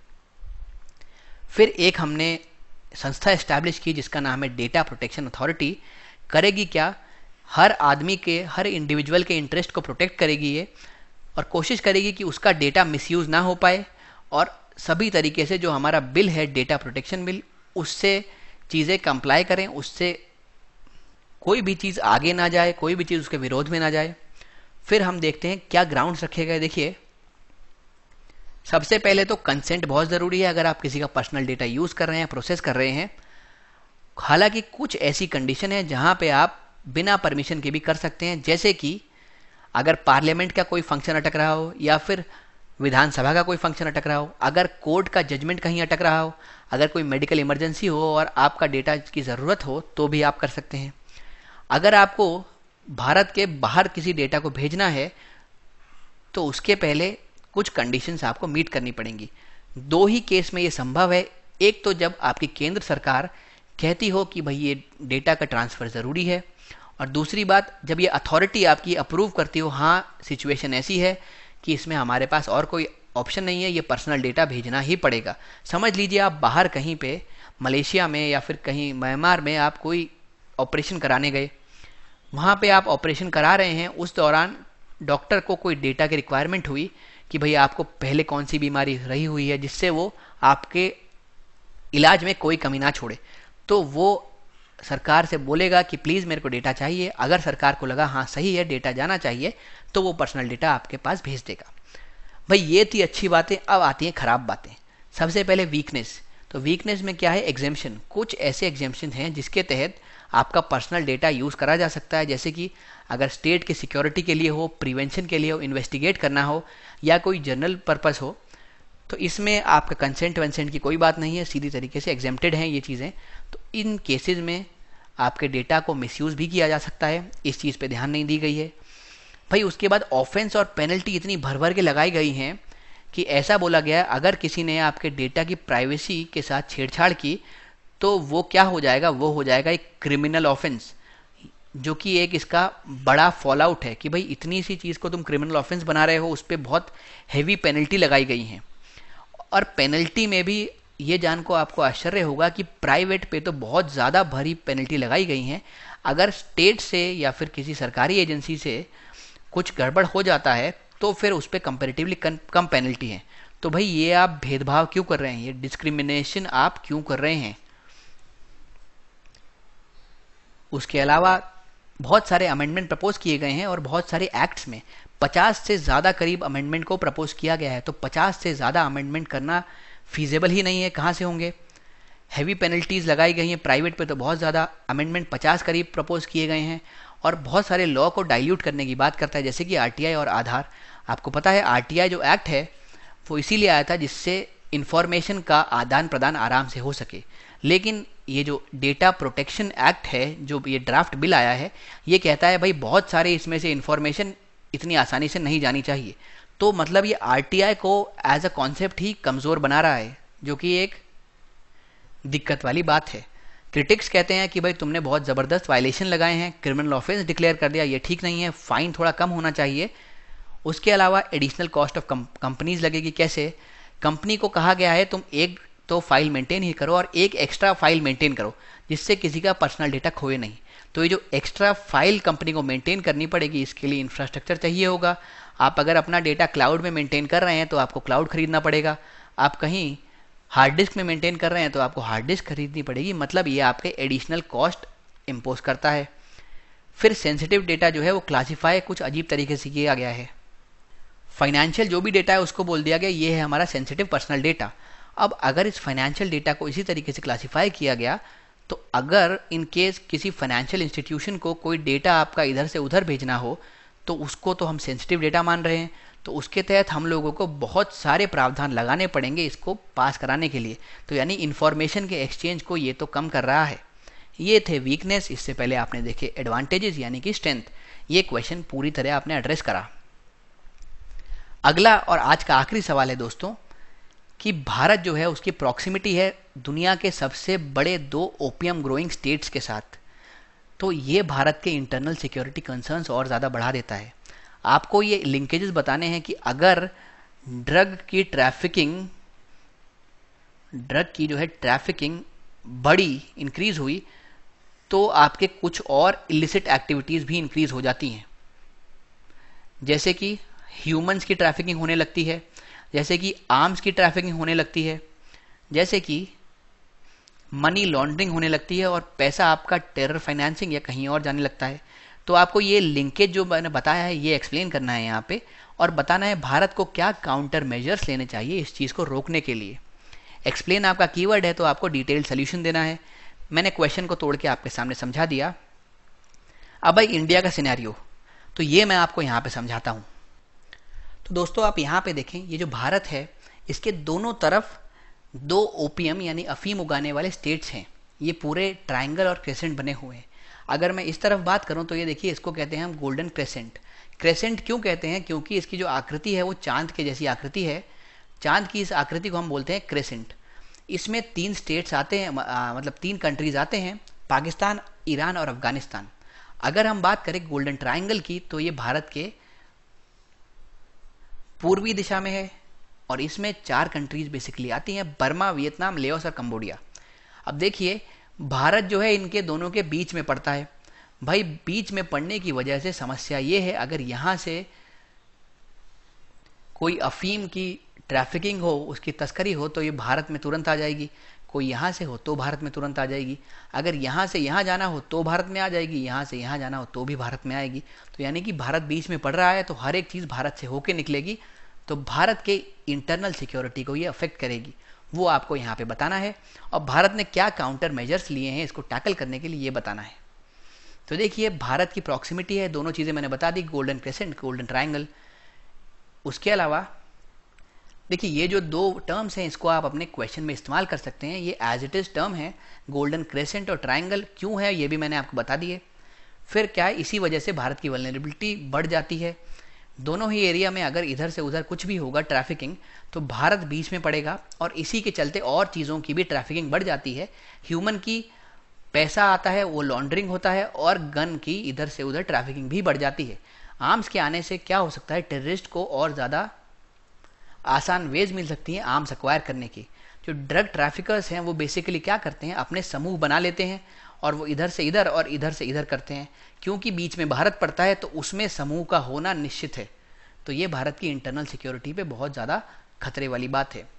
फिर एक हमने संस्था एस्टैब्लिश की जिसका नाम है डेटा प्रोटेक्शन अथॉरिटी। करेगी क्या, हर आदमी के, हर इंडिविजुअल के इंटरेस्ट को प्रोटेक्ट करेगी ये, और कोशिश करेगी कि उसका डेटा मिसयूज ना हो पाए, और सभी तरीके से जो हमारा बिल है डेटा प्रोटेक्शन बिल, उससे चीज़ें कंप्लाई करें, उससे कोई भी चीज़ आगे ना जाए, कोई भी चीज़ उसके विरोध में ना जाए। फिर हम देखते हैं क्या ग्राउंड्स रखे गए। देखिए सबसे पहले तो कंसेंट बहुत ज़रूरी है अगर आप किसी का पर्सनल डेटा यूज़ कर रहे हैं, प्रोसेस कर रहे हैं। हालांकि कुछ ऐसी कंडीशन है जहां पे आप बिना परमिशन के भी कर सकते हैं, जैसे कि अगर पार्लियामेंट का कोई फंक्शन अटक रहा हो या फिर विधानसभा का कोई फंक्शन अटक रहा हो, अगर कोर्ट का जजमेंट कहीं अटक रहा हो, अगर कोई मेडिकल इमरजेंसी हो और आपका डेटा की ज़रूरत हो तो भी आप कर सकते हैं। अगर आपको भारत के बाहर किसी डेटा को भेजना है तो उसके पहले कुछ कंडीशंस आपको मीट करनी पड़ेंगी। दो ही केस में ये संभव है। एक तो जब आपकी केंद्र सरकार कहती हो कि भाई ये डेटा का ट्रांसफ़र ज़रूरी है, और दूसरी बात जब ये अथॉरिटी आपकी अप्रूव करती हो, हाँ सिचुएशन ऐसी है कि इसमें हमारे पास और कोई ऑप्शन नहीं है, ये पर्सनल डेटा भेजना ही पड़ेगा। समझ लीजिए आप बाहर कहीं पे मलेशिया में या फिर कहीं म्यांमार में आप कोई ऑपरेशन कराने गए, वहाँ पे आप ऑपरेशन करा रहे हैं, उस दौरान डॉक्टर को कोई डेटा की रिक्वायरमेंट हुई कि भाई आपको पहले कौन सी बीमारी रही हुई है जिससे वो आपके इलाज में कोई कमी ना छोड़े, तो वो सरकार से बोलेगा कि प्लीज़ मेरे को डेटा चाहिए। अगर सरकार को लगा हाँ सही है डेटा जाना चाहिए, तो वो पर्सनल डेटा आपके पास भेज देगा। भाई ये थी अच्छी बातें। अब आती हैं खराब बातें। सबसे पहले वीकनेस। तो वीकनेस में क्या है? एग्जेम्पशन। कुछ ऐसे एग्जेम्पशन हैं जिसके तहत आपका पर्सनल डेटा यूज़ करा जा सकता है, जैसे कि अगर स्टेट की सिक्योरिटी के लिए हो, प्रिवेंशन के लिए हो, इन्वेस्टिगेट करना हो, या कोई जनरल पर्पस हो, तो इसमें आपका कंसेंट वेंसेंट की कोई बात नहीं है, सीधी तरीके से एग्जेम्प्टेड हैं ये चीज़ें। तो इन केसेस में आपके डेटा को मिसयूज़ भी किया जा सकता है, इस चीज़ पे ध्यान नहीं दी गई है। भाई उसके बाद ऑफेंस और पेनल्टी इतनी भर भर के लगाई गई हैं कि ऐसा बोला गया है अगर किसी ने आपके डेटा की प्राइवेसी के साथ छेड़छाड़ की तो वो क्या हो जाएगा? वो हो जाएगा एक क्रिमिनल ऑफेंस, जो कि एक इसका बड़ा फॉल आउट है कि भाई इतनी सी चीज़ को तुम क्रिमिनल ऑफेंस बना रहे हो, उस पर बहुत हैवी पेनल्टी लगाई गई हैं। और पेनल्टी में भी ये जान को आपको आश्चर्य होगा कि प्राइवेट पे तो बहुत ज़्यादा भारी पेनल्टी लगाई गई हैं। अगर स्टेट से या फिर किसी सरकारी एजेंसी से कुछ गड़बड़ हो जाता है तो फिर उस पर कंपेरेटिवली कम पेनल्टी है। तो भाई ये आप भेदभाव क्यों कर रहे हैं? ये डिस्क्रिमिनेशन आप क्यों कर रहे हैं? उसके अलावा बहुत सारे अमेंडमेंट प्रपोज किए गए हैं और बहुत सारे एक्ट्स में 50 से ज़्यादा करीब अमेंडमेंट को प्रपोज किया गया है। तो 50 से ज़्यादा अमेंडमेंट करना फीजेबल ही नहीं है, कहाँ से होंगे? हैवी पेनल्टीज़ लगाई गई हैं प्राइवेट पे तो बहुत ज़्यादा, अमेंडमेंट 50 करीब प्रपोज किए गए हैं, और बहुत सारे लॉ को डाइल्यूट करने की बात करता है, जैसे कि आरटीआई और आधार। आपको पता है आरटीआई जो एक्ट है वो इसीलिए आया था जिससे इंफॉर्मेशन का आदान प्रदान आराम से हो सके। लेकिन ये जो डेटा प्रोटेक्शन एक्ट है, जो ये ड्राफ्ट बिल आया है, ये कहता है भाई बहुत सारे इसमें से इंफॉर्मेशन इतनी आसानी से नहीं जानी चाहिए। तो मतलब ये आरटीआई को एज अ कॉन्सेप्ट ही कमज़ोर बना रहा है, जो कि एक दिक्कत वाली बात है। क्रिटिक्स कहते हैं कि भाई तुमने बहुत ज़बरदस्त वायलेशन लगाए हैं, क्रिमिनल ऑफेंस डिक्लेयर कर दिया, ये ठीक नहीं है, फ़ाइन थोड़ा कम होना चाहिए। उसके अलावा एडिशनल कॉस्ट ऑफ कंपनीज लगेगी। कैसे? कंपनी को कहा गया है तुम एक तो फाइल मेंटेन ही करो और एक एक्स्ट्रा फाइल मेंटेन करो जिससे किसी का पर्सनल डेटा खोए नहीं। तो ये जो एक्स्ट्रा फाइल कंपनी को मेंटेन करनी पड़ेगी, इसके लिए इंफ्रास्ट्रक्चर चाहिए होगा। आप अगर अपना डेटा क्लाउड में मेंटेन कर रहे हैं तो आपको क्लाउड खरीदना पड़ेगा। आप कहीं हार्ड डिस्क में मेंटेन कर रहे हैं तो आपको हार्ड डिस्क खरीदनी पड़ेगी। मतलब ये आपके एडिशनल कॉस्ट इम्पोज करता है। फिर सेंसिटिव डेटा जो है वो क्लासीफाई कुछ अजीब तरीके से किया गया है। फाइनेंशियल जो भी डेटा है उसको बोल दिया गया ये है हमारा सेंसिटिव पर्सनल डेटा। अब अगर इस फाइनेंशियल डेटा को इसी तरीके से क्लासीफाई किया गया तो अगर इन केस किसी फाइनेंशियल इंस्टीट्यूशन को कोई डेटा आपका इधर से उधर भेजना हो तो उसको तो हम सेंसिटिव डेटा मान रहे हैं, तो उसके तहत हम लोगों को बहुत सारे प्रावधान लगाने पड़ेंगे इसको पास कराने के लिए। तो यानी इन्फॉर्मेशन के एक्सचेंज को ये तो कम कर रहा है। ये थे वीकनेस। इससे पहले आपने देखे एडवांटेजेस यानी कि स्ट्रेंथ। ये क्वेश्चन पूरी तरह आपने एड्रेस करा। अगला और आज का आखिरी सवाल है दोस्तों कि भारत जो है उसकी प्रॉक्सिमिटी है दुनिया के सबसे बड़े 2 ओपियम ग्रोइंग स्टेट्स के साथ। तो ये भारत के इंटरनल सिक्योरिटी कंसर्न्स और ज़्यादा बढ़ा देता है। आपको ये लिंकेजेस बताने हैं कि अगर ड्रग की जो है ट्रैफिकिंग बड़ी इंक्रीज हुई तो आपके कुछ और इलिसिट एक्टिविटीज़ भी इंक्रीज हो जाती हैं, जैसे कि ह्यूमंस की ट्रैफिकिंग होने लगती है, जैसे कि आर्म्स की ट्रैफिकिंग होने लगती है, जैसे कि मनी लॉन्ड्रिंग होने लगती है और पैसा आपका टेरर फाइनेंसिंग या कहीं और जाने लगता है। तो आपको ये लिंकेज जो मैंने बताया है ये एक्सप्लेन करना है यहाँ पे, और बताना है भारत को क्या काउंटर मेजर्स लेने चाहिए इस चीज़ को रोकने के लिए। एक्सप्लेन आपका कीवर्ड है तो आपको डिटेल्ड सोल्यूशन देना है। मैंने क्वेश्चन को तोड़ के आपके सामने समझा दिया। अब भाई इंडिया का सिनेरियो, तो ये मैं आपको यहाँ पे समझाता हूँ। तो दोस्तों आप यहाँ पे देखें, ये जो भारत है इसके दोनों तरफ 2 ओपीएम यानी अफीम उगाने वाले स्टेट्स हैं। ये पूरे ट्रायंगल और क्रेसेंट बने हुए हैं। अगर मैं इस तरफ बात करूं तो ये देखिए, इसको कहते हैं हम गोल्डन क्रेसेंट। क्रेसेंट क्यों कहते हैं? क्योंकि इसकी जो आकृति है वो चांद के जैसी आकृति है। चांद की इस आकृति को हम बोलते हैं क्रेसेंट। इसमें 3 स्टेट्स आते हैं, मतलब 3 कंट्रीज आते हैं, पाकिस्तान, ईरान और अफगानिस्तान। अगर हम बात करें गोल्डन ट्रायंगल की तो ये भारत के पूर्वी दिशा में है और इसमें 4 कंट्रीज बेसिकली आती हैं, बर्मा, वियतनाम, लेओस और कंबोडिया। अब देखिए भारत जो है इनके दोनों के बीच में पड़ता है। भाई बीच में पड़ने की वजह से समस्या ये है, अगर यहाँ से कोई अफीम की ट्रैफिकिंग हो, उसकी तस्करी हो, तो ये भारत में तुरंत आ जाएगी। कोई यहाँ से हो तो भारत में तुरंत आ जाएगी। अगर यहाँ से यहाँ जाना हो तो भारत में आ जाएगी, यहाँ से यहाँ जाना हो तो भी भारत में आएगी। तो यानी कि भारत बीच में पड़ रहा है तो हर एक चीज़ भारत से होके निकलेगी, तो भारत के इंटरनल सिक्योरिटी को ये अफेक्ट करेगी। वो आपको यहाँ पे बताना है और भारत ने क्या काउंटर मेजर्स लिए हैं इसको टैकल करने के लिए ये बताना है। तो देखिए भारत की प्रॉक्सिमिटी है, दोनों चीज़ें मैंने बता दी, गोल्डन क्रेसेंट, गोल्डन ट्रायंगल। उसके अलावा देखिए ये जो 2 टर्म्स हैं इसको आप अपने क्वेश्चन में इस्तेमाल कर सकते हैं। ये एज इट इज टर्म है, गोल्डन क्रेसेंट और ट्रायंगल क्यों है ये भी मैंने आपको बता दिए। फिर क्या है, इसी वजह से भारत की वल्नरेबिलिटी बढ़ जाती है। दोनों ही एरिया में अगर इधर से उधर कुछ भी होगा ट्रैफिकिंग तो भारत बीच में पड़ेगा और इसी के चलते और चीज़ों की भी ट्रैफिकिंग बढ़ जाती है। ह्यूमन की पैसा आता है, वो लॉन्ड्रिंग होता है और गन की इधर से उधर ट्रैफिकिंग भी बढ़ जाती है। आर्म्स के आने से क्या हो सकता है, टेररिस्ट को और ज़्यादा आसान वेज मिल सकती है आर्म्स एक्वायर करने की। जो ड्रग ट्रैफिकर्स हैं वो बेसिकली क्या करते हैं, अपने समूह बना लेते हैं और वो इधर से इधर और इधर से इधर करते हैं। क्योंकि बीच में भारत पड़ता है तो उसमें समूह का होना निश्चित है। तो ये भारत की इंटरनल सिक्योरिटी पे बहुत ज़्यादा खतरे वाली बात है।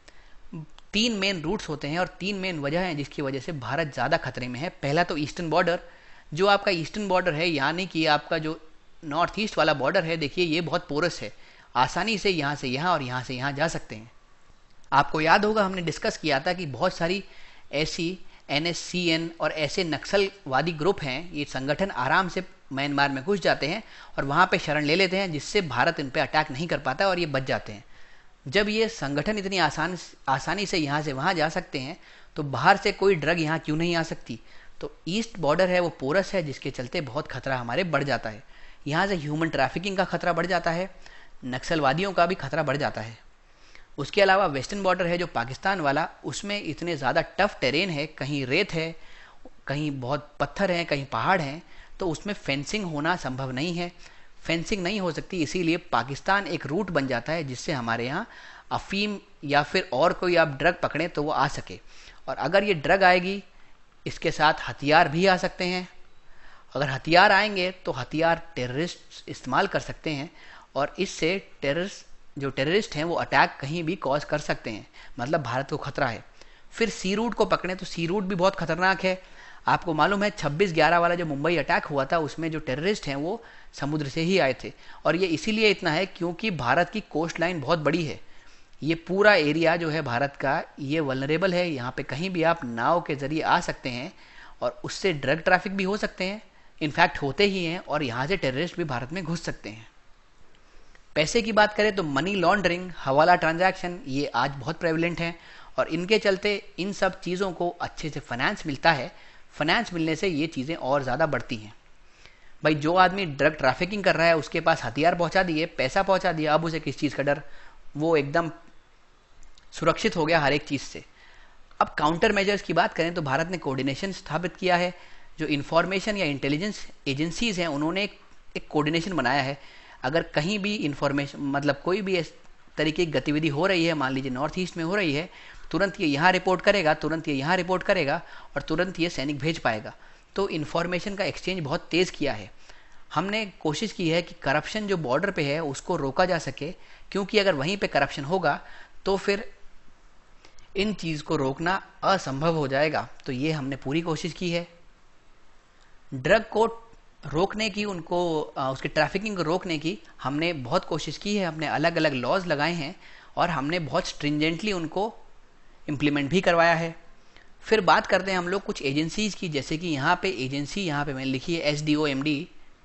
3 मेन रूट्स होते हैं और 3 मेन वजह हैं जिसकी वजह से भारत ज़्यादा खतरे में है। पहला तो ईस्टर्न बॉर्डर, जो आपका ईस्टर्न बॉर्डर है यानी कि आपका जो नॉर्थ ईस्ट वाला बॉर्डर है, देखिए ये बहुत पोरस है, आसानी से यहाँ से यहाँ और यहाँ से यहाँ जा सकते हैं। आपको याद होगा हमने डिस्कस किया था कि बहुत सारी ऐसी NSCN और ऐसे नक्सलवादी ग्रुप हैं, ये संगठन आराम से म्यांमार में घुस जाते हैं और वहाँ पे शरण ले लेते हैं, जिससे भारत इन पे अटैक नहीं कर पाता और ये बच जाते हैं। जब ये संगठन इतनी आसानी से यहाँ से वहाँ जा सकते हैं तो बाहर से कोई ड्रग यहाँ क्यों नहीं आ सकती। तो ईस्ट बॉर्डर है वो पोरस है, जिसके चलते बहुत खतरा हमारे बढ़ जाता है। यहाँ से ह्यूमन ट्रैफिकिंग का खतरा बढ़ जाता है, नक्सलवादियों का भी खतरा बढ़ जाता है। उसके अलावा वेस्टर्न बॉर्डर है जो पाकिस्तान वाला, उसमें इतने ज़्यादा टफ टेरेन है, कहीं रेत है, कहीं बहुत पत्थर हैं, कहीं पहाड़ हैं, तो उसमें फेंसिंग होना संभव नहीं है। फेंसिंग नहीं हो सकती, इसीलिए पाकिस्तान एक रूट बन जाता है जिससे हमारे यहाँ अफीम या फिर और कोई आप ड्रग पकड़ें तो वो आ सके। और अगर ये ड्रग आएगी इसके साथ हथियार भी आ सकते हैं। अगर हथियार आएंगे तो हथियार टेररिस्ट इस्तेमाल कर सकते हैं और इससे टेररिस्ट हैं वो अटैक कहीं भी कॉज कर सकते हैं, मतलब भारत को खतरा है। फिर सी रूट को पकड़ें तो सी रूट भी बहुत खतरनाक है। आपको मालूम है 26/11 वाला जो मुंबई अटैक हुआ था उसमें जो टेररिस्ट हैं वो समुद्र से ही आए थे और ये इसीलिए इतना है क्योंकि भारत की कोस्ट लाइन बहुत बड़ी है। ये पूरा एरिया जो है भारत का ये वल्नरेबल है, यहाँ पे कहीं भी आप नाव के जरिए आ सकते हैं और उससे ड्रग ट्रैफिक भी हो सकते हैं, इनफैक्ट होते ही हैं, और यहाँ से टेररिस्ट भी भारत में घुस सकते हैं। पैसे की बात करें तो मनी लॉन्ड्रिंग, हवाला ट्रांजैक्शन ये आज बहुत प्रेवलेंट हैं और इनके चलते इन सब चीज़ों को अच्छे से फाइनेंस मिलता है। फाइनेंस मिलने से ये चीज़ें और ज़्यादा बढ़ती हैं। भाई जो आदमी ड्रग ट्रैफिकिंग कर रहा है उसके पास हथियार पहुंचा दिए, पैसा पहुंचा दिया, अब उसे किस चीज़ का डर, वो एकदम सुरक्षित हो गया हर एक चीज़ से। अब काउंटर मेजर्स की बात करें तो भारत ने कोऑर्डिनेशन स्थापित किया है। जो इंफॉर्मेशन या इंटेलिजेंस एजेंसीज हैं उन्होंने एक कोऑर्डिनेशन बनाया है। अगर कहीं भी इंफॉर्मेशन मतलब कोई भी इस तरीके की गतिविधि हो रही है, मान लीजिए नॉर्थ ईस्ट में हो रही है, तुरंत ये यहाँ रिपोर्ट करेगा, तुरंत ये यहाँ रिपोर्ट करेगा और तुरंत ये सैनिक भेज पाएगा। तो इन्फॉर्मेशन का एक्सचेंज बहुत तेज़ किया है। हमने कोशिश की है कि करप्शन जो बॉर्डर पे है उसको रोका जा सके, क्योंकि अगर वहीं पे करप्शन होगा तो फिर इन चीज़ को रोकना असंभव हो जाएगा। तो ये हमने पूरी कोशिश की है। ड्रग को रोकने की, उनको उसके ट्रैफिकिंग को रोकने की हमने बहुत कोशिश की है। हमने अलग अलग लॉज लगाए हैं और हमने बहुत स्ट्रिंजेंटली उनको इम्प्लीमेंट भी करवाया है। फिर बात करते हैं हम लोग कुछ एजेंसीज़ की, जैसे कि यहाँ पे एजेंसी यहाँ पे मैंने लिखी है SDOMD।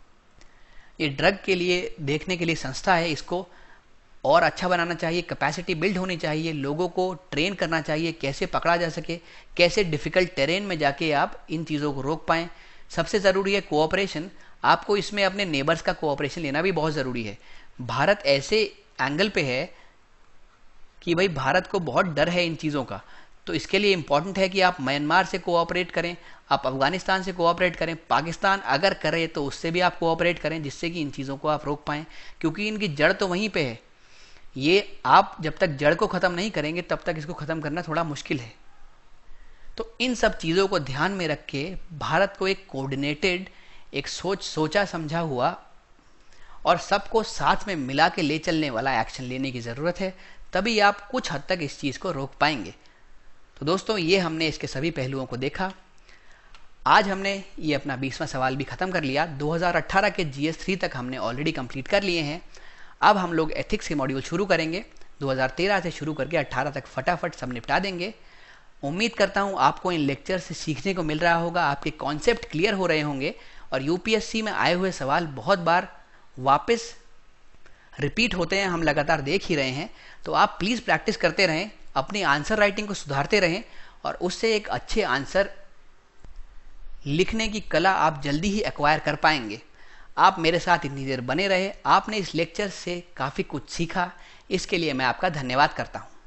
ये ड्रग के लिए देखने के लिए संस्था है, इसको और अच्छा बनाना चाहिए, कैपेसिटी बिल्ड होनी चाहिए, लोगों को ट्रेन करना चाहिए कैसे पकड़ा जा सके, कैसे डिफ़िकल्ट टेरेन में जाके आप इन चीज़ों को रोक पाएँ, सबसे ज़रूरी है कोऑपरेशन। आपको इसमें अपने नेबर्स का कोऑपरेशन लेना भी बहुत ज़रूरी है। भारत ऐसे एंगल पे है कि भाई भारत को बहुत डर है इन चीज़ों का, तो इसके लिए इम्पॉर्टेंट है कि आप म्यांमार से कोऑपरेट करें, आप अफगानिस्तान से कोऑपरेट करें, पाकिस्तान अगर करे तो उससे भी आप कोऑपरेट करें, जिससे कि इन चीज़ों को आप रोक पाएँ, क्योंकि इनकी जड़ तो वहीं पे है। ये आप जब तक जड़ को ख़त्म नहीं करेंगे तब तक इसको ख़त्म करना थोड़ा मुश्किल है। तो इन सब चीज़ों को ध्यान में रख के भारत को एक कोऑर्डिनेटेड, एक सोचा समझा हुआ और सबको साथ में मिला के ले चलने वाला एक्शन लेने की ज़रूरत है, तभी आप कुछ हद तक इस चीज़ को रोक पाएंगे। तो दोस्तों, ये हमने इसके सभी पहलुओं को देखा। आज हमने ये अपना 20वां सवाल भी ख़त्म कर लिया। 2018 के GS3 तक हमने ऑलरेडी कंप्लीट कर लिए हैं। अब हम लोग एथिक्स के मॉड्यूल शुरू करेंगे। 2013 से शुरू करके 18 तक फटाफट सब निपटा देंगे। उम्मीद करता हूँ आपको इन लेक्चर से सीखने को मिल रहा होगा, आपके कॉन्सेप्ट क्लियर हो रहे होंगे और यूपीएससी में आए हुए सवाल बहुत बार वापस रिपीट होते हैं, हम लगातार देख ही रहे हैं। तो आप प्लीज़ प्रैक्टिस करते रहें, अपनी आंसर राइटिंग को सुधारते रहें और उससे एक अच्छे आंसर लिखने की कला आप जल्दी ही एक्वायर कर पाएंगे। आप मेरे साथ इतनी देर बने रहे, आपने इस लेक्चर से काफ़ी कुछ सीखा, इसके लिए मैं आपका धन्यवाद करता हूँ।